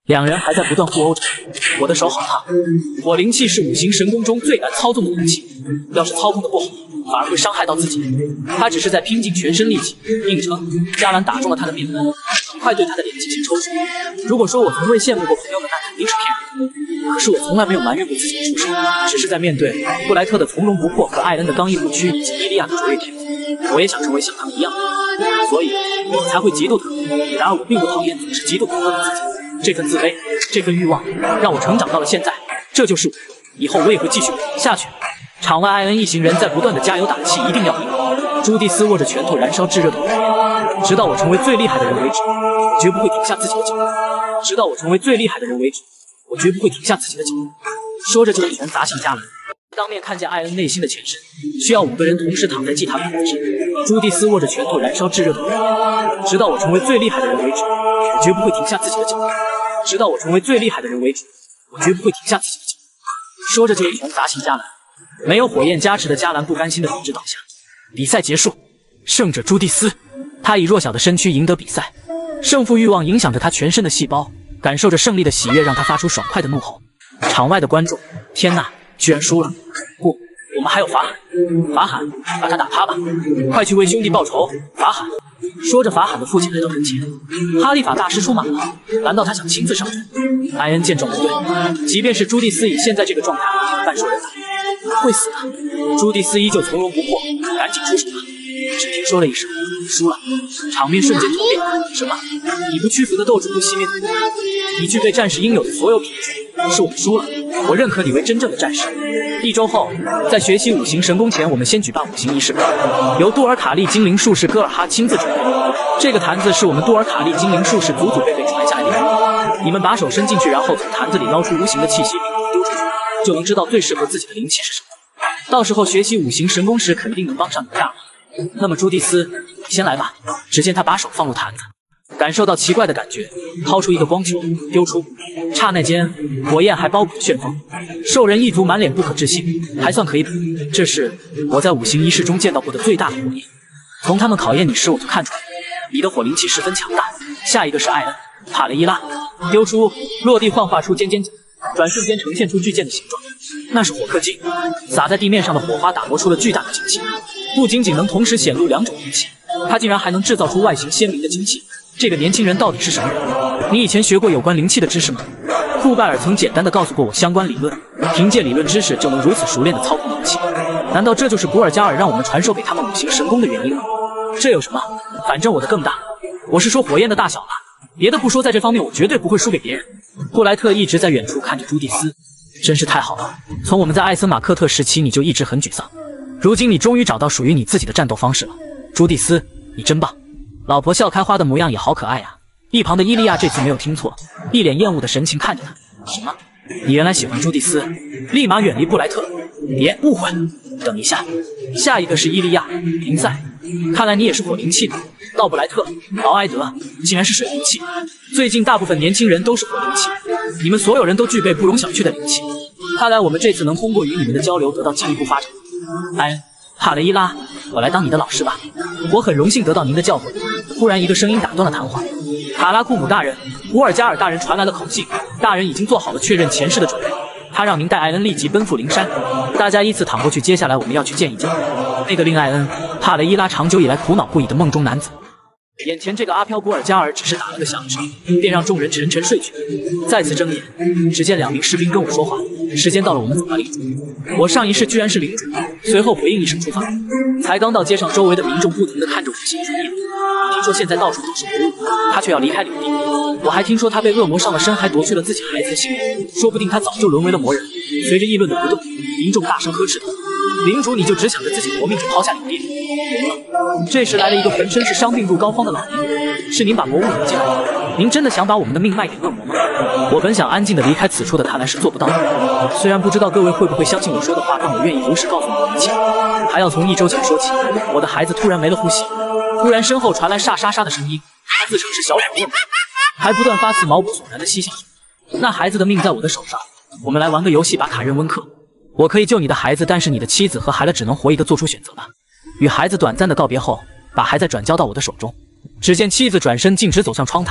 两人还在不断互殴着，我的手好烫。火灵气是五行神功中最难操纵的武器，要是操控的不好，反而会伤害到自己。他只是在拼尽全身力气硬撑，迦兰打中了他的面门，很快对他的脸进行抽搐。如果说我从未羡慕过朋友们，那肯定是骗人的。可是我从来没有埋怨过自己的出身，只是在面对布莱特的从容不迫和艾恩的刚毅不屈，以及伊利亚的卓越天赋，我也想成为像他们一样的人，所以我才会嫉妒他们。然而我并不讨厌总是嫉妒朋友的自己。这份自卑，这份欲望，让我成长到了现在。这就是我，以后我也会继续努力下去。场外，艾恩一行人在不断的加油打气，一定要赢。朱蒂斯握着拳头，燃烧炙热的火焰，直到我成为最厉害的人为止，我绝不会停下自己的脚步。直到我成为最厉害的人为止，我绝不会停下自己的脚步。说着就一拳砸向迦兰。当面看见艾恩内心的前身，需要5个人同时躺在祭坛板上。朱蒂斯握着拳头，燃烧炙热的火焰，直到我成为最厉害的人为止，我绝不会停下自己的脚步。直到我成为最厉害的人为止，我绝不会停下自己的脚步。说着就一拳砸向迦兰。没有火焰加持的迦兰不甘心的直倒下。比赛结束，胜者朱蒂斯，他以弱小的身躯赢得比赛，胜负欲望影响着他全身的细胞，感受着胜利的喜悦，让他发出爽快的怒吼。场外的观众，天哪，居然输了！不，我们还有法罕，法罕，把他打趴吧！快去为兄弟报仇，法罕！说着，法罕的父亲来到跟前，哈利法大师出马了，难道他想亲自上阵？艾恩见状不对，即便是朱蒂斯以现在这个状态，半兽人法会死的。朱蒂斯依旧从容不迫，赶紧出手吧！只听说了一声输了，场面瞬间突变。什么？你不屈服的斗志不熄灭的火焰，你具备战士应有的所有品质，是我们输了。我认可你为真正的战士。1周后，在学习五行神功前，我们先举办五行仪式，由杜尔卡利精灵术士戈尔哈亲自准备。这个坛子是我们杜尔卡利精灵术士祖祖辈辈传下来的。你们把手伸进去，然后从坛子里捞出无形的气息，并丢出去，就能知道最适合自己的灵气是什么。到时候学习五行神功时，肯定能帮上你大忙。那么朱蒂斯，你先来吧。只见他把手放入坛子，感受到奇怪的感觉，掏出一个光球，丢出。刹那间，火焰还包裹着旋风。兽人一族满脸不可置信，还算可以的。这是我在五行仪式中见到过的最大的火焰。从他们考验你时，我就看出来了，你的火灵气十分强大。下一个是艾恩，帕雷伊拉，丢出，落地幻化出尖尖角，转瞬间呈现出巨剑的形状。那是火氪金，洒在地面上的火花打磨出了巨大的精气，不仅仅能同时显露2种灵气，它竟然还能制造出外形鲜明的精气。这个年轻人到底是什么人？你以前学过有关灵气的知识吗？库拜尔曾简单的告诉过我相关理论，凭借理论知识就能如此熟练的操控灵气。难道这就是古尔加尔让我们传授给他们五行神功的原因吗？这有什么？反正我的更大。我是说火焰的大小了，别的不说，在这方面我绝对不会输给别人。布莱特一直在远处看着朱蒂斯，真是太好了。从我们在艾森马克特时期你就一直很沮丧，如今你终于找到属于你自己的战斗方式了。朱蒂斯，你真棒！老婆笑开花的模样也好可爱啊。一旁的伊利亚这次没有听错，一脸厌恶的神情看着他。什么？你原来喜欢朱蒂斯？立马远离布莱特！别误会。等一下，下一个是伊利亚，林赛。看来你也是火灵气的。道布莱特、劳埃德竟然是水灵气。最近大部分年轻人都是火灵气，你们所有人都具备不容小觑的灵气。看来我们这次能通过与你们的交流得到进一步发展。艾恩、帕雷伊拉，我来当你的老师吧。我很荣幸得到您的教诲。忽然一个声音打断了谈话。卡拉库姆大人，古尔加尔大人传来了口信，大人已经做好了确认前世的准备，他让您带艾恩立即奔赴灵山。大家依次躺过去，接下来我们要去见一见那个令艾恩、帕雷伊拉长久以来苦恼不已的梦中男子。眼前这个阿飘古尔加尔只是打了个响指，便让众人沉沉睡去。再次睁眼，只见2名士兵跟我说话：时间到了，我们走吧，领主。我上一世居然是领主，随后回应一声出发。才刚到街上，周围的民众不停地看着我们行出议论。听说现在到处都是魔物，他却要离开领地。我还听说他被恶魔上了身，还夺去了自己孩子的性命，说不定他早就沦为了魔人。随着议论的不断，民众大声呵斥道：领主，你就只想着自己活命，就抛下领地？这时来了一个浑身是伤病入膏肓的老年人，是您把魔物引进来的？您真的想把我们的命卖给恶魔吗？我本想安静地离开此处的，看来是做不到的。虽然不知道各位会不会相信我说的话，但我愿意如实告诉你们一切。还要从1周前说起，我的孩子突然没了呼吸，突然身后传来沙沙沙的声音，他自称是小丑恶魔，还不断发出毛骨悚然的嬉笑声。那孩子的命在我的手上，我们来玩个游戏，把卡认温克。我可以救你的孩子，但是你的妻子和孩子只能活一个，做出选择吧。与孩子短暂的告别后，把孩子转交到我的手中。只见妻子转身径直走向窗台，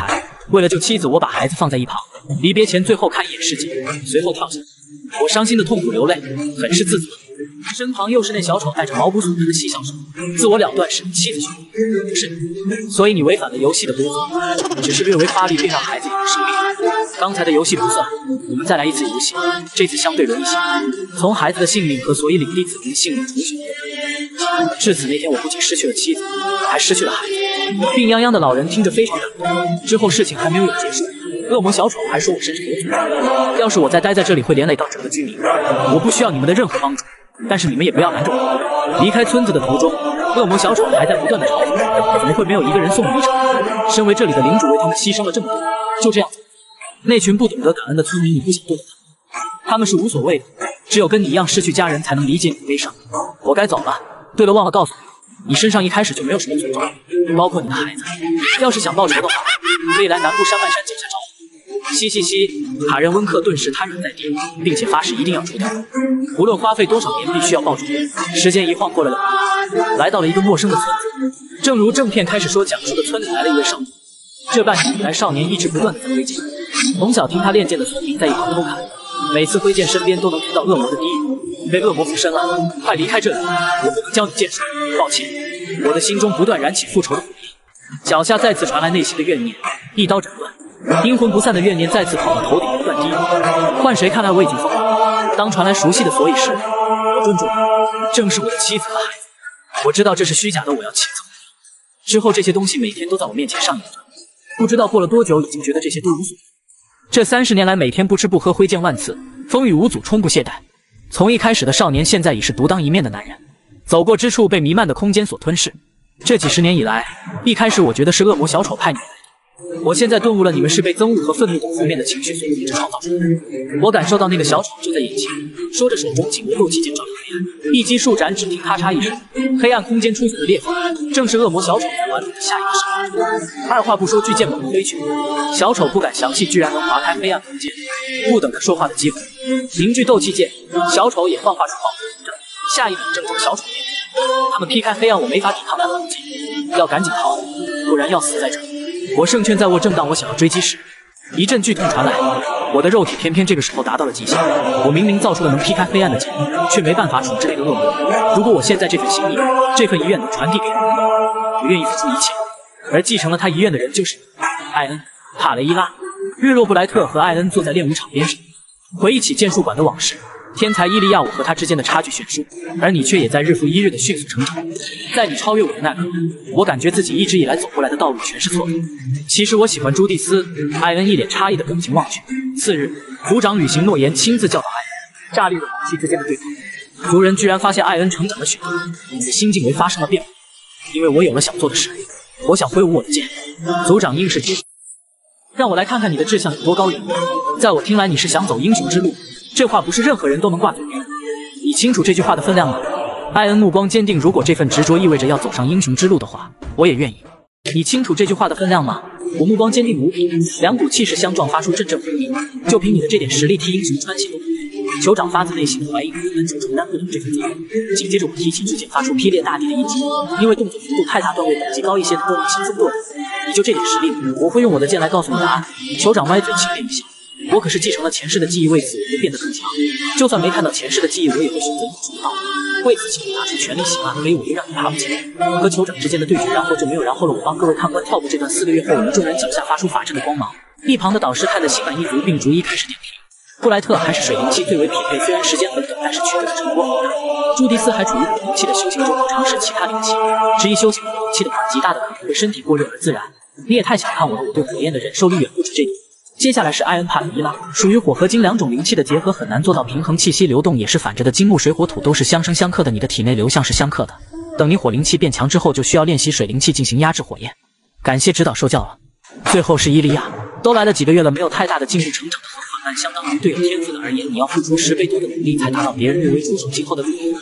为了救妻子，我把孩子放在一旁，离别前最后看一眼世界，随后跳下。我伤心的痛苦流泪，很是自责。身旁又是那小丑带着毛骨悚然的嬉笑声。自我了断是你妻子兄弟，不是你，所以你违反了游戏的规则，只是略微发力并让孩子有了生命。刚才的游戏不算，我们再来一次游戏，这次相对容易些，从孩子的性命和所以领地子民性命重选。至此那天，我不仅失去了妻子，还失去了孩子。病殃殃的老人听着非常感动。之后事情还没有结束，恶魔小丑还说我身上有诅咒，要是我再待在这里会连累到整个居民。我不需要你们的任何帮助，但是你们也不要拦着我。离开村子的途中，恶魔小丑还在不断的嘲讽，怎么会没有一个人送你一程？身为这里的领主，为他们牺牲了这么多，就这样子。那群不懂得感恩的村民，你不想对待他们是无所谓的，只有跟你一样失去家人才能理解你的悲伤。我该走了。对了，忘了告诉你，你身上一开始就没有什么诅咒，包括你的孩子。要是想报仇的话，可以来南部山脉山脚下找我。嘻嘻嘻，卡任温克顿时瘫软在地，并且发誓一定要除掉我，无论花费多少年，必须要报仇。时间一晃过了2年，来到了一个陌生的村子。正如正片开始说讲述的，村里来了一位少年。这半年以来，少年一直不断的在挥剑，从小听他练剑的村民在一旁偷看，每次挥剑身边都能听到恶魔的低语，被恶魔附身了，快离开这里，我不能教你剑术，抱歉。我的心中不断燃起复仇的火焰，脚下再次传来内心的怨念，一刀斩断，阴魂不散的怨念再次跑到头顶不断低语，换谁看来我已经疯了。当传来熟悉的所以时，我怔住了，正是我的妻子和孩子。我知道这是虚假的，我要亲走。之后这些东西每天都在我面前上演着，不知道过了多久，已经觉得这些都无所谓。这30年来，每天不吃不喝，挥剑万次，风雨无阻，冲不懈怠。从一开始的少年，现在已是独当一面的男人，走过之处被弥漫的空间所吞噬。这几十年以来，一开始我觉得是恶魔小丑派你来的，我现在顿悟了，你们是被憎恶和愤怒等负面的情绪所一直创造出来的。我感受到那个小丑就在眼前，说着手中紧握斗气剑照亮黑暗，一击数斩，只听咔嚓一声，黑暗空间出现了裂缝，正是恶魔小丑在玩弄的下一个生命。二话不说，巨剑猛地挥去，小丑不敢详细，居然能划开黑暗空间。不等他说话的机会，凝聚斗气剑，小丑也幻化出暴风阵，下一秒正中小丑面前。他们劈开黑暗，我没法抵抗他的攻击，要赶紧逃，不然要死在这儿。我胜券在握，正当我想要追击时，一阵剧痛传来，我的肉体偏偏这个时候达到了极限。我明明造出了能劈开黑暗的剑，却没办法处置那个恶魔。如果我现在这份心意，这份遗愿能传递给人，我愿意付出一切。而继承了他遗愿的人就是艾恩、帕雷伊拉。日落布莱特和艾恩坐在练武场边上，回忆起剑术馆的往事。天才伊利亚，我和他之间的差距悬殊，而你却也在日复一日的迅速成长。在你超越我的那刻，我感觉自己一直以来走过来的道路全是错的。其实我喜欢朱蒂斯。艾恩一脸诧异的表情望去。次日，族长履行诺言，亲自教导艾恩。炸裂的武器之间的对抗，族人居然发现艾恩成长了许多，你的心境为发生了变化。因为我有了想做的事，我想挥舞我的剑。族长应是接受。让我来看看你的志向有多高远。在我听来，你是想走英雄之路。这话不是任何人都能挂嘴边的。你清楚这句话的分量吗？艾恩目光坚定，如果这份执着意味着要走上英雄之路的话，我也愿意。你清楚这句话的分量吗？我目光坚定无比，两股气势相撞，发出阵阵轰鸣。就凭你的这点实力，替英雄穿心都不配。酋长发自内心的怀疑你本主承担不了这份责任。紧接着我提起巨剑，发出劈裂大地的一击，因为动作幅度太大，段位等级高一些的都能轻松剁掉。你就这点实力，我会用我的剑来告诉你答案。酋长歪嘴轻蔑一笑。我可是继承了前世的记忆，为此我会变得更强。就算没看到前世的记忆，我也会选择以主道。为此，请你拿出全力行啊！可以，我就让你爬不起来。和酋长之间的对决，然后就没有然后了。我帮各位看官跳过这段4个月后，我们众人脚下发出法阵的光芒。一旁的导师看得心满意足，并逐一开始点评。布莱特还是水灵气最为匹配，虽然时间很短，但是取得的成果很大。朱迪斯还处于火灵气的修行中，尝试其他灵气。执意修行火灵气的话，极大的可能会身体过热而自燃。你也太小看我了，我对火焰的忍受力远不止这点。接下来是艾恩帕雷伊拉，属于火和金两种灵气的结合，很难做到平衡，气息流动也是反着的，金木水火土都是相生相克的，你的体内流向是相克的。等你火灵气变强之后，就需要练习水灵气进行压制火焰。感谢指导受教了。最后是伊利亚，都来了几个月了，没有太大的进步，成长的很缓慢，相当于对有天赋的而言，你要付出10倍多的努力才达到别人略微出手今后的路途。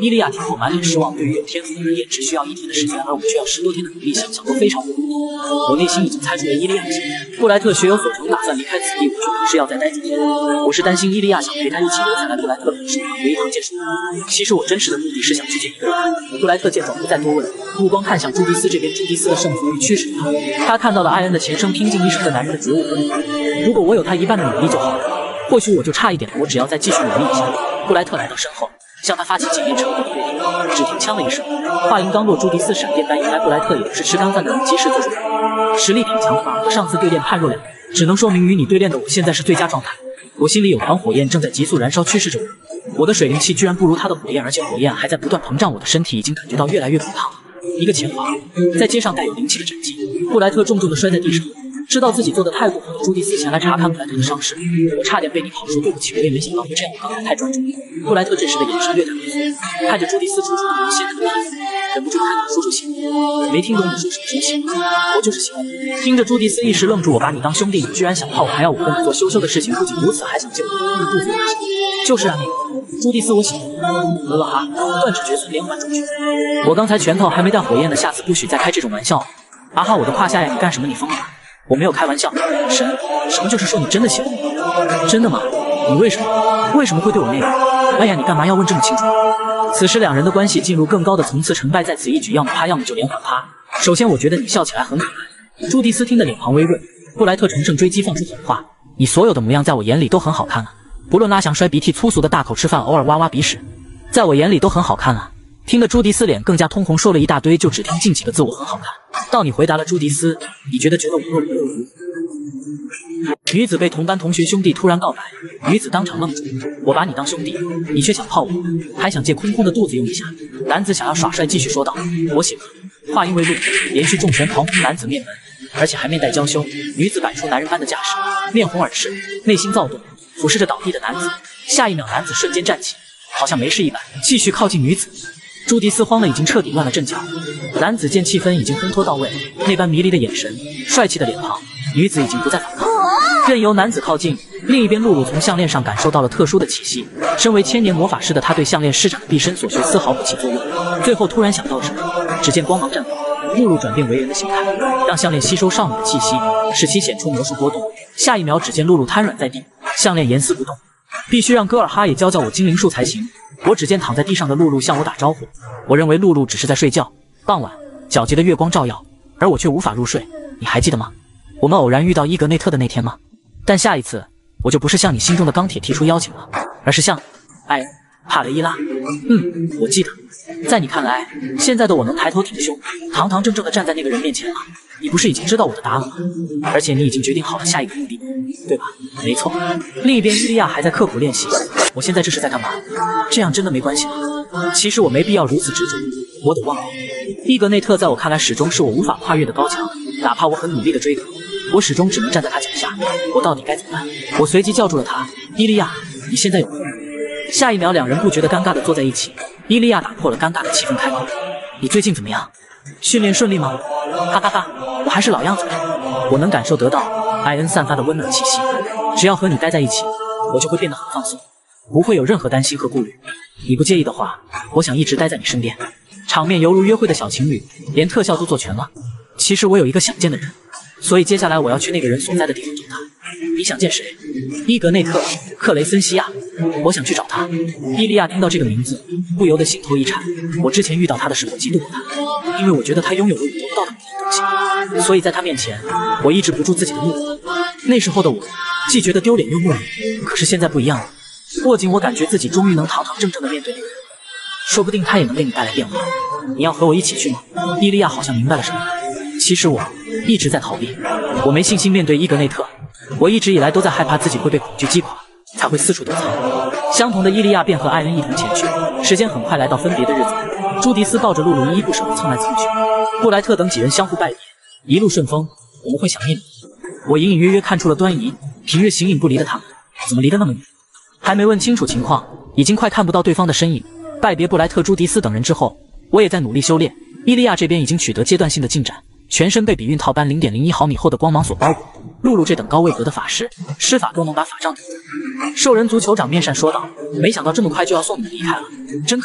伊利亚听后满脸失望，对于有天赋的人也只需要1天的时间，而我却要10多天的努力，想想都非常不容易。我内心已经猜出了伊利亚的心态。布莱特学有所成，打算离开此地，我决定是要再待几天。我是担心伊利亚想陪他一起留下来，布莱特本身回一趟见识。其实我真实的目的是想去见一个人。布莱特见状不再多问，目光看向朱迪斯这边，朱迪斯的胜负欲驱使他。他看到了艾恩的前生，拼尽一生的男人的觉悟。如果我有他一半的努力就好了，或许我就差一点了。我只要再继续努力一下。布莱特来到身后，向他发起检验成果的对敌。只听枪的一声，话音刚落，朱迪斯闪电般迎来。布莱特也不是吃干饭的人，及时做出反应，实力挺强，反而和上次对练判若两人。只能说明与你对练的我现在是最佳状态。我心里有团火焰正在急速燃烧，驱使着我。我的水灵气居然不如他的火焰，而且火焰还在不断膨胀。我的身体已经感觉到越来越滚烫了。一个前滑，在街上带有灵气的斩击，布莱特重重地摔在地上。知道自己做的太过分了，朱迪斯前来查看布莱特的伤势，我差点被你跑说对不起，我也没想到会这样，我刚才太专注。布莱特这时的眼神略带微缩，看着朱迪斯楚楚的现在的皮肤，忍不住看到叔叔喜欢。没听懂你说什么喜欢，我就是喜欢你。听着朱迪斯一时愣住，我把你当兄弟，你居然想泡我，还要我跟你做羞羞的事情，不仅如此，还想借我的肚子养心。就是啊，那个朱迪斯，我喜欢你。哈，断指绝孙，连环中举。我刚才拳头还没带火焰呢，下次不许再开这种玩笑。啊哈，我的胯下呀，你干什么？你疯了？我没有开玩笑，神，什么就是说你真的喜欢我？真的吗？你为什么会对我那个？哎呀，你干嘛要问这么清楚？此时两人的关系进入更高的层次，成败在此一举，要么啪，要么就连环啪。首先，我觉得你笑起来很可爱。朱迪斯听得脸庞微润，布莱特乘胜追击，放出狠话：你所有的模样在我眼里都很好看啊，不论拉翔摔鼻涕、粗俗的大口吃饭、偶尔挖挖鼻屎，在我眼里都很好看啊。听得朱迪斯脸更加通红，说了一大堆，就只听近几个字：我很好看。到你回答了朱迪斯，你觉得我弱不弱？女子被同班同学兄弟突然告白，女子当场愣住。我把你当兄弟，你却想泡我，还想借空空的肚子用一下。男子想要耍帅，继续说道：我喜欢。话音未落，连续重拳狂轰男子面门，而且还面带娇羞。女子摆出男人般的架势，面红耳赤，内心躁动，俯视着倒地的男子。下一秒，男子瞬间站起，好像没事一般，继续靠近女子。朱迪斯慌了，已经彻底乱了阵脚。男子见气氛已经烘托到位，那般迷离的眼神，帅气的脸庞，女子已经不再反抗，任由男子靠近。另一边，露露从项链上感受到了特殊的气息。身为千年魔法师的她，对项链施展的毕生所学丝毫不起作用。最后突然想到了什么，只见光芒绽放，露露转变为人的形态，让项链吸收少女的气息，使其显出魔术波动。下一秒，只见露露瘫软在地，项链严丝不动。必须让戈尔哈也教教我精灵术才行。我只见躺在地上的露露向我打招呼，我认为露露只是在睡觉。傍晚，皎洁的月光照耀，而我却无法入睡。你还记得吗？我们偶然遇到伊格内特的那天吗？但下一次，我就不是向你心中的钢铁提出邀请了，而是向艾恩、帕雷伊拉。我记得。在你看来，现在的我能抬头挺胸，堂堂正正地站在那个人面前了。你不是已经知道我的答案吗？而且你已经决定好了下一个目的，对吧？没错。另一边，伊利亚还在刻苦练习。我现在这是在干嘛？这样真的没关系吗？其实我没必要如此执着，我得忘了。伊格内特在我看来始终是我无法跨越的高墙，哪怕我很努力的追赶，我始终只能站在他脚下。我到底该怎么办？我随即叫住了他：伊利亚，你现在有空吗？下一秒，两人不觉得尴尬地坐在一起。伊利亚打破了尴尬的气氛，开口：你最近怎么样？训练顺利吗？哈哈哈，我还是老样子。我能感受得到艾恩散发的温暖气息，只要和你待在一起，我就会变得很放松，不会有任何担心和顾虑。你不介意的话，我想一直待在你身边。场面犹如约会的小情侣，连特效都做全了。其实我有一个想见的人，所以接下来我要去那个人所在的地方找他。你想见谁？伊格内特·克雷森西亚。我想去找他。伊利亚听到这个名字，不由得心头一颤。我之前遇到他的时候嫉妒过他，因为我觉得他拥有了我得不到的某样东西，所以在他面前，我抑制不住自己的怒火。那时候的我，既觉得丢脸又莫名。可是现在不一样了，握紧我感觉自己终于能堂堂正正地面对那个人，说不定他也能为你带来变化。你要和我一起去吗？伊利亚好像明白了什么。其实我一直在逃避，我没信心面对伊格内特，我一直以来都在害怕自己会被恐惧击垮，才会四处躲藏。相同的伊利亚便和艾恩一同前去。时间很快来到分别的日子，朱迪斯抱着露露依依不舍地蹭来蹭去，布莱特等几人相互拜别，一路顺风。我们会想念你。我隐隐约约看出了端倪，平日形影不离的他们，怎么离得那么远？还没问清楚情况，已经快看不到对方的身影。拜别布莱特、朱迪斯等人之后，我也在努力修炼。伊利亚这边已经取得阶段性的进展，全身被比运套般 0.01 毫米厚的光芒所包裹。露露这等高位格的法师，施法都能把法杖顶住。兽人族酋长面善说道：“没想到这么快就要送你们离开了，真可惜。”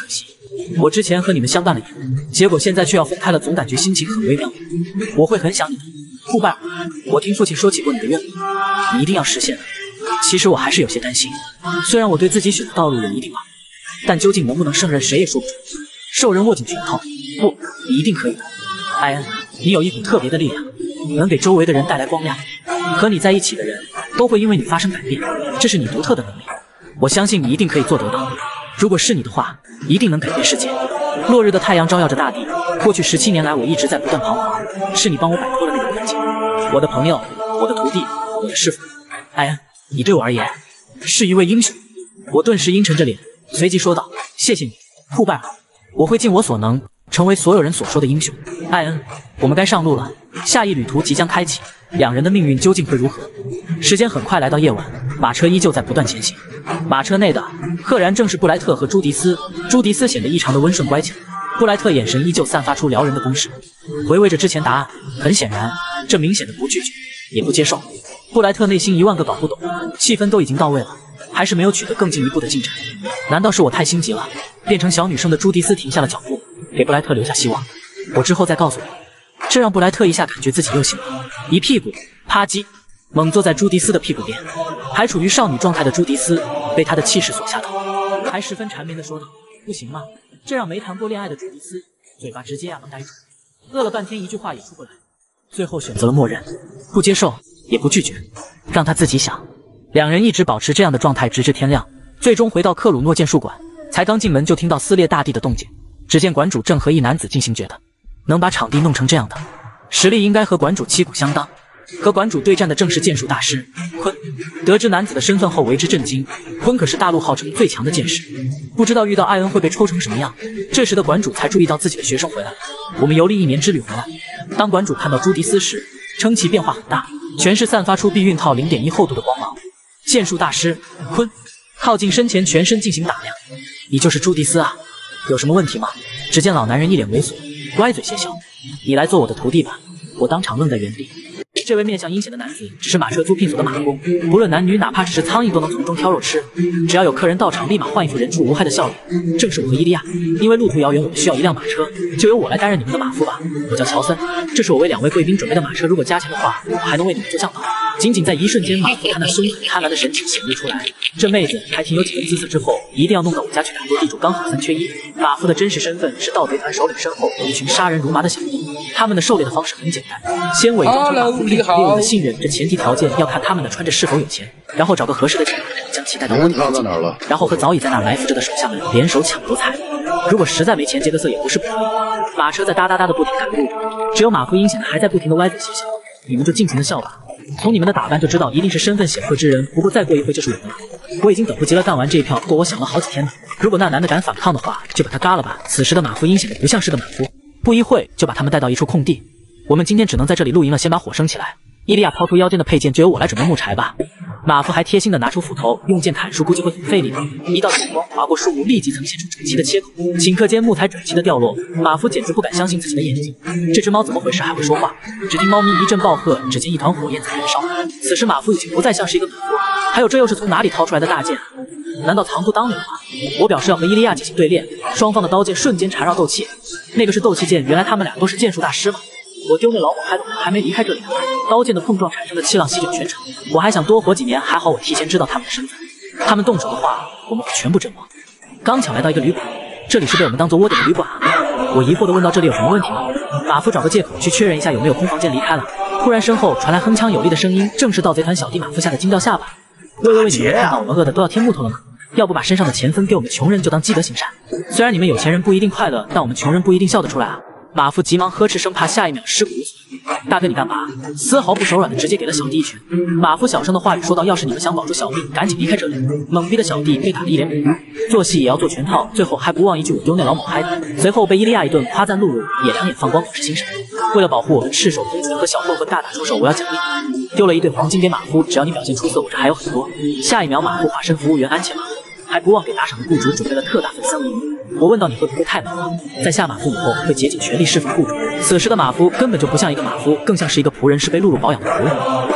我之前和你们相伴了1年，结果现在却要分开了，总感觉心情很微妙。我会很想你的，库拜尔。我听父亲说起过你的愿望，你一定要实现的。其实我还是有些担心，虽然我对自己选的道路有一定把握，但究竟能不能胜任，谁也说不准。兽人握紧拳头，不，你一定可以的。艾恩，你有一股特别的力量，能给周围的人带来光亮。和你在一起的人都会因为你发生改变，这是你独特的能力。我相信你一定可以做得到。如果是你的话，一定能改变世界。落日的太阳照耀着大地。过去17年来，我一直在不断彷徨，是你帮我摆脱了那个困境。我的朋友，我的徒弟，我的师傅，艾恩，你对我而言是一位英雄。我顿时阴沉着脸，随即说道：“谢谢你，库拜尔，我会尽我所能，成为所有人所说的英雄。”艾恩，我们该上路了，下一旅途即将开启，两人的命运究竟会如何？时间很快来到夜晚，马车依旧在不断前行。马车内的赫然正是布莱特和朱迪斯。朱迪斯显得异常的温顺乖巧，布莱特眼神依旧散发出撩人的攻势。回味着之前答案，很显然，这明显的不拒绝，也不接受。布莱特内心10000个搞不懂，气氛都已经到位了，还是没有取得更进一步的进展。难道是我太心急了？变成小女生的朱迪斯停下了脚步，给布莱特留下希望。我之后再告诉你。这让布莱特一下感觉自己又醒了，一屁股啪叽猛坐在朱迪斯的屁股边。还处于少女状态的朱迪斯被他的气势所吓到，还十分缠绵地说道：“不行吗？”这让没谈过恋爱的朱迪斯嘴巴直接能呆住，饿了半天一句话也出不来，最后选择了默认，不接受也不拒绝，让他自己想。两人一直保持这样的状态直至天亮，最终回到克鲁诺剑术馆。才刚进门就听到撕裂大地的动静，只见馆主正和一男子进行决斗。能把场地弄成这样的实力，应该和馆主旗鼓相当。和馆主对战的正是剑术大师坤。得知男子的身份后为之震惊，坤可是大陆号称最强的剑士，不知道遇到艾恩会被抽成什么样。这时的馆主才注意到自己的学生回来了。我们游历1年之旅回来。当馆主看到朱迪斯时，称其变化很大，全是散发出避孕套0.1厚度的光芒。剑术大师坤靠近身前，全身进行打量。你就是朱迪斯啊？有什么问题吗？只见老男人一脸猥琐，歪嘴邪笑。你来做我的徒弟吧。我当场愣在原地。这位面相阴险的男子只是马车租聘所的马工，不论男女，哪怕只是苍蝇都能从中挑肉吃。只要有客人到场，立马换一副人畜无害的笑脸。正是我和伊利亚，因为路途遥远，我们需要一辆马车，就由我来担任你们的马夫吧。我叫乔森，这是我为2位贵宾准备的马车，如果加钱的话，我还能为你们做向导。仅仅在一瞬间，马夫他那凶狠贪婪的神情显露出来。这妹子还挺有几分姿色，之后一定要弄到我家去打斗地主，刚好3缺1。马夫的真实身份是盗贼团首领身后一群杀人如麻的小弟，他们的狩猎的方式很简单，先伪装成马夫骗取猎人的信任，这前提条件要看他们的穿着是否有钱，然后找个合适的警察将其带到窝点附近，然后和早已在那儿埋伏着的手下们联手抢夺财物。如果实在没钱，劫个色也不是不可以。马车在哒哒哒的不停赶路着，只有马夫阴险的还在不停的歪嘴邪笑。你们就尽情的笑吧，从你们的打扮就知道一定是身份显赫之人。不过再过一会就是我们了，我已经等不及了，干完这一票。不过我想了好几天了，如果那男的敢反抗的话，就把他嘎了吧。此时的马夫阴险的不像是个马夫，不一会就把他们带到一处空地。我们今天只能在这里露营了，先把火升起来。伊利亚掏出腰间的佩剑，就由我来准备木柴吧。马夫还贴心的拿出斧头，用剑砍树估计会很费力的。一道剑光划过树木，立即呈现出整齐的切口，顷刻间木材整齐的掉落。马夫简直不敢相信自己的眼睛，这只猫怎么回事还会说话？只听猫咪一阵暴喝，只见一团火焰在燃烧。此时马夫已经不再像是一个马夫，还有这又是从哪里掏出来的大剑啊？难道藏毒当年吗？我表示要和伊利亚进行对练，双方的刀剑瞬间缠绕斗气。那个是斗气剑，原来他们俩都是剑术大师吗？我丢那老母嗨的，我还没离开这里呢。刀剑的碰撞产生的气浪席卷全场，我还想多活几年，还好我提前知道他们的身份。他们动手的话，我们会全部阵亡。刚巧来到一个旅馆，这里是被我们当做窝点的旅馆啊。我疑惑地问道：“这里有什么问题吗？”马夫找个借口去确认一下有没有空房间，离开了。突然身后传来铿锵有力的声音，正是盗贼团小弟马夫，吓得惊掉下巴。喂，你们看到我们饿的都要添木头了吗？要不把身上的钱分给我们穷人，就当积德行善。虽然你们有钱人不一定快乐，但我们穷人不一定笑得出来啊。马夫急忙呵斥，生怕下一秒尸骨无存。大哥你干嘛？丝毫不手软的直接给了小弟一拳。马夫小声的话语说道：“要是你们想保住小命，赶紧离开这里。”懵逼的小弟被打得一脸懵逼，做戏也要做全套，最后还不忘一句：“我丢那老母嗨的。”随后被伊利亚一顿夸赞，露露也两眼放光，表示欣赏。为了保护我们赤手公主和小混混大打出手，我要奖励你，丢了1对黄金给马夫，只要你表现出色，我这还有很多。下一秒，马夫化身服务员安切马夫，还不忘给打赏的雇主准备了特大份三文鱼。我问到：“你会不会太美了？”在下马夫以后会竭尽全力侍奉雇主。此时的马夫根本就不像一个马夫，更像是一个仆人，是被露露保养的仆人。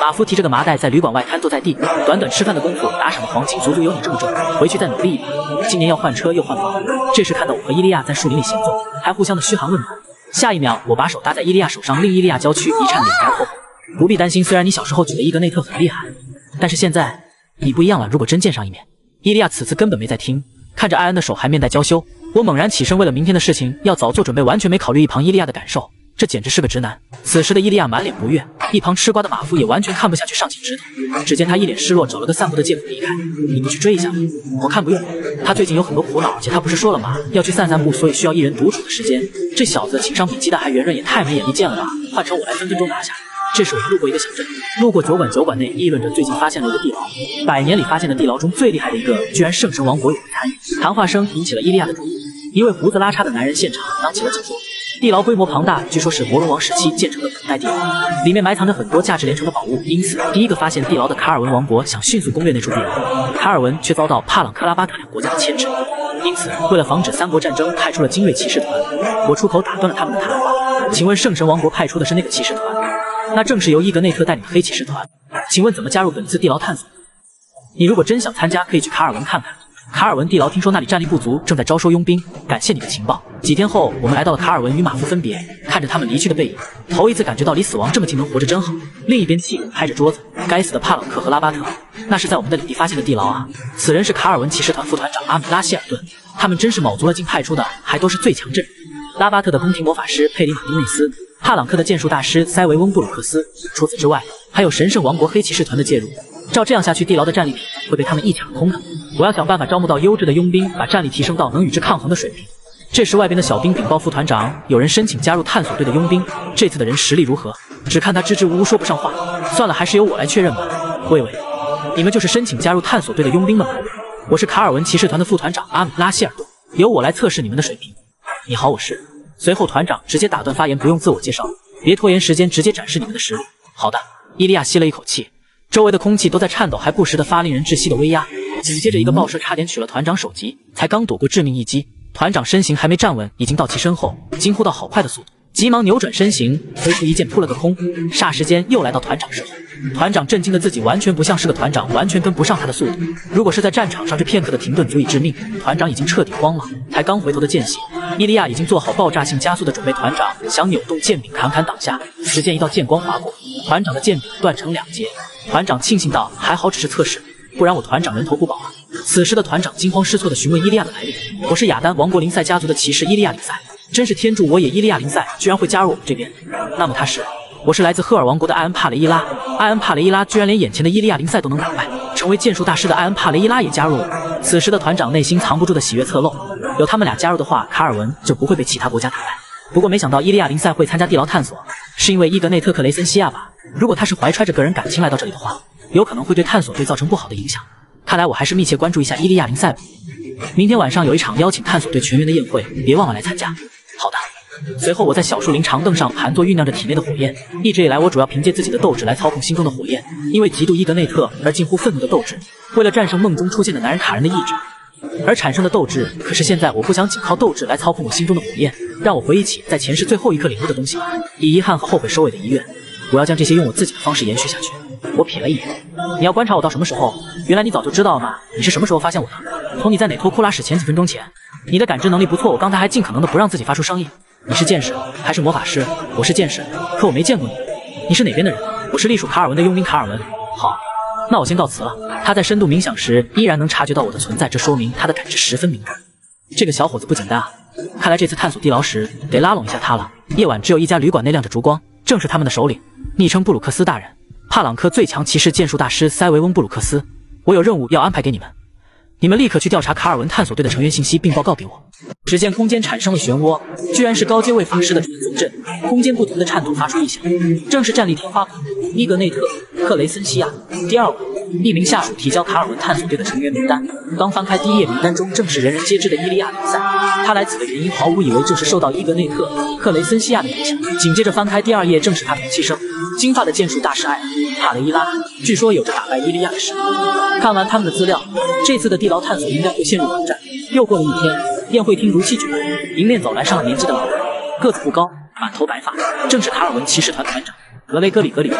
马夫提着个麻袋在旅馆外瘫坐在地，短短吃饭的功夫，打赏的黄金足足有你这么挣，回去再努力一把。今年要换车又换房。这时看到我和伊利亚在树林里闲坐，还互相的嘘寒问暖。下一秒，我把手搭在伊利亚手上，令伊利亚娇躯一颤，脸颊后。不必担心，虽然你小时候觉得伊格内特很厉害，但是现在你不一样了。如果真见上一面，伊利亚此次根本没在听，看着艾恩的手还面带娇羞。我猛然起身，为了明天的事情要早做准备，完全没考虑一旁伊利亚的感受。这简直是个直男。此时的伊利亚满脸不悦，一旁吃瓜的马夫也完全看不下去，上前指导。只见他一脸失落，找了个散步的借口离开。你不去追一下吗？我看不用。他最近有很多苦恼，而且他不是说了吗？要去散散步，所以需要一人独处的时间。这小子情商比鸡蛋还圆润，也太没眼力见了吧！换成我来，分分钟拿下。这时我们路过一个小镇，路过酒馆，酒馆内议论着最近发现了一个地牢，100年里发现的地牢中最厉害的一个，居然圣神王国有人参与。谈话声引起了伊利亚的注意，一位胡子拉碴的男人现场当起了解说。地牢规模庞大，据说是魔龙王时期建成的古代地牢，里面埋藏着很多价值连城的宝物。因此，第一个发现地牢的卡尔文王国想迅速攻略那处地牢，卡尔文却遭到帕朗克拉巴特两国家的牵制。因此，为了防止三国战争，派出了精锐骑士团。我出口打断了他们的谈话。请问圣神王国派出的是那个骑士团？那正是由伊格内特带领的黑骑士团。请问怎么加入本次地牢探索？你如果真想参加，可以去卡尔文看看。卡尔文地牢听说那里战力不足，正在招收佣兵。感谢你的情报。几天后，我们来到了卡尔文，与马夫分别，看着他们离去的背影，头一次感觉到离死亡这么近，能活着真好。另一边，气鼓拍着桌子，该死的帕朗克和拉巴特，那是在我们的领地发现的地牢啊！此人是卡尔文骑士团副团长阿米拉希尔顿，他们真是卯足了劲派出的，还都是最强阵容。拉巴特的宫廷魔法师佩里马丁内斯，帕朗克的剑术大师塞维翁布鲁克斯。除此之外，还有神圣王国黑骑士团的介入。照这样下去，地牢的战利品会被他们一抢空的。我要想办法招募到优质的佣兵，把战力提升到能与之抗衡的水平。这时，外边的小兵禀报副团长，有人申请加入探索队的佣兵。这次的人实力如何？只看他支支吾吾说不上话。算了，还是由我来确认吧。喂，你们就是申请加入探索队的佣兵们吗？我是卡尔文骑士团的副团长阿米拉希尔顿，由我来测试你们的水平。你好，我是。随后团长直接打断发言，不用自我介绍，别拖延时间，直接展示你们的实力。好的。伊利亚吸了一口气。周围的空气都在颤抖，还不时的发令人窒息的威压。紧接着一个爆射差点取了团长首级，才刚躲过致命一击，团长身形还没站稳，已经到其身后，惊呼道：“好快的速度！”急忙扭转身形，挥出一剑扑了个空，霎时间又来到团长身后。团长震惊的自己完全不像是个团长，完全跟不上他的速度。如果是在战场上，这片刻的停顿足以致命。团长已经彻底慌了，才刚回头的间隙，伊利亚已经做好爆炸性加速的准备。团长想扭动剑柄砍挡下，只见一道剑光划过，团长的剑柄断成2截。团长庆幸道：“还好只是测试，不然我团长人头不保啊！”此时的团长惊慌失措地询问伊利亚的来历：“我是亚丹王国林赛家族的骑士伊利亚林赛，真是天助我也！伊利亚林赛居然会加入我们这边。那么他是？我是来自赫尔王国的艾恩帕雷伊拉。艾恩帕雷伊拉居然连眼前的伊利亚林赛都能打败，成为剑术大师的艾恩帕雷伊拉也加入了。”此时的团长内心藏不住的喜悦侧漏，有他们俩加入的话，卡尔文就不会被其他国家打败。不过没想到伊利亚林赛会参加地牢探索，是因为伊格内特克雷森西亚吧？如果他是怀揣着个人感情来到这里的话，有可能会对探索队造成不好的影响。看来我还是密切关注一下伊利亚林赛吧。明天晚上有一场邀请探索队全员的宴会，别忘了来参加。好的。随后我在小树林长凳上盘坐，酝酿着体内的火焰。一直以来，我主要凭借自己的斗志来操控心中的火焰，因为嫉妒伊格内特而近乎愤怒的斗志，为了战胜梦中出现的男人卡人的意志而产生的斗志。可是现在我不想仅靠斗志来操控我心中的火焰，让我回忆起在前世最后一刻领悟的东西，以遗憾和后悔收尾的遗愿，我要将这些用我自己的方式延续下去。我瞥了一眼，你要观察我到什么时候？原来你早就知道了吗？你是什么时候发现我的？从你在哪托库拉史前几分钟前。你的感知能力不错，我刚才还尽可能的不让自己发出声音。你是剑士还是魔法师？我是剑士，可我没见过你。你是哪边的人？我是隶属卡尔文的佣兵卡尔文。好，那我先告辞了。他在深度冥想时依然能察觉到我的存在，这说明他的感知十分敏感。这个小伙子不简单啊，看来这次探索地牢时得拉拢一下他了。夜晚只有一家旅馆内亮着烛光，正是他们的首领，昵称布鲁克斯大人，帕朗克最强骑士剑术大师塞维翁布鲁克斯。我有任务要安排给你们，你们立刻去调查卡尔文探索队的成员信息，并报告给我。只见空间产生了漩涡，居然是高阶卫法师的传送阵，空间不停的颤动发出异响，正是战力天花板伊格内特克雷森西亚。第2晚，一名下属提交卡尔文探索队的成员名单，刚翻开第1页，名单中正是人人皆知的伊利亚林赛。他来此的原因毫无以为正是受到伊格内特克雷森西亚的影响。紧接着翻开第2页，正是他同期生金发的剑术大师艾恩帕雷伊拉，据说有着打败伊利亚的实力。看完他们的资料，这次的地牢探索应该会陷入挑战。又过了一天，宴会厅如期举办，迎面走来上了年纪的老人，个子不高，满头白发，正是卡尔文骑士团团长格雷格里格里，以及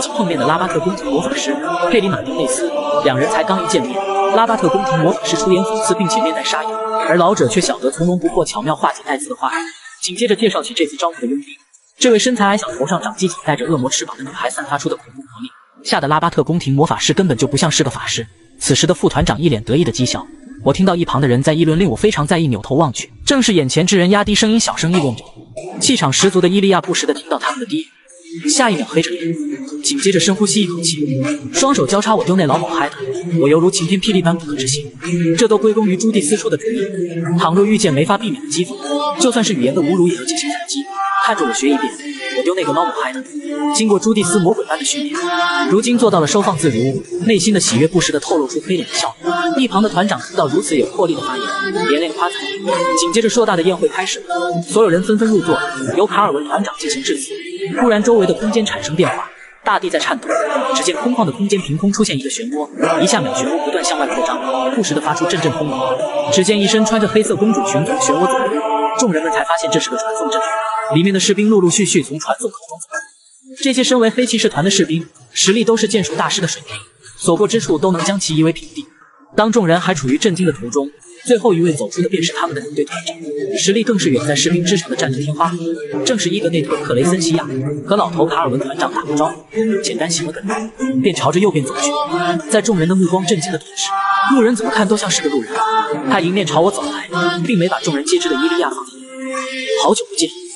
起碰面的拉巴特宫廷魔法师佩里马丁内斯。两人才刚一见面，拉巴特宫廷魔法师出言讽刺并且面带杀意，而老者却晓得从容不迫巧妙化解带刺的话语，紧接着介绍起这次招募的佣兵。这位身材矮小、头上长犄角、带着恶魔翅膀的女孩散发出的恐怖魔力，吓得拉巴特宫廷魔法师根本就不像是个法师。此时的副团长一脸得意的讥笑。我听到一旁的人在议论，令我非常在意，扭头望去，正是眼前之人压低声音小声议论着。气场十足的伊利亚不时地听到他们的低语，下一秒黑着脸，紧接着深呼吸一口气，双手交叉，我丢那老鸨嗨的，我犹如晴天霹雳般不可置信。这都归功于朱蒂斯出的主意，倘若遇见没法避免的讥讽，就算是语言的侮辱也要进行反击。看着我学一遍，我丢那个猫母嗨的。经过朱蒂斯魔鬼般的训练，如今做到了收放自如，内心的喜悦不时地透露出黑脸的笑容。一旁的团长听到如此有魄力的发言，连连夸赞。紧接着硕大的宴会开始了，所有人纷纷入座，由卡尔文团长进行致辞。突然周围的空间产生变化，大地在颤抖，只见空旷的空间凭空出现一个漩涡，一下秒漩涡不断向外扩张，不时地发出阵阵轰鸣。只见一身穿着黑色公主裙子的漩涡左右，众人们才发现这是个传送阵，里面的士兵陆陆续续从传送口中走出。这些身为黑骑士团的士兵，实力都是剑术大师的水平，所过之处都能将其夷为平地。当众人还处于震惊的途中，最后一位走出的便是他们的领队团长，实力更是远在士兵之上的战斗天花，正是伊格内特·克雷森西亚。和老头卡尔文团长打过招呼，简单行了个礼，便朝着右边走去。在众人的目光震惊的同时，路人怎么看都像是个路人。他迎面朝我走来，并没把众人皆知的伊利亚放在眼里。好久不见。